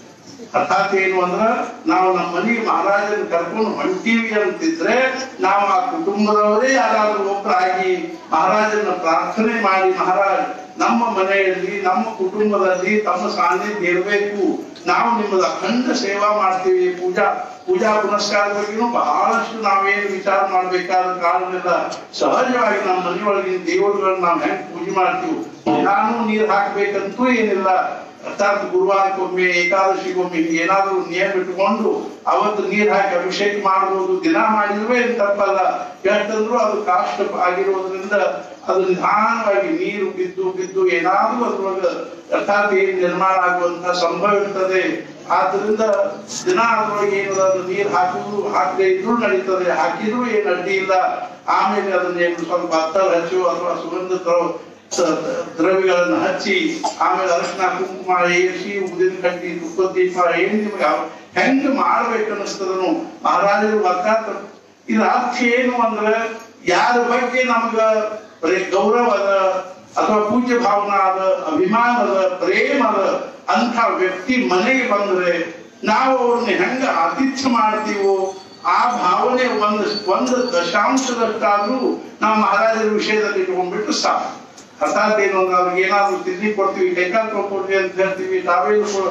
ಅರ್ಥಾತ್ ಏನು ಅಂದ್ರ ನಾವು ನಮ್ಮ ಮನೆಗೆ ಮಹಾರಾಜನ ಕರ್ಕೊಂಡು ಹೊಂಟೀವಿ ಅಂತಿದ್ರೆ ನಾವು ಆ ಕುಟುಂಬದವರೇ ಯಾರಾದ್ರೂ ಒಬ್ಬರಾಗಿ ಮಹಾರಾಜನ ಪ್ರಾರ್ಥನೆ ಮಾಡಿ, ಮಹಾರಾಜ್ ನಮ್ಮ ಮನೆಯಲ್ಲಿ ನಮ್ಮ ಕುಟುಂಬದಲ್ಲಿ ತಮ್ಮ ಸಾನ್ನಿಧ್ಯ ಇರಬೇಕು, ನಾವು ನಿಮ್ಮದ ಅಖಂಡ ಸೇವಾ ಮಾಡ್ತೀವಿ, ಪೂಜಾ ಪುನಸ್ಕಾರದ ಬಗ್ಗೆನೂ ಬಹಳಷ್ಟು ನಾವೇನು ವಿಚಾರ ಮಾಡ್ಬೇಕಾದ ಕಾರಣವಿಲ್ಲ. ಸಹಜವಾಗಿ ನಮ್ಮ ಮನೆಯೊಳಗಿನ ದೇವರುಗಳನ್ನ ನಾವು ಹೆಂಗ್ ಪೂಜೆ ಮಾಡ್ತೀವಿ, ನಾನು ನೀರು ಹಾಕ್ಬೇಕಂತೂ ಏನಿಲ್ಲ. ಅರ್ಥಾತ್ ಗುರುವಾರಕ್ಕೊಮ್ಮೆ ಏಕಾದಶಿಗೊಮ್ಮೆ ಏನಾದ್ರೂ ನಿಯಮ ಇಟ್ಟುಕೊಂಡು ಅವತ್ತು ನೀರ್ ಹಾಕಿ ಅಭಿಷೇಕ ಮಾಡಬಹುದು. ದಿನ ಮಾಡಿದ್ರೆ ಏನ್ ತಪ್ಪಲ್ಲ. ಯಾಕಂದ್ರೂ ಅದು ಕಾಷ್ಟ ಆಗಿರೋದ್ರಿಂದ ಅದು ನಿಧಾನವಾಗಿ ನೀರು ಬಿದ್ದು ಏನಾದ್ರೂ ಅದ್ರೊಳಗ ಅರ್ಥಾತ್ ಏನ್ ನಿರ್ಮಾಣ ಆಗುವಂತ ಸಂಭವ ಇರ್ತದೆ. ಆದ್ರಿಂದ ದಿನ ಅದ್ರೊಳಗೆ ಏನು ನೀರ್ ಹಾಕದೆ ಇದ್ರೂ ನಡೀತದೆ, ಹಾಕಿದ್ರು ಏನ್ ಅಡ್ಡಿ ಇಲ್ಲ. ಆಮೇಲೆ ಅದನ್ನ ಸ್ವಲ್ಪ ಹತ್ತಲ ಹಚ್ಚು ಅಥವಾ ಸುಗಂಧ ದ್ರವ್ಯಗಳನ್ನು ಹಚ್ಚಿ ಆಮೇಲೆ ಅರಿಶಿನ ಕುಂಕುಮ ಏರಿಸಿ ಉದಿನ ಕಟ್ಟಿ ತುಪ್ಪದ ದೀಪ ಏನ್ ನಿಮ್ಗೆ ಹೆಂಗ್ ಮಾಡ್ಬೇಕು ಅನ್ನಿಸ್ತದನು ಮಹಾರಾಜರು ಅರ್ಥಾತ್. ಇದ್ರ ಅರ್ಥ ಏನು ಅಂದ್ರೆ ಯಾರ ಬಗ್ಗೆ ನಮ್ಗ ಗೌರವ ಅದ ಅಥವಾ ಪೂಜ್ಯ ಭಾವನಾ ಅದ, ಅಭಿಮಾನ ಅದ, ಪ್ರೇಮ ಅದ ಅಂತ ವ್ಯಕ್ತಿ ಮನೆಗೆ ಬಂದ್ರೆ ನಾವು ಅವ್ರನ್ನ ಹೆಂಗ ಆತಿಥ್ಯ ಮಾಡ್ತೀವೋ ಆ ಭಾವನೆ ಒಂದು ದಶಾಂಶದಷ್ಟಾದ್ರೂ ನಾವು ಮಹಾರಾಜರ ವಿಷಯದಲ್ಲಿ ಇಟ್ಕೊಂಡ್ಬಿಟ್ಟು ಸಾಕು. ಅರ್ಥಾತ್ ಏನು ಅಂದ್ರೆ ಅವ್ರಿಗೆ ಏನಾದ್ರು ತಿಂಡಿ ಕೊಡ್ತೀವಿ, ಕೈಕಾಲು ತೊಗೊಡ್ರಿ ಅಂತ ಹೇಳ್ತೀವಿ, ತಾವೇನು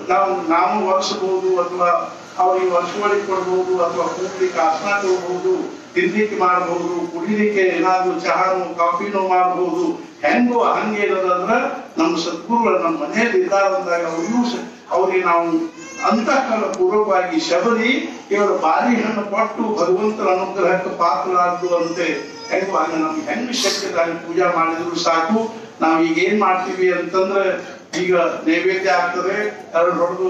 ನಾವು ಒರೆಸಬಹುದು ಅಥವಾ ಅವ್ರಿಗೆ ವರ್ಷಗಳಿಗೆ ಕೊಡ್ಬಹುದು ಅಥವಾ ಕೂಡ್ಲಿಕ್ಕೆ ಆಸನ ಕೊಡ್ಬಹುದು, ತಿನ್ಲಿಕ್ಕೆ ಮಾಡಬಹುದು, ಕುಡಿಲಿಕ್ಕೆ ಏನಾದ್ರು ಚಹಾನು ಕಾಫಿನೂ ಮಾಡಬಹುದು. ಹೆಂಗೋ ಹಂಗೇನದಂದ್ರ ನಮ್ಮ ಸದ್ಗುರುಗಳು ನಮ್ಮ ಮನೆಯಲ್ಲಿ ಇದ್ದಾರಂದಾಗ ಅವ್ರಿಗೆ ನಾವು ಅಂತಃಕರಣ ಪೂರ್ವಕವಾಗಿ ಶಬರಿ ಇವರ ಬಾರಿ ಹಣ್ಣು ಕೊಟ್ಟು ಭಗವಂತನ ಅನುಗ್ರಹಕ್ಕೆ ಪಾತ್ರರಾದ್ರು ಅಂತೆ. ಹೆಂಗೋ ಹಂಗ ನಮ್ಗೆ ಹೆಂಗ್ ಶಕ್ತಿದಾಗಿ ಪೂಜಾ ಮಾಡಿದ್ರು ಸಾಕು. ನಾವ್ ಈಗ ಏನ್ ಮಾಡ್ತೀವಿ ಅಂತಂದ್ರೆ ಈಗ ನೈವೇದ್ಯ ಆಗ್ತದೆ, 2 ಹೊಡೆದು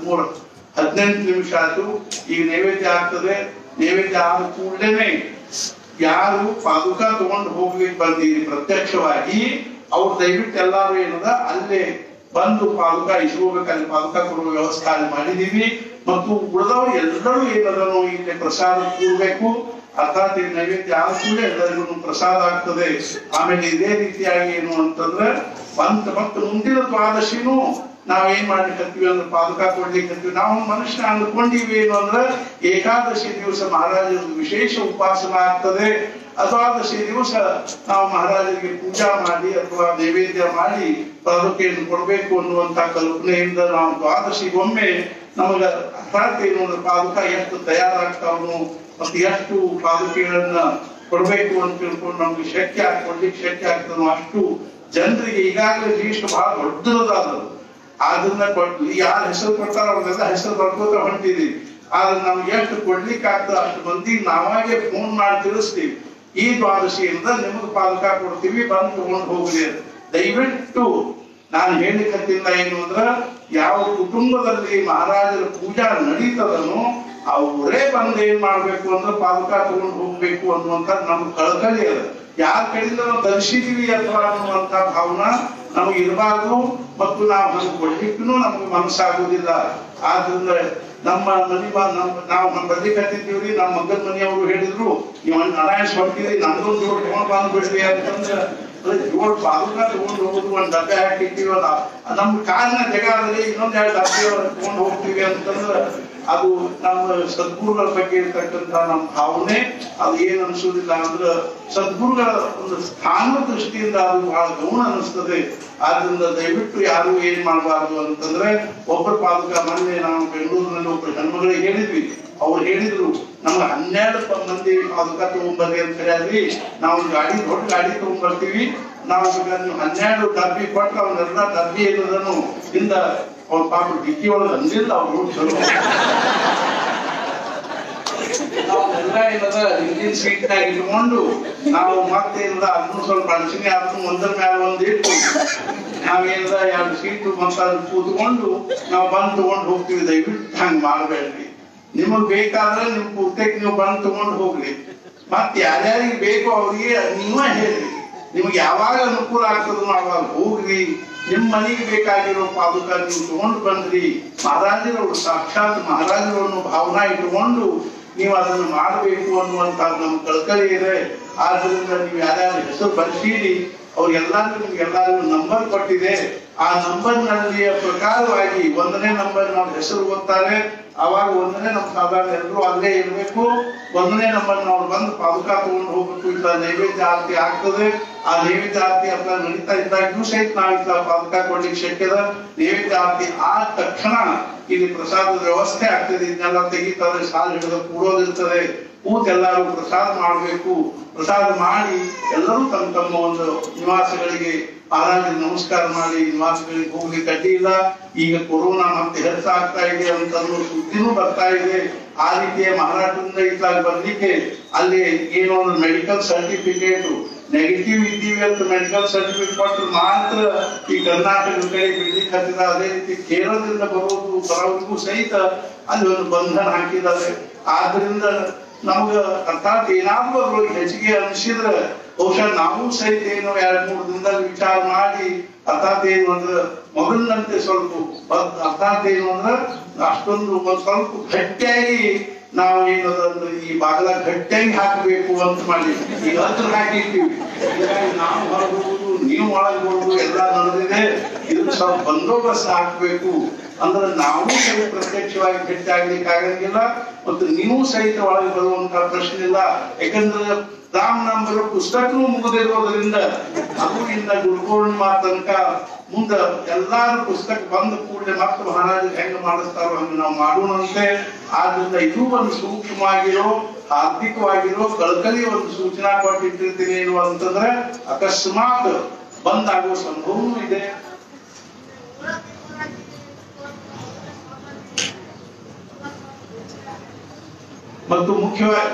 18 ನಿಮಿಷ ಆಯ್ತು. ಈಗ ನೈವೇದ್ಯ ಆಗ್ತದೆ. ನೈವೇದ್ಯ ಆದ ಕೂಡಲೇ ಯಾರು ಪಾದುಕ ತಗೊಂಡು ಹೋಗ್ಲಿಕ್ಕೆ ಬಂದೀರಿ ಪ್ರತ್ಯಕ್ಷವಾಗಿ ಅವ್ರು ದಯವಿಟ್ಟು ಎಲ್ಲಾರು ಏನದ ಅಲ್ಲೇ ಬಂದು ಪಾದುಕ ಇಸ್ಕೋಬೇಕಲ್ಲಿ ಪಾದುಕ ಕೊಡುವ ವ್ಯವಸ್ಥೆ ಅಲ್ಲಿ ಮಾಡಿದೀವಿ. ಮತ್ತು ಉಳಿದವರು ಎಲ್ಲರೂ ಏನದನ್ನು ಇಲ್ಲಿ ಪ್ರಸಾದ ಕೂಡ್ಬೇಕು. ಅರ್ಥಾತ್ ಈ ನೈವೇದ್ಯ ಆದ ಕೂಡಲೇ ಎಲ್ಲರಿಗೂ ಪ್ರಸಾದ ಆಗ್ತದೆ. ಆಮೇಲೆ ಇದೇ ರೀತಿಯಾಗಿ ಏನು ಅಂತಂದ್ರೆ ಮತ್ತೆ ಮುಂದಿನ ದ್ವಾದಶಿನೂ ನಾವೇನ್ ಮಾಡ್ಲಿಕ್ಕತ್ತೀವಿ ಅಂದ್ರೆ ಪಾದುಕ ಕೊಡ್ಲಿಕ್ಕತ್ತೀವಿ. ನಾವು ಮನುಷ್ಯ ಅಂದ್ಕೊಂಡಿವಿ ಏನು ಅಂದ್ರೆ ಏಕಾದಶಿ ದಿವಸ ಮಹಾರಾಜರ ವಿಶೇಷ ಉಪಾಸನ ಆಗ್ತದೆ. ದ್ವಾದಶಿ ದಿವಸ ನಾವು ಮಹಾರಾಜರಿಗೆ ಪೂಜಾ ಮಾಡಿ ಅಥವಾ ನೈವೇದ್ಯ ಮಾಡಿ ಪಾದುಕೆಯನ್ನು ಕೊಡ್ಬೇಕು ಅನ್ನುವಂತ ಕಲ್ಪನೆಯಿಂದ ನಾವು ದ್ವಾದಶಿಗೊಮ್ಮೆ ನಮಗ ಅರ್ಥಾತ್ ಏನು ಅಂದ್ರೆ ಪಾದುಕ ಎಷ್ಟು ತಯಾರಾಗ್ತಾವನು ಮತ್ತು ಎಷ್ಟು ಪಾದುಕೆಗಳನ್ನ ಕೊಡ್ಬೇಕು ಅಂತ ತಿಳ್ಕೊಂಡು ನಮ್ಗೆ ಕೊಡ್ಲಿಕ್ಕೆ ಶಕ್ಯ ಆಗ್ತದೆ. ಅಷ್ಟು ಜನರಿಗೆ ಈಗಾಗಲೇ ಲೀಸ್ಟ್ ಬಹಳ ದೊಡ್ಡದಾದ್ರು ಅದನ್ನ ಯಾರ ಹೆಸರು ಕೊಡ್ತಾರ ಅವ್ರನ್ನೆಲ್ಲ ಹೆಸರು ಬರ್ಕೋತ ಹೊಂಟಿದೀವಿ. ಆದ್ರೆ ನಮ್ಗೆ ಎಷ್ಟು ಕೊಡ್ಲಿಕ್ಕೆ ಆಗ್ತದೆ ಅಷ್ಟು ಮಂದಿಗೆ ನಾವಾಗೆ ಫೋನ್ ಮಾಡಿ ತಿಳಿಸ್ತೀವಿ, ಈ ದ್ವಾದಶಿಯಿಂದ ನಿಮಗೆ ಪಾಲಕ ಕೊಡ್ತೀವಿ, ಬಂದು ತಗೊಂಡು ಹೋಗ್ಲಿ. ದಯವಿಟ್ಟು ನಾನು ಹೇಳಿಕತ್ತಿಲ್ಲ ಏನು ಅಂದ್ರ, ಯಾವ ಕುಟುಂಬದಲ್ಲಿ ಮಹಾರಾಜರ ಪೂಜಾ ನಡೀತದನೋ ಅವರೇ ಬಂದು ಏನ್ ಮಾಡ್ಬೇಕು ಅಂದ್ರೆ ಪಾಲಕ ತಗೊಂಡು ಹೋಗ್ಬೇಕು ಅನ್ನುವಂತ ನಮ್ಗೆ ಕಳಕಳಿ ಅದ. ಯಾರ ಕಡೆಯಿಂದ ನಾವು ಧರಿಸಿದೀವಿ ಅಥವಾ ಅನ್ನುವಂತ ಭಾವನಾ ನಮ್ಗೆ ಇರಬಾರ್ದು, ಮತ್ತು ನಾವು ಹಂಗೆ ಕೊಡ್ಲಿಕ್ಕೂ ನಮ್ಗೆ ಮನಸ್ಸಾಗುದಿಲ್ಲ. ಆದ್ರಿಂದ ನಮ್ಮ ಮನೆ ನಾವು ಬರ್ಲಿಕ್ಕತ್ತಿದ್ದೀವ್ರಿ, ನಮ್ಮ ಮಗನ ಮನೆಯವರು ಹೇಳಿದ್ರು ನೀವು ಅನಾಯಸ್ ಹೊಟ್ಟಿದ್ರಿ ನಮ್ದೊಂದು ಜೋಡ್ ತಗೊಂಡ್ ಬಂದ್ಬಿಡ್ರಿ ಅಂತಂದ್ರೆ ಜೋಡ್ ಪಾಲಕ ತಗೊಂಡು ಹೋಗುದು ಒಂದ್ ಡಬ್ಬೆ ಹಾಕಿರ್ತೀವಲ್ಲ, ನಮ್ ಕಾರಿನ ಜಗದಲ್ಲಿ ಇನ್ನೊಂದ್ 2 ಡಬ್ಬೆ ತಗೊಂಡು ಹೋಗ್ತೀವಿ ಅಂತಂದ್ರೆ ಅದು ನಮ್ಮ ಸದ್ಗುರುಗಳ ಬಗ್ಗೆ ಇರ್ತಕ್ಕಂಥ ನಮ್ಮ ಭಾವನೆ ಅದು ಏನ್ ಅನ್ಸೋದಿಲ್ಲ. ಅಂದ್ರೆ ಸದ್ಗುರುಗಳ ಒಂದು ಸ್ಥಾನ ದೃಷ್ಟಿಯಿಂದ ಅದು ಬಹಳ ಗೌಣ ಅನಿಸ್ತದೆ. ಆದ್ರಿಂದ ದಯವಿಟ್ಟು ಯಾರು ಏನ್ ಮಾಡಬಾರ್ದು ಅಂತಂದ್ರೆ, ಒಬ್ಬರ ಪಾಲಕ ಮೊನ್ನೆ ನಾವು ಬೆಂಗಳೂರಿನಲ್ಲಿ ಒಬ್ಬರು ಹೆಣ್ಮಗಳಿಗೆ ಹೇಳಿದ್ವಿ, ಅವ್ರು ಹೇಳಿದ್ರು ನಮ್ಗೆ 12 ಮಂದಿ ಪಾಲಕ ತಗೊಂಡ್ಬರ್ರಿ ಅಂತ ಹೇಳಿ, ನಾವು ಗಾಡಿ ದೊಡ್ಡ ಗಾಡಿ ತಗೊಂಡ್ಬರ್ತೀವಿ, ನಾವು ನೀವು 12 ಡಬ್ಬಿ ಕೊಟ್ರೆ ಅವನ್ನೆಲ್ಲ ಡಬ್ಬಿ ಏನದನು ಇಂದ ಅವ್ರ ಪಾಪ ಡಿಕ್ಕಿ ಒಳಗೆ ಅಂದಿಲ್ಲ ಅವ್ರು ಚಲೋ ನಾವೆಲ್ಲ ಏನದ ಹಿಂದಿನ ಸೀಟ್ನಾಗ ಇಟ್ಕೊಂಡು ನಾವು ಮತ್ತೆ ಏನದ ಅದನ್ನು ಸ್ವಲ್ಪ ಅಡಚಣೆ ಅದನ್ನು ಒಂದರ ಮ್ಯಾಲ ಒಂದ್ ಇಟ್ಟು ನಾವೇನದ 2 ಸೀಟು ಮತ್ತೆ ಕೂತ್ಕೊಂಡು ನಾವು ಬಂದು ತಗೊಂಡು ಹೋಗ್ತೀವಿ. ದಯವಿಟ್ಟು ಹಂಗ್ ಮಾಡ್ಬೇಡ್ರಿ. ನಿಮಗ್ ಬೇಕಾದ್ರೆ ನಿಮ್ ಪೂರ್ತಿಗೆ ನೀವು ಬಂದು ತಗೊಂಡು ಹೋಗ್ರಿ. ಮತ್ ಯಾರ್ಯಾರಿಗೆ ಬೇಕು ಅವ್ರಿಗೆ ನೀವೇ ಹೇಳ್ರಿ, ನಿಮ್ಗೆ ಯಾವಾಗ ಅನುಕೂಲ ಆಗ್ತದೋ ಅವಾಗ ಹೋಗ್ರಿ. ನಿಮ್ ಮನೆಗೆ ಬೇಕಾಗಿರೋ ಪಾದುಕ ನೀವು ತಗೊಂಡು ಬಂದ್ರಿ. ಮಹಾರಾಜರವರು ಸಾಕ್ಷಾತ್ ಮಹಾರಾಜರನ್ನು ಭಾವನಾ ಇಟ್ಟುಕೊಂಡು ನೀವು ಅದನ್ನು ಮಾಡಬೇಕು ಅನ್ನುವಂತ ನಮ್ ಕಳಕಳಿ ಇದೆ. ಆದ್ರಿಂದ ನೀವು ಯಾರ್ಯಾರ ಹೆಸರು ಬರ್ತೀರಿ ಅವ್ರಿಗೆಲ್ಲಾರು ನಿಮ್ಗೆಲ್ಲಾರು ನಂಬರ್ ಕೊಟ್ಟಿದೆ. ಆ ನಂಬರ್ ನಲ್ಲಿ ಪ್ರಕಾರವಾಗಿ 1ನೇ ನಂಬರ್ ನಾವು ಹೆಸರು ಗೊತ್ತಾರೆ, ಅವಾಗ 1ನೇ ನಮ್ಮ ಸಾಧಾರಣ ಎಲ್ಲರೂ ಅಲ್ಲೇ ಇರ್ಬೇಕು. 1ನೇ ನಂಬರ್ ನಾವು ಬಂದು ಪಾದುಕ ತಗೊಂಡು ಹೋಗ್ಬೇಕು. ಇಲ್ಲ ನೈವೇದ್ಯ ಆರತಿ ಆಗ್ತದೆ, ಆ ನೈವೇದ್ಯ ಆರತಿ ಅಥವಾ ನಡೀತಾ ಇದ್ದಾಗೂ ಸಹಿತ ನಾವಿಲ್ಲ ಪಾದುಕ ಕೊಡ್ಲಿಕ್ಕೆ ಶಕ್ಯದ. ನೈವೇದ್ಯ ಆರತಿ ಆದ ತಕ್ಷಣ ಇಲ್ಲಿ ಪ್ರಸಾದದ ವ್ಯವಸ್ಥೆ ಆಗ್ತದೆ. ಇದನ್ನೆಲ್ಲ ತೆಗಿತಾರೆ, ಸಾಲು ಹಿಡಿದು ಕೂಡೋದಿರ್ತದೆ. ಕೂತೆಲ್ಲರೂ ಪ್ರಸಾದ ಮಾಡ್ಬೇಕು. ಪ್ರಸಾದ ಮಾಡಿ ಎಲ್ಲರೂ ತಮ್ಮ ತಮ್ಮ ಒಂದು ನಿವಾಸಗಳಿಗೆ ಮಹಾರಾಜರಿಗೆ ನಮಸ್ಕಾರ ಮಾಡಿ ನಿವಾಸಗಳಿಗೆ ಹೋಗ್ಲಿಕ್ಕೆ ಅಡ್ಡಿ ಇಲ್ಲ. ಈಗ ಕೊರೋನಾ ಮತ್ತೆ ಹೆಚ್ಚಾಗ್ತಾ ಇದೆ ಅಂತ ಸುದ್ದಿನೂ ಬರ್ತಾ ಇದೆ. ಆ ರೀತಿಯ ಮಹಾರಾಷ್ಟ್ರದಿಂದ ಇತ್ಲಾಗ ಬರ್ಲಿಕ್ಕೆ ಅಲ್ಲಿ ಏನೋ ಒಂದು ಮೆಡಿಕಲ್ ಸರ್ಟಿಫಿಕೇಟ್ ನೆಗೆಟಿವ್ ಇದ್ದೀವಿ ಅಂತ ಮೆಡಿಕಲ್ ಸರ್ಟಿಫಿಕೇಟ್ ಕೊಟ್ಟರು ಮಾತ್ರ ಈ ಕರ್ನಾಟಕದ ಕಡೆ ಬಿಡ್ಲಿಕ್ಕೆ ಹತ್ತಿದ. ಅದೇ ರೀತಿ ಕೇರಳದಿಂದ ಬರೋರಿಗೂ ಸಹಿತ ಅಲ್ಲಿ ಒಂದು ಬಂಧನ ಹಾಕಿದ್ದಾರೆ. ಆದ್ರಿಂದ ನಮ್ಗ ಅರ್ಥಾತ್ ಏನಾದ್ರೂ ಅದ್ರೊಳಗೆ ಹೆಚ್ಚಿಗೆ ಅನಿಸಿದ್ರೆ ಬಹುಶಃ ನಾವು ಸಹಿತ ಏನೋ 2-3 ದಿನದಲ್ಲಿ ವಿಚಾರ ಮಾಡಿ ಅರ್ಥಾತ್ ಏನು ಅಂದ್ರೆ ಮೊದಲಿನಂತೆ ಸ್ವಲ್ಪ ಅರ್ಥಾತ್ ಏನು ಅಂದ್ರೆ ಅಷ್ಟೊಂದು ಸ್ವಲ್ಪ ಗಟ್ಟಿಯಾಗಿ ನಾವು ಏನದಂದ್ರೆ ಈ ಬಾಗಲ ಗಟ್ಟಿಯಾಗಿ ಹಾಕಬೇಕು ಅಂತ ಮಾಡಿ ಈಗ ಹತ್ರ ಹಾಕಿರ್ತೀವಿ. ಹೀಗಾಗಿ ನಾವು ಹೊರಗೋದು ನೀವು ಒಳಗೋದು ಎಲ್ಲ ನಡೆದಿದೆ. ಇದಕ್ಕೆ ಸ್ವಲ್ಪ ಬಂದೋಬಸ್ತ್ ಹಾಕ್ಬೇಕು. ಅಂದ್ರೆ ನಾವು ಸಹಿತ ಪ್ರತ್ಯಕ್ಷವಾಗಿ ಭೇಟಿ ಆಗ್ಲಿಕ್ಕೆ ಆಗಂಗಿಲ್ಲ, ಮತ್ತು ನೀವು ಸಹಿತ ಒಳಗೆ ಬರುವಂತ ಪ್ರಶ್ನೆ ಇಲ್ಲ. ಯಾಕಂದ್ರೆ ರಾಮನಾಮ ಬರೋ ಪುಸ್ತಕನೂ ಮುಗಿದಿರೋದ್ರಿಂದ ಅದು ಇಂದ ಗುರುಪೂರ್ಣಿಮಾ ತನಕ ಮುಂದೆ ಎಲ್ಲಾರು ಪುಸ್ತಕ ಬಂದ ಕೂಡಲೇ ಮತ್ತೆ ಮಹಾರಾಜರು ಹೆಂಗ ಮಾಡಿಸ್ತಾರೋ ಹಂಗ ನಾವು ಮಾಡೋಣಂತೆ. ಆದ್ರಿಂದ ಇದು ಒಂದು ಸೂಕ್ಷ್ಮವಾಗಿರೋ ಆರ್ಥಿಕವಾಗಿರೋ ಕಳಕಳಿ ಒಂದು ಸೂಚನಾ ಕೊಟ್ಟಿಟ್ಟಿರ್ತೀನಿ ಏನು ಅಂತಂದ್ರೆ ಅಕಸ್ಮಾತ್ ಬಂದಾಗುವ ಸಂಭವನೂ ಇದೆ. ಮತ್ತು ಮುಖ್ಯವಾಗಿ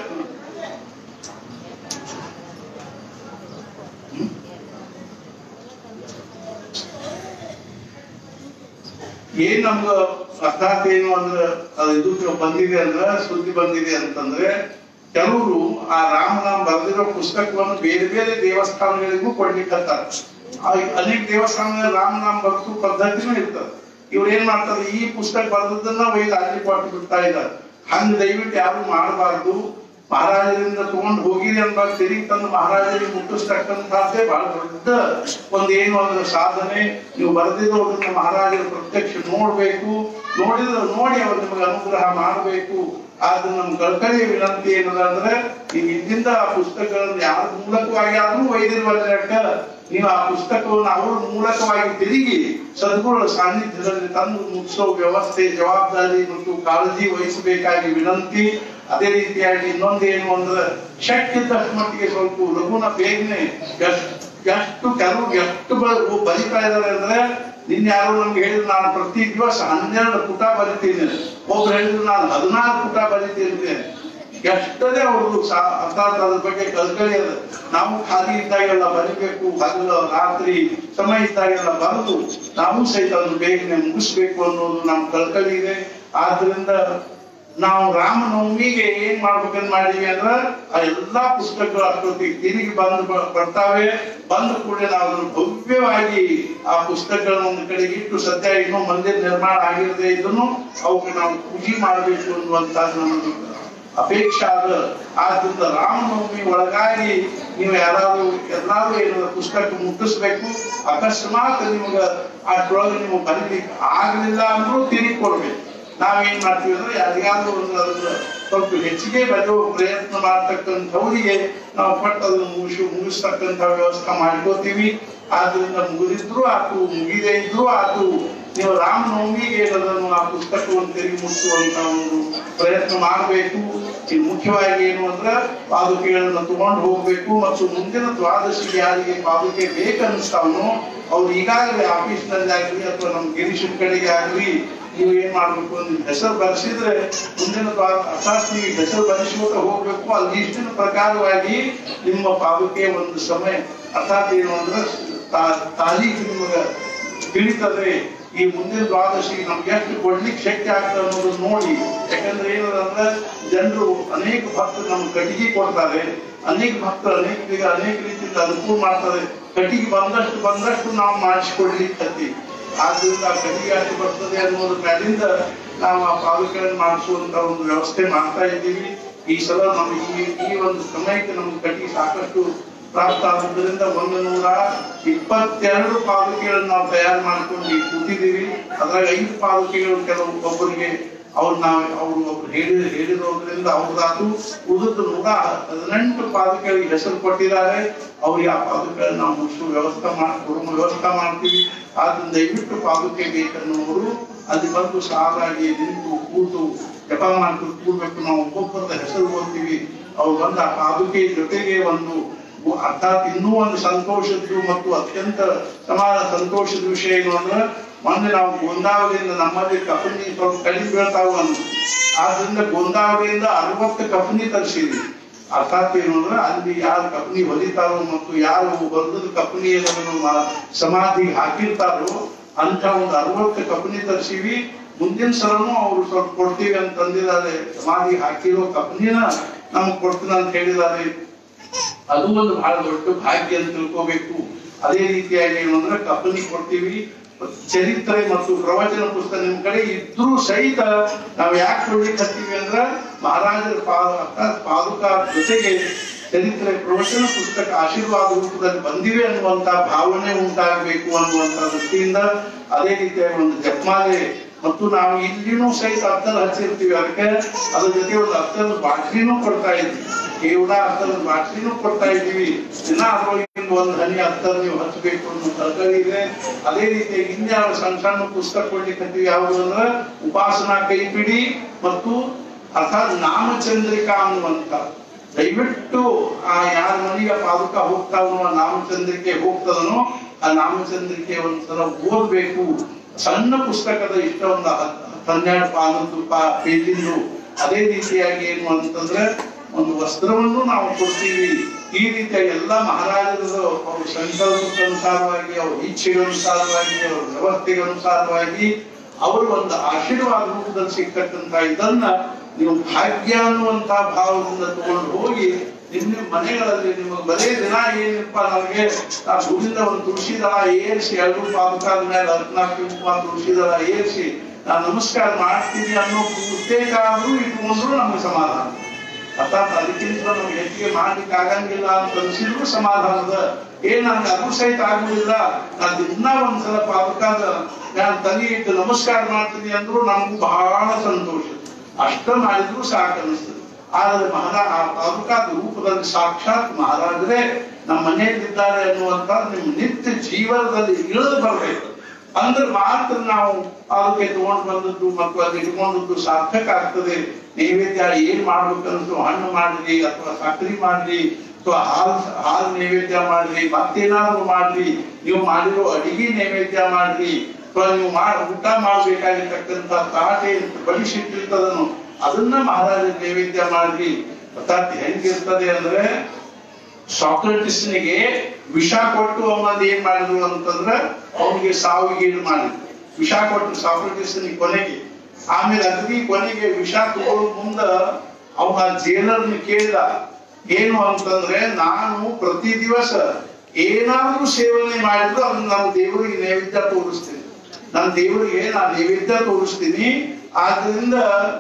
ಏನ್ ನಮ್ಗ ಅರ್ಥಾತ್ ಏನು ಅಂದ್ರೆ ಇದು ಬಂದಿದೆ ಅಂದ್ರೆ ಸುದ್ದಿ ಬಂದಿದೆ ಅಂತಂದ್ರೆ ಕೆಲವರು ಆ ರಾಮನಾಮ ಬರೆದಿರೋ ಪುಸ್ತಕವನ್ನು ಬೇರೆ ಬೇರೆ ದೇವಸ್ಥಾನಗಳಿಗೂ ಕೊಡ್ಲಿಕ್ಕೆ ಅನೇಕ ದೇವಸ್ಥಾನಗಳಲ್ಲಿ ರಾಮನಾಮ ಬರೆಸೋ ಪದ್ಧತಿನೂ ಇರ್ತದೆ. ಇವ್ರು ಏನ್ ಮಾಡ್ತಾರೆ, ಈ ಪುಸ್ತಕ ಬರೆದನ್ನ ಒಯ್ದು ಅಲ್ಲಿ ಕೊಟ್ಟು ಬಿಡ್ತಾ ಇದ್ದಾರೆ. ಹಂಗ ದಯವಿಟ್ಟು ಯಾರು ಮಾಡಬಾರ್ದು. ಮಹಾರಾಜರಿಂದ ತಗೊಂಡು ಹೋಗಿರಿ ಅಂತ ತಿರುಗಿ ತಂದು ಮಹಾರಾಜರಿಗೆ ಮುಟ್ಟಿಸ್ತಕ್ಕಂಥದ್ದೇ ಬಹಳ ದೊಡ್ಡ ಒಂದೇನು ಅಂದ್ರೆ ಸಾಧನೆ. ನೀವು ಬರೆದಿರೋದನ್ನ ಮಹಾರಾಜರ ಪ್ರತ್ಯಕ್ಷ ನೋಡ್ಬೇಕು, ನೋಡಿ ಅವ್ರು ನಿಮಗೆ ಅನುಗ್ರಹ ಮಾಡಬೇಕು. ಆದ್ರೆ ನಮ್ ಕಳಕಳಿಯ ವಿನಂತಿ ಏನದ ಅಂದ್ರೆ ನೀವು ಇದ್ದಿಂದ ಆ ಪುಸ್ತಕಗಳನ್ನು ಯಾರ ಮೂಲಕವಾಗಿ ಆದ್ರೂ ವೈದ್ಯರ ನೀವು ಆ ಪುಸ್ತಕವನ್ನು ಅವರ ಮೂಲಕವಾಗಿ ತಿರುಗಿ ಸದ್ಗುರುಗಳ ಸಾನ್ನಿಧ್ಯದಲ್ಲಿ ತಂದು ಮುಗಿಸೋ ವ್ಯವಸ್ಥೆ, ಜವಾಬ್ದಾರಿ ಮತ್ತು ಕಾಳಜಿ ವಹಿಸಬೇಕಾಗಿ ವಿನಂತಿ. ಅದೇ ರೀತಿಯಾಗಿ ಇನ್ನೊಂದೇನು ಅಂದ್ರೆ ಶಕ್ತಿದ್ದಷ್ಟು ಮಟ್ಟಿಗೆ ಸ್ವಲ್ಪ ಲಘುನ ಬೇಗನೆ ಎಷ್ಟು ಬರಿತಾ ಇದ್ದಾರೆ ಅಂದ್ರೆ, ನಿನ್ನೆ ಯಾರು ನಮ್ಗೆ ಹೇಳಿದ್ರು ನಾನು ಪ್ರತಿ ದಿವಸ 12 ಪುಟ ಬರಿತೀನಿ, ಒಬ್ರು ಹೇಳಿದ್ರು ನಾನು 16 ಪುಟ ಬರಿತೀನಿ. ಎಷ್ಟದೇ ಅವ್ರದ್ದು ಅರ್ಥಾತ್ ಅದ್ರ ಬಗ್ಗೆ ಕಲ್ಕಳಿ ಅದ. ನಾವು ಖಾಲಿ ಇದ್ದಾಗೆಲ್ಲ ಬರಿಬೇಕು, ಹಗಲು ರಾತ್ರಿ ಸಮಯ ಇದ್ದಾಗೆಲ್ಲ ಬರೆದು ನಾವು ಸಹಿತ ಅದನ್ನು ಬೇಗನೆ ಮುಗಿಸ್ಬೇಕು ಅನ್ನೋದು ನಮ್ಮ ಕಲ್ಕಳಿ ಇದೆ. ಆದ್ರಿಂದ ನಾವು ರಾಮನವಮಿಗೆ ಏನ್ ಮಾಡ್ಬೇಕಂತ ಮಾಡಿವಿ ಅಂದ್ರ ಆ ಎಲ್ಲಾ ಪುಸ್ತಕಗಳು ಅಷ್ಟೊತ್ತಿಗೆ ತಿರುಗಿ ಬರ್ತಾವೆ. ಬಂದ ಕೂಡಲೇ ನಾವು ಅದನ್ನು ಭವ್ಯವಾಗಿ ಆ ಪುಸ್ತಕಗಳನ್ನ ಒಂದು ಕಡೆಗೆ ಇಟ್ಟು, ಸದ್ಯ ಇನ್ನೂ ಮಂದಿರ ನಿರ್ಮಾಣ ಆಗಿರದೆ ಇದನ್ನು ಅವಕ್ಕೆ ನಾವು ಪೂಜೆ ಮಾಡಬೇಕು ಅನ್ನುವಂತ ನಮ್ಮದು ಅಪೇಕ್ಷೆ ಆದ. ಆದ್ರಿಂದ ರಾಮನವಮಿ ಒಳಗಾಗಿ ನೀವು ಎಲ್ಲಾರು ಏನಾದ್ರು ಪುಸ್ತಕ ಮುಟ್ಟಿಸ್ಬೇಕು. ಅಕಸ್ಮಾತ್ ನಿಮ್ಗ ಅಷ್ಟೊಳಗೆ ನೀವು ಬರೀಲಿಕ್ಕೆ ಆಗ್ಲಿಲ್ಲ ಅಂದ್ರೂ ತಿರುಗಿ ಕೊಡ್ಬೇಕು. ನಾವೇನ್ ಮಾಡ್ತೀವಿ ಅಂದ್ರೆ ಯಾರಿಗಾದ್ರೂ ಒಂದು ಸ್ವಲ್ಪ ಹೆಚ್ಚಿಗೆ ಬರೆಯೋ ಪ್ರಯತ್ನ ಮಾಡ್ತಕ್ಕಂಥವ್ರಿಗೆ ನಾವು ಪಟ್ಟು ಅದನ್ನು ಮುಗಿಸ್ತಕ್ಕಂಥ ವ್ಯವಸ್ಥೆ ಮಾಡ್ಕೋತೀವಿ. ಆದ್ರಿಂದ ಮುಗಿದಿದ್ರು ಆತು, ಮುಗಿದೇ ಇದ್ರು ಆತು, ನೀವು ರಾಮನವಮಿಗೆ ಅದನ್ನು ಆ ಪುಸ್ತಕವನ್ನು ತಿರುಗಿ ಮುಟ್ಟಿಸುವಂತ ಒಂದು ಪ್ರಯತ್ನ ಮಾಡಬೇಕು. ಇದು ಮುಖ್ಯವಾಗಿ ಏನು ಅಂದ್ರೆ ಪಾದುಕೆಗಳನ್ನ ತಗೊಂಡು ಹೋಗ್ಬೇಕು. ಮತ್ತು ಮುಂದಿನ ದ್ವಾದಶಿಗೆ ಯಾರಿಗೆ ಪಾದುಕೆ ಬೇಕನ್ನಿಸ್ತಾವನೋ ಅವ್ರು ಈಗಾಗಲೇ ಆಫೀಸ್ನಲ್ಲಿ ಆಗ್ಲಿ ಅಥವಾ ನಮ್ಮ ಗಿರೀಶನ್ ಕಡೆಗೆ ಆಗ್ಲಿ ನೀವು ಏನ್ ಮಾಡ್ಬೇಕು, ನಿಮ್ ಹೆಸರು ಬರೆಸಿದ್ರೆ ಮುಂದಿನ ಅರ್ಥಾತ್ ನೀವು ಹೆಸರು ಬರೆಸುವಂತ ಹೋಗ್ಬೇಕು. ಅಲ್ಲಿ ಇಷ್ಟಿನ ಪ್ರಕಾರವಾಗಿ ನಿಮ್ಮ ಪಾದುಕೆ ಒಂದು ಸಮಯ ಅರ್ಥಾತ್ ಏನು ಅಂದ್ರೆ ತಾರೀಖು ನಿಮಗೆ ತಿಳಿತದೆ. ಈ ಮುಂದಿನ ದ್ವಾದಶಿಗೆ ನಮ್ಗೆ ಎಷ್ಟು ಕೊಡ್ಲಿಕ್ಕೆ ಶಕ್ತಿ ಆಗ್ತದೆ ಅನ್ನೋದನ್ನ ನೋಡಿ. ಯಾಕಂದ್ರೆ ಏನದಂದ್ರೆ ಜನರು ಅನೇಕ ಭಕ್ತರು ನಮ್ಗೆ ಕಟ್ಟಿಗೆ ಕೊಡ್ತಾರೆ, ಅನೇಕ ಭಕ್ತರು ಅನೇಕ ರೀತಿಯಿಂದ ಅನುಕೂಲ ಮಾಡ್ತಾರೆ. ಕಟ್ಟಿಗೆ ಬಂದಷ್ಟು ನಾವು ಮಾಡಿಸ್ಕೊಡ್ಲಿಕ್ಕೆ ಹತ್ತಿ. ಆದ್ರಿಂದ ಆ ಕಟ್ಟಿಗೆ ಅಷ್ಟು ಬರ್ತದೆ ಅನ್ನೋದ್ರ ಮೇಲಿಂದ ನಾವು ಆ ಪಾದುಕೆಗಳನ್ನು ಮಾಡಿಸುವಂತ ಒಂದು ವ್ಯವಸ್ಥೆ ಮಾಡ್ತಾ ಇದ್ದೀವಿ. ಈ ಸಲ ನಮ್ಗೆ ಈ ಒಂದು ಸಮಯಕ್ಕೆ ನಮ್ಗೆ ಕಟ್ಟಿಗೆ ಸಾಕಷ್ಟು ಪ್ರಾಪ್ತ ಆಗುವುದರಿಂದ 122 ಪಾದುಕೆಗಳನ್ನು ನಾವು ತಯಾರು ಮಾಡ್ಕೊಂಡು ಕೂತಿದ್ದೀವಿ. ಅದ್ರಾಗ 5 ಪಾದುಕೆಗಳು ಕೆಲವು ಒಬ್ಬರಿಗೆ ಅವ್ರು ಒಬ್ರು ಹೇಳಿರೋದ್ರಿಂದ ಅವ್ರದಾತು. ಉಳಿದ 118 ಪಾದುಕೆಗಳಿಗೆ ಹೆಸರು ಕೊಟ್ಟಿದ್ದಾರೆ. ಅವ್ರಿಗೆ ಆ ಪಾದುಕೆಗಳನ್ನ ನಾವು ಮುಗಿಸುವ ವ್ಯವಸ್ಥೆ ಮಾಡ್ತೀವಿ. ಆದ್ರಿಂದ ದಯವಿಟ್ಟು ಪಾದುಕೆ ಬೇಕನ್ನುವರು ಅಲ್ಲಿ ಬಂದು ಸಾಲಾಗಿ ನಿಂತು ಕೂತು ಜಪ ಮಾಡ್ಕೊಂಡು ಕೂಡ್ಬೇಕು. ನಾವು ಒಬ್ಬೊಬ್ಬರದ ಹೆಸರು ಓದ್ತೀವಿ. ಅವ್ರು ಬಂದು ಆ ಪಾದುಕೆ ಜೊತೆಗೆ ಒಂದು ಅರ್ಥಾತ್ ಇನ್ನೂ ಒಂದು ಸಂತೋಷದ್ದು ಮತ್ತು ಅತ್ಯಂತ ಸಂತೋಷದ ವಿಷಯ ಏನು ಅಂದ್ರೆ, ಮೊನ್ನೆ ನಾವು ಗೋಂದಾವಲಿಯಿಂದ ನಮ್ಮಲ್ಲಿ ಕಫನಿ ಸ್ವಲ್ಪ ಕಡಿಮೆ ಬೀಳ್ತಾವ ಅಂತ, ಆದ್ರಿಂದ ಗೋಂದಾವಲಿಯಿಂದ 60 ಕಫನಿ ತರಿಸಿದ್ವಿ. ಅರ್ಥಾತ್ ಏನು ಅಂದ್ರೆ ಅಲ್ಲಿ ಯಾರು ಕಫನಿ ಹೊಲಿತಾರೋ ಮತ್ತು ಯಾರು ಹೊಲದ ಕಫನಿಯನ್ನು ಸಮಾಧಿಗೆ ಹಾಕಿರ್ತಾರೋ ಅಂತ ಒಂದು 60 ಕಫನಿ ತರಿಸಿವಿ. ಮುಂದಿನ ಸಲನು ಅವ್ರು ಸ್ವಲ್ಪ ಕೊಡ್ತೀವಿ ಅಂತ ತಂದಿದ್ದಾರೆ. ಸಮಾಧಿಗೆ ಹಾಕಿರೋ ಕಫನಿನ ನಮ್ಗೆ ಕೊಡ್ತೀನಿ ಅಂತ ಹೇಳಿದ್ದಾರೆ. ಅದು ಒಂದು ಬಹಳ ದೊಡ್ಡ ಭಾಗ್ಯ ಅಂತ ತಿಳ್ಕೋಬೇಕು. ಅದೇ ರೀತಿಯಾಗಿ ಏನು ಅಂದ್ರೆ ಕಫನಿ ಕೊಡ್ತೀವಿ. ಚರಿತ್ರೆ ಮತ್ತು ಪ್ರವಚನ ಪುಸ್ತಕ ನಿಮ್ ಕಡೆ ಇದ್ರೂ ಸಹಿತ ನಾವ್ ಯಾಕೆ ಕೊಡ್ಲಿಕ್ಕೆ ಹತ್ತೀವಿ ಅಂದ್ರ, ಮಹಾರಾಜರ ಪಾದುಕಾ ಜೊತೆಗೆ ಚರಿತ್ರೆ ಪ್ರವಚನ ಪುಸ್ತಕ ಆಶೀರ್ವಾದ ರೂಪದಲ್ಲಿ ಬಂದಿವೆ ಅನ್ನುವಂತ ಭಾವನೆ ಉಂಟಾಗಬೇಕು ಅನ್ನುವಂತ ದೃಷ್ಟಿಯಿಂದ. ಅದೇ ರೀತಿಯಾಗಿ ಒಂದು ಜಪಮಾಲೆ ಮತ್ತು ನಾವು ಇಲ್ಲಿನೂ ಸಹಿತ ಅರ್ಥನ ಹಚ್ಚಿರ್ತೀವಿ. ಅದಕ್ಕೆ ಅದ್ರ ಜೊತೆ ಒಂದು ಅರ್ಥದ ಬಾಟ್ಲಿನೂ ಕೊಡ್ತಾ ಇದ್ವಿ. ಕೇವಲ ಅರ್ಥದ ಬಾಟ್ಲಿನೂ ಕೊಡ್ತಾ ಇದ್ದೀವಿ. ದಿನ ಅದರೊಳಗಿಂದ ಒಂದು ಹನಿ ಅರ್ಥದ ನೀವು ಹಚ್ಚಬೇಕು ಅನ್ನೋ ಕಲ್ಕಳಿ ಇದೆ. ಅದೇ ರೀತಿಯಾಗಿ ಇನ್ಯಾವ ಸಣ್ಣ ಪುಸ್ತಕ ಕೊಡ್ಲಿಕ್ಕೆ ಯಾವುದು ಅಂದ್ರೆ ಉಪಾಸನಾ ಕೈಪಿಡಿ ಮತ್ತು ಅರ್ಥಾತ್ ನಾಮಚಂದ್ರಿಕಾ ಅನ್ನುವಂತ. ದಯವಿಟ್ಟು ಆ ಯಾರ ಮನೆಗೆ ಪಾದುಕ ಹೋಗ್ತಾವನೋ ಆ ನಾಮಚಂದ್ರಿಕೆ ಹೋಗ್ತದನೋ ಆ ನಾಮಚಂದ್ರಿಕೆ ಒಂದ್ಸಲ ಓದ್ಬೇಕು. ಸಣ್ಣ ಪುಸ್ತಕದ ಇಷ್ಟ ಒಂದು 12 ಪಾದದ್ದು ಪೇಜಿಂದು. ಅದೇ ರೀತಿಯಾಗಿ ಏನು ಅಂತಂದ್ರೆ ಒಂದು ವಸ್ತ್ರವನ್ನು ನಾವು ಕೊಡ್ತೀವಿ. ಈ ರೀತಿಯಾಗಿ ಎಲ್ಲ ಮಹಾರಾಜರು ಅವ್ರ ಸಂಕಲ್ಪಕ್ಕನುಸಾರವಾಗಿ, ಅವ್ರ ಇಚ್ಛೆಗನುಸಾರವಾಗಿ, ಅವ್ರ ವ್ಯವಸ್ಥೆಗನುಸಾರವಾಗಿ ಅವರು ಒಂದು ಆಶೀರ್ವಾದ ರೂಪದಲ್ಲಿ ಸಿಗ್ತಕ್ಕಂತ ಇದನ್ನ ನೀವು ಭಾಗ್ಯ ಅನ್ನುವಂತ ಭಾವದಿಂದ ತಗೊಂಡು ಹೋಗಿ ನಿಮ್ಮ ಮನೆಗಳಲ್ಲಿ ನಿಮಗೆ ಬರೇ ದಿನ ಏನಪ್ಪಾ ನಮಗೆ ಆ ಭೂಮಿಯಿಂದ ಒಂದು ತುಳಸಿ ದಳ ಏರಿಸಿ 2 ಪಾದುಕಾದ ಮೇಲೆ 14 ತುಳಸಿ ದಳ ಏರಿಸಿ ನಾನು ನಮಸ್ಕಾರ ಮಾಡ್ತೀನಿ ಅನ್ನೋ ಉದ್ದೇಶ ಆದ್ರೂ ಇಟ್ಕೊಂಡ್ರು ನಮ್ಗೆ ಸಮಾಧಾನ. ಅರ್ಥಾತ್ ಅದಕ್ಕಿಂತ ನಮ್ಗೆ ಹೆಚ್ಚಿಗೆ ಮಾಡ್ಲಿಕ್ಕೆ ಆಗಂಗಿಲ್ಲ ಅಂತ ಅನ್ಸಿದ್ರು ಸಮಾಧಾನದ. ನನ್ಗೆ ಅದು ಸಹಿತ ಆಗುದಿಲ್ಲ, ನಾನು ದಿನ ಒಂದ್ಸಲ ಪಾದುಕಾದ ನಾನು ತಲೆ ಇಟ್ಟು ನಮಸ್ಕಾರ ಮಾಡ್ತೀನಿ ಅಂದ್ರು ನಮ್ಗೂ ಬಹಳ ಸಂತೋಷ. ಅಷ್ಟ ಮಾಡಿದ್ರು ಸಾಕು ಅನಿಸ್ತದೆ. ಆದರೆ ಆ ಪಾದುಕಾದ ರೂಪದಲ್ಲಿ ಸಾಕ್ಷಾತ್ ಮಹಾರಾಜರೇ ನಮ್ಮ ಮನೆಯಲ್ಲಿದ್ದಾರೆ ಅನ್ನುವಂತ ನಿಮ್ಮ ನಿತ್ಯ ಜೀವನದಲ್ಲಿ ಇಳಿದು ಬರಬೇಕು. ಅಂದ್ರೆ ಮಾತ್ರ ನಾವು ಅದಕ್ಕೆ ತಗೊಂಡು ಬಂದದ್ದು ಮತ್ತು ಅದು ಇಟ್ಕೊಂಡದ್ದು ಸಾರ್ಥಕ ಆಗ್ತದೆ. ನೈವೇದ್ಯ ಏನ್ ಮಾಡ್ಬೇಕಂತ ಹಣ್ಣು ಮಾಡ್ರಿ ಅಥವಾ ಸಕ್ಕರೆ ಮಾಡ್ರಿ ಅಥವಾ ಹಾಲು ನೈವೇದ್ಯ ಮಾಡ್ರಿ, ಮತ್ತೇನಾದ್ರು ಮಾಡ್ರಿ, ನೀವು ಮಾಡಿರೋ ಅಡಿಗೆ ನೈವೇದ್ಯ ಮಾಡ್ರಿ, ಅಥವಾ ನೀವು ಊಟ ಮಾಡ್ಬೇಕಾಗಿರ್ತಕ್ಕಂಥ ತಾಟೆ ಬಡಿಸಿಟ್ಟಿರ್ತದನು ಅದನ್ನ ಮಹಾರಾಜ ನೈವೇದ್ಯ ಮಾಡ್ರಿ. ಅರ್ಥಾತ್ ಹೆಂಗಿರ್ತದೆ ಅಂದ್ರೆ ಸಾಕ್ರೆಟಿಸ್ನಿಗೆ ವಿಷ ಕೊಟ್ಟು ಅವನದ್ದು ಏನ್ ಮಾಡಿದ್ರು ಅಂತಂದ್ರ ಅವನಿಗೆ ಸಾವಿಗೀಡು ಮಾಡಿದ್ರು. ವಿಷ ಕೊಟ್ಟು ಸಾಕ್ರೆಟಿಸ್ನಿಗೆ ಕೊನೆಗೆ, ಆಮೇಲೆ ಅಗ್ನಿ ಕೊನೆಗೆ ವಿಷ ತಗೊಳ್ಳೋ ಮುಂದ ಅವನ ಜೇಲರ್ನ ಕೇಳಿದ ಏನು ಅಂತಂದ್ರೆ, ನಾನು ಪ್ರತಿ ದಿವಸ ಏನಾದ್ರೂ ಸೇವನೆ ಮಾಡಿದ್ರು ಅದನ್ನ ನಾನು ದೇವರಿಗೆ ನೈವೇದ್ಯ ತೋರಿಸ್ತೀನಿ, ನನ್ನ ದೇವರಿಗೆ ನಾನು ನೈವೇದ್ಯ ತೋರಿಸ್ತೀನಿ, ಆದ್ರಿಂದ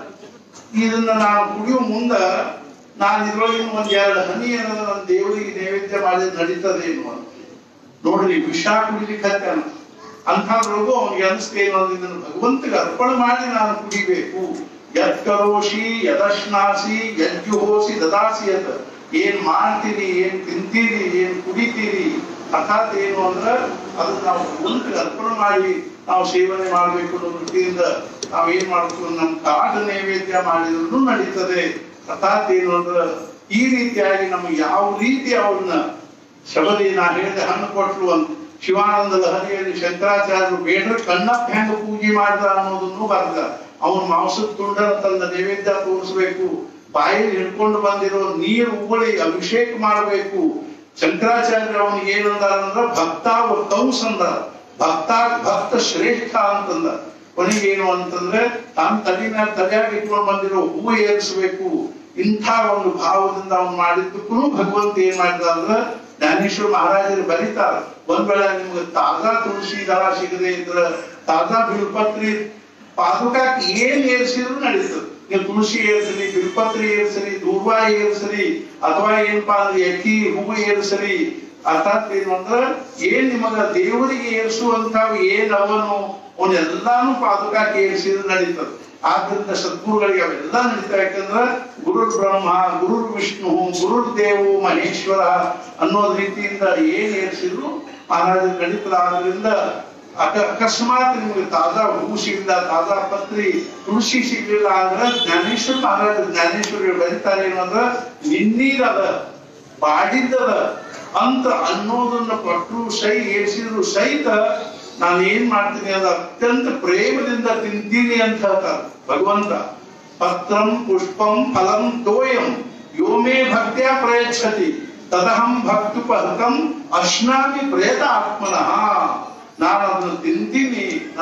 ಇದನ್ನ ನಾನು ಕುಡಿಯೋ ಮುಂದ ನಾನು ಇದ್ರೊಳಗಿನ ಒಂದ್ 2 ಹನಿ ಅನ್ನೋದು ನನ್ನ ದೇವರಿಗೆ ನೈವೇದ್ಯ ಮಾಡಿದ್ರೆ ನಡೀತದೇನು ಅಂತ ನೋಡ್ರಿ. ವಿಷ ಕುಡಿಲಿಕ್ಕೆ ಅಂಥದ್ರೊಳಗೂ ಅವನಿಗೆ ಅನಿಸ್ತೇನು, ಇದನ್ನು ಭಗವಂತಗೆ ಅರ್ಪಣೆ ಮಾಡಿ ನಾನು ಕುಡಿಬೇಕು. ಯತ್ ಕರೋಷಿ ಯದಶ್ನಾಸಿ ಯಜ್ಜುಹೋಸಿ ದದಾಸಿ ಅಂತ ಏನ್ ಮಾಡ್ತೀರಿ, ಏನ್ ತಿಂತೀರಿ, ಏನ್ ಕುಡಿತೀರಿ, ಅರ್ಥಾತ್ ಏನು ಅಂದ್ರ ಅದನ್ನ ನಾವು ಭಗವಂತಗೆ ಅರ್ಪಣೆ ಮಾಡಿ ನಾವು ಸೇವನೆ ಮಾಡ್ಬೇಕು ಅನ್ನೋ ದೃಷ್ಟಿಯಿಂದ ನಾವೇನ್ ಮಾಡ್ತೀವಿ, ನಮ್ ಕಾಡ ನೈವೇದ್ಯ ಮಾಡಿದ್ರು ನಡೀತದೆ. ಅರ್ಥಾತ್ ಏನು ಅಂದ್ರ ಈ ರೀತಿಯಾಗಿ ನಮ್ಗೆ ಯಾವ ರೀತಿ ಅವ್ರನ್ನ ಶಬರಿ ನಾ ಹೇಳಿದ ಹಣ್ಣು ಕೊಟ್ಲು ಅಂತ ಶಿವಾನಂದ ಲಹರಿಯಲ್ಲಿ ಶಂಕರಾಚಾರ್ಯರು ಬೇಡ್ರ ಕಣ್ಣಪ್ಪ ಹೆಂಗ ಪೂಜೆ ಮಾಡಿದ ಅನ್ನೋದನ್ನು ಬರ್ದ. ಅವನ ಮಾಂಸದ ತುಂಡರ ತಂದ ನೈವೇದ್ಯ ತೋರಿಸ್ಬೇಕು, ಬಾಯಲ್ಲಿ ಹಿಡ್ಕೊಂಡು ಬಂದಿರೋ ನೀರು ಉಗುಳಿ ಅಭಿಷೇಕ ಮಾಡಬೇಕು. ಶಂಕರಾಚಾರ್ಯ ಅವನಿಗೆ ಏನಂದಾರಂದ್ರ ಭಕ್ತ ಕಂಸ ಅಂದ, ಭಕ್ತ ಶ್ರೇಷ್ಠ ಅಂತಂದ. ಕೊನೆಗೇನು ಅಂತಂದ್ರೆ ತಾನು ತಲೆಯಾಗಿ ಇಟ್ಕೊಂಡು ಬಂದಿರೋ ಹೂವು ಏರಿಸಬೇಕು. ಇಂಥ ಒಂದು ಭಾವದಿಂದ ಅವ್ನು ಮಾಡಿದ್ದಕ್ಕೂ ಭಗವಂತ ಏನ್ ಮಾಡಿದ ಅಂದ್ರ ಜ್ಞಾನೇಶ್ವರ ಮಹಾರಾಜರು ಬರೀತಾರ, ಒಂದ್ ವೇಳೆ ನಿಮ್ಗೆ ತಾಜಾ ತುಳಸಿ ದಳ ಸಿಗದೆ ಇದ್ರ ತಾಜಾ ಬಿಲ್ಪತ್ರಿ ಪಾದುಕಾಕ್ ಏನ್ ಏರಿಸಿದ್ರು ನಡೀತದೆ. ನೀವು ತುಳಸಿ ಏರ್ಸರಿ, ಬಿಲ್ಪತ್ರಿ ಏರ್ಸರಿ, ದೂರ್ವ ಏರ್ಸರಿ, ಅಥವಾ ಏನಪ್ಪಾ ಅಂದ್ರೆ ಎಕ್ಕಿ ಹೂವು ಏರ್ಸರಿ. ಅರ್ಥಾತ್ ಏನು ಅಂದ್ರ ಏನ್ ನಿಮಗ ದೇವರಿಗೆ ಏರಿಸುವಂತಾವ್ ಏನ್ ಅವನ್ನೆಲ್ಲಾನು ಪಾದುಕಾಕ್ ಏರಿಸಿದ್ರು ನಡೀತದೆ. ಆದ್ರಿಂದ ಸದ್ಗುರುಗಳಿಗೆ ಅವೆಲ್ಲ ನಡೀತಾ. ಯಾಕಂದ್ರ ಗುರುರ್ ಬ್ರಹ್ಮ, ಗುರುರ್ ವಿಷ್ಣು, ಗುರುರ್ ದೇವು ಮಹೇಶ್ವರ ಅನ್ನೋದ್ ರೀತಿಯಿಂದ ಏನ್ ಏರಿಸಿದ್ರು ಮಹಾರಾಜರು ನಡೀತದ. ಆದ್ರಿಂದ ಅಕಸ್ಮಾತ್ ನಿಮ್ಗೆ ತಾಜಾ ಹೂ ಸಿಗ್ಲಿಲ್ಲ, ತಾಜಾ ಪತ್ರಿ ತುಳಸಿ ಸಿಗ್ಲಿಲ್ಲ ಅಂದ್ರೆ ಜ್ಞಾನೇಶ್ವರ ಮಹಾರಾಜರು ಜ್ಞಾನೇಶ್ವರಿ ಬರೀತಾರೆ ಏನು ಅಂದ್ರ ನಿನ್ನೀರದ ಬಾಡಿದ್ದದ ಅಂತ ಅನ್ನೋದನ್ನ ಕೊಟ್ಟರು ಏರಿಸಿದ್ರು ಸಹಿತ ನಾನು ಏನ್ ಮಾಡ್ತೀನಿ ಅಂದ್ರೆ ಅತ್ಯಂತ ಪ್ರೇಮದಿಂದ ತಿಂತೀನಿ ಅಂತ ಹೇಳ್ತಾರೆ ಭಗವಂತ. ಪತ್ರಂ ಪುಷ್ಪಂ ಫಲಂ ತೋಯಂ ಯೋಮೇ ಭಕ್ತ್ಯಾ ಪ್ರಯಚ್ಛತಿ ತದಹಂ ಭಕ್ತುಪಹೃತಂ ಅಶ್ನಾಮಿ ಪ್ರೇತ ಆತ್ಮನಃ. ನಾನು ಅದನ್ನು ತಿಂತೀನಿ,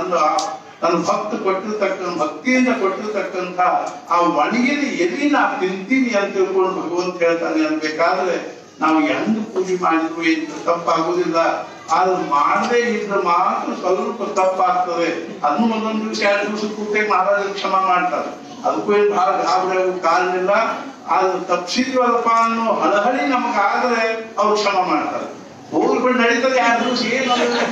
ನನ್ನ ಭಕ್ತ ಕೊಟ್ಟಿರ್ತಕ್ಕಂಥ ಭಕ್ತಿಯಿಂದ ಕೊಟ್ಟಿರ್ತಕ್ಕಂಥ ಆ ಒಣಗಿದ ಎಲ್ಲಿ ನಾ ತಿಂತೀನಿ ಅಂತ ತಿಳ್ಕೊಂಡು ಭಗವಂತ ಹೇಳ್ತಾನೆ. ಅನ್ಬೇಕಾದ್ರೆ ನಾವು ಹೆಂಗ್ ಪೂಜೆ ಮಾಡಿದ್ರು ಏನು ತಪ್ಪಾಗುದಿಲ್ಲ, ಆದ್ರೆ ಮಾಡದೇ ಇದ್ರೆ ಮಾತ್ರ ಸ್ವಲ್ಪ ತಪ್ಪಾಗ್ತದೆ. ಅದನ್ನು ಒಂದೊಂದು ದಿವಸ 2 ದಿವಸ ಕೂತಾಗ ಮಹಾರಾಜರು ಕ್ಷಮ ಮಾಡ್ತಾರೆ, ಅದಕ್ಕೂ ಏನು ಬಹಳ ಗಾಬರಿ ಆಗೋ ಕಾರಣ ಇಲ್ಲ. ಆದ್ರೆ ತಪ್ಪಿಸಿದ್ವಲ್ಲಪ್ಪ ಅನ್ನೋ ಹಳಹಳಿ ನಮಗಾದ್ರೆ ಅವ್ರು ಕ್ಷಮ ಮಾಡ್ತಾರೆ. ಹೋಗ್ಬಿಟ್ಟು ನಡೀತದೆ 2 ದಿವಸ ಏನು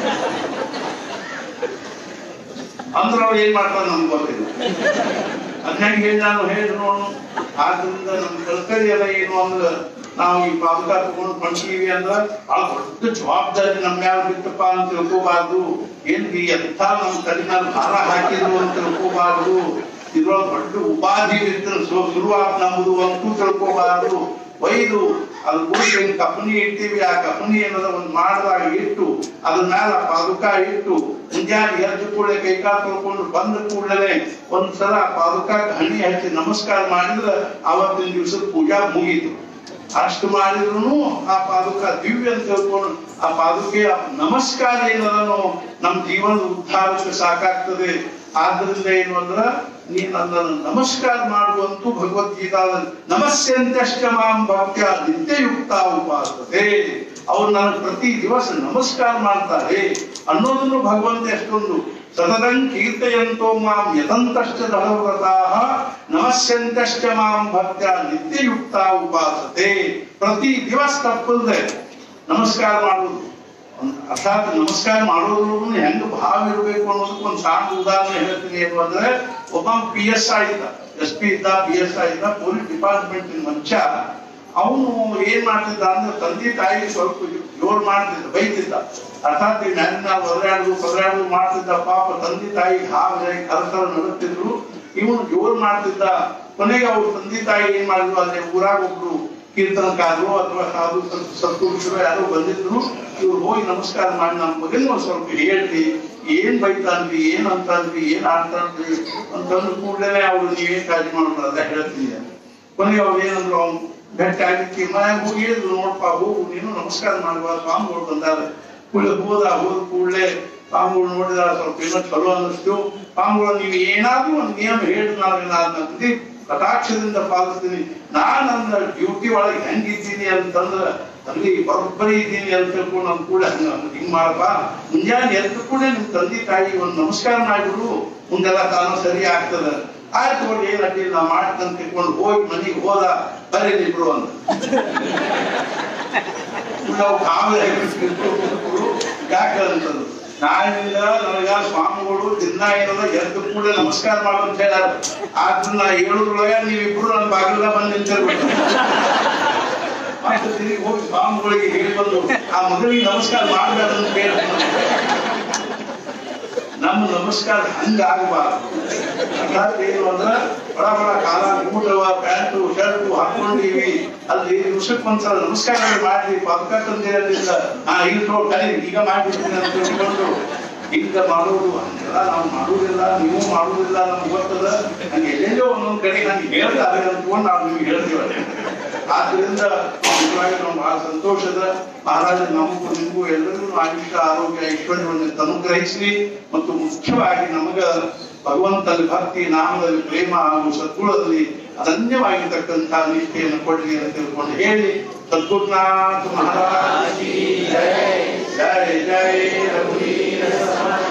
ಅಂದ್ರೆ ಅವ್ರು ಏನ್ ಮಾಡ್ತಾರೆ ನಮ್ಗೆ ಗೊತ್ತಿಲ್ಲ. ಅದ್ನಾಗ ಹೇಳಿ ನಾನು ಹೇಳಿ ನೋಡು. ಆದ್ರಿಂದ ನಮ್ ಕಲ್ಕರಿ ಎಲ್ಲ ಏನು ಅಂದ್ರೆ ನಾವು ಈ ಪಾದುಕ ತಗೊಂಡು ಬಂತೀವಿ ಅಂದ್ರ ಆ ದೊಡ್ಡ ಜವಾಬ್ದಾರಿ ನಮ್ಮ ಮ್ಯಾಲ ಬಿತ್ತಪ್ಪ ಅಂತ ತಿಳ್ಕೋಬಾರ್ದು. ಏನ್ರಿ ಎಂಥ ನಮ್ ತಲೆ ಮೇಲೆ ಭಾರ ಹಾಕಿದ್ರು ಅಂತ ತಿಳ್ಕೋಬಾರ್ದು. ಇದ್ರೊಳಗೆ ದೊಡ್ಡ ಉಪಾಧಿ ಶುರುವಾತ್ ನಮ್ಮದು ಅಂತೂ ತಿಳ್ಕೋಬಾರ್ದು. ಒಯ್ದು ಅದ್ರ ಗುಡಿಗೆ ಹೆಂಗ್ ಕಫನಿ ಇಡ್ತೀವಿ, ಆ ಕಫನಿ ಏನದ ಒಂದ್ ಮಾಡಿದಾಗ ಇಟ್ಟು ಅದ್ರ ಮ್ಯಾಲ ಪಾದುಕ ಇಟ್ಟು ಮುಂಜಾನೆ ಎದ್ದು ಕೂಡಲೇ ಕೈಕಾಲು ತೊಳ್ಕೊಂಡು ಬಂದ ಕೂಡಲೇ ಒಂದ್ಸಲ ಪಾದುಕಾಗ ಹಣ್ಣಿ ಹಚ್ಚಿ ನಮಸ್ಕಾರ ಮಾಡಿದ್ರೆ ಆವತ್ತಿನ ದಿವಸದ ಪೂಜಾ ಮುಗೀತು. ಅಷ್ಟು ಮಾಡಿದ್ರು ಆ ಪಾದುಕ ದಿವ್ಯ ಅಂತ ತಿಳ್ಕೊಂಡು ಆ ಪಾದುಕೆಯ ನಮಸ್ಕಾರ ಏನದನೋ ನಮ್ ಜೀವನದ ಉದ್ಧಾರಕ್ಕೆ ಸಾಕಾಗ್ತದೆ. ಆದ್ರಿಂದ ಏನು ಅಂದ್ರ ನೀನ್ ನನ್ನನ್ನು ನಮಸ್ಕಾರ ಮಾಡುವಂತೂ ಭಗವದ್ಗೀತಾದಲ್ಲಿ ನಮಸ್ಯಂತಶ್ಚ ಮಾಂ ಭಕ್ತ್ಯಾ ನಿತ್ಯಯುಕ್ತ ಉಪಾಸತೆ. ಅವ್ರು ನಾನು ಪ್ರತಿ ದಿವಸ ನಮಸ್ಕಾರ ಮಾಡ್ತಾರೆ ಅನ್ನೋದನ್ನು ಭಗವಂತ ಎಷ್ಟೊಂದು ಸತತಂ ಕೀರ್ತಯಂತೋ ಮಾಂ ಯತಂತಶ್ಚ ದೃಢವ್ರತಾಃ ನಮಸ್ಯಂತಶ್ಚ ಮಾಂ ಭಕ್ತ್ಯಾ ನಿತ್ಯಯುಕ್ತ ಉಪಾಸತೆ. ಪ್ರತಿ ದಿವಸ ತಪ್ಪಲ್ದೆ ನಮಸ್ಕಾರ ಮಾಡುವುದು. ಅರ್ಥಾತ್ ನಮಸ್ಕಾರ ಮಾಡೋದ್ರೂ ಹೆಂಗ್ ಭಾವ ಇರಬೇಕು ಅನ್ನೋದಕ್ಕೆ ಒಂದು ಸಣ್ಣ ಉದಾಹರಣೆ ಹೇಳ್ತೀನಿ. ಏನು ಅಂದ್ರೆ ಒಬ್ಬ PSI ಇದ್ದ, SP ಇದ್ದ PSI ಇದ್ದ ಪೊಲೀಸ್ ಡಿಪಾರ್ಟ್ಮೆಂಟ್ ಮನುಷ್ಯ. ಅವನು ಏನ್ ಮಾಡ್ತಿದ್ದ ಅಂದ್ರೆ ತಂದೆ ತಾಯಿ ಸ್ವಲ್ಪ ಜೋರ್ ಮಾಡ್ತಿದ್ದ, ಬೈತಿದ್ದ. ಅರ್ಥಾತ್ ಮ್ಯಾಲಿನ ಒದರಾಡುದು ಮಾಡ್ತಿದ್ದ. ಪಾಪ ತಂದೆ ತಾಯಿ ಹಾಗೆ ಕರಕರ ನಡುತ್ತಿದ್ರು. ಇವನು ಜೋರ್ ಮಾಡ್ತಿದ್ದ. ಕೊನೆಗೆ ಅವ್ರ ತಂದೆ ತಾಯಿ ಏನ್ ಮಾಡಿದ್ರು, ಅಲ್ಲಿ ಊರಾಗ ಒಬ್ರು ಕೀರ್ತನಕಾರರು ಅಥವಾ ಸಾಧು ಸತ್ಪುರುಷರು ಯಾರೋ ಬಂದಿದ್ರು. ಇವ್ರು ಹೋಗಿ ನಮಸ್ಕಾರ ಮಾಡಿ ನಮ್ಮ ಮಗನ ಒಂದ್ ಸ್ವಲ್ಪ ಹೇಳ್ರಿ, ಏನ್ ಬೈತಾನ್ರಿ, ಏನ್ ಅಂತಾನ್ರಿ, ಏನ್ ಆಡ್ತಾನ್ರಿ ಅಂತಂದು ಕೂಡಲೇ ಅವ್ರು ನೀವೇನ್ ಕಾಳಜಿ ಮಾಡ್ತಾರೆ ಅದ ಹೇಳ್ತೀನಿ. ಕೊನೆಗೆ ಅವ್ರು ಏನಂದ್ರು, ಅವ್ನು ಬೆಟ್ಟ ಆಗಿತ್ತು ಮನೆಯಾಗ ಹೋಗಿ ಹೇಳಿದ್ರು, ನೋಡ್ಪಾ ಹೋಗು ನೀನು ನಮಸ್ಕಾರ ಮಾಡುವ ಸ್ವಾಮಿಗಳು ಬಂದಾರ. ಹೋದ ಕೂಡಲೇ ಸ್ವಾಮಿಗಳು ನೋಡಿದ ಸ್ವಲ್ಪ ಏನೋ ಚಲೋ ಅನ್ನಿಸ್ತು. ಸ್ವಾಮಿಗಳು ನೀವು ಏನಾದ್ರೂ ಒಂದು ನಿಯಮ ಹೇಳಿದ್ರು ನಾನು ಕಟಾಕ್ಷದಿಂದ ಪಾಲಿಸ್ತೀನಿ. ನಾನ್ ನನ್ನ ಡ್ಯೂಟಿ ಒಳಗೆ ಹೆಂಗಿದ್ದೀನಿ ಅಂತಂದ್ರ ಅಲ್ಲಿ ಬರೋಬ್ಬರಿ ಇದ್ದೀನಿ ಅಂತ ತಿಳ್ಕೊಂಡು ನಮ್ ಕೂಡ ಹಿಂಗ್ ಮಾಡಪ್ಪ. ಮುಂಜಾನೆ ಎದ್ದು ಕೂಡ ನಿಮ್ ತಂದೆ ತಾಯಿ ಒಂದು ನಮಸ್ಕಾರ ಮಾಡಿಬಿಡು, ಮುಂದೆಲ್ಲ ತಾನು ಸರಿ ಆಗ್ತದ. ಆಯ್ತು ನೋಡಿ ಏನ್ ಅಡ್ಡಿಲ್ಲ ಮಾಡ್ತಂತ ತಿಳ್ಕೊಂಡು ಹೋಗಿ ಮನೆಗೆ ಹೋದ. ಬರೀ ಇಬ್ರು ಅಂತ ನಾವು ಯಾಕಂತಂದ್ರು, ನಾನಿಂದ ನನಗ ಸ್ವಾಮಿಗಳು ದಿನ ಏನದ ಎದ್ದು ಕೂಡ ನಮಸ್ಕಾರ ಮಾಡೋಂತ ಹೇಳ್ಯಾರ. ಆದ್ರೂ ನಾ ಹೇಳುದ್ರೊಳಗ ನೀವಿಬ್ರು ನನ್ನ ಬಾಗಿಲ ಬಂದು ನಿಂತಿರ್ಬೇಕು. ಮತ್ತೆ ತಿರುಗಿ ಹೋಗಿ ಸ್ವಾಮಿಗಳಿಗೆ ಹೇಳಿ ಬಂದು ಆ ಮಗನಿಗೆ ನಮಸ್ಕಾರ ಮಾಡ್ಬೇಕಂತ ಕೇಳ. ನಮ್ಮ ನಮಸ್ಕಾರ ಹಂಗಾಗಬಾರ್ದು. ಏನು ಅಂದ್ರ ಬಡ ಕಾಲ ಊಟವ ಪ್ಯಾಂಟು ಶರ್ಟು ಹಾಕೊಂಡಿವಿ, ಅಲ್ಲಿ ವರ್ಷಕ್ಕೆ ಒಂದ್ಸಲ ನಮಸ್ಕಾರ ಮಾಡಿ ಪದಕ ತಂದಿರೋದ್ರಿಂದ ಈಗ ಮಾಡ್ಬಿಡ್ತೀನಿ ಅಂತ ತಿಳ್ಕೊಂಡು ಈಗ ಮಾಡೋದು ಹಂಗೆಲ್ಲ ನಾವು ಮಾಡುವುದಿಲ್ಲ, ನೀವು ಮಾಡುವುದಿಲ್ಲ, ನಮ್ಗೆ ಗೊತ್ತದ. ನಂಗೆ ಎಲ್ಲೆಲ್ಲೋ ಒಂದೊಂದ್ ಕಡೆ ನಂಗೆ ಹೇಳ್ತಾರೆ ಅಂದ್ಕೊಂಡು ನಾವು ನಿಮ್ಗೆ ಹೇಳ್ತೀವಿ. ಆದ್ರಿಂದ ನಿಜವಾಗಿ ನಾವು ಬಹಳ ಸಂತೋಷದ. ಮಹಾರಾಜ ನಮಗೂ ನಿಮಗೂ ಎಲ್ಲರಿಗೂ ಆಯುಷ್ಯ ಆರೋಗ್ಯ ಐಶ್ವರ್ಯವನ್ನು ಅನುಗ್ರಹಿಸಲಿ. ಮತ್ತು ಮುಖ್ಯವಾಗಿ ನಮಗ ಭಗವಂತನಲ್ಲಿ ಭಕ್ತಿ, ನಾಮದಲ್ಲಿ ಪ್ರೇಮ ಹಾಗೂ ಸದ್ಗುಣದಲ್ಲಿ ಅನನ್ಯವಾಗಿರ್ತಕ್ಕಂತಹ ನಿಷ್ಠೆಯನ್ನು ಕೊಡಲಿ ಅಂತ ತಿಳ್ಕೊಂಡು ಹೇಳಿ, ಸದ್ಗುರುನಾಥ ಮಹಾರಾಜ ಜಯ ಜಯ ರಘುವೀರ ಸಮರ್ಥ.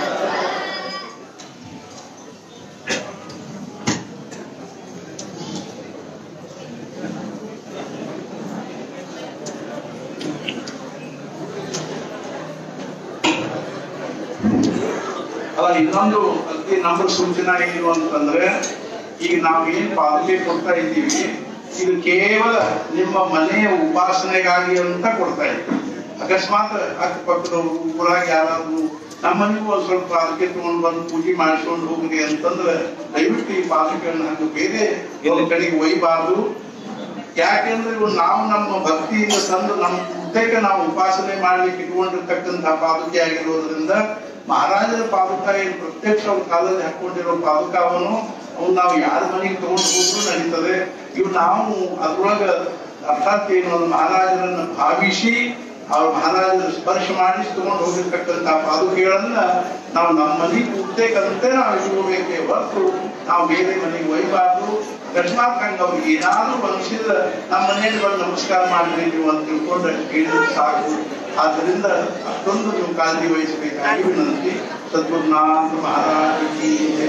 ಇನ್ನೊಂದು ಅತಿ ನಮ್ಮ ಸೂಚನಾ ಏನು ಅಂತಂದ್ರೆ, ಈಗ ನಾವು ಏನ್ ಪಾಲಿಕೆ ಕೊಡ್ತಾ ಇದ್ದೀವಿ ಇದು ಕೇವಲ ನಿಮ್ಮ ಮನೆಯ ಉಪಾಸನೆಗಾಗಿ ಅಂತ ಕೊಡ್ತಾ ಇದ್ದೀವಿ. ಅಕಸ್ಮಾತ್ ಅಕ್ಕಪಕ್ಕದವರು ಊರಾಗ ಯಾರಾದ್ರು ನಮ್ಮನಿಗೂ ಒಂದ್ ಸ್ವಲ್ಪ ಪಾಲಿಕೆ ತಗೊಂಡು ಬಂದು ಪೂಜೆ ಮಾಡಿಸ್ಕೊಂಡು ಹೋಗ್ರಿ ಅಂತಂದ್ರೆ ದಯವಿಟ್ಟು ಈ ಪಾಲಿಕೆಯನ್ನು ಹಂಗ ಬೇರೆ ಒಂದು ಕಡೆಗೆ ಒಯ್ಯಬಾರ್ದು. ಯಾಕೆಂದ್ರೆ ನಾವು ನಮ್ಮ ಭಕ್ತಿಯಿಂದ ತಂದು ನಮ್ಮ ಉದ್ದೇಕ ನಾವು ಉಪಾಸನೆ ಮಾಡ್ಲಿಕ್ಕೆ ಇಟ್ಕೊಂಡಿರ್ತಕ್ಕಂತಹ ಪಾದುಕೆ ಆಗಿರೋದ್ರಿಂದ ಮಹಾರಾಜರ ಪಾದುಕ ಏನು ಪ್ರತ್ಯಕ್ಷ ಅವ್ರ ಕಾಲದಲ್ಲಿ ಹಾಕೊಂಡಿರೋ ಪಾದುಕವನ್ನು ಅವ್ನು ನಾವು ಯಾರ ಮನೆಗೆ ತಗೊಂಡು ಹೋದ್ರು ನಡೀತದೆ. ಇವು ನಾವು ಅದ್ರೊಳಗ ಅರ್ಥಾತ್ ಏನು ಒಂದು ಮಹಾರಾಜರನ್ನ ಭಾವಿಸಿ ಅವ್ರ ಮಹಾರಾಜರ ಸ್ಪರ್ಶ ಮಾಡಿ ತಗೊಂಡು ಹೋಗಿರ್ತಕ್ಕಂತಹ ಪಾದುಕೆಗಳನ್ನ ನಾವು ನಮ್ಮ ಮನೆಗೆ ಉದ್ದೇಕಂತೆ ನಾವು ಇಟ್ಕೋಬೇಕೇ ಹೊರತು ನಾವು ಬೇರೆ ಮನೆಗೆ ಒಯ್ಯಬಾರ್ದು. ಅಕಸ್ಮಾತ್ ಹಂಗ ಅವ್ರಿಗೆ ಏನಾದ್ರೂ ಅನಿಸಿದ್ರೆ ನಮ್ಮ ಮನೆಯಲ್ಲಿ ಬಂದು ನಮಸ್ಕಾರ ಮಾಡಿದ್ರಿ ನೀವು ಅಂತ ತಿಳ್ಕೊಂಡ್ರೆ ಹೇಳಿದ್ರೆ ಸಾಕು. ಆದ್ದರಿಂದ ಅಷ್ಟೊಂದು ನೀವು ಕಾಳಜಿ ವಹಿಸಬೇಕಾಗಿ ವಿನಂತಿ. ಸದ್ಗುರುನಾಥ ಮಹಾರಾಜ